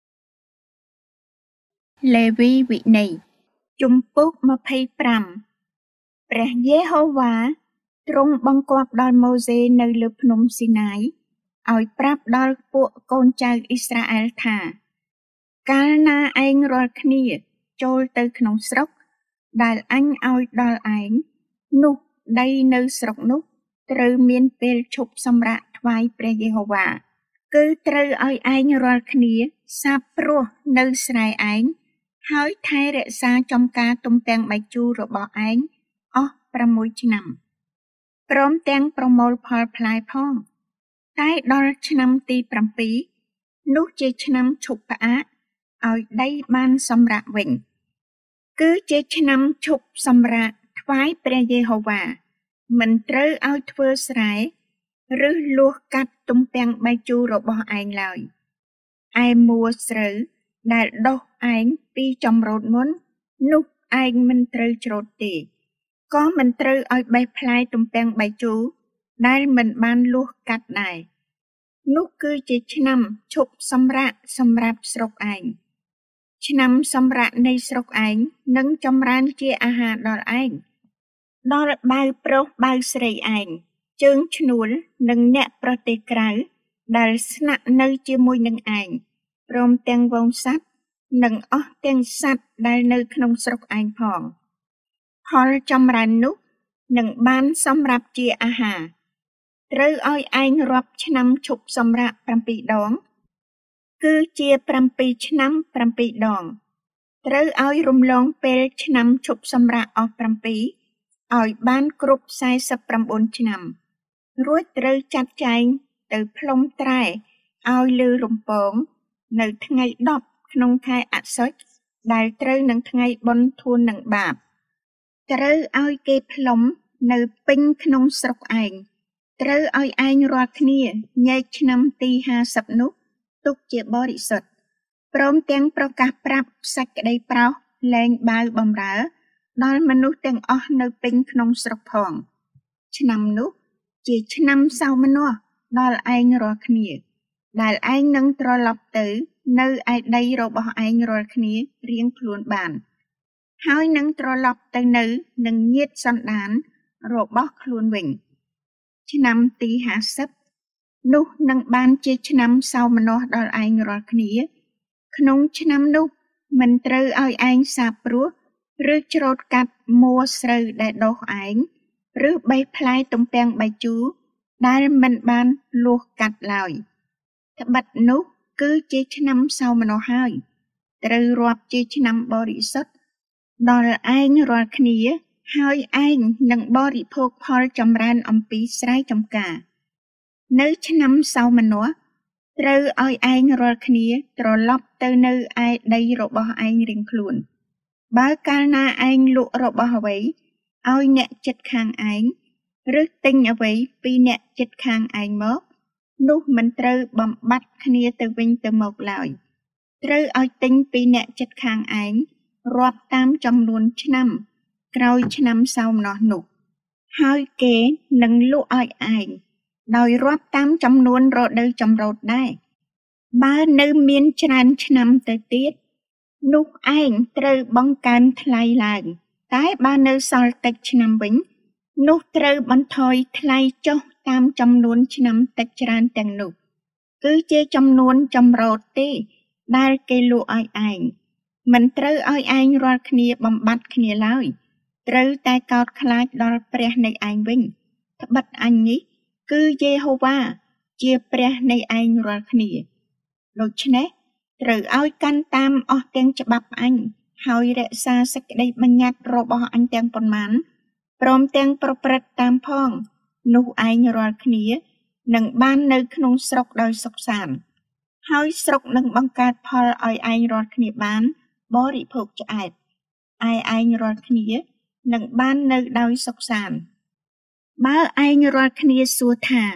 លេវីវិន័យជំពូកម្ភៃប្រាំព្រះយេហូវ៉ាទ្រង់បង្គាប់ដល់ម៉ូសេនៅលើភ្នំស៊ីណាយឲ្យប្រាប់ដល់ពួកកូនចៅអ៊ីស្រាអែលថាកាលណាឯងរាល់គ្នាចូលទៅក្នុងស្រុកដែលអញឲ្យដល់ឯងនោះដីនៅស្រុកនោះត្រូវមានពេលឈប់សម្រាកថ្វាយព្រះយេហូវ៉ាគឺត្រូវឲ្យឯងរាល់គ្នាសាបព្រោះនៅស្រែឯងហើយថែរក្សាចំការទំពាំងបាយជូររបស់ឯងអស់ប្រាំមួយឆ្នាំព្រមទាំងប្រមូលផលផ្លែផងតែដល់ឆ្នាំទីប្រាំពីរនោះជាឆ្នាំឈប់ផ្អាកឲ្យដីបានសម្រាកវិញគឺជាឆ្នាំឈប់សម្រាកថ្វាយព្រះយេហូវ៉ាមិនត្រូវឲ្យធ្វើស្រែឬលួសកាត់ទំពាំងបាយជូររបស់ឯងឡើយឯមួស្រូវដែលដុះឯងពីចម្រូតមុននោះឯងមិនត្រូវច្រូតទេក៏មិនត្រូវឲ្យបេះផ្លែទំពាំងបាយជូរដែលមិនបានលួសកាត់ដែរនោះគឺជាឆ្នាំឈប់សម្រាកសម្រាប់ស្រុកឯងឆ្នាំសម្រាកនៃស្រុកឯងនឹងចម្រើនជាអាហារដល់ឯងដល់បាវប្រុសបាវស្រីឯងជើងឈ្នួលនិងអ្នកប្រទេសក្រៅដែលស្នាក់នៅជាមួយនឹងឯងព្រមទាំងវងសត្វនិងអស់ទាំងសត្វដែលនៅក្នុងស្រុកឯងផងផលចម្រើននោះនឹងបានសម្រាប់ជាអាហារត្រូវឲ្យឯងរាប់ឆ្នាំឈប់សម្រាកប្រាំពីរដងគឺជាប្រាំពីរឆ្នាំប្រាំពីរដងត្រូវឲ្យរំលងពេលឆ្នាំឈប់សម្រាកអស់ប្រាំពីរឲ្យបានគ្រប់សែសិបប្រាំបួនឆ្នាំរួចត្រូវចាត់ចែងទៅផ្លុំត្រែឲ្យលើរំពងនៅថ្ងៃដប់ក្នុងខែអសុចដែលត្រូវនឹងថ្ងៃបុណ្យធូននឹងបាបត្រូវឲ្យគេផ្លុំនៅពេញក្នុងស្រុកឯងត្រូវឲ្យឯងរាល់គ្នាញែកឆ្នាំទីហាសិបនោះទុកជាបរិសុទ្ធព្រមទាំងប្រកាសប្រាប់សេចក្តីប្រោសលែងបាវបំរើដល់មនុស្សទាំងអស់នៅពេញក្នុងស្រុកផងឆ្នាំនោះជាឆ្នាំសោមនស្សដល់ឯងរាល់គ្នាដែលឯងនឹងត្រឡប់ទៅនៅឯដីរបស់ឯងរាល់គ្នារៀងខ្លួនបានហើយនឹងត្រឡប់ទៅនៅនឹងញាតិសន្តានរបស់ខ្លួនវិញឆ្នាំទីហាសិបនោះនឹងបានជាឆ្នាំសោមនស្សដល់ឯងរាល់គ្នាក្នុងឆ្នាំនោះមិនត្រូវឲ្យឯងសាបព្រោះឬច្រូតកាត់មួស្រូវដែលដុះឯងឬបេះផ្លែទំពាំងបាយជូរដែលមិនបានលួសកាត់ឡើយត្បិតនោះគឺជាឆ្នាំសោមនស្សហើយត្រូវរាប់ជាឆ្នាំបរិសុទ្ធដល់ឯងរាល់គ្នាហើយឯងនឹងបរិភោគផលចម្រើនអំពីស្រែចម្ការនៅឆ្នាំសោមនស្សត្រូវឲ្យឯងរាល់គ្នាត្រឡប់ទៅនៅឯដីរបស់ឯងរៀងខ្លួនបើកាលណាឯងលក់របស់អ្វីឲ្យអ្នកជិតខាងឯងឬទិញអ្វីពីអ្នកជិតខាងឯងមកនោះមិនត្រូវបំបត្តិគ្នាទៅវិញទៅមកឡើយត្រូវឲ្យទិញពីអ្នកជិតខាងឯងរាប់តាមចំនួនឆ្នាំក្រោយឆ្នាំសោមនស្សនោះហើយគេនឹងលក់ឲ្យឯងដោយរាប់តាមចំនួនរដូវចម្រូតដែរបើនៅមានច្រើនឆ្នាំទៅទៀតនោះឯងត្រូវបង្កើនថ្លៃឡើងតែបើនៅសល់តិចឆ្នាំវិញនោះត្រូវបន្ថយថ្លៃចុះតាមចំនួនឆ្នាំតិចច្រើនទាំងនោះគឺជាចំនួនចម្រូតទេដែលគេលក់ឲ្យឯងមិនត្រូវឲ្យឯងរាល់គ្នាបំបត្តិគ្នាឡើយត្រូវតែកោតខ្លាចដល់ព្រះនៃឯងវិញត្បិតអញនេះគឺយេហូវ៉ាជាព្រះនៃឯងរាល់គ្នាដូច្នេះត្រូវឲ្យកាន់តាមអស់ទាំងច្បាប់អញហើយរក្សាសេចក្តីបញ្ញត្តិរបស់អញទាំងប៉ុន្មានព្រមទាំងប្រព្រឹត្តតាមផងនោះឯងរាល់គ្នានឹងបាននៅក្នុងស្រុកដោយសុខសាន្តហើយស្រុកនឹងបង្កើតផលឲ្យឯងរាល់គ្នាបានបរិភោគឆ្អែតឯឯងរាល់គ្នានឹងបាននៅដោយសុខសាន្តបើឯងរាល់គ្នាសួរថា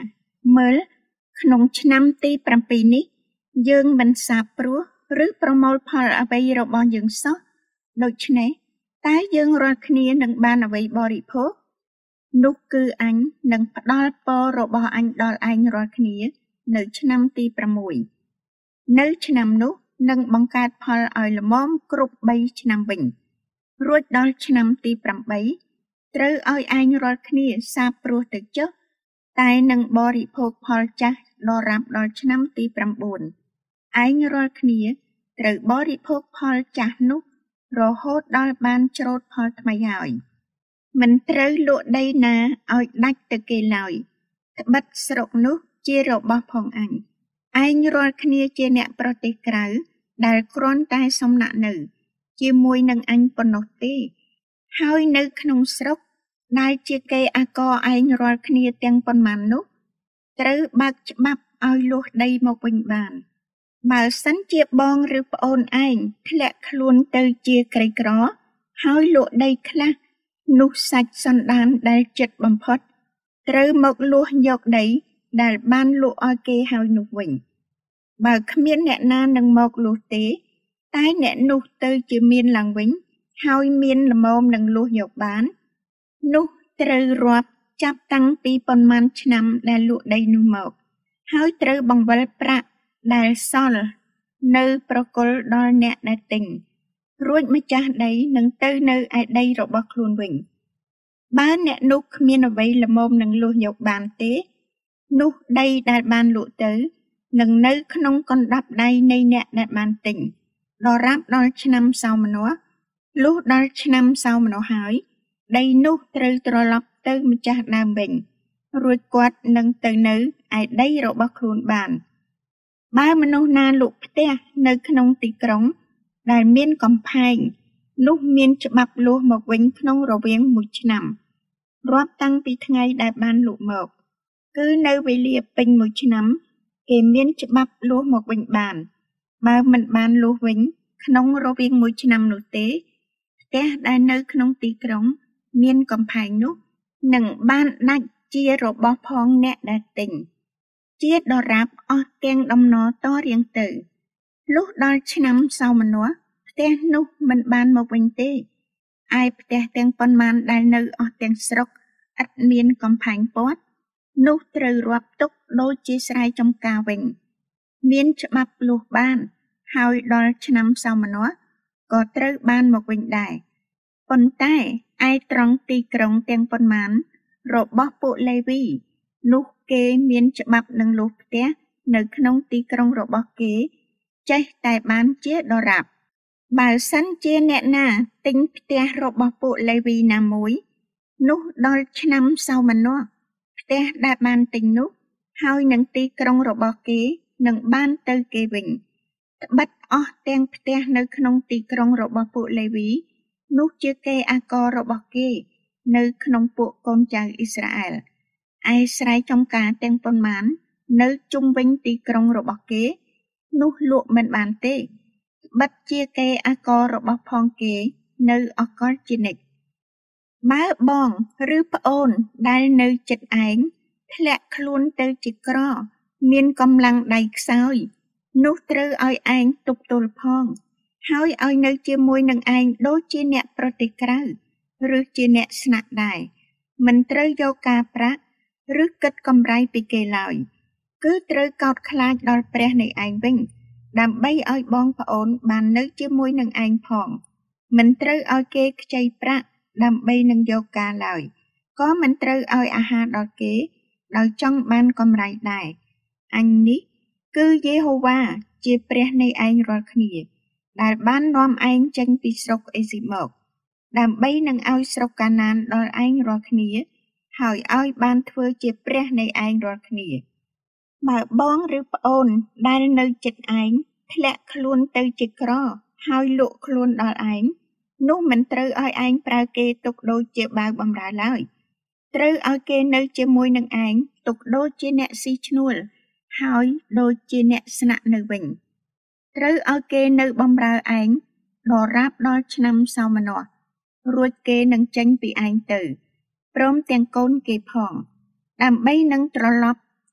មើលក្នុងឆ្នាំទីប្រាំពីរនេះយើងមិនសាបព្រោះឬប្រមូលផលអ្វីរបស់យើងសោះដូច្នេះតើយើងរាល់គ្នានឹងបានអ្វីបរិភោគនោះគឺអញនឹងផ្ដល់ពររបស់អញដល់ឯងរាល់គ្នានៅឆ្នាំទីប្រាំមួយនៅឆ្នាំនោះនឹងបង្កើតផលឲ្យល្មមគ្រប់បីឆ្នាំវិញរួចដល់ឆ្នាំទីប្រាំបីត្រូវឲ្យឯងរាល់គ្នាសាបព្រោះទៅចុះតែនឹងបរិភោគផលចាស់ដរាបដល់ឆ្នាំទីប្រាំបួនឯងរាល់គ្នាត្រូវបរិភោគផលចាស់នោះរហូតដល់បានច្រូតផលថ្មីហើយមិនត្រូវលក់ដីណាឲ្យដាច់ទៅគេឡើយត្បិតស្រុកនោះជារបស់ផងអញឯងរាល់គ្នាជាអ្នកប្រទេសក្រៅដែលគ្រាន់តែសំណាក់នៅជាមួយនឹងអញប៉ុណ្ណោះទេហើយនៅក្នុងស្រុកដែលជាគេអាករឯងរាល់គ្នាទាំងប៉ុន្មាននោះត្រូវបើកច្បាប់ឲ្យលួសដីមកវិញបានបើសិនជាបងឬប្អូនឯងធ្លាក់ខ្លួនទៅជាក្រីក្រហើយលក់ដីខ្លះនោះសាច់សន្តានដែលចិត្តបំផុតត្រូវមកលួសយកដីដែលបានលក់ឲ្យគេហើយនោះវិញបើគ្មានអ្នកណានឹងមកលួសទេតែអ្នកនោះទៅជាមានឡើងវិញហើយមានល្មមនឹងលួសយកបាននោះត្រូវរាប់ចាប់តាំងពីប៉ុន្មានឆ្នាំដែលលក់ដីនោះមកហើយត្រូវបង្វិលប្រាក់ដែលសល់នៅប្រគល់ដល់អ្នកដែលទិញរួចម្ចាស់ដីនឹងទៅនៅឯដីរបស់ខ្លួនវិញបើអ្នកនោះគ្មានអ្វីល្មមនឹងលួសយកបានទេនោះដីដែលបានលក់ទៅនឹងនៅក្នុងកណ្ដាប់ដៃនៃអ្នកដែលបានទិញដរាបដល់ឆ្នាំសោមនស្សលុះដល់ឆ្នាំសោមនស្សហើយដីនោះត្រូវត្រឡប់ទៅម្ចាស់ដើមវិញរួចគាត់នឹងទៅនៅឯដីរបស់ខ្លួនបានបើមនុស្សណាលក់ផ្ទះនៅក្នុងទីក្រុងដែលមានកំផែងនោះមានច្បាប់លួសមកវិញក្នុងរវាងមួយឆ្នាំរាប់តាំងពីថ្ងៃដែលបានលក់មកគឺនៅវេលាពេញមួយឆ្នាំគេមានច្បាប់លួសមកវិញបានបើមិនបានលួសវិញក្នុងរវាងមួយឆ្នាំនោះទេផ្ទះដែលនៅក្នុងទីក្រុងមានកំផែងនោះនឹងបានដាច់ជារបស់ផងអ្នកដែលទិញជាដរាបអស់ទាំងដំណរតរៀងទៅលុះដល់ឆ្នាំសោមនស្សផ្ទះនោះមិនបានមកវិញទេឯផ្ទះទាំងប៉ុន្មានដែលនៅអស់ទាំងស្រុកឥតមានកំផែងព័ទ្ធនោះត្រូវរាប់ទុកដូចជាស្រែចម្ការវិញមានច្បាប់លុះបានហើយដល់ឆ្នាំសោមនស្សក៏ត្រូវបានមកវិញដែរប៉ុន្តែឯត្រង់ទីក្រុងទាំងប៉ុន្មានរបស់ពួកលេវីនោះគេមានច្បាប់នឹងលុះផ្ទះនៅក្នុងទីក្រុងរបស់គេចេះតែបានជាដរាបបើសិនជាអ្នកណាទិញផ្ទះរបស់ពួកលេវីណាមួយនោះដល់ឆ្នាំសោមនស្សផ្ទះដែលបានទិញនោះហើយនឹងទីក្រុងរបស់គេនឹងបានទៅគេវិញត្បិតអស់ទាំងផ្ទះនៅក្នុងទីក្រុងរបស់ពួកលេវីនោះជាគេអាកររបស់គេនៅក្នុងពួកកូនចៅអ៊ីស្រាអែលឯស្រែចម្ការទាំងប៉ុន្មាននៅជុំវិញទីក្រុងរបស់គេនោះលក់មិនបានទេត្បិតជាគេអាកររបស់ផងគេនៅអកលជានិច្ចបើបងឬប្អូនដែលនៅចិត្តឯងធ្លាក់ខ្លួនទៅជាក្រមានកម្លាំងដៃខ្សោយនោះត្រូវឲ្យឯងទប់ទល់ផងហើយឲ្យនៅជាមួយនឹងឯងដូចជាអ្នកប្រទេសក្រៅឬជាអ្នកស្នាក់ដែរមិនត្រូវយកការប្រាក់ឬគិតកម្រៃពីគេឡើយគឺត្រូវកោតខ្លាចដល់ព្រះនៃឯងវិញដើម្បីឲ្យបងប្អូនបាននៅជាមួយនឹងឯងផងមិនត្រូវឲ្យគេខ្ចីប្រាក់ដើម្បីនឹងយកការឡើយក៏មិនត្រូវឲ្យអាហារដល់គេដោយចង់បានកម្រៃដែរអញនេះគឺយេហូវ៉ាជាព្រះនៃឯងរាល់គ្នាដែលបាននាំឯងចេញពីស្រុកអេស៊ីបមកដើម្បីនឹងឲ្យស្រុកកាណានដល់ឯងរាល់គ្នាហើយឲ្យបានធ្វើជាព្រះនៃឯងរាល់គ្នាបើបងឬប្អូនដែលនៅចិត្តឯងធ្លាក់ខ្លួនទៅជាក្រហើយលក់ខ្លួនដល់ឯងនោះមិនត្រូវឲ្យឯងប្រើគេទុកដូចជាបាវបម្រើឡើយត្រូវឲ្យគេនៅជាមួយនឹងឯងទុកដូចជាអ្នកស៊ីឈ្នួលហើយដូចជាអ្នកស្នាក់នៅវិញត្រូវឲ្យគេនៅបម្រើឯងដរាបដល់ឆ្នាំសោមនស្សរួចគេនឹងចេញពីឯងទៅព្រមទាំងកូនគេផងដើម្បីនឹងត្រឡប់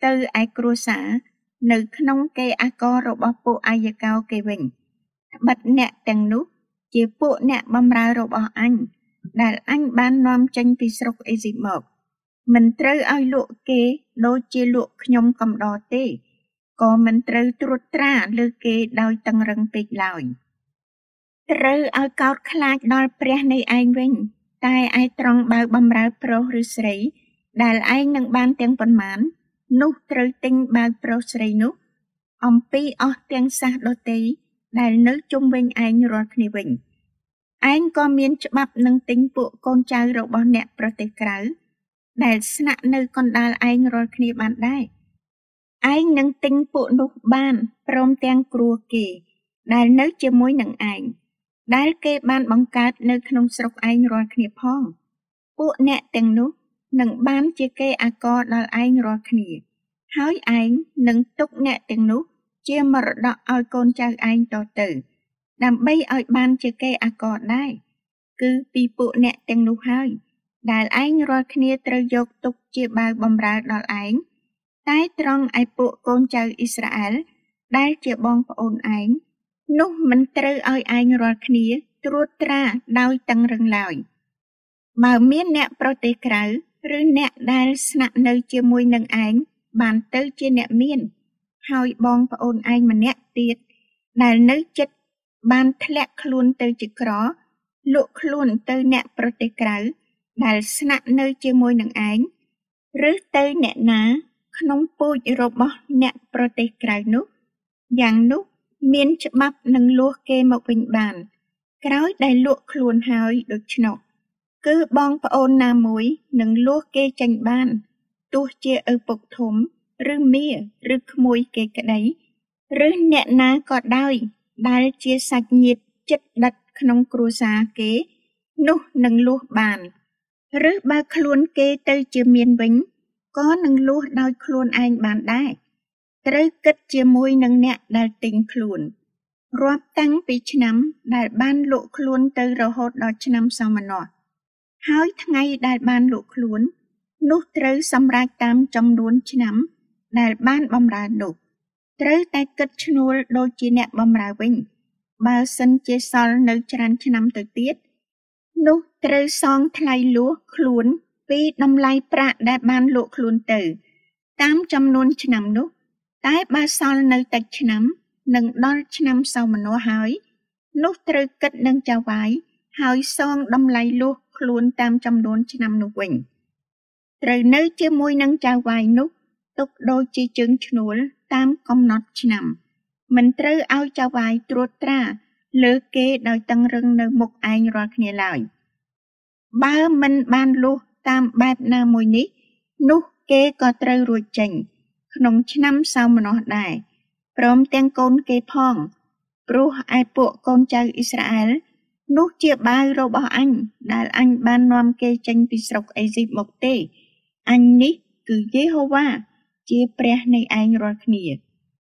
từ ai cua xã nơi nông kê a co rồi bỏ bộ ai giờ cao kê vịnh bật nẹ tầng nút chỉ bộ nẹ băm ra rồi bỏ anh đại anh ban nom tranh pi sọc ai dịp mộc mình trâu ai lụa kê đôi chia lụa nhom cầm đỏ tê có mình trâu truột tra lư kê đôi tầng rừng bịch lòi trâu ai cao khát đôi pre này anh vinh tai ai trong bao băm ra pro rư sấy đại anh nâng ban tiếng phần mán nút trâu tinh bao pro sấy nút ông pi ở tiếng xa đôi tê đại nước trung vinh anh rồi khỉ vinh anh có miếng bắp nâng tính bộ con trai rồi bỏ nẹ prote krau đại sạ nơi con đal anh rồi khỉ bạn đại anh nâng tính bộ nút ban prom tiếng cua kì đại nước chia muối nâng anh đại kê ban bóng cát nơi khung sọc anh rồi khỉ phong bộ nẹ tiếng nút nâng ban chia kê a co đal anh rồi khỉ hỏi anh nâng túc nẹ tiếng nút chia mở đọ oi con trai anh to tử đàm bay oi ban chia kê a co đại cứ pi bộ nẹ tiếng nút hơi đại anh rồi khỉ trời dọc tục chia bao bom ra đal anh tai trong ai bộ con trai Israel đại chia bong ôn anh nút mình trời oi anh rồi khỉ truột tra đôi tăng rừng lòi mà miếng nẹ prote krau rư nẹ đại sạ nơi chia mùi nâng anh bàn tới chia nẹ miên hỏi bong và ôn anh mà nẹ tiết đại nơi chất bàn thẹt luôn tới chữ khó lụa luôn tới nẹ prote krau đại sạ nơi chia mùi nâng anh rư tới nẹ ná không bùi rô bó nẹ prote krau nút dạng nút miên chữ bắp nâng lúa kê một bình bàn krói đại lụa luôn hỏi được chնọc cứ bong và ôn nà muối nâng lúa kê chanh ban tu chia ở bọc thốn rư mía rư mùi kê cái đấy rư nẹ ná có đôi đại chia sạch nhiệt chất đặt nông cua xa kế nút nâng lúa bàn rư ba khuôn kê tới chia miên vĩnh có nâng lúa đôi khuôn anh bàn đai tới kết chia mùi nâng nẹ đại tình khuôn rộp tăng bị chնắm đại ban lộ khuôn tới rô hốt đo chنắm sau mà nọ hỏi ngay đại ban lộ khuôn nút tới xâm ra tam trong đuôn chنắm đại ban bom ra nụ tới tay kết chnuol đôi chia nẹ bom ra vinh bao sân chia sol nơi chran chنắm tới tiết nút tới song thay lúa khuôn vì đâm lay prạ đại ban lộ khuôn tử tám trăm nôn chنắm nút tái ba sol nơi tạch chنắm nâng đo chنắm sau mà nó hỏi nút tới kết nâng chào vái hỏi song đâm lay lúa khuôn tam trăm nôn chنắm nụ vinh trời nơi chia môi nâng chào vài nút tục đôi chia chứng chnuol tam công nọt chنắm mình trời ao chào vài truột tra lỡ kê đòi tăng rừng nơi một anh rồi khỉ lại ba mình ban lu tam bạp na mùi ní nút kê có trời ruột chành nông chنắm sau mà nó đại prom tiếng con kê phong pru ai bộ con trai Israel nút chia ba rô bỏ anh đại anh ban nom kê chanh pi sọc ai dịp một tê anh ní cứ Jehovah chia pre này anh rồi khỉ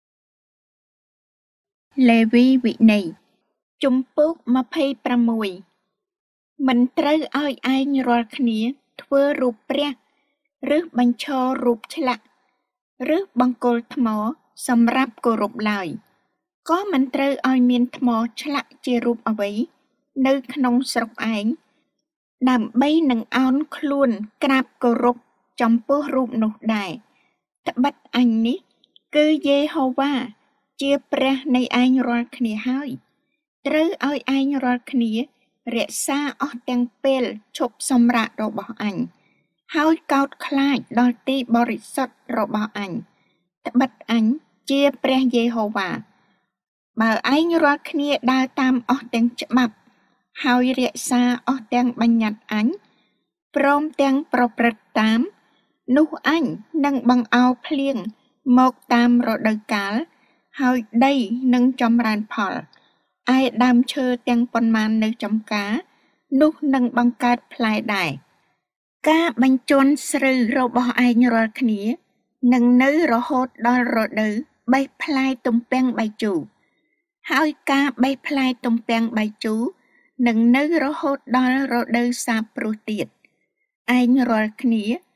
Lê Vi vị này chung bốc mà phê pra mùi mình trời ơi anh rồi khỉ thưa rụp pre rước bánh cho rụp chlạ rước bằng cột thmó xâm rạp cô rụp lại có mình trời ơi miên thmó chlạ chia rụp ở vậy nơi nông sọc anh đàm bay nâng áo khuôn krap cô rụp trong bố rụp nụ đài ta bắt anh ní cứ Jehovah chia pre này anh rồi khỉ hơi trời ơi anh rồi khỉ rẽ xa ở tiếng pel chụp xâm rạ đồ bỏ anh hơi cao khai đôi tí bò rị sọt đồ bỏ anh ta bắt anh chia pre Jehovah bà anh rồi khỉ đa tam ở tiếng chậm mập hơi rẽ xa ở tiếng bánh nhặt anh prom tiếng pro prật tám nụ anh nâng bằng áo plieng một tam rồi đời cá hơi đây nâng trong ràn phỏ ai đam chơ tiếng con man nơi trong cá nụ nâng bằng cát plai đài cá bánh chôn srư rồi bỏ anh rồi khỉ nâng nơi rồi hốt đo rồi đứ bay plai tung beng bay chủ hơi cá bay plai tung beng bay chú nâng nơi rồi hốt đo rồi đứ xa pro tiệt anh rồi khỉ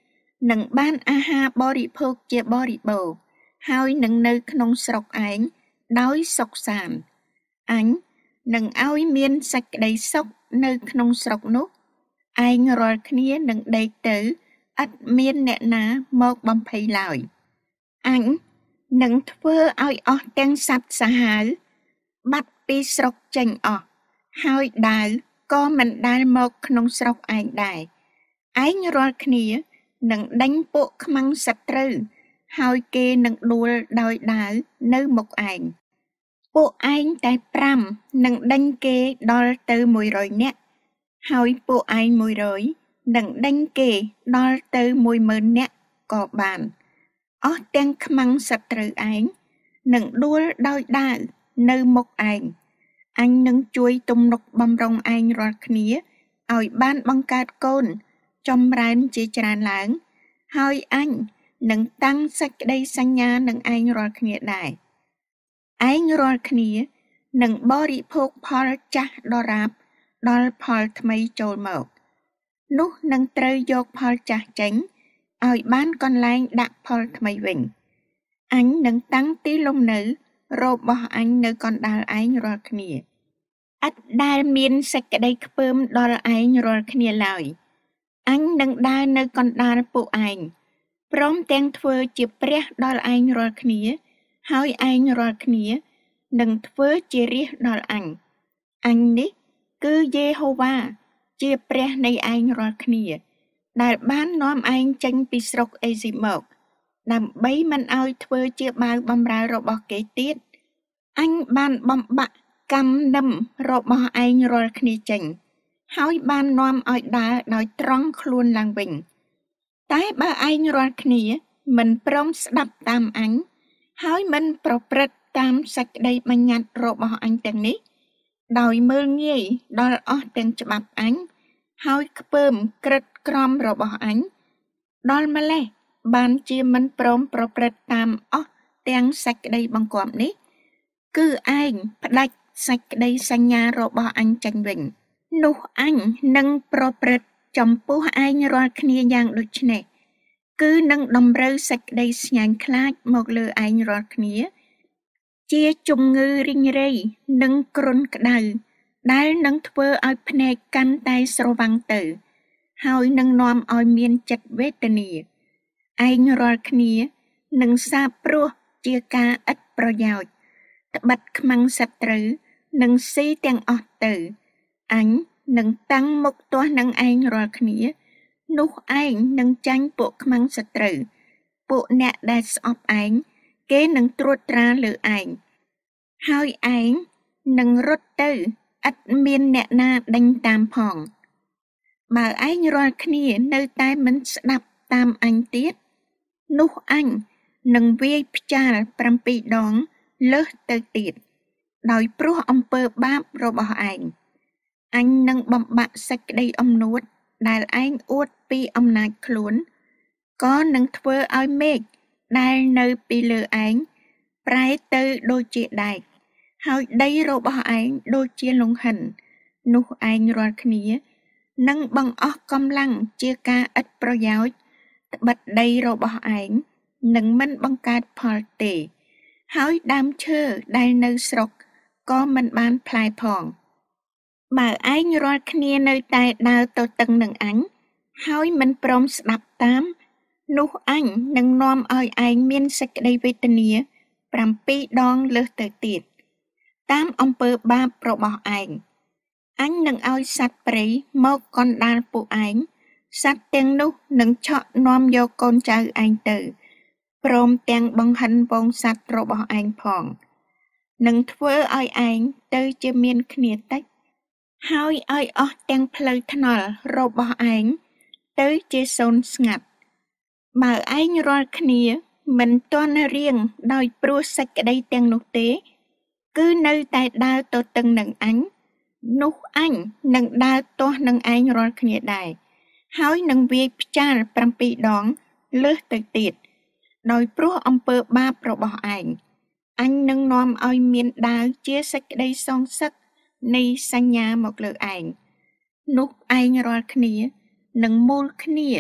នឹងបានអាហារបរិភោគជាបរិបូរណ៍ហើយនឹងនៅក្នុងស្រុកឯងដោយសុខសាន្តអញនឹងឲ្យមានសេចក្តីសុខនៅក្នុងស្រុកនោះឯងរាល់គ្នានឹងដេកទៅឥតមានអ្នកណាមកបំភ័យឡើយអញនឹងធ្វើឲ្យអស់ទាំងសត្វសាហាវបាត់ពីស្រុកចេញអស់ហើយដាវក៏មិនដែលមកក្នុងស្រុកឯងដែរឯងរាល់គ្នានឹងដេញពួកខ្មាំងសត្រូវហើយគេនឹងដួលដោយដាវនៅមុខឯងពួកឯងតែប្រាំនឹងដេញគេដល់ទៅមួយរយនាក់ហើយពួកឯងមួយរយនឹងដេញគេដល់ទៅមួយម៉ឺននាក់ក៏បានអស់ទាំងខ្មាំងសត្រូវឯងនឹងដួលដោយដាវនៅមុខឯងអញនឹងជួយទំនុកបំរុងឯងរាល់គ្នាឲ្យបានបង្កើតកូនចម្រើនជាច្រើនឡើងហើយអញនឹងតាំងសេចក្តីសញ្ញានឹងឯងរាល់គ្នាដែរឯងរាល់គ្នានឹងបរិភោគផលចាស់ដរាបដល់ផលថ្មីចូលមកនោះនឹងត្រូវយកផលចាស់ចេញឲ្យបានកន្លែងដាក់ផលថ្មីវិញអញនឹងតាំងទីលំនៅរបស់អញនៅកណ្ដាលឯងរាល់គ្នាឥតដែលមានសេចក្តីខ្ពើមដល់ឯងរាល់គ្នាឡើយអញនឹងដើរនៅកណ្ដាលពួកឯងព្រមទាំងធ្វើជាព្រះដល់ឯងរាល់គ្នាហើយឯងរាល់គ្នានឹងធ្វើជារាជដល់អញអញនេះគឺយេហូវ៉ាជាព្រះនៃឯងរាល់គ្នាដែលបាននាំឯងចេញពីស្រុកអេស៊ីបមកដើម្បីមិនឲ្យធ្វើជាបាវបម្រើរបស់គេទៀតអញបានបំបាក់កម្មនឹមរបស់ឯងរាល់គ្នាចេញហើយបាននាំឲ្យដើរដោយត្រង់ខ្លួនឡើងវិញតែបើឯងរាល់គ្នាមិនព្រមស្ដាប់តាមអញហើយមិនប្រព្រឹត្តតាមសេចក្តីបញ្ញត្តិរបស់អញទាំងនេះដោយមើលងាយដល់អស់ទាំងច្បាប់អញហើយខ្ពើមក្រិតក្រមរបស់អញដល់ម្លេះបានជាមិនព្រមប្រព្រឹត្តតាមអស់ទាំងសេចក្តីបង្គាប់នេះគឺឯងផ្ដាច់សេចក្តីសញ្ញារបស់អញចេញវិញនោះអញនឹងប្រព្រឹត្តចំពោះឯងរាល់គ្នាយ៉ាងដូចនេះគឺនឹងតម្រូវសេចក្តីស្ញែងខ្លាចមកលើឯងរាល់គ្នាជាជំងឺរីងរៃនិងគ្រុនក្តៅដែលនឹងធ្វើឲ្យភ្នែកកាន់តែស្រវាំងទៅហើយនឹងនាំឲ្យមានចិត្តវេទនាឯងរាល់គ្នានឹងសាបព្រោះជាការឥតប្រយោជន៍ត្បិតខ្មាំងសត្រូវនឹងស៊ីទាំងអស់ទៅអញនឹងតាំងមុខទាស់នឹងឯងរាល់គ្នានោះឯងនឹងចាញ់ពួកខ្មាំងសត្រូវពួកអ្នកដែលស្អប់ឯងគេនឹងត្រួតត្រាលើឯងហើយឯងនឹងរត់ទៅឥតមានអ្នកណាដេញតាមផងបើឯងរាល់គ្នានៅតែមិនស្ដាប់តាមអញទៀតនោះអញនឹងវាយផ្ចាល7ដងលើសទៅទៀតដោយព្រោះអំពើបាបរបស់ឯងអញនឹងបំបាក់សេចក្តីអំនួតដែលឯងអួតពីអំណាចខ្លួនក៏នឹងធ្វើឲ្យមេឃដែលនៅពីលើឯងប្រែទៅដូចជាដែកហើយដីរបស់ឯងដូចជាលង្ហិននោះឯងរាល់គ្នានឹងបង្អស់កម្លាំងជាការឥតប្រយោជន៍ត្បិតដីរបស់ឯងនឹងមិនបង្កើតផលទេហើយដើមឈើដែលនៅស្រុកក៏មិនបានផ្លែផងបើឯងរាល់គ្នានៅតែដើរទៅតឹងនឹងអញហើយមិនព្រមស្ដាប់តាមនោះអញនឹងនាំឲ្យឯងមានសេចក្តីវេទនា7ដងលើសទៅទៀតតាមអំពើបាបរបស់ឯងអញនឹងឲ្យសត្វព្រៃមកកណ្ដាលពួកឯងសត្វទាំងនោះនឹងឆក់នាំយកកូនចៅឯងទៅព្រមទាំងបង្ហិនវងសត្វរបស់ឯងផងនឹងធ្វើឲ្យឯងទៅជាមានគ្នាតិចហើយឲ្យអស់ទាំងផ្លូវថ្នល់របស់ឯងទៅជាសូន្យស្ងាត់បើឯងរាល់គ្នាមិនទាន់រៀងដោយព្រោះសេចក្តីទាំងនោះទេគឺនៅតែដើរទៅតឹងនឹងអញនោះអញនឹងដើរទាស់នឹងឯងរាល់គ្នាដែរហើយនឹងវាយផ្ចាល7ដងលើសទៅទៀតដោយព្រោះអំពើបាបរបស់ឯងអញនឹងនាំឲ្យមានដាវជាសេចក្តីសងសឹកនៃសញ្ញាមកលើឯងនោះឯងរាល់គ្នានឹងមូលគ្នា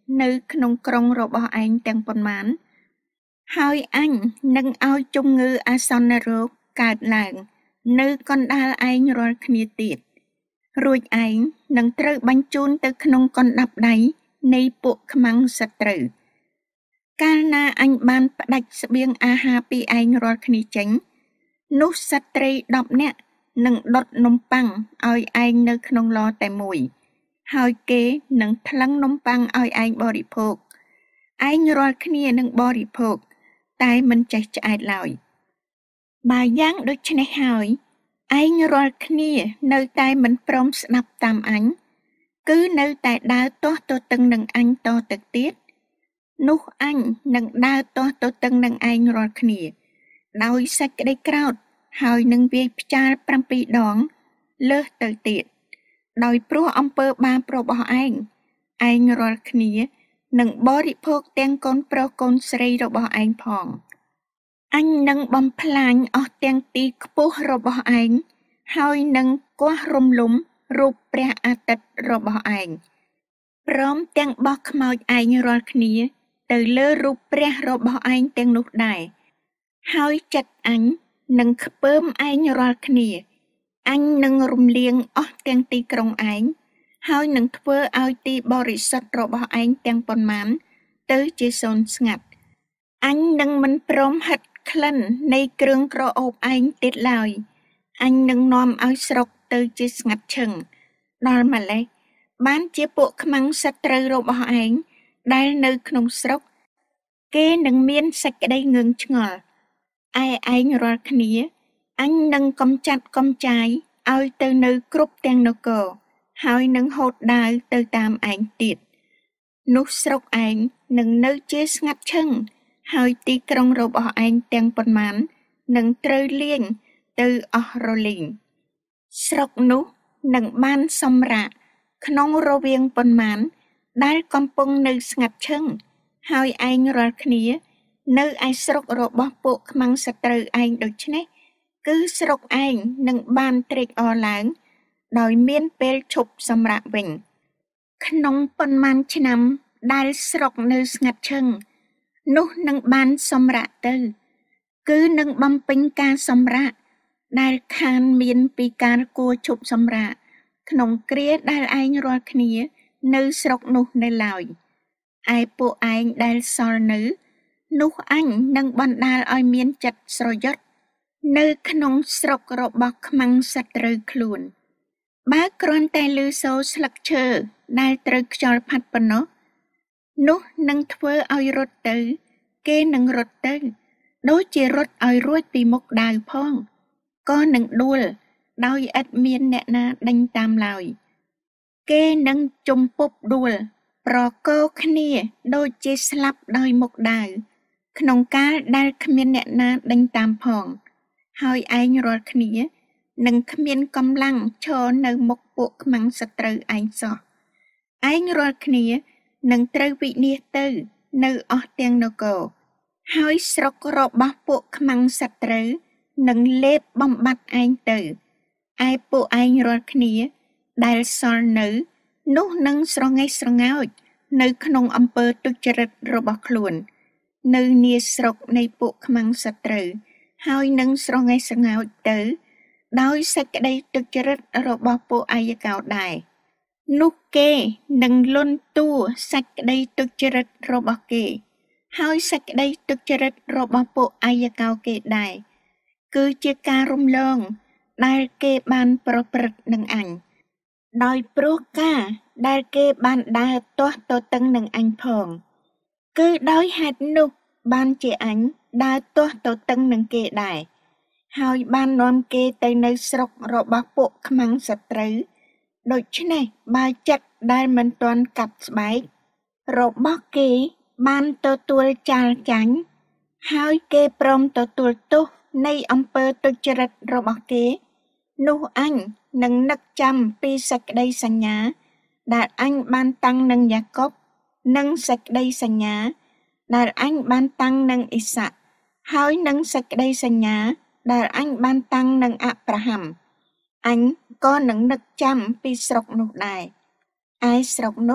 នៅក្នុងក្រុងរបស់ឯងទាំងប៉ុន្មានហើយអញនឹងឲ្យជំងឺអាសន្នរោគកើតឡើងនៅកណ្ដាលឯងរាល់គ្នាទៀតរួចឯងនឹងត្រូវបញ្ជូនទៅក្នុងកណ្ដាប់ដៃនៃពួកខ្មាំងសត្រូវកាលណាអញបានផ្ដាច់ស្បៀងអាហារពីឯងរាល់គ្នាចេញនោះសត្រីដប់នាក់នឹងដុតនំប៉័ងឲ្យឯងនៅក្នុងឡតែមួយហើយគេនឹងថ្លឹងនំប៉័ងឲ្យឯងបរិភោគឯងរាល់គ្នានឹងបរិភោគតែមិនចេះឆ្អែតឡើយបើយ៉ាងដូច្នេះហើយឯងរាល់គ្នានៅតែមិនព្រមស្ដាប់តាមអញគឺនៅតែដើរទាស់ទទឹងនឹងអញតទៅទៀតនោះអញនឹងដើរទាស់ទទឹងនឹងឯងរាល់គ្នាដោយសេចក្តីក្រោធហើយនឹងវាយផ្ចាលប្រាំពីរដងលើសទៅទៀតដោយព្រោះអំពើបាបរបស់ឯងឯងរាល់គ្នានឹងបរិភោគទាំងកូនប្រុសកូនស្រីរបស់ឯងផងអញនឹងបំផ្លាញអស់ទាំងទីខ្ពស់របស់ឯងហើយនឹងគាស់រំលំរូបព្រះអាទិត្យរបស់ឯងព្រមទាំងបោះខ្មោចឯងរាល់គ្នាទៅលើរូបព្រះរបស់ឯងទាំងនោះដែរហើយចិត្តអញនឹងខ្ពើមឯងរាល់គ្នាអញនឹងរំលាងអស់ទាំងទីក្រុងឯងហើយនឹងធ្វើឲ្យទីបរិសុទ្ធរបស់ឯងទាំងប៉ុន្មានទៅជាសូន្យស្ងាត់អញនឹងមិនព្រមហិតក្លិននៃគ្រឿងក្រអូបឯងទៀតឡើយអញនឹងនាំឲ្យស្រុកទៅជាស្ងាត់ឈឹងដល់ម្លេះបានជាពួកខ្មាំងសត្រូវរបស់ឯងដែលនៅក្នុងស្រុកគេនឹងមានសេចក្តីងឿងឆ្ងល់ឯឯងរាល់គ្នាអញនឹងកំចាត់កំចាយឲ្យទៅនៅគ្រប់ទាំងនគរហើយនឹងហូតដាវទៅតាមឯងទៀតនោះស្រុកឯងនឹងនៅជាស្ងាត់ឈឹងហើយទីក្រុងរបស់ឯងទាំងប៉ុន្មាននឹងត្រូវលាងទៅអស់រលីងស្រុកនោះនឹងបានសម្រាកក្នុងរវាងប៉ុន្មានដែលកំពុងនៅស្ងាត់ឈឹងហើយឯងរាល់គ្នានៅឯស្រុករបស់ពួកខ្មាំងសត្រូវឯងដូច្នេះគឺស្រុកឯងនឹងបានត្រេកអរឡើងដោយមានពេលឈប់សម្រាកវិញក្នុងប៉ុន្មានឆ្នាំដែលស្រុកនៅស្ងាត់ឈឹងនោះនឹងបានសម្រាកទៅគឺនឹងបំពេញការសម្រាកដែលខានមានពីការគួរឈប់សម្រាកក្នុងគ្រាដែលឯងរាល់គ្នានៅស្រុកនោះនៅឡើយឯពួកឯងដែលសល់នៅនោះអញនឹងបណ្ដាលឲ្យមានចិត្តស្រយុតនៅក្នុងស្រុករបស់ខ្មាំងសត្រូវខ្លួនបើគ្រាន់តែឮសូរស្លឹកឈើដែលត្រូវខ្យល់ផាត់ប៉ុណ្ណោះនោះនឹងធ្វើឲ្យរត់ទៅគេនឹងរត់ទៅដូចជារត់ឲ្យរួចពីមុខដាវផងក៏នឹងដួលដោយឥតមានអ្នកណាដេញតាមឡើយគេនឹងជំពប់ដួលប្រកោគ្នាដូចជាស្លាប់ដោយមុខដាវក្នុងកាលដែលគ្មានអ្នកណាដេញតាមផងហើយឯងរាល់គ្នានឹងគ្មានកម្លាំងឈរនៅមុខពួកខ្មាំងសត្រូវឯងសោះឯងរាល់គ្នានឹងត្រូវវិនាសទៅនៅអស់ទាំងនគរហើយស្រុករបស់ពួកខ្មាំងសត្រូវនឹងលេបបំបត្តិឯងទៅឯពួកឯងរាល់គ្នាដែលសល់នៅនោះនឹងស្រងេះស្រងោចនៅក្នុងអំពើទុច្ចរិតរបស់ខ្លួននៅនាស្រុកនៃពួកខ្មាំងសត្រូវហើយនឹងស្រងេះស្រងោចទៅដោយសេចក្តីទុច្ចរិតរបស់ពួកអាយកោដែរនោះគេនឹងលន់តួសេចក្តីទុច្ចរិតរបស់គេហើយសេចក្តីទុច្ចរិតរបស់ពួកអាយកោគេដែរគឺជាការរំលងដែលគេបានប្រព្រឹត្តនឹងអញដោយព្រោះការដែលគេបានដើរទាស់ទទឹងនឹងអញផងគឺដោយហេតុនោះបានជាអញដើរទាស់ទទឹងនឹងគេដែរហើយបាននាំគេទៅនៅស្រុករបស់ពួកខ្មាំងសត្រូវដូច្នេះបើចិត្តដែលមិនទាន់កាប់ស្បែករបស់គេបានទទួលចាលចាញ់ហើយគេព្រមទទួលទោសនៃអំពើទុច្ចរិតរបស់គេនោះអញនឹងនឹកចាំពីសេចក្តីសញ្ញាដែលអញបានតាំងនឹងយ៉ាកុបនិងសេចក្តីសញ្ញាដែលអញបានតាំងនឹងអ៊ីសាក់ហើយនឹងសេចក្តីសញ្ញាដែលអញបានតាំងនឹងអាប់រ៉ាហាំអញក៏នឹងនឹកចាំពីស្រុកនោះដែរឯស្រុកនោះ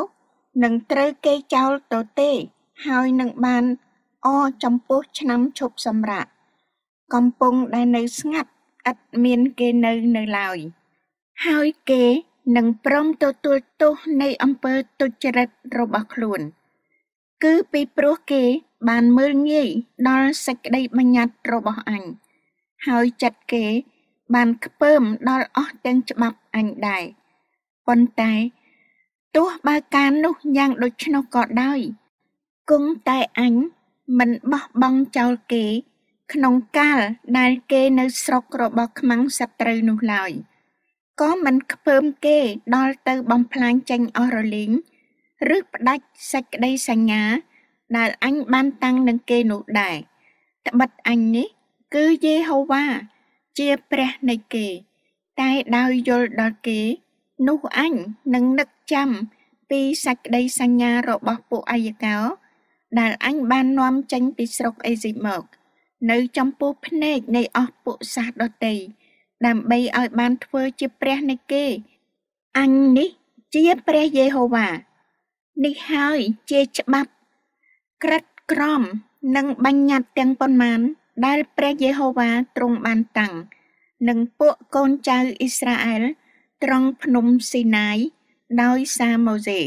នឹងត្រូវគេចោលទទេហើយនឹងបានអចំពោះឆ្នាំឈប់សម្រាកកំពុងដែលនៅស្ងាត់ឥតមានគេនៅនៅឡើយហើយគេនឹងព្រមទទួលទោសនៃអំពើទុច្ចរិតរបស់ខ្លួនគឺពីព្រោះគេបានមើលងាយដល់សេចក្តីបញ្ញត្តិរបស់អញហើយចិត្តគេបានខ្ពើមដល់អស់ទាំងច្បាប់អញដែរប៉ុន្តែទោះបើការនោះយ៉ាងដូច្នោះក៏ដោយគង់តែអញមិនបោះបង់ចោលគេក្នុងកាលដែលគេនៅស្រុករបស់ខ្មាំងសត្រូវនោះឡើយក៏មិនខ្ពើមគេដល់ទៅបំផ្លាញចេញអស់រលីងឬផ្ដាច់សេចក្តីសញ្ញាដែលអញបានតាំងនឹងគេនោះដែរត្បិតអញនេះគឺយេហូវ៉ាជាព្រះនៃគេតែដោយយល់ដល់គេនោះអញនឹងនឹកចាំពីសេចក្តីសញ្ញារបស់ពួកអាយកោដែលអញបាននាំចេញពីស្រុកអេស៊ីបមកនៅចំពោះភ្នែកនៃអស់ពួកសាសដទៃដើម្បីឲ្យបានធ្វើជាព្រះនៃគេអញនេះជាព្រះយេហូវ៉ានេះហើយជាច្បាប់ក្រិតក្រមនិងបញ្ញត្តិទាំងប៉ុន្មានដែលព្រះយេហូវ៉ាទ្រង់បានតាំងនឹងពួកកូនចៅអ៊ីស្រាអែលត្រង់ភ្នំស៊ីណាយដោយសារម៉ូសេ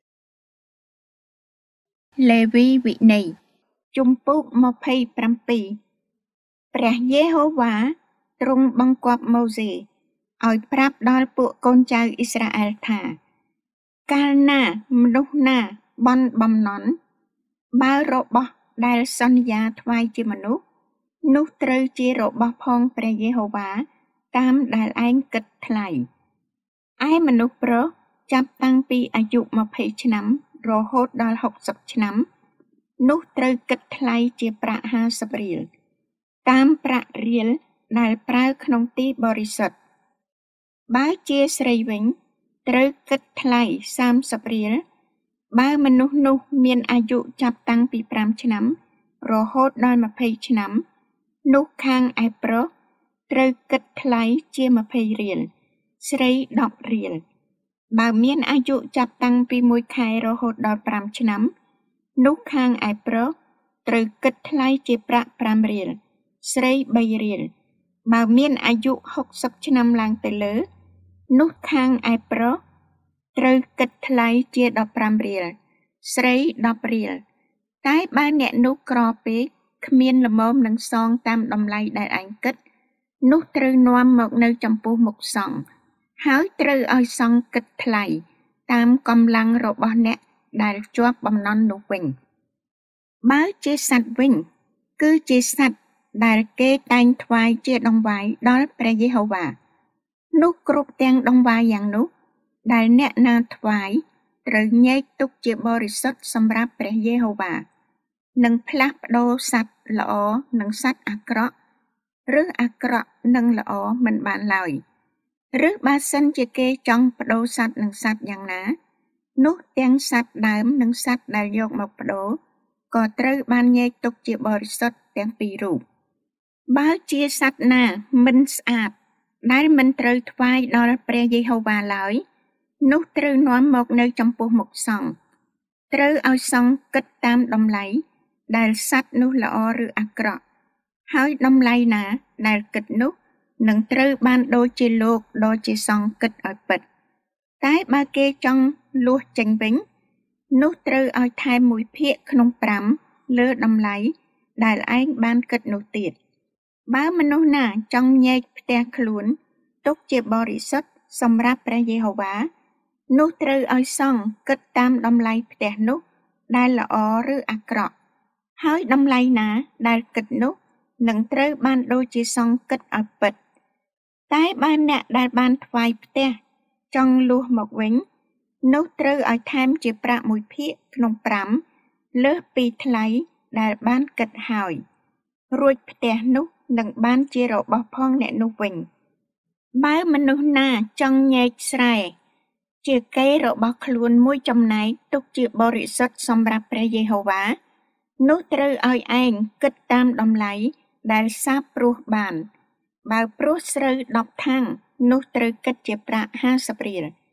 លេវីវិន័យជំពូកម្ភៃប្រាំពីរព្រះយេហូវ៉ាទ្រង់បង្គាប់ម៉ូសេឲ្យប្រាប់ដល់ពួកកូនចៅអ៊ីស្រាអែលថាកាលណាមនុស្សណាបន់បំណន់បើរបស់ដែលសន្យាថ្វាយជាមនុស្សនោះត្រូវជារបស់ផងព្រះយេហូវ៉ាតាមដែលឯងគិតថ្លៃឯមនុស្សប្រុសចាប់តាំងពីអាយុម្ភៃឆ្នាំរហូតដល់ហុកសិបឆ្នាំនោះត្រូវគិតថ្លៃជាប្រាក់ហាសិបរៀលតាមប្រាក់រៀលដែលប្រើក្នុងទីបរិសុទ្ធបើជាស្រីវិញត្រូវគិតថ្លៃសាមសិបរៀលបើមនុស្សនោះមានអាយុចាប់តាំងពីប្រាំឆ្នាំរហូតដល់ម្ភៃឆ្នាំនោះខាងឯប្រុសត្រូវគិតថ្លៃជាម្ភៃរៀលស្រីដប់រៀលបើមានអាយុចាប់តាំងពីមួយខែរហូតដល់ប្រាំឆ្នាំនោះខាងឯប្រុសត្រូវគិតថ្លៃជាប្រាក់ប្រាំរៀលស្រីបីរៀលបើមានអាយុហុកសិបឆ្នាំឡើងទៅលើនោះខាងឯប្រុសត្រូវគិតថ្លៃជាដប់ប្រាំរៀលស្រីដប់រៀលតែបើអ្នកនោះក្រពេកគ្មានល្មមនឹងសងតាមតម្លៃដែលឯងគិតនោះត្រូវនាំមកនៅចំពោះមុខសង្ឃហើយត្រូវឲ្យសង្ឃគិតថ្លៃតាមកម្លាំងរបស់អ្នកដែលជាប់បំណន់នោះវិញបើជាសត្វវិញគឺជាសត្វដែលគេតែងថ្វាយជាដង្វាយដល់ព្រះយេហូវ៉ានោះគ្រប់ទាំងដង្វាយយ៉ាងនោះដែលអ្នកណាថ្វាយត្រូវញែកទុកជាបរិសុទ្ធសម្រាប់ព្រះយេហូវ៉ានឹងផ្លាស់ប្ដូរសត្វល្អនិងសត្វអាក្រក់ឬអាក្រក់និងល្អមិនបានឡើយឬបើសិនជាគេចង់ប្ដូរសត្វនិងសត្វយ៉ាងណានោះទាំងសត្វដើមនិងសត្វដែលយកមកប្ដូរក៏ត្រូវបានញែកទុកជាបរិសុទ្ធទាំងពីររូបបើជាសត្វណាមិនស្អាតដែលមិនត្រូវថ្វាយដល់ព្រះយេហូវ៉ាឡើយនោះត្រូវនាំមកនៅចំពោះមុខសង្ឃត្រូវឲ្យសង្ឃគិតតាមតម្លៃដែលសត្វនោះល្អឬអាក្រក់ហើយតម្លៃណាដែលគិតនោះនឹងត្រូវបានដូចជាលោកដ៏ជាសង្ឃគិតឲ្យពិតតែបើគេចង់លួសចេញវិញនោះត្រូវឲ្យថែមមួយភាគក្នុងប្រាំលើតម្លៃដែលឯងបានគិតនោះទៀតបើមនុស្សណាចង់ញែកផ្ទះខ្លួនទុកជាបរិសុទ្ធសម្រាប់ព្រះយេហូវ៉ានោះត្រូវឲ្យសង្ឃគិតតាមតម្លៃផ្ទះនោះដែលល្អឬអាក្រក់ហើយតម្លៃណាដែលគិតនោះនឹងត្រូវបានដូចជាសង្ឃគិតឲ្យពិតតែបើអ្នកដែលបានថ្វាយផ្ទះចង់លួសមកវិញនោះត្រូវឲ្យថែមជាប្រាក់មួយភាគក្នុងប្រាំលើសពីថ្លៃដែលបានគិតហើយរួចផ្ទះនោះនឹងបានជារបស់ផងអ្នកនោះវិញបើមនុស្សណាចង់ញែកស្រែជាកេររបស់ខ្លួនមួយចំណែកទុកជាបរិសុទ្ធសម្រាប់ព្រះយេហូវ៉ានោះត្រូវឲ្យឯងគិតតាមតម្លៃដែលសាបព្រោះបានបើព្រោះស្រូវដប់ថាំងនោះត្រូវគិតជាប្រាក់ហាសិបរៀល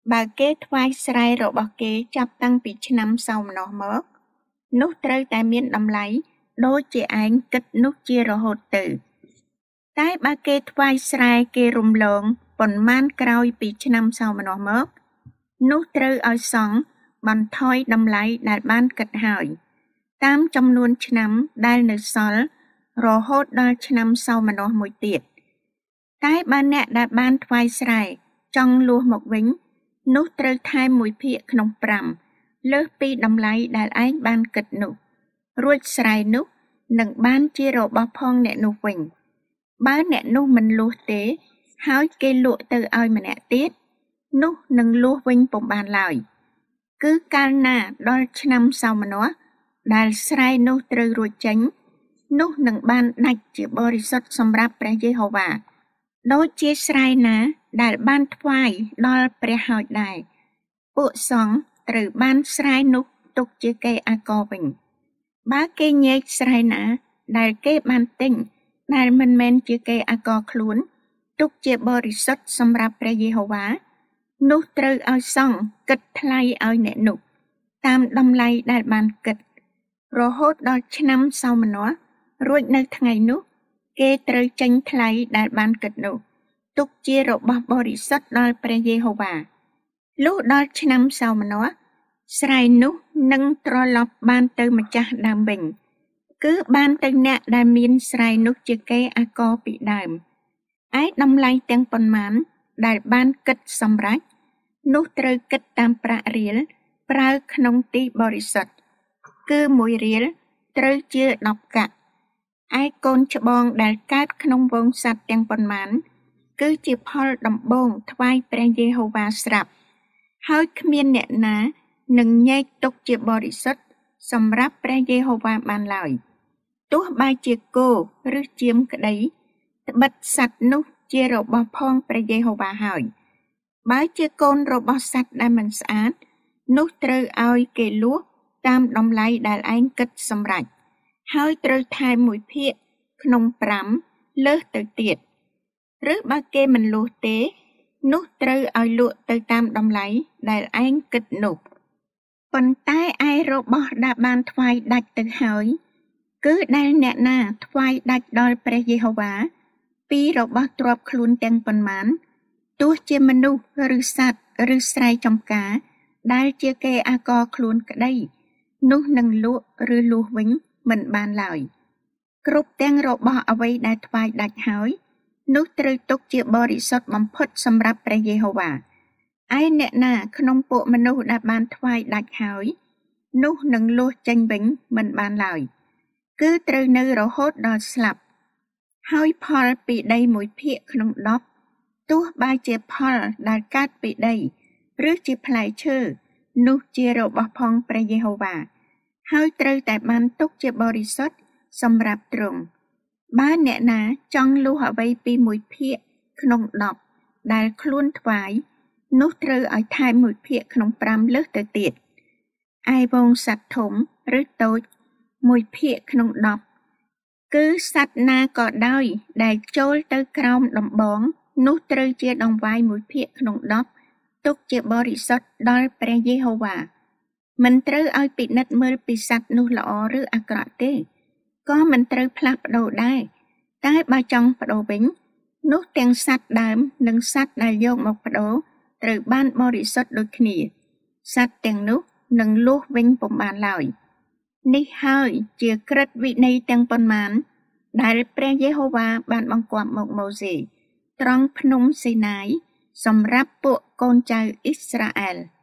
បើគេថ្វាយស្រែរបស់គេចាប់តាំងពីឆ្នាំសោមនស្សមកនោះត្រូវតែមានតម្លៃដូចជាឯងគិតនោះជារហូតទៅតែបើគេថ្វាយស្រែគេរំលងប៉ុន្មានក្រោយពីឆ្នាំសោមនស្សមកនោះត្រូវឲ្យសង់បន្ថយតម្លៃដែលបានគិតហើយតាមចំនួនឆ្នាំដែលនៅសល់រហូតដល់ឆ្នាំសោមនស្សមួយទៀតតែបើអ្នកដែលបានថ្វាយស្រែចង់លួសមកវិញនោះត្រូវថែមមួយភាគក្នុងប្រាំលើសពីតម្លៃដែលឯងបានគិតនោះរួចស្រែនោះនឹងបានជារបស់ផងអ្នកនោះវិញបើអ្នកនោះមិនលួសទេហើយគេលក់ទៅឲ្យម្នាក់ទៀតនោះនឹងលួសវិញពុំបានឡើយគឺកាលណាដល់ឆ្នាំសោមនស្សដែលស្រែនោះត្រូវរួចចេញនោះនឹងបានដាច់ជាបរិសុទ្ធសម្រាប់ព្រះយេហូវ៉ាដូចជាស្រែណាដែលបានថ្វាយដល់ព្រះហើយដែរពួកសង្ឃត្រូវបានស្រែនោះទុកជាកេរ្តិ៍អាករវិញបើគេញែកស្រែណាដែលគេបានទិញដែលមិនមែនជាកេរ្តិ៍អាករខ្លួនទុកជាបរិសុទ្ធសម្រាប់ព្រះយេហូវ៉ានោះត្រូវឲ្យសង្ឃគិតថ្លៃឲ្យអ្នកនោះតាមតម្លៃដែលបានគិតរហូតដល់ឆ្នាំសោមនស្សរួចនៅថ្ងៃនោះគេត្រូវចេញថ្លៃដែលបានគិតនោះទុកជារបស់បរិសុទ្ធដល់ព្រះយេហូវ៉ាលុះដល់ឆ្នាំសោមនស្សស្រែនោះនឹងត្រឡប់បានទៅម្ចាស់ដើមវិញគឺបានទៅអ្នកដែលមានស្រែនោះជាកេរ្តិ៍អាករពីដើមឯតម្លៃទាំងប៉ុន្មានដែលបានគិតសម្រេចនោះត្រូវគិតតាមប្រាក់រៀលប្រើក្នុងទីបរិសុទ្ធគឺមួយរៀលត្រូវជាដប់កាក់ឯកូនច្បងដែលកើតក្នុងវងសត្វទាំងប៉ុន្មានគឺជាផលដំបូងថ្វាយព្រះយេហូវ៉ាស្រាប់ហើយគ្មានអ្នកណានឹងញែកទុកជាបរិសុទ្ធសម្រាប់ព្រះយេហូវ៉ាបានឡើយទោះបីជាគោឬជៀមក្តីត្បិតសត្វនោះជារបស់ផងព្រះយេហូវ៉ាហើយបើជាកូនរបស់សត្វដែលមិនស្អាតនោះត្រូវឲ្យគេលួសតាមតម្លៃដែលឯងគិតសម្រេចហើយត្រូវថែមមួយភាគក្នុងប្រាំលើសទៅទៀតឬបើគេមិនលួសទេនោះត្រូវឲ្យលក់ទៅតាមតម្លៃដែលឯងគិតនោះប៉ុន្តែឯរបស់ដែលបានថ្វាយដាច់ទៅហើយគឺដែលអ្នកណាថ្វាយដាច់ដល់ព្រះយេហូវ៉ាពីរបស់ទ្រព្យខ្លួនទាំងប៉ុន្មានទោះជាមនុស្សឬសត្វឬស្រែចម្ការដែលជាកេរ្តិ៍អាករខ្លួនក្តីនោះនឹងលក់ឬលួសវិញមិនបានឡើយគ្រប់ទាំងរបស់អ្វីដែលថ្វាយដាច់ហើយនោះត្រូវទុកជាបរិសុទ្ធបំផុតសម្រាប់ព្រះយេហូវ៉ាឯអ្នកណាក្នុងពួកមនុស្សដែលបានថ្វាយដាច់ហើយនោះនឹងលួសចេញវិញមិនបានឡើយគឺត្រូវនៅរហូតដល់ស្លាប់ហើយផលពីដីមួយភាគក្នុងដប់ទោះបីជាផលដែលកើតពីដីឬជាផ្លែឈើនោះជារបស់ផងព្រះយេហូវ៉ាហើយត្រូវតែបានទុកជាបរិសុទ្ធសម្រាប់ទ្រង់បើអ្នកណាចង់លួសអ្វីពីមួយភាគក្នុងដប់ដែលខ្លួនថ្វាយនោះត្រូវឲ្យថែមមួយភាគក្នុងប្រាំលើសទៅទៀតឯវងសត្វធំឬតូចមួយភាគក្នុងដប់គឺសត្វណាក៏ដោយដែលចូលទៅក្រោមដំបងនោះត្រូវជាដង្វាយមួយភាគក្នុងដប់ទុកជាបរិសុទ្ធដល់ព្រះយេហូវ៉ាមិនត្រូវឲ្យពិនិត្យមើលពីសត្វនោះល្អឬអាក្រក់ទេក៏មិនត្រូវផ្លាស់ប្ដូរដែរតែបើចង់ប្ដូរវិញនោះទាំងសត្វដើមនិងសត្វដែលយកមកប្ដូរត្រូវបានបរិសុទ្ធដូចគ្នាសត្វទាំងនោះនឹងលួសវិញពុំបានឡើយនេះហើយជាក្រឹតវិន័យទាំងប៉ុន្មានដែលព្រះយេហូវ៉ាបានបង្គាប់មកម៉ូសេត្រង់ភ្នំស៊ីណាយសម្រាប់ពួកកូនចៅអ៊ីស្រាអែល